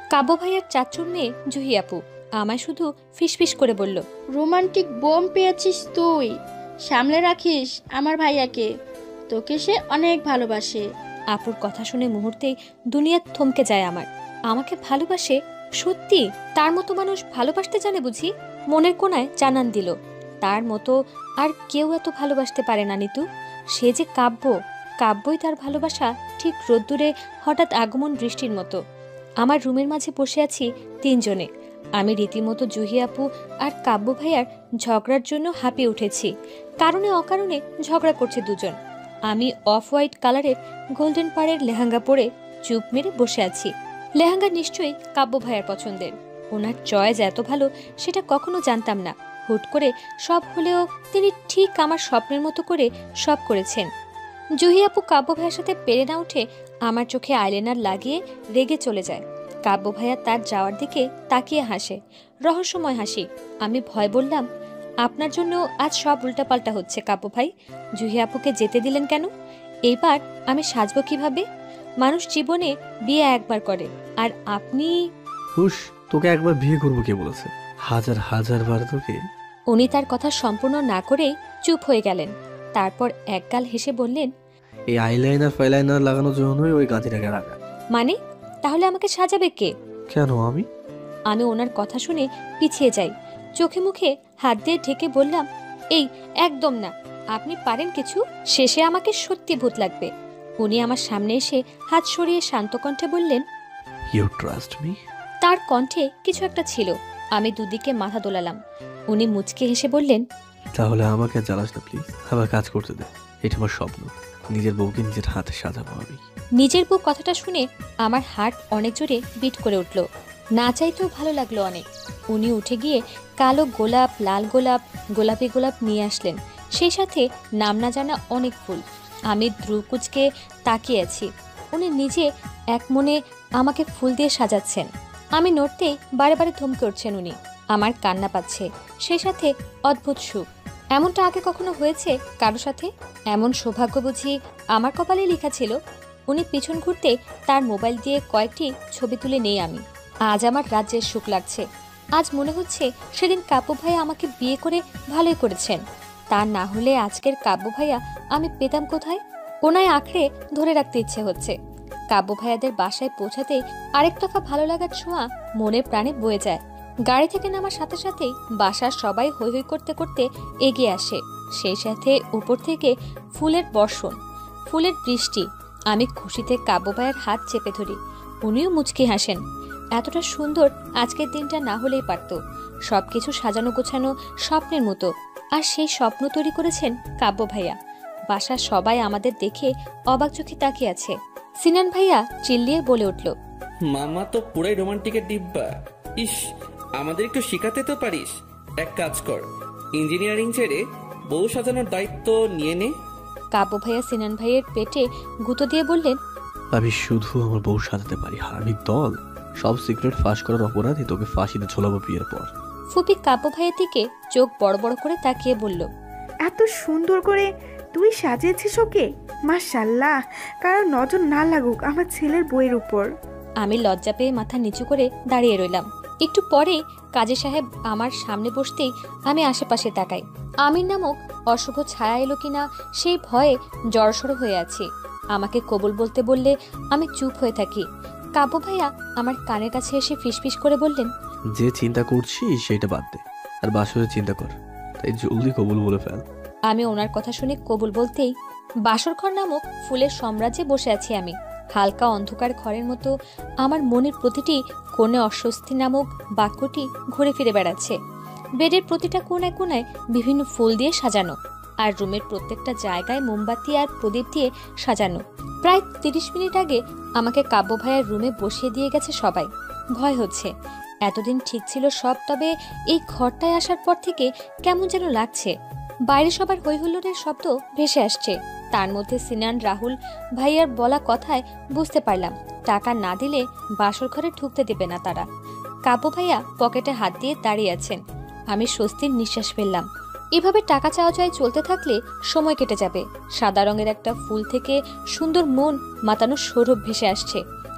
কাব্য ভাইয়ার চাচুর মেয়ে জুহি আপু আমায় শুধু ফিসফিস করে বলল, রোমান্টিক বোম পেয়েছিস তুই, সামলে রাখিস আমার ভাইয়াকে, তোকে সে অনেক ভালোবাসে। আপুর কথা শুনে মুহূর্তেই দুনিয়া থমকে যায় আমার। আমাকে ভালোবাসে? সত্যি? তার মতো মানুষ ভালোবাসতে জানে বুঝি? মনের কোনায় জানান দিল, তার মতো আর কেউ এত ভালোবাসতে পারে না নিতু। সে যে কাব্য, কাব্যই তার ভালোবাসা ঠিক রোদ্দুরে হঠাৎ আগমন বৃষ্টির মতো। আমার রুমের মাঝে বসে আছি তিনজনে। আমি রীতিমতো জুহি আপু আর কাব্য ভাইয়ার ঝগড়ার জন্য হাঁপিয়ে উঠেছি। কারণে অকারণে ঝগড়া করছে দুজন। আমি অফ হোয়াইট কালারের গোল্ডেন পাড়ের লেহেঙ্গা পরে চুপ মেরে বসে আছি। লেহেঙ্গা নিশ্চয়ই কাব্য ভাইয়ার পছন্দের। ওনার চয়েস এত ভালো সেটা কখনো জানতাম না। হুট করে সব হলেও তিনি ঠিক আমার স্বপ্নের মতো করে সব করেছেন। জুহি আপু কাব্য ভাইয়ের সাথে পেরে না উঠে আমার চোখে আইলাইনার লাগিয়ে রেগে চলে যায়। কাব্য ভাইয়া তার যাওয়ার দিকে তাকিয়ে হাসে, রহস্যময় হাসি। আমি ভয় বললাম, আপনার জন্য আজ সব উল্টাপাল্টা হচ্ছে কাব্য ভাই। জুহি আপুকে যেতে দিলেন কেন? এইবার আমি সাজবো কিভাবে? মানুষ জীবনে বিয়ে একবার করে, আর আপনি? হুশ, তোকে একবার বিয়ে করবো কে বলেছে? হাজার হাজার বার তোকে। উনি তার কথা সম্পূর্ণ না করেই চুপ হয়ে গেলেন। তারপর একগাল হেসে বললেন, এই আইলাইনার ফাইলাইনার লাগানোর জন্যই ওই গাঁজিটাকে রাখা। মানে? তাহলে আমাকে সাজাবে কে? কেন আমি? আমি ওনার কথা শুনে পিছিয়ে যাই। চোখে মুখে হাত দিয়ে ঢেকে বললাম, এই একদম না, আপনি পারেন কিছু। শেষে আমাকে সত্যি ভূত লাগবে। উনি আমার সামনে এসে হাত সরিয়ে শান্ত কণ্ঠে বললেন, ইউ ট্রাস্ট মি। তার কণ্ঠে কিছু একটা ছিল। আমি দুদিকে মাথা দোলালাম। উনি মুচকে হেসে বললেন, তাহলে আমাকে জ্বালাস না প্লিজ, আমার কাজ করতে দে। এটা আমার স্বপ্ন, নিজের বউকে নিজের হাতে সাজাবো আমি। নিজের বউ কথাটা শুনে আমার হার্ট অনেক জোরে বিট করে উঠল। না চাইতেও ভালো লাগলো অনেক। উনি উঠে গিয়ে কালো গোলাপ, লাল গোলাপ, গোলাপি গোলাপ নিয়ে আসলেন, সেই সাথে নাম না জানা অনেক ফুল। আমি দ্রুকুচকে তাকিয়ে আছি। উনি নিজে এক মনে আমাকে ফুল দিয়ে সাজাচ্ছেন। আমি নড়তেই বারে বারে থমকে উঠছেন উনি। আমার কান্না পাচ্ছে, সেই সাথে অদ্ভুত সুখ। এমনটা আগে কখনো হয়েছে কারো সাথে? এমন সৌভাগ্য বুঝি আমার কপালে লেখা ছিল? উনি পিছন ঘুরতে তার মোবাইল দিয়ে কয়েকটি ছবি তুলে নেই আমি। আজ আমার রাজ্যের সুখ লাগছে। আজ মনে হচ্ছে সেদিন কাব্য ভাইয়া আমাকে বিয়ে করে ভালোই করেছেন। তা না হলে আজকের কাব্য ভাইয়া আমি পেতাম কোথায়? কোনায় আঁকড়ে ধরে রাখতে ইচ্ছে হচ্ছে। কাব্য ভাইয়াদের বাসায় পৌঁছাতেই আরেক দফা ভালো লাগার ছোঁয়া মনে প্রাণে বয়ে যায়। গাড়ি থেকে নামার সাথে সাথেই বাসার সবাই হৈ হৈ করতে করতে এগিয়ে আসে। সেই সাথে উপর থেকে ফুলের বর্ষণ, ফুলের বৃষ্টি। আমি খুশিতে কাব্য ভাইয়ের হাত চেপে ধরি। উনিও মুচকি হাসেন। এতটা সুন্দর আজকের দিনটা না হলেই পারত। সবকিছু সাজানো গোছানো স্বপ্নের মতো। আর সেই স্বপ্ন তৈরি করেছেন কাব্য ভাইয়া। বাসার সবাই আমাদের দেখে অবাক চোখে তাকিয়ে আছে। সিনান ভাইয়া চিল্লিয়ে বলে উঠল, মামা তো পুরাই রোমান্টিকের ডিব্বা। ইস, আমাদের একটু শেখাতে তো পারিস। এক কাজ কর, ইঞ্জিনিয়ারিং ছেড়ে বউ সাজানোর দায়িত্ব নিয়ে নে। কাব্য ভাইয়া সিনান ভাইয়ের পেটে গুঁতো দিয়ে বললেন, আমি শুধু আমার বউ সাজাতে পারি। হারামির দল, সব সিক্রেট ফাঁস করার অপরাধে তোকে ফাঁসিতে ঝোলাবো বিয়ের পর। ফুপি কাব্য ভাইয়ের দিকে চোখ বড় বড় করে তাকিয়ে বলল, এত সুন্দর করে তুই সাজিয়েছিস ওকে, মাশাআল্লাহ। কারো নজর না লাগুক আমার ছেলের বইয়ের উপর। আমি লজ্জা পেয়ে মাথা নিচু করে দাঁড়িয়ে রইলাম। একটু পরেই কাজী সাহেব আমার সামনে বসতেই আমি আশেপাশে তাকাই। আমির নামক অশুভ ছায়া এলো কিনা সেই ভয়ে জড়সড় হয়ে আছি। আমাকে কবুল বলতে বললে আমি চুপ হয়ে থাকি। কাব্য ভাইয়া আমার কানের কাছে এসে ফিসফিস করে বললেন, যে চিন্তা করছি সেটা বাদ দে, আর বাসরের চিন্তা কর। তাই জলদি কবুল বলে ফেল। আমি ওনার কথা শুনে কবুল বলতেই বাসরঘর নামক ফুলের সাম্রাজ্যে বসে আছি আমি। হালকা অন্ধকার ঘরের মতো আমার মনের প্রতিটি কোণে অস্বস্তি নামক বাক্যটি ঘুরে ফিরে বেড়াচ্ছে। বেডের প্রতিটা কোণায় কোণায় বিভিন্ন ফুল দিয়ে সাজানো, আর রুমের প্রত্যেকটা জায়গায় মোমবাতি আর প্রদীপ দিয়ে সাজানো। প্রায় 30 মিনিট আগে আমাকে কাব্য ভাইয়ের রুমে বসিয়ে দিয়ে গেছে সবাই। ভয় হচ্ছে। এতদিন ঠিক ছিল সব, তবে এই ঘরটায় আসার পর থেকে কেমন যেন লাগছে। বাইরে সবার হৈহুল্লোড়ের শব্দ ভেসে আসছে। তার মধ্যে সিনান রাহুল ভাইয়ার বলা কথায় বুঝতে পারলাম টাকা না দিলে বাসর ঘরে ঢুকতে দেবে না তারা। কাব্য ভাইয়া পকেটে হাত দিয়ে দাঁড়িয়ে আছেন। আমি স্বস্তির নিঃশ্বাস ফেললাম। এভাবে টাকা চাওয়া চাই চলতে থাকলে সময় কেটে যাবে। সাদা রঙের একটা ফুল থেকে সুন্দর মন মাতানো সৌরভ ভেসে আসছে।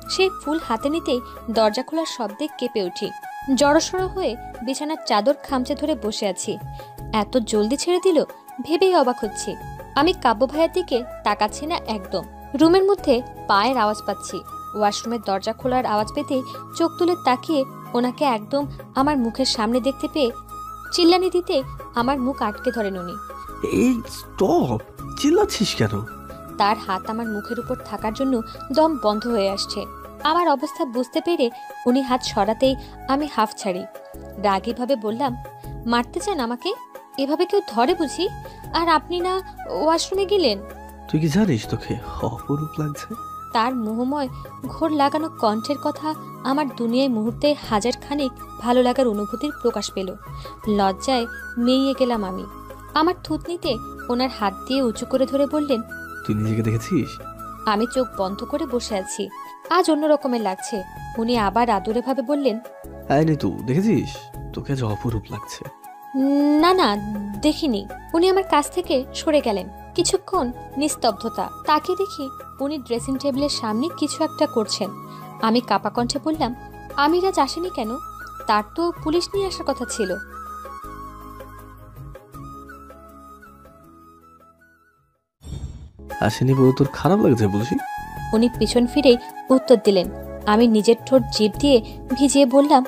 সেই ফুল হাতে নিতেই দরজা খোলার শব্দে কেঁপে উঠি। জড়সড় হয়ে বিছানার চাদর খামচে ধরে বসে আছি। এত জলদি ছেড়ে দিল ভেবেই অবাক হচ্ছি। আমি কাব্য ভাইয়ের দিকে তাকাচ্ছি না একদম। রুমের মধ্যে পায়ের আওয়াজ পাচ্ছি। ওয়াশরুমের দরজা খোলার আওয়াজ পেতেই চোখ তুলে তাকিয়ে ওনাকে একদম আমার মুখের সামনে দেখতে পেয়ে চিল্লানি দিতে আমার মুখ আটকে ধরেন উনি। এই স্টপ, চিল্লাচ্ছিস কেন? তার হাত আমার মুখের উপর থাকার জন্য দম বন্ধ হয়ে আসছে। আমার অবস্থা বুঝতে পেরে উনি হাত সরাতেই আমি হাফ ছাড়ি। রাগীভাবে বললাম, মারতে চান আমাকে? এভাবে কেউ ধরে বুঝি? আর আপনি না ওয়াশরুমে গেলেন? তুই কি জানিস তোকে অপরূপ লাগছে? তার মোহময় ঘোর লাগানো কণ্ঠের কথা আমার দুনিয়ায় মুহূর্তে হাজার খানিক ভালো লাগার অনুভূতির প্রকাশ পেল। লজ্জায় মেয়ে গেলাম আমি। আমার থুতনিতে ওনার হাত দিয়ে উঁচু করে ধরে বললেন, তুই নিজেকে দেখেছিস? আমি চোখ বন্ধ করে বসে আছি। আজ অন্য রকমের লাগছে। উনি আবার আদুরে ভাবে বললেন, তুই দেখেছিস? তোকে আজ অপরূপ লাগছে। না না, দেখিনি। উনি আমার কাছ থেকে সরে গেলেন। কিছুক্ষণ নিস্তব্ধতা। তাকে দেখি উনি ড্রেসিং টেবিলের সামনে কিছু একটা করছেন। আমি কাপা কণ্ঠে বললাম, আমির আজ আসেনি কেন? তার তো পুলিশ নিয়ে আসার কথা ছিল। আসেনি বলে তোর খারাপ লাগছে বলছি? উনি পিছন ফিরেই উত্তর দিলেন। আমি নিজের ঠোঁট জিভ দিয়ে ভিজিয়ে বললাম,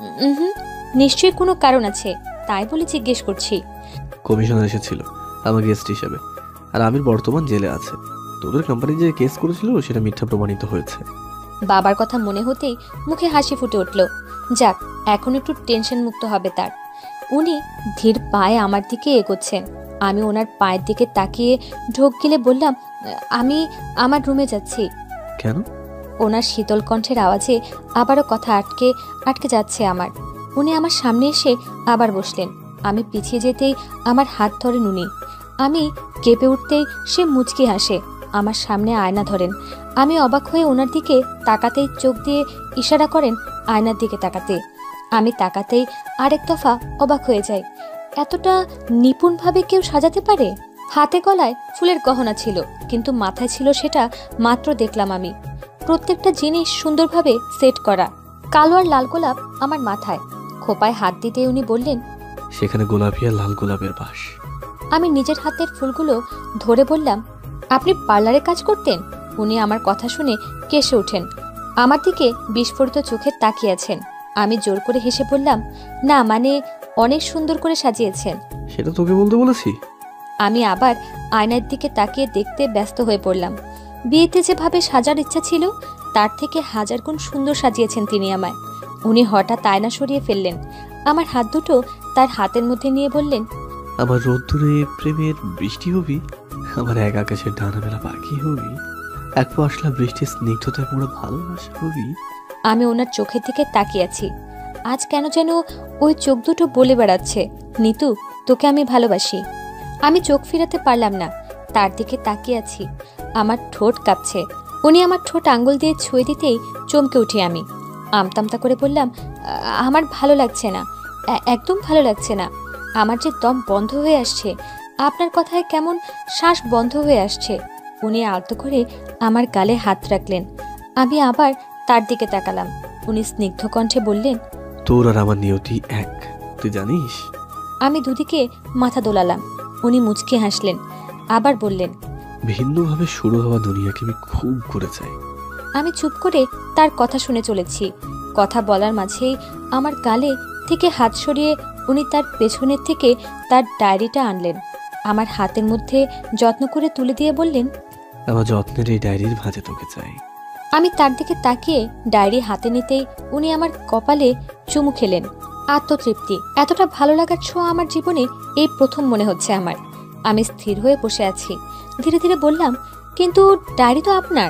নিশ্চয়ই কোনো কারণ আছে, তাই বলে জিজ্ঞেস করছি। কমিশনার এসেছিল আমার গেস্ট হিসেবে, আর আমির বর্তমান জেলে আছে। তোদের কোম্পানি যে কেস করেছিল সেটা মিথ্যা প্রমাণিত হয়েছে। বাবার কথা মনে হতেই মুখে হাসি ফুটে উঠল। যাক, এখন একটু টেনশন মুক্ত হবে তার। উনি ধীর পায়ে আমার দিকে এগোচ্ছেন। আমি ওনার পায়ের দিকে তাকিয়ে ঢোক গিলে বললাম, আমি আমার রুমে যাচ্ছি। কেন? ওনার শীতল কণ্ঠের আওয়াজে আবারও কথা আটকে যাচ্ছে আমার। উনি আমার সামনে এসে আবার বসলেন। আমি পিছিয়ে যেতেই আমার হাত ধরেন উনি। আমি কেঁপে উঠতেই সে মুচকি হাসে। আমার সামনে আয়না ধরেন। আমি অবাক হয়ে ওনার দিকে তাকাতেই চোখ দিয়ে ইশারা করেন আয়নার দিকে তাকাতে। আমি তাকাতেই আরেক দফা অবাক হয়ে যাই। এতটা নিপুণভাবে কেউ সাজাতে পারে? হাতে গলায় ফুলের গহনা ছিল, কিন্তু মাথায় ছিল সেটা মাত্র দেখলাম আমি। প্রত্যেকটা জিনিস সুন্দরভাবে সেট করা। কালো আর লাল গোলাপ আমার মাথায়। খোপায় হাত দিতে উনি বললেন, সেখানে গোলাপি আর লাল গোলাপের বাস। আমি নিজের হাতের ফুলগুলো ধরে বললাম, আপনি পার্লারে কাজ করতেন? উনি আমার কথা শুনে কেসে ওঠেন। আমার দিকে বিস্ফোরিত চোখে তাকিয়ে আছেন। আমি জোর করে হেসে বললাম, না মানে অনেক সুন্দর করে সাজিয়েছেন। সেটা তোকে বলতে বলেছি? আমি আবার আয়নার দিকে তাকিয়ে দেখতে ব্যস্ত হয়ে পড়লাম। বিয়েতে যেভাবে সাজার ইচ্ছা ছিল তার থেকে হাজার গুণ সুন্দর সাজিয়েছেন তিনি আমায়। উনি হঠাৎ আয়না সরিয়ে ফেললেন। আমার হাত দুটো তার হাতের মধ্যে নিয়ে বললেন, আমার রোদ্দুরে প্রেমের বৃষ্টি হবি, আমার এক আকাশের ডানা মেলা পাখি হবি, এক পশলা বৃষ্টির স্নিগ্ধতায় পুরো ভালোবাসা হবি। আমি ওনার চোখের দিকে তাকিয়ে আছি। আজ কেন যেন ওই চোখ দুটো বলে বেড়াচ্ছে, নিতু তোকে আমি ভালোবাসি। আমি চোখ ফিরাতে পারলাম না, তার দিকে তাকিয়ে আছি। আমার ঠোঁট কাঁপছে। উনি আমার ঠোঁট আঙ্গুল দিয়ে ছুঁয়ে দিতেই চমকে উঠি আমি। আমতামতা করে বললাম, আমার ভালো লাগছে না, একদম ভালো লাগছে না। আমার যে দম বন্ধ হয়ে আসছে, আপনার কথায় কেমন শ্বাস বন্ধ হয়ে আসছে। উনি আলতো করে আমার গালে হাত রাখলেন। আমি আবার তার দিকে তাকালাম। উনি স্নিগ্ধ কণ্ঠে বললেন, তোর আর আমার নিয়তি এক, তুই জানিস? আমি দুদিকে মাথা দোলালাম। উনি মুচকি হাসলেন, আবার বললেন, ভিন্নভাবে শুরু হওয়া দুনিয়াকে আমি খুব করে চাই। আমি চুপ করে তার কথা শুনে চলেছি। কথা বলার মাঝেই আমার গালে থেকে হাত সরিয়ে উনি তার পেছনের থেকে তার ডায়েরিটা আনলেন। আমার হাতের মধ্যে যত্ন করে তুলে দিয়ে বললেন, আমার যত্নের এই ডায়েরির ভাঁজে তোকে চাই। আমি তার দিকে তাকিয়ে ডায়েরি হাতে নিতেই উনি আমার কপালে চুমু খেলেন। আত্মতৃপ্তি, এতটা ভালো লাগার ছোঁয়া আমার জীবনে এই প্রথম মনে হচ্ছে আমার। আমি স্থির হয়ে বসে আছি। ধীরে ধীরে বললাম, কিন্তু ডায়েরি তো আপনার।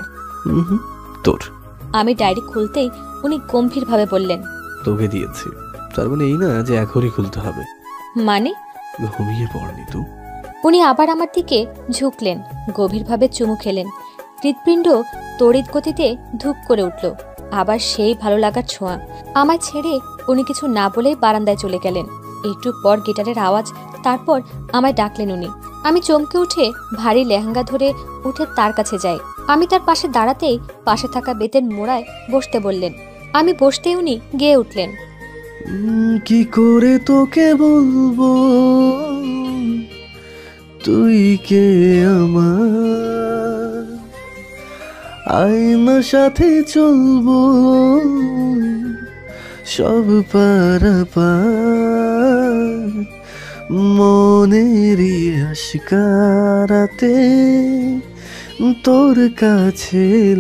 তোর। আমি ডায়েরি খুলতেই উনি গম্ভীরভাবে বললেন, তোকে দিয়েছি, তার মানে এই না যে এখনই খুলতে হবে। মানে? ঘুমিয়ে পড়নি তো। উনি আবার আমার দিকে ঝুঁকলেন, গভীরভাবে চুমু খেলেন। হৃৎপিণ্ড তড়িৎ গতিতে ধূপ করে উঠল। আবার সেই ভালো লাগার ছোঁয়া। আমায় ছেড়ে উনি কিছু না বলেই বারান্দায় চলে গেলেন। একটু পর গিটারের আওয়াজ, তারপর আমায় ডাকলেন উনি। আমি চমকে উঠে ভারী লেহেঙ্গা ধরে উঠে তার কাছে যাই। আমি তার পাশে দাঁড়াতেই পাশে থাকা বেতের মোড়ায় বসতে বললেন। আমি বসতেই উনি গেয়ে উঠলেন, কি করে তোকে বলবো তুই কে আমার, আয়নার সাথে চলবো সব পারাপার, মনেরই আশকারাতে তোর কাছে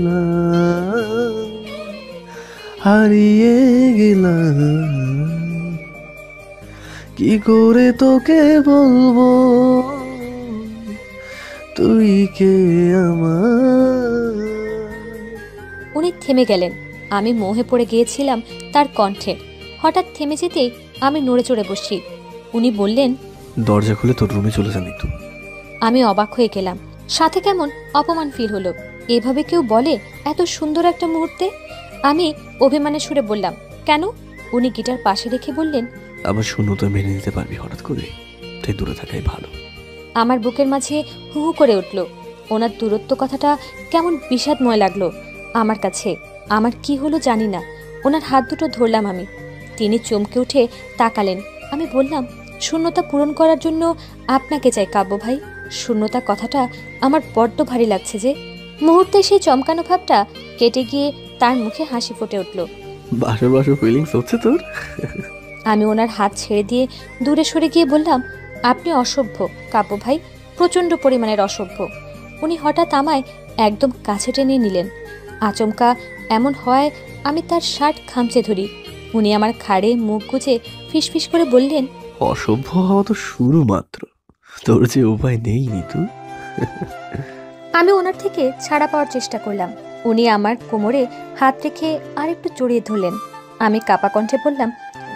হারিয়ে গেলাম, কি করে তোকে বলবো তুই কে আমার। উনি থেমে গেলেন। আমি মোহে পড়ে গিয়েছিলাম তার কণ্ঠে। হঠাৎ থেমে যেতেই আমি নড়ে চড়ে বসি। উনি বললেন, দরজা খুলে তোর রুমে চলে যা নিতু। আমি অবাক হয়ে গেলাম, সাথে কেমন অপমান ফিল হলো। এভাবে কেউ বলে এত সুন্দর একটা মুহূর্তে? আমি অভিমানের সুরে বললাম, কেন? উনি গিটার পাশে রেখে বললেন, আবার শূন্যতা মেনে নিতে পারবি হঠাৎ করে, তাই দূরে থাকাই ভালো। আমার বুকের মাঝে হু হু করে উঠল। ওনার দূরত্ব কথাটা কেমন বিষাদময় লাগলো আমার কাছে। আমার কি হলো জানি না। ওনার হাত দুটো ধরলাম আমি। তিনি চমকে উঠে তাকালেন। আমি বললাম, শূন্যতা পূরণ করার জন্য আপনাকে চাই কাব্য ভাই। শূন্যতা কথাটা আমার বড্ড ভারী লাগছে যে। মুহূর্তে সেই চমকানো ভাবটা কেটে গিয়ে তার মুখে হাসি ফুটে উঠল। বাসর বাসর ফিলিংস হচ্ছে তোর? আমি ওনার হাত ছেড়ে দিয়ে দূরে সরে গিয়ে বললাম, আপনি অসভ্য কাব্য ভাই, প্রচণ্ড পরিমাণের অসভ্য। উনি হঠাৎ আমায় একদম কাছে টেনে নিলেন। আচমকা এমন হয় আমি তার শার্ট খামচে ধরি। উনি আমার ঘাড়ে মুখ গুজে ফিসফিস করে বললেন, অসভ্য হওয়া তো শুরু মাত্র, তোর যে উপায় নেই নিতু। আমি ওনার থেকে ছাড়া পাওয়ার চেষ্টা করলাম। উনি আমার কোমরে হাত রেখে আর একটু জড়িয়ে ধরলেন। আমি কাপা কণ্ঠে বললাম,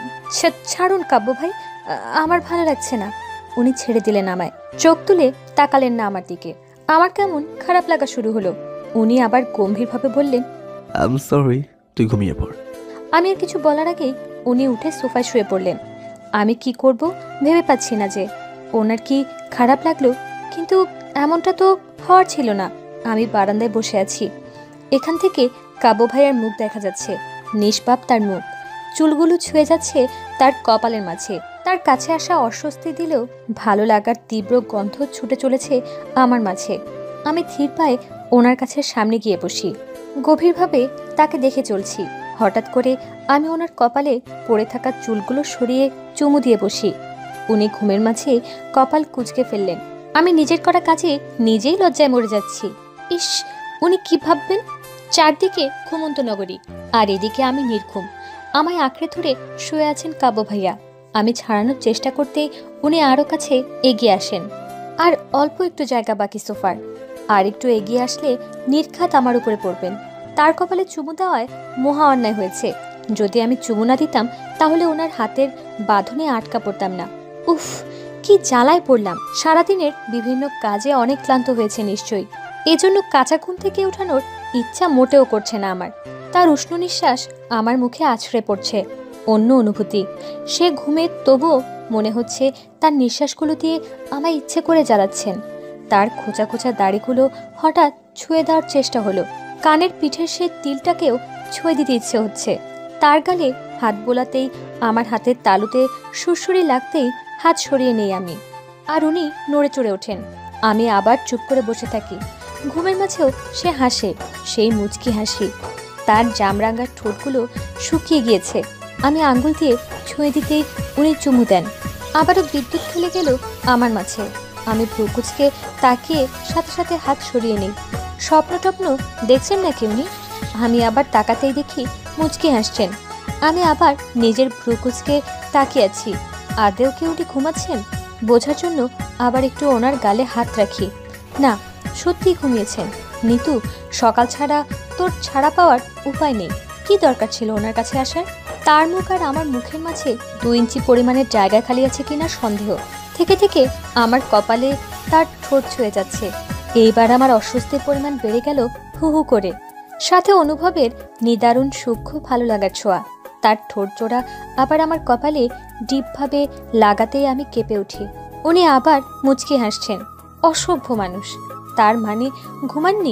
ছাড়ুন কাব্য ভাই, আমার ভালো লাগছে না। উনি ছেড়ে দিলেন আমায়। চোখ তুলে তাকালেন না আমার দিকে। আমার কেমন খারাপ লাগা শুরু হলো। উনি আবার গম্ভীরভাবে বললেন, আই এম সরি, তুই ঘুমিয়ে পড়। আমি আর কিছু বলার আগেই উনি উঠে সোফায় শুয়ে পড়লেন। আমি কি করব ভেবে পাচ্ছি না যে। ওনার কি খারাপ লাগলো? কিন্তু এমনটা তো হওয়ার ছিল না। আমি বারান্দায় বসে আছি। এখান থেকে কাব্য ভাইয়ের মুখ দেখা যাচ্ছে, নিষ্পাপ তার মুখ। চুলগুলো ছুঁয়ে যাচ্ছে তার কপালের মাঝে। তার কাছে আসা অস্বস্তি দিলেও ভালো লাগার তীব্র গন্ধ ছুটে চলেছে আমার মাঝে। আমি ধীর পায়ে ওনার কাছে সামনে গিয়ে বসি। গভীরভাবে তাকে দেখে চলছি। হঠাৎ করে আমি ওনার কপালে পড়ে থাকা চুলগুলো সরিয়ে চুমু দিয়ে বসি। উনি ঘুমের মাঝে কপাল কুঁচকে ফেললেন। আমি নিজের করা কাজে নিজেই লজ্জায় মরে যাচ্ছি। ইস, উনি কি ভাববেন? চারদিকে ঘুমন্ত নগরী, আর এদিকে আমি নির্ঘুম। আমায় আঁকড়ে ধরে শুয়ে আছেন কাব্য ভাইয়া। আমি ছাড়ানোর চেষ্টা করতে উনি আরও কাছে এগিয়ে আসেন। আর অল্প একটু জায়গা বাকি সোফার। আর একটু এগিয়ে আসলে নির্ঘাত আমার উপরে পড়বেন। তার কপালে চুমু দেওয়ায় মহা অন্যায় হয়েছে। যদি আমি চুমু না দিতাম তাহলে ওনার হাতের বাঁধনে আটকা পড়তাম না। উফ, কি জ্বালায় পড়লাম। সারাদিনের বিভিন্ন কাজে অনেক ক্লান্ত হয়েছে নিশ্চয়ই। এজন্য কাঁচা ঘুম থেকে ওঠানোর ইচ্ছা মোটেও করছে না আমার। তার উষ্ণ নিঃশ্বাস আমার মুখে আছড়ে পড়ছে। অন্য অনুভূতি। সে ঘুমে, তবুও মনে হচ্ছে তার নিঃশ্বাসগুলো দিয়ে আমায় ইচ্ছে করে জ্বালাচ্ছেন। তার খোঁচা খোঁচা দাড়িগুলো হঠাৎ ছুঁয়ে দেওয়ার চেষ্টা হলো। কানের পিঠের সে তিলটাকেও ছুঁয়ে দিতে ইচ্ছে হচ্ছে। তার গালে হাত বোলাতেই আমার হাতের তালুতে সুরসুরি লাগতেই হাত সরিয়ে নেই আমি। আর উনি নড়ে চড়ে ওঠেন। আমি আবার চুপ করে বসে থাকি। ঘুমের মাঝেও সে হাসে, সেই মুচকি হাসি। তার জামরাঙ্গার ঠোঁটগুলো শুকিয়ে গিয়েছে। আমি আঙ্গুল দিয়ে ছুঁয়ে দিতেই উনি চুমু দেন। আবারও বিদ্যুৎ খুলে গেল আমার মাঝে। আমি ভ্রুকুচকে তাকিয়ে সাথে সাথে হাত সরিয়ে নিই। স্বপ্ন টপ্ন দেখছেন নাকি উনি? আমি আবার তাকাতেই দেখি মুচকি হাসছেন। আমি আবার নিজের ভ্রুকুচকে তাকিয়ে আছি। আদেও কি উনি ঘুমাচ্ছেন? বোঝার জন্য আবার একটু ওনার গালে হাত রাখি। না, সত্যিই ঘুমিয়েছেন। নিতু, সকাল ছাড়া তোর ছাড়া পাওয়ার উপায় নেই। কি দরকার ছিল ওনার কাছে আসার? তার মুখ আর আমার মুখের মাঝে 2 ইঞ্চি পরিমাণের জায়গা খালি আছে কিনা সন্দেহ থেকে থেকে আমার কপালে তার ঠোঁট ছুঁয়ে যাচ্ছে। এইবার আমার অস্বস্তির পরিমাণ বেড়ে গেল হু হু করে। সাথে অনুভবের নিদারুণ সূক্ষ্ম ভালো লাগার ছোঁয়া। তার ঠোঁট জোড়া আবার আমার কপালে ডিপভাবে লাগাতেই আমি কেঁপে উঠি। উনি আবার মুচকি হাসছেন। অসভ্য মানুষ। তার মানে ঘুমাননি?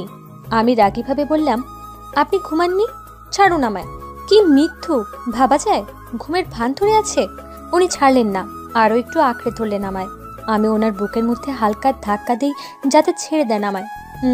আমি রাগীভাবে বললাম, আপনি ঘুমাননি? ছাড়ুন আমায়। কি মিথ্যু, ভাবা যায় ঘুমের ভান ধরে আছে? উনি ছাড়লেন না, আরও একটু আঁকড়ে ধরলেন আমায়। আমি ওনার বুকের মধ্যে হালকা ধাক্কা দিই যাতে ছেড়ে দেন আমায়।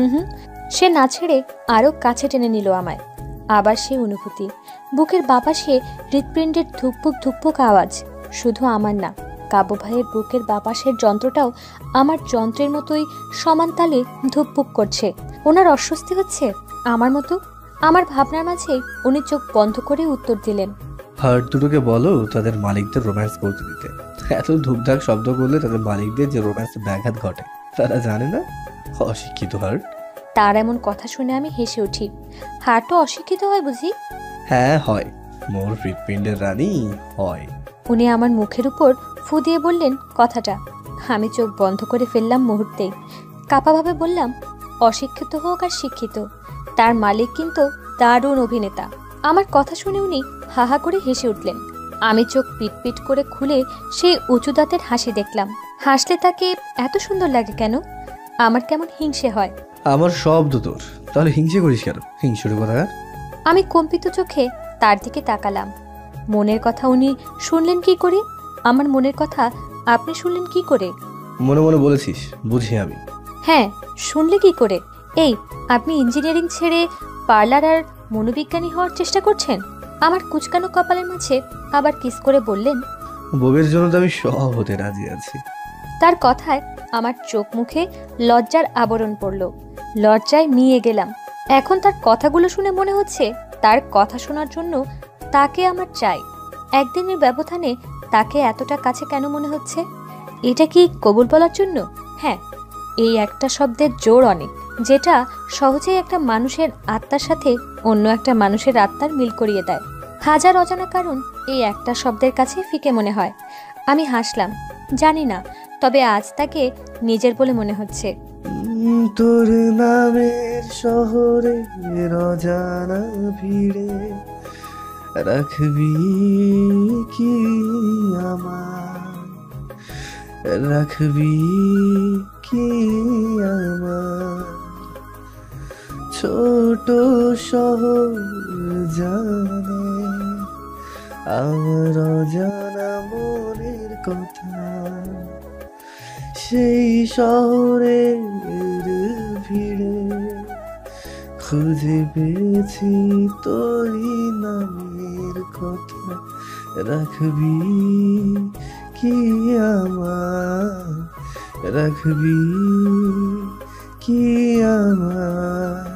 সে না ছেড়ে আরও কাছে টেনে নিল আমায়। আবার সেই অনুভূতি, বুকের বাপাশে হৃৎপিণ্ডের ধুকপুক ধুকপুক আওয়াজ। শুধু আমার না, কাব্য ভাইয়ের বুকের বাপাশের যন্ত্রটাও আমার যন্ত্রের মতোই সমান তালে ধুকপুক করছে। ওনার অস্বস্তি হচ্ছে আমার মতো। আমার ভাবনার মাঝে উনি চোখ বন্ধ করে উত্তর দিলেন, হার্ট দুটোকে বলো তাদের মালিকদের রোম্যান্স করতে দিতে। এত ধুকধাক শব্দ করলে তাদের মালিকদের যে রোম্যান্সে ব্যাঘাত ঘটে তারা জানে না? অশিক্ষিত হার্ট। তার এমন কথা শুনে আমি হেসে উঠি। হার্টও অশিক্ষিত হয় বুঝি? হ্যাঁ হয়, মোর হৃৎপিণ্ডের রানী হয়। উনি আমার মুখের উপর ফু দিয়ে বললেন কথাটা। আমি চোখ বন্ধ করে ফেললাম মুহূর্তেই। কাপাভাবে বললাম, অশিক্ষিত হোক আর শিক্ষিত, তার মালিক কিন্তু দারুণ অভিনেতা। আমার কথা শুনে উনি হাহা করে হেসে উঠলেন। আমি চোখ পিটপিট করে খুলে সেই উঁচু দাঁতের হাসি দেখলাম। হাসলে তাকে এত সুন্দর লাগে কেন? আমার কেমন হিংসে হয়। আমার শব্দ তোর, তাহলে হিংসে করিস কেন? হিংসুর কথা। আমি কম্পিত চোখে তার দিকে তাকালাম। মনের কথা উনি শুনলেন কি করে? আমার মনের কথা আপনি শুনলেন কি করে? মনে মনে বলেছিস, বুঝি আমি। হ্যাঁ, শুনলে কি করে? এই, আপনি ইঞ্জিনিয়ারিং ছেড়ে পার্লার আর মনোবিজ্ঞানী হওয়ার চেষ্টা করছেন? আমার কুচকানো কপালের মাঝে আবার কিস করে বললেন, বউয়ের জন্য তো আমি সব হতে রাজি আছি। তার কথায় আমার চোখ মুখে লজ্জার আবরণ পড়ল। লজ্জায় মিয়ে গেলাম। এখন তার কথাগুলো শুনে মনে হচ্ছে তার কথা শোনার জন্য তাকে আমার চাই। একদিনের ব্যবধানে তাকে এতটা কাছে কেন মনে হচ্ছে? এটা কি কবুল বলার জন্য? হ্যাঁ, এই একটা শব্দের জোর অনেক, যেটা সহজেই একটা মানুষের আত্মার সাথে অন্য একটা মানুষের আত্মার মিল করিয়ে দেয়। হাজার অজানা কারণ এই একটা শব্দের কাছে ফিকে মনে হয়। আমি হাসলাম। জানি না, তবে আজ তাকে নিজের বলে মনে হচ্ছে। তোর নামের শহরে অজানা ভিড়ে রাখবি কি আমার, রাখবি কি আমার ছোট শহর জানে আমার অজানা মনের কথা। সেই শহরের ভিড়ে খুঁজে পেয়েছি তোরই নামের কথা, রাখবি কি আমার, রাখবি কি আমার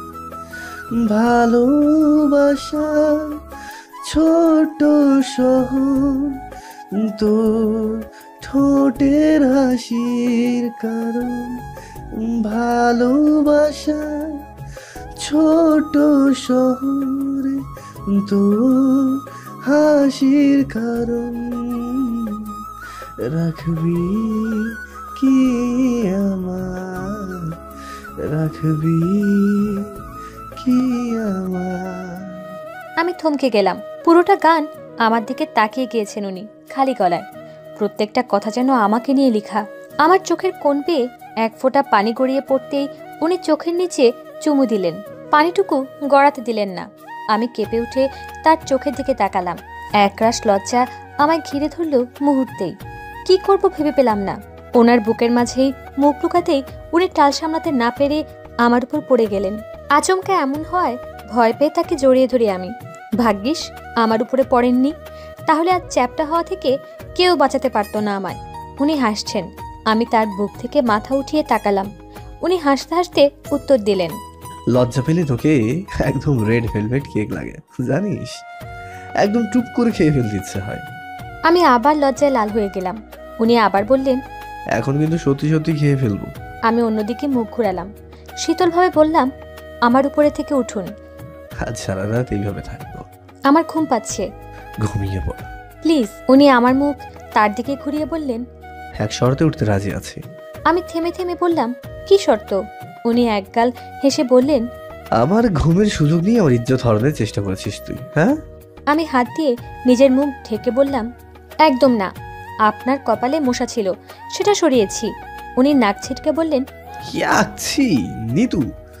ভালোবাসা ছোট শহর তোর ঠোঁটের হাসির কারণ, ভালোবাসা ছোট শহরে তোর হাসির কারণ, রাখবি কি আমার, রাখবি কি আমার। আমি থমকে গেলাম। পুরোটা গান আমার দিকে তাকিয়ে গিয়েছেন উনি খালি গলায়। প্রত্যেকটা কথা যেন আমাকে নিয়ে লেখা। আমার চোখের কোণ পেয়ে এক ফোঁটা পানি গড়িয়ে পড়তেই উনি চোখের নিচে চুমু দিলেন। পানিটুকু গড়াতে দিলেন না। আমি কেঁপে উঠে তার চোখের দিকে তাকালাম। একরাশ লজ্জা আমায় ঘিরে ধরল মুহূর্তেই। কি করব ভেবে পেলাম না। ওনার বুকের মাঝেই মুখ লুকাতেই উনি টাল সামলাতে না পেরে আমার উপর পড়ে গেলেন। আচমকা এমন হয় ভয় পেয়ে তাকে জড়িয়ে ধরি আমি। ভাগ্যিস আমার উপরে পড়েননি, তাহলে আজ চ্যাপ্টা হওয়া থেকে কেউ বাঁচাতে পারতো না আমায়। উনি হাসছেন। আমি তার বুক থেকে মাথা উঠিয়ে তাকালাম। উনি হাসতে হাসতে উত্তর দিলেন, লজ্জা পেলে তোকে একদম রেড ভেলভেট কেক লাগে জানিস, একদম টুপ করে খেয়ে ফেলতে ইচ্ছে হয়। আমি আবার লজ্জায় লাল হয়ে গেলাম। উনি আবার বললেন, এখন কিন্তু সত্যি সত্যি খেয়ে ফেলবো। আমি অন্যদিকে মুখ ঘুরালাম। শীতলভাবে বললাম, আমার উপরে থেকে উঠুন। আজ সারা রাত এইভাবে থাকবো। আমার ঘুম পাচ্ছে। ঘুমিয়ে পড় প্লিজ। উনি আমার মুখ তার দিকে ঘুরিয়ে বললেন, এক শর্তে উঠতে রাজি আছি। আমি থেমে থেমে বললাম, কি শর্ত? উনি একগাল হেসে বললেন, আমার ঘুমের সুযোগ নিয়ে আমার ইজ্জত হরণের চেষ্টা করেছিস তুই, হ্যাঁ? আমি হাত দিয়ে নিজের মুখ ঢেকে বললাম, একদম না। আপনার কপালে মশা ছিল, সেটা সরিয়েছি। উনি নাক ছিটকে বললেন, নিতু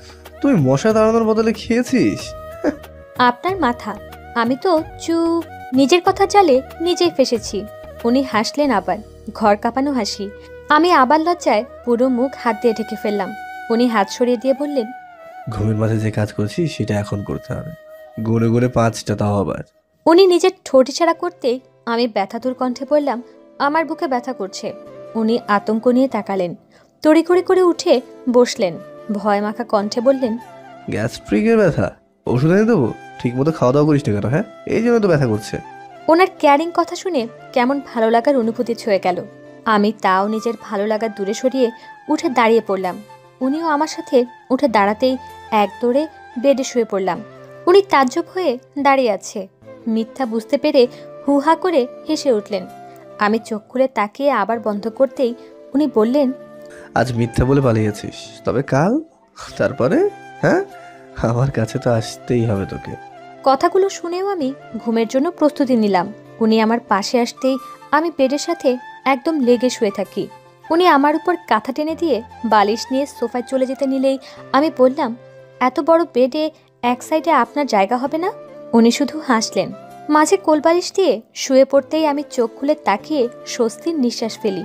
তুই মশা তাড়ানোর বদলে খেয়েছিস? আপনার মাথা, আমি তো নিজের কথা জালে নিজেই ফেসেছি। উনি হাসলেন আবার, ঘর কাঁপানো হাসি। আমি আবার লজ্জায় পুরো মুখ হাত দিয়ে ঢেকে ফেললাম। উনি হাত সরিয়ে দিয়ে বললেন, ঘুমের মাঝে যে কাজ করছিস সেটা এখন করতে হবে, গড়ে গড়ে 5টা, তাও আবার। উনি নিজের ঠোঁট ইশারা করতেই আমি ব্যথাতুর কণ্ঠে বললাম, আমার বুকে ব্যথা করছে। উনি আতঙ্ক নিয়ে তাকালেন, তড়িঘড়ি করে উঠে বসলেন, ভয় মাখা কণ্ঠে বললেন, গ্যাস্ট্রিকের ব্যথা? ওষুধ এনে দেবো? ঠিক মতো খাওয়া দাওয়া করিস না কেন? হ্যাঁ, এই জন্য তো ব্যথা করছে। ওনার কেয়ারিং কথা শুনে কেমন ভালো লাগার অনুভূতি ছুঁয়ে গেল। আমি তাও নিজের ভালো লাগা দূরে সরিয়ে উঠে দাঁড়িয়ে পড়লাম। উনিও আমার সাথে উঠে দাঁড়াতেই এক দৌড়ে বেডে শুয়ে পড়লাম। উনি তাজ্জব হয়ে দাঁড়িয়ে আছে। মিথ্যা বুঝতে পেরে হুহা করে হেসে উঠলেন। আমি চোখ খুলে তাকিয়ে আবার বন্ধ করতেই উনি বললেন, আজ মিথ্যা বলে পালিয়েছিস, তবে কাল? তারপরে? হ্যাঁ, আমার কাছে তো আসতেই হবে তোকে। কথাগুলো শুনেও আমি ঘুমের জন্য প্রস্তুতি নিলাম। উনি আমার পাশে আসতেই আমি বেডের সাথে একদম লেগে শুয়ে থাকি। উনি আমার উপর কাঁথা টেনে দিয়ে বালিশ নিয়ে সোফায় চলে যেতে নিলেই আমি বললাম, এত বড় বেডে এক সাইডে আপনার জায়গা হবে না? উনি শুধু হাসলেন। মাঝে কোলবালিশ দিয়ে শুয়ে পড়তেই আমি চোখ খুলে তাকিয়ে স্বস্তির নিঃশ্বাস ফেলি।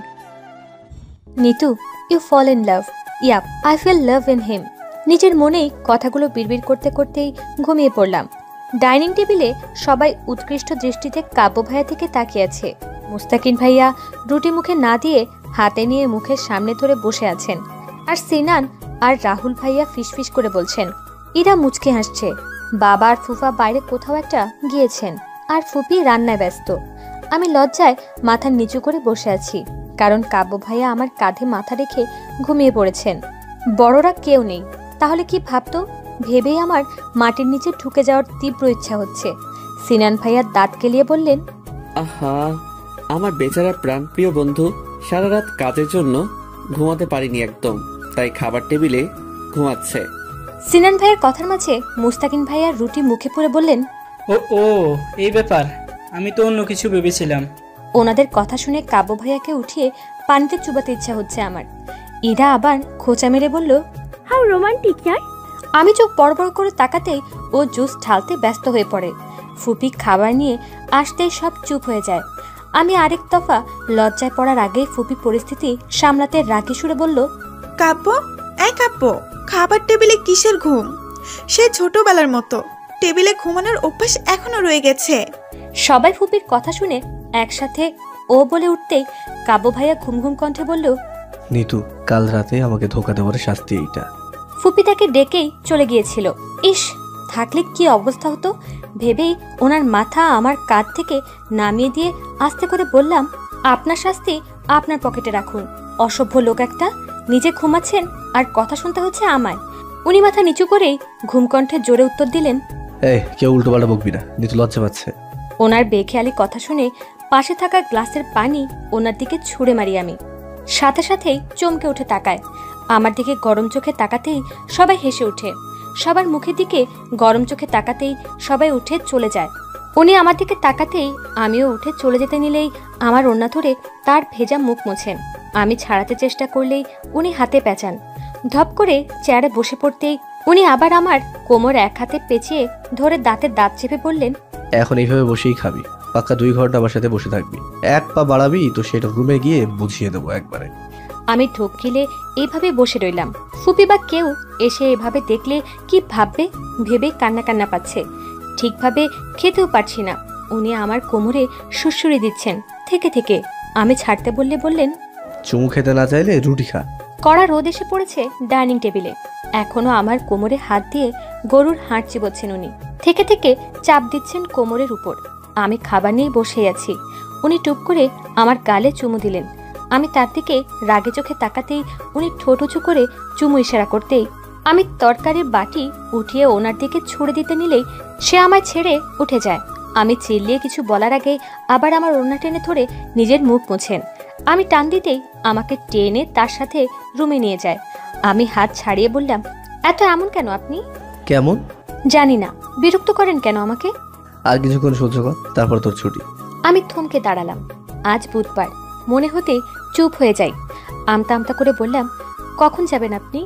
Nitu, you fall in love. Yup, I feel love in him. নিজের মনেই কথাগুলো বিড়বিড় করতে করতেই ঘুমিয়ে পড়লাম। ডাইনিং টেবিলে সবাই উৎকৃষ্ট দৃষ্টিতে কাব্য ভাইয়া থেকে তাকিয়ে আছে। মুস্তাকিন ভাইয়া রুটি মুখে না দিয়ে হাতে নিয়ে মুখের সামনে ধরে বসে আছেন, আর সিনান আর রাহুল ভাইয়া ফিসফিস করে বলছেন। ইরা মুচকে হাসছে। বাবা আর ফুফা বাইরে কোথাও একটা গিয়েছেন, আর ফুপি রান্নায় ব্যস্ত। আমি লজ্জায় মাথা নিচু করে বসে আছি, কারণ কাব্য ভাইয়া আমার কাঁধে মাথা রেখে ঘুমিয়ে পড়েছেন। বড়রা কেউ নেই, তাহলে কি ভাবতো ভেবেই আমার মাটির নিচে ঢুকে যাওয়ার তীব্র ইচ্ছা হচ্ছে। সিনান ভাইয়া দাঁত কেলিয়ে বললেন, আহা, আমার বেচারা প্রাণপ্রিয় বন্ধু সারা রাত কাজের জন্য ঘুমাতে পারিনি একদম, তাই খাবার টেবিলে ঘুমাচ্ছে। সিনান ভাইয়ের কথার মাঝে মুস্তাকিন ভাইয়া রুটি মুখে পুরে বললেন, ও এই ব্যাপার, আমি তো অন্য কিছু ভেবেছিলাম। ওনাদের কথা শুনে কাব্য ভাইয়াকে উঠিয়ে পানিতে চুবাতে ইচ্ছা হচ্ছে আমার। ইরা আবার খোঁচা মেরে বলল, হাউ রোমান্টিক ইয়ার। আমি চোখ বড় বড় করে তাকাতেই ও জুস ঢালতে ব্যস্ত হয়ে পড়ে। ফুপি খাবার নিয়ে আসতেই সব চুপ হয়ে যায়। আমি আরেক দফা লজ্জায় পড়ার আগেই ফুপি পরিস্থিতি সামলাতে রাগী সুরে বলল, কাব্য, এই কাব্য, খাবার টেবিলে কিসের ঘুম? সে ছোটবেলার মতো টেবিলে ঘুমানোর অভ্যাস এখনো রয়ে গেছে। সবাই ফুপির কথা শুনে একসাথে ও বলে উঠতেই কাব্য ভাইয়া ঘুম ঘুম কণ্ঠে বলল, নিতু, কাল রাতে আমাকে ধোকা দেওয়ার শাস্তি এইটা। ফুপি তাকে ডেকেই চলে গিয়েছিল। ইস, থাকলে কি অবস্থা হতো ভেবেই ওনার মাথা আমার কাঁধ থেকে নামিয়ে দিয়ে আস্তে করে বললাম, আপনার শাস্তি আপনার পকেটে রাখুন। অসভ্য লোক একটা, নিজে ঘুমাচ্ছেন আর কথা শুনতে হচ্ছে আমায়। উনি মাথা নিচু করেই ঘুমকণ্ঠে জোরে উত্তর দিলেন, এই কেউ উল্টো পাল্টা বকবি না, নিতু লজ্জা পাচ্ছে। ওনার বেখেয়ালি কথা শুনে পাশে থাকা গ্লাসের পানি ওনার দিকে ছুঁড়ে মারি আমি। সাথে সাথেই চমকে উঠে তাকায়। আমার দিকে গরম চোখে তাকাতেই সবাই হেসে ওঠে। সবার মুখের দিকে গরম চোখে তাকাতেই সবাই উঠে চলে যায়। উনি আমার দিকে তাকাতেই আমিও উঠে চলে যেতে নিলেই আমার ওড়না ধরে তার ভেজা মুখ মোছেন। আমি ছাড়াতে চেষ্টা করলেই উনি হাতে পেঁচান। ধপ করে চেয়ারে বসে পড়তেই উনি আবার আমার কোমর এক হাতে পেঁচিয়ে ধরে দাঁতে দাঁত চেপে বললেন, এখন এইভাবে বসেই খাবি, পাক্কা 2 ঘন্টা আমার সাথে বসে থাকবি। এক পা বাড়াবি তো সেটা রুমে গিয়ে বুঝিয়ে দেবো একবারে। আমি ঢোক গিলে এইভাবে বসে রইলাম। ফুপি বা কেউ এসে এভাবে দেখলে কি ভাববে ভেবে কান্না কান্না পাচ্ছে। ঠিকভাবে খেতেও পারছি না। উনি আমার কোমরে সুড়সুড়ি দিচ্ছেন থেকে থেকে। আমি ছাড়তে বললে বললেন, চুমু খেতে না চাইলে রুটি খা। কড়া রোদ এসে পড়েছে ডাইনিং টেবিলে। এখনো আমার কোমরে হাত দিয়ে গরুর হাড় চিবোচ্ছেন উনি। থেকে থেকে চাপ দিচ্ছেন কোমরের উপর। আমি খাবার নিয়ে বসে আছি। উনি টুপ করে আমার গালে চুমু দিলেন। আমি তার দিকে রাগে চোখে তাকাতেই উনি ঠোঁট উঁচু করে চুমু ইশারা করতেই আমি তরকারির বাটি উঠিয়ে ওনার দিকে ছুড়ে দিতে নিলেই সে আমায় ছেড়ে উঠে যায়। আমি চিল্লিয়ে কিছু বলার আগে আবার আমার ওড়না টেনে ধরে নিজের মুখ মোছেন। আমি টান দিতেই আমাকে টেনে তার সাথে রুমে নিয়ে যায়। আমি হাত ছাড়িয়ে বললাম, এত এমন কেন আপনি? কেমন জানি না, বিরক্ত করেন কেন আমাকে? আর কিছুক্ষণ সহ্য কর, তারপর তোর ছুটি। আমি থমকে দাঁড়ালাম। আজ বুধবার, মনে হতে চুপ হয়ে যাই। আমতা আমতা করে বললাম, কখন যাবেন আপনি?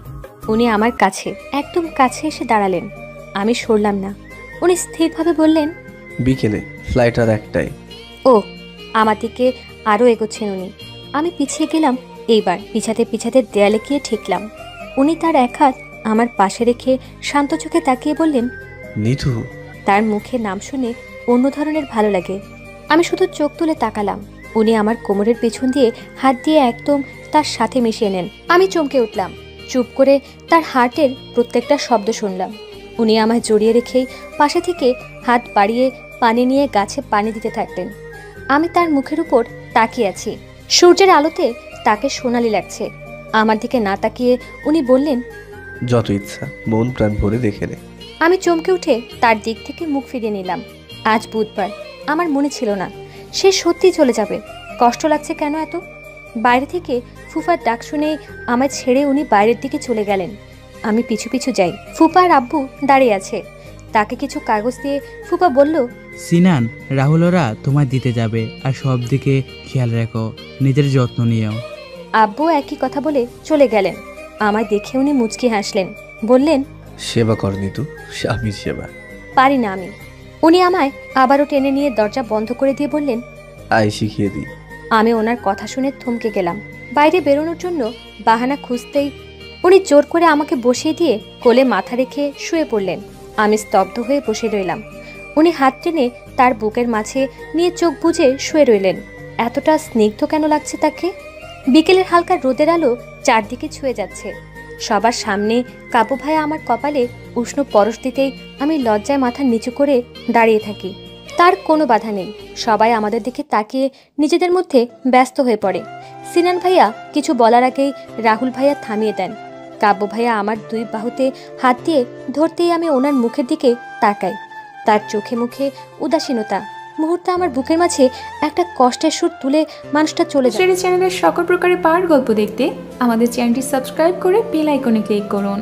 উনি আমার কাছে একদম কাছে এসে দাঁড়ালেন। আমি সরলাম না। উনি স্থিরভাবে বললেন, বিকেলে ফ্লাইট আর একটাই। ও, আমার দিকে আরও এগোচ্ছেন উনি। আমি পিছিয়ে গেলাম। এইবার পিছাতে পিছাতে দেয়ালে গিয়ে ঠেকলাম। উনি তার এক হাত আমার পাশে রেখে শান্ত চোখে তাকিয়ে বললেন, নিতু। তার মুখে নাম শুনে অন্য ধরনের ভালো লাগে। আমি শুধু চোখ তুলে তাকালাম। উনি আমার কোমরের পেছন দিয়ে হাত দিয়ে একদম তার সাথে মিশিয়ে নেন। আমি চমকে উঠলাম। চুপ করে তার হার্টের প্রত্যেকটা শব্দ শুনলাম। উনি আমায় জড়িয়ে রেখেই পাশে থেকে হাত বাড়িয়ে পানি নিয়ে গাছে পানি দিতে থাকলেন। আমি তার মুখের উপর তাকিয়ে আছি। সূর্যের আলোতে তাকে সোনালি লাগছে। আমার দিকে না তাকিয়ে উনি বললেন, যত ইচ্ছা মন প্রাণ ভরে দেখে নে। আমি চমকে উঠে তার দিক থেকে মুখ ফিরিয়ে নিলাম। আজ বুধবার। আমার মনে ছিল না সে সত্যি চলে যাবে। কষ্ট লাগছে কেন এত? বাইরে থেকে ফুফার ডাক শুনে আমায় ছেড়ে উনি বাইরের দিকে চলে গেলেন। আমি পিছু পিছু যাই। ফুফা আর আব্বু দাঁড়িয়ে আছে। তাকে কিছু কাগজ দিয়ে ফুফা বলল, সিনান, রাহুল ওরা তোমায় দিতে যাবে, আর সব দিকে খেয়াল রেখো, নিজের যত্ন নিও। আব্বু একই কথা বলে চলে গেলেন। আমায় দেখে উনি মুচকি হাসলেন, বললেন, সেবা কর নিতু, স্বামীর সেবা। পারি না আমি। উনি আমায় আবারও টেনে নিয়ে দরজা বন্ধ করে দিয়ে বললেন, আয় শিখিয়ে দিই। আমি ওনার কথা শুনে থমকে গেলাম। বাইরে বেরোনোর জন্য বাহানা খুঁজতেই উনি জোর করে আমাকে বসিয়ে দিয়ে কোলে মাথা রেখে শুয়ে পড়লেন। আমি স্তব্ধ হয়ে বসে রইলাম। উনি হাত টেনে তার বুকের মাঝে নিয়ে চোখ বুজে শুয়ে রইলেন। এতটা স্নিগ্ধ কেন লাগছে তাকে? বিকেলের হালকা রোদের আলো চারদিকে ছুঁয়ে যাচ্ছে। সবার সামনে কাবু ভাইয়া আমার কপালে উষ্ণ পরশ দিতেই আমি লজ্জায় মাথা নিচু করে দাঁড়িয়ে থাকি। তার কোনো বাধা নেই। সবাই আমাদের দিকে তাকিয়ে নিজেদের মধ্যে ব্যস্ত হয়ে পড়ে। সিনান ভাইয়া কিছু বলার আগেই রাহুল ভাইয়া থামিয়ে দেন। কাব্য ভাইয়া আমার দুই বাহুতে হাত দিয়ে ধরতেই আমি ওনার মুখের দিকে তাকাই। তার চোখে মুখে উদাসীনতা। মুহূর্তে আমার বুকের মাঝে একটা কষ্টের সুর তুলে মানুষটা চলে যায়। চ্যানেলের সকল প্রকারের পাওয়ার গল্প দেখতে আমাদের চ্যানেলটি সাবস্ক্রাইব করে বেল আইকনে ক্লিক করুন।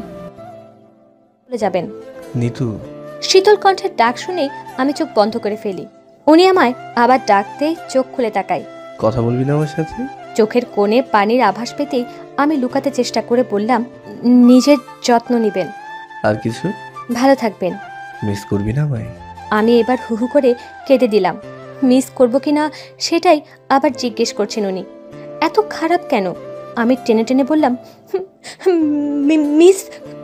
চলে যাবেন। নিতু। শীতল কণ্ঠের ডাক শুনে আমি চোখ বন্ধ করে ফেলি। উনি আমায় আবার ডাকতেই চোখ খুলে তাকাই। কথা বলবি না আমার সাথে? চোখের কোণে পানির আভাস পেতেই আমি লুকাতে চেষ্টা করে বললাম, নিজের যত্ন নিবেন। আর কিছু? ভালো থাকবেন। মিস করবি না ভাই? আমি এবার হুহু করে কেঁদে দিলাম। মিস করব কিনা সেটাই আবার জিজ্ঞেস করছেন উনি। এত খারাপ কেন? আমি টেনে টেনে বললাম, মিস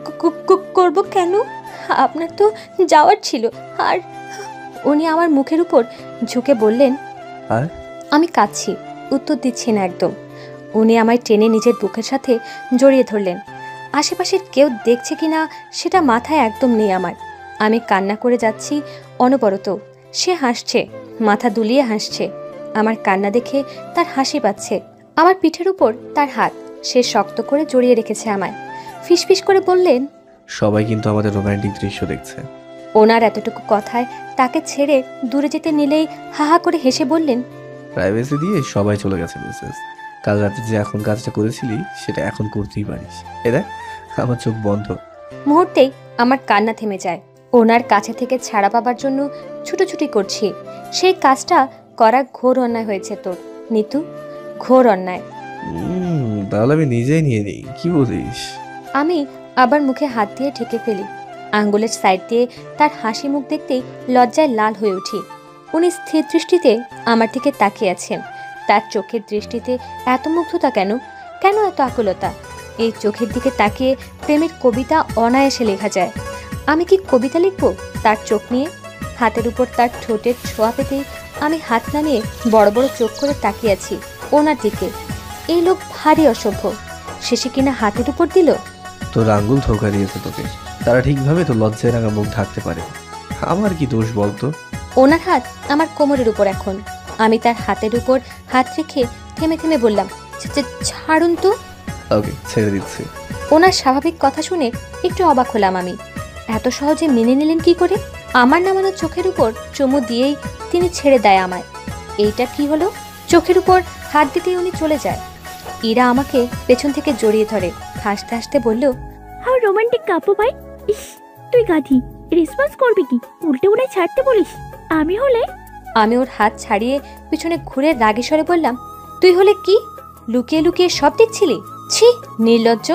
করব কেন? আপনার তো যাওয়ার ছিল। আর উনি আমার মুখের উপর ঝুঁকে বললেন, আর? আমি কাঁদছি। উত্তর দিচ্ছি না একদম। উনি আমায় টেনে নিজের বুকের সাথে জড়িয়ে ধরলেন। আশেপাশের কেউ দেখছে কিনা সেটা মাথায় একদম নেই আমার। আমি কান্না করে যাচ্ছি অনবরত। সে হাসছে, মাথা দুলিয়ে হাসছে। আমার কান্না দেখে তার হাসি পাচ্ছে। আমার পিঠের উপর তার হাত। সে শক্ত করে জড়িয়ে রেখেছে আমায়। ফিসফিস করে বললেন, সবাই কিন্তু আমাদের রোমান্টিক দৃশ্য দেখছে। ওনার এতটুকু কথায় তাকে ছেড়ে দূরে যেতে নিলেই হাহা করে হেসে বললেন, প্রাইভেসি দিয়ে সবাই চলে গেছে মিসেস। কাল রাতে যে এখন কাজটা করেছিলি সেটা এখন করতেই পারিস। এরা আমার চোখ বন্ধ। মুহূর্তেই আমার কান্না থেমে যায়। ওনার কাছে থেকে ছাড়া পাবার জন্য ছুটোছুটি করছি। সেই কাজটা করা ঘোর অন্যায় হয়েছে তোর নিতু, ঘোর অন্যায়। তাহলে আমি নিজেই নিয়ে নিই, কি বলিস? আমি আবার মুখে হাত দিয়ে ঢেকে ফেলি। আঙ্গুলের সাইড দিয়ে তার হাসি মুখ দেখতেই লজ্জায় লাল হয়ে উঠি। উনি স্থির দৃষ্টিতে আমার দিকে তাকিয়ে আছেন। তার চোখের দৃষ্টিতে এত মুগ্ধতা কেন? কেন এত আকুলতা? এই চোখের দিকে তাকিয়ে প্রেমের কবিতা অনায়াসে লেখা যায়। আমি কি কবিতা লিখব তার চোখ নিয়ে? হাতের উপর তার ঠোঁটের ছোঁয়া পেতেই আমি হাত নামিয়ে বড় বড় চোখ করে তাকিয়ে আছি ওনার দিকে। এই লোক ভারী অসভ্য। শেষে কিনা হাতের উপর দিল। তোর আঙ্গুল ধোকা দিয়েছে তোকে। তারা ঠিকভাবে তো লজ্জায় রাঙা মুখ ঢাকতে পারে। আমার কি দোষ বলতো? ওনার হাত আমার কোমরের উপর এখন। আমি তার হাতের উপর হাত রেখে থেমে থেমে বললাম, ছাড়ুন তো। ওকে, ছেড়ে দিচ্ছি। ওনার স্বাভাবিক কথা শুনে একটু অবাক হলাম আমি। এত সহজে মেনে নিলেন কি করে? আমার নামানো চোখের উপর চুমু দিয়েই তিনি ছেড়ে দেয় আমায়। এইটা কি হলো? চোখের উপর হাত দিতেই উনি চলে যায়। ইরা আমাকে পেছন থেকে জড়িয়ে ধরে হাসতে হাসতে বলল, হাউ রোমান্টিক কাপু ভাই। ইস, তুই গাধি, রেসপন্স করবি কি? উল্টে উড়ে ছাড়তে বলিস। আমি হলে? আমি ওর হাত ছাড়িয়ে পিছনে ঘুরে রাগে স্বরে বললাম, তুই হলে কি? লুকিয়ে লুকিয়ে সব দেখছিলি? ছি, নির্লজ্জ।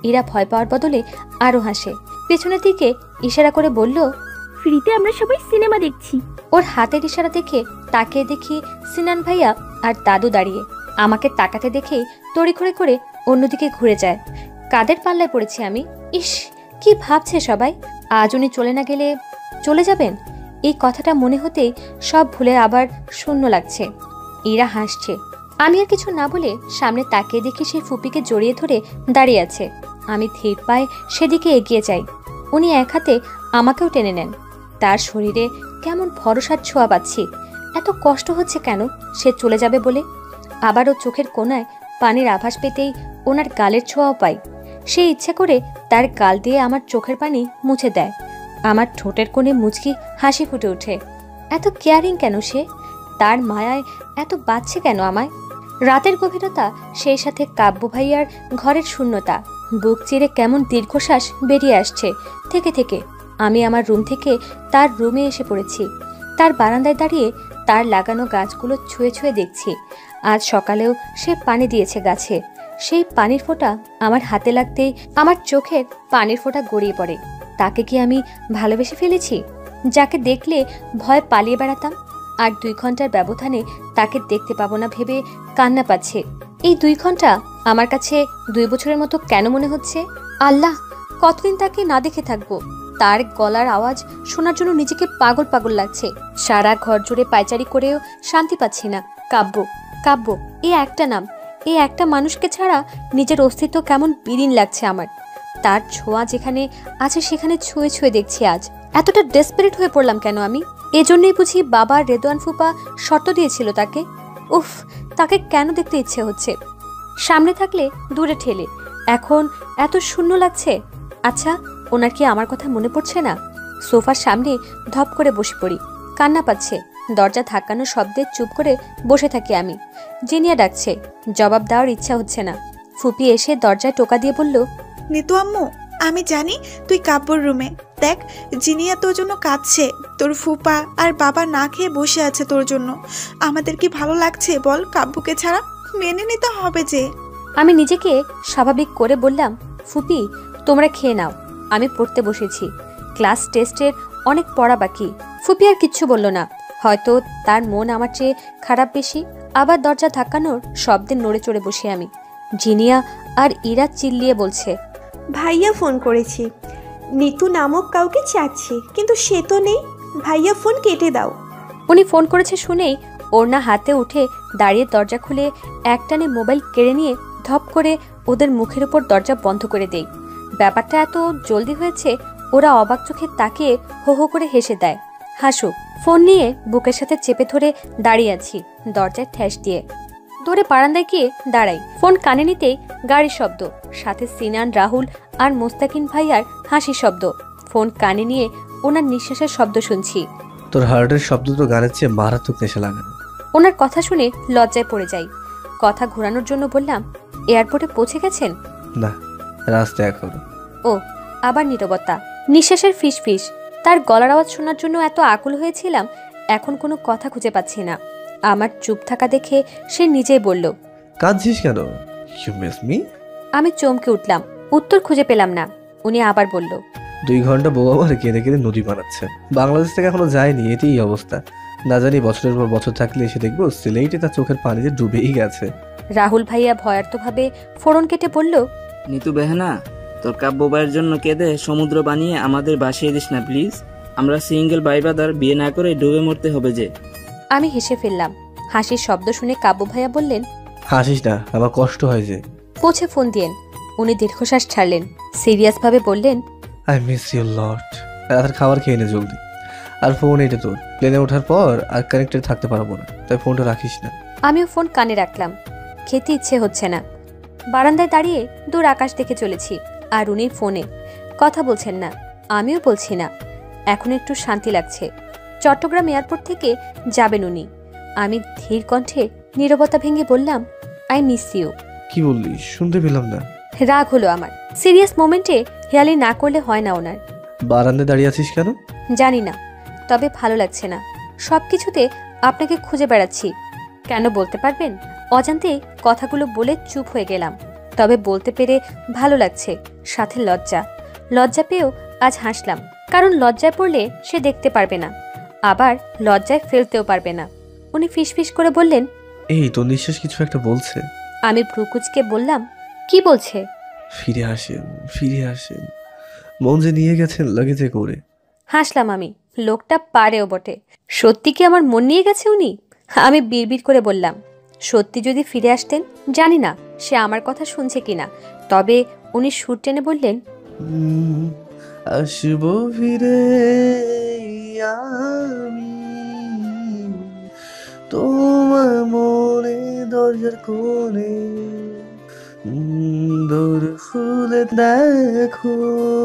ইরা ভয় পাওয়ার বদলে আরো হাসে। পেছনের দিকে ইশারা করে বলল, ফ্রিতে আমরা সবাই সিনেমা দেখছি। ওর হাতের ইশারা দেখে তাকিয়ে দেখি সিনান ভাইয়া আর দাদু দাঁড়িয়ে। আমাকে তাকাতে দেখেই তড়িঘড়ি করে অন্যদিকে ঘুরে যায়। কাদের পাল্লায় পড়েছি আমি? ইস, কি ভাবছে সবাই? আজ উনি চলে না গেলে চলে যাবেন? এই কথাটা মনে হতেই সব ভুলে আবার শূন্য লাগছে। ইরা হাসছে। আমি আর কিছু না বলে সামনে তাকিয়ে দেখি সেই ফুপিকে জড়িয়ে ধরে দাঁড়িয়ে আছে। আমি ধীর পায়ে সেদিকে এগিয়ে যাই। উনি এক হাতে আমাকেও টেনে নেন। তার শরীরে কেমন ভরসার ছোঁয়া পাচ্ছি। এত কষ্ট হচ্ছে কেন সে চলে যাবে বলে? আবারও চোখের কোণায় পানির আভাস পেতেই ওনার গালের ছোঁয়াও পাই। সে ইচ্ছে করে তার গাল দিয়ে আমার চোখের পানি মুছে দেয়। আমার ঠোঁটের কোণে মুচকি হাসি ফুটে ওঠে। এত কেয়ারিং কেন সে? তার মায়ায় এত বাঁচছে কেন আমায়? রাতের গভীরতা, সেই সাথে কাব্য ভাইয়ার ঘরের শূন্যতা। বুক চিরে কেমন দীর্ঘশ্বাস বেরিয়ে আসছে থেকে থেকে। আমি আমার রুম থেকে তার রুমে এসে পড়েছি। তার বারান্দায় দাঁড়িয়ে তার লাগানো গাছগুলো ছুঁয়ে ছুঁয়ে দেখছি। আজ সকালেও সে পানি দিয়েছে গাছে। সেই পানির ফোঁটা আমার হাতে লাগতেই আমার চোখের পানির ফোঁটা গড়িয়ে পড়ে। তাকে কি আমি ভালোবেসে ফেলেছি? যাকে দেখলে ভয় পালিয়ে বেড়াতাম, আর 2 ঘন্টার ব্যবধানে তাকে দেখতে পাবো না ভেবে কান্না পাচ্ছে। এই 2 ঘন্টা আমার কাছে 2 বছরের মতো কেন মনে হচ্ছে? আল্লাহ, কতদিন তাকে না দেখে থাকবো? তার গলার আওয়াজ শোনার জন্য নিজেকে পাগল পাগল লাগছে। সারা ঘর জুড়ে পায়চারি করেও শান্তি পাচ্ছি না। কাব্য, কাব্য, এই একটা নাম, এই একটা মানুষকে ছাড়া নিজের অস্তিত্ব কেমন বিলীন লাগছে আমার। তার ছোঁয়া যেখানে আছে সেখানে ছুঁয়ে ছুঁয়ে দেখছি আজ। এতটা ডেসপারেট হয়ে পড়লাম কেন আমি? এজন্যই বুঝি বাবা রেদওয়ান ফুপা শর্ত দিয়েছিল তাকে। উফ, তাকে কেন দেখতে ইচ্ছে হচ্ছে? সামনে থাকলে দূরে ঠেলে, এখন এত শূন্য লাগছে। আচ্ছা, ওনার কি আমার কথা মনে পড়ছে না? সোফার সামনে ধপ করে বসে পড়ি। কান্না পাচ্ছে। দরজা ধাক্কানোর শব্দে চুপ করে বসে থাকি আমি। জিনিয়া ডাকছে, জবাব দেওয়ার ইচ্ছা হচ্ছে না। ফুপি এসে দরজায় টোকা দিয়ে বলল, নিতু আম্মু, আমি জানি তুই কাব্যর রুমে। দেখ, জিনিয়া তোর জন্য কাঁদছে। তোর ফুপা আর বাবা না খেয়ে বসে আছে তোর জন্য। আমাদের কি ভালো লাগছে বল কাব্যকে ছাড়া? মেনে নিতে হবে যে। আমি নিজেকে স্বাভাবিক করে বললাম, ফুপি তোমরা খেয়ে নাও, আমি পড়তে বসেছি। ক্লাস টেস্টের অনেক পড়া বাকি। ফুপি আর কিচ্ছু বলল না। হয়তো তার মন আমার চেয়ে খারাপ বেশি। আবার দরজা ধাক্কানোর শব্দে নড়ে চড়ে বসে আমি। জিনিয়া আর ইরা চিল্লিয়ে বলছে, ভাইয়া ফোন করেছি, নিতু নামক কাউকে চাচ্ছে, কিন্তু সে তো নেই। ভাইয়া ফোন কেটে দাও। উনি ফোন করেছে শুনেই ওড়না হাতে উঠে দাঁড়িয়ে দরজা খুলে একটানে মোবাইল কেড়ে নিয়ে ধপ করে ওদের মুখের উপর দরজা বন্ধ করে দেই। ব্যাপারটা এত জলদি হয়েছে, ওরা অবাক চোখে তাকিয়ে হো হো করে হেসে দেয়। হাসুক। ফোন নিয়ে বুকের সাথে চেপে ধরে দাঁড়িয়ে আছি দরজায় ঠেস দিয়ে। দৌড়ে বারান্দায় গিয়ে দাঁড়াই। ফোন কানে নিতেই গাড়ির শব্দ, সাথে সিনান, রাহুল আর মোস্তাকিন ভাইয়ার হাসির শব্দ। ফোন কানে নিয়ে ওনার নিঃশ্বাসের শব্দ শুনছি। তোর হার্টের শব্দ তো গানের চেয়ে মারাত্মক নেশা লাগানো। ওনার কথা শুনে লজ্জায় পড়ে যাই। কথা ঘোরানোর জন্য বললাম, এয়ারপোর্টে পৌঁছে গেছেন? না, রাস্তায় এখন। ও, আবার নীরবতা। নিঃশ্বাসের ফিস ফিস। তার গলার আওয়াজ শোনার জন্য এত আকুল হয়েছিলাম, এখন কোনো কথা খুঁজে পাচ্ছি না। আমার চুপ থাকা দেখে সে নিজেই বলল, কাঁদছিস কেন? You miss me? আমি চমকে উঠলাম। উত্তর খুঁজে পেলাম না। উনি আবার বলল, 2 ঘন্টা বউ আবার কেঁদে কেঁদে নদী বানাচ্ছে। বাংলাদেশ থেকে এখনো যায়নি, এতেই অবস্থা। না জানি বছরের পর বছর থাকলে এসে দেখবো সিলেটে তার চোখের পানিতে ডুবেই গেছে। রাহুল ভাইয়া ভয়ার্থভাবে ফোড়ন কেটে বলল, নিতু বেহানা, তোর কাব্য ভাইয়ের জন্য কেঁদে সমুদ্র বানিয়ে আমাদের বাসিয়ে দিস না প্লিজ। আমরা সিঙ্গেল ভাই ব্রাদার, বিয়ে না করে ডুবে মরতে হবে যে। আমি হেসে ফেললাম। হাসির শব্দ শুনে কাব্য ভাইয়া বললেন, হাসিস না, আমার কষ্ট হয় যে। পৌঁছে ফোন দিয়েন। উনি দীর্ঘশ্বাস ছাড়লেন, সিরিয়াস ভাবে বললেন, আই মিস ইউ লট। রাতের খাবার খেয়ে নে জলদি। আর ফোন এটা তোর, প্লেনে ওঠার পর আর কানেক্টেড থাকতে পারবো না, তাই ফোনটা রাখিস না। আমিও ফোন কানে রাখলাম। খেতে ইচ্ছে হচ্ছে না। বারান্দায় দাঁড়িয়ে দূর আকাশ দেখে চলেছি, আর উনি ফোনে কথা বলছেন না, আমিও বলছি না। এখন একটু শান্তি লাগছে। চট্টগ্রাম এয়ারপোর্ট থেকে যাবেন উনি। আমি ধীর কণ্ঠে নীরবতা ভেঙে বললাম, আই মিস ইউ। কি বললি? শুনতে পেলাম না। রাগ হলো আমার। সিরিয়াস মোমেন্টে হেয়ালি না করলে হয় না ওনার। বারান্দায় দাঁড়িয়ে আছিস কেন? জানি না, তবে ভালো লাগছে না। সবকিছুতে আপনাকে খুঁজে বেড়াচ্ছি। কেন বলতে পারবেন? অজান্তে কথাগুলো বলে চুপ হয়ে গেলাম। তবে বলতে পেরে ভালো লাগছে, সাথে লজ্জা। লজ্জা পেয়েও আজ হাসলাম, কারণ লজ্জায় পড়লে সে দেখতে পারবে না, আবার লজ্জায় ফেলতেও পারবে না। উনি ফিসফিস করে বললেন, এই তোর নিঃশ্বাস কিছু একটা বলছে। আমি ভ্রুকুচকে বললাম, কি বলছে? ফিরে আসেন, ফিরে আসেন, মন যে নিয়ে গেছেন লাগেজে করে। হাসলাম আমি, লোকটা পারেও বটে। সত্যি কি আমার মন নিয়ে গেছে উনি? আমি বিড়বিড় করে বললাম, সত্যি যদি ফিরে আসতেন, জানি না সে আমার কথা শুনছে কিনা, তবে উনি সুর টেনে বললেন, আসবো ফিরে আমি তোমার মনে দরজার কোণে, দোর খুলে দেখো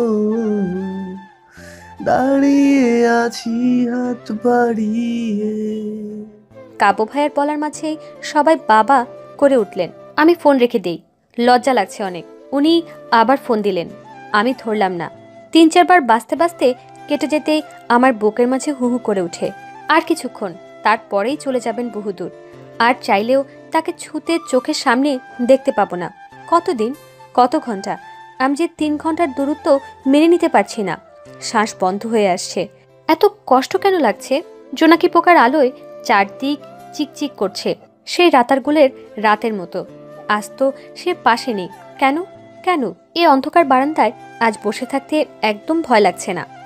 দাঁড়িয়ে আছি হাত বাড়িয়ে। কাব্য ভাইয়ের বলার মাঝেই সবাই বাবা করে উঠলেন। আমি ফোন রেখে দেই, লজ্জা লাগছে অনেক। উনি আবার ফোন দিলেন, আমি ধরলাম না। 3-4 বার বাজতে বাজতে কেটে যেতেই আমার বুকের মাঝে হু হু করে উঠে। আর কিছুক্ষণ, তারপরেই চলে যাবেন বহুদূর। আর চাইলেও তাকে ছুতে চোখের সামনে দেখতে পাবো না। কতদিন, কত ঘন্টা? আমি যে 3 ঘন্টার দূরত্ব মেনে নিতে পারছি না। শ্বাস বন্ধ হয়ে আসছে। এত কষ্ট কেন লাগছে? জোনাকি পোকার আলোয় চারদিক চিকচিক করছে, সেই রাতারগুলের রাতের মতো। আজ তো সে পাশে নেই। কেন কেন এই অন্ধকার বারান্দায় আজ বসে থাকতে একদম ভয় লাগছে না।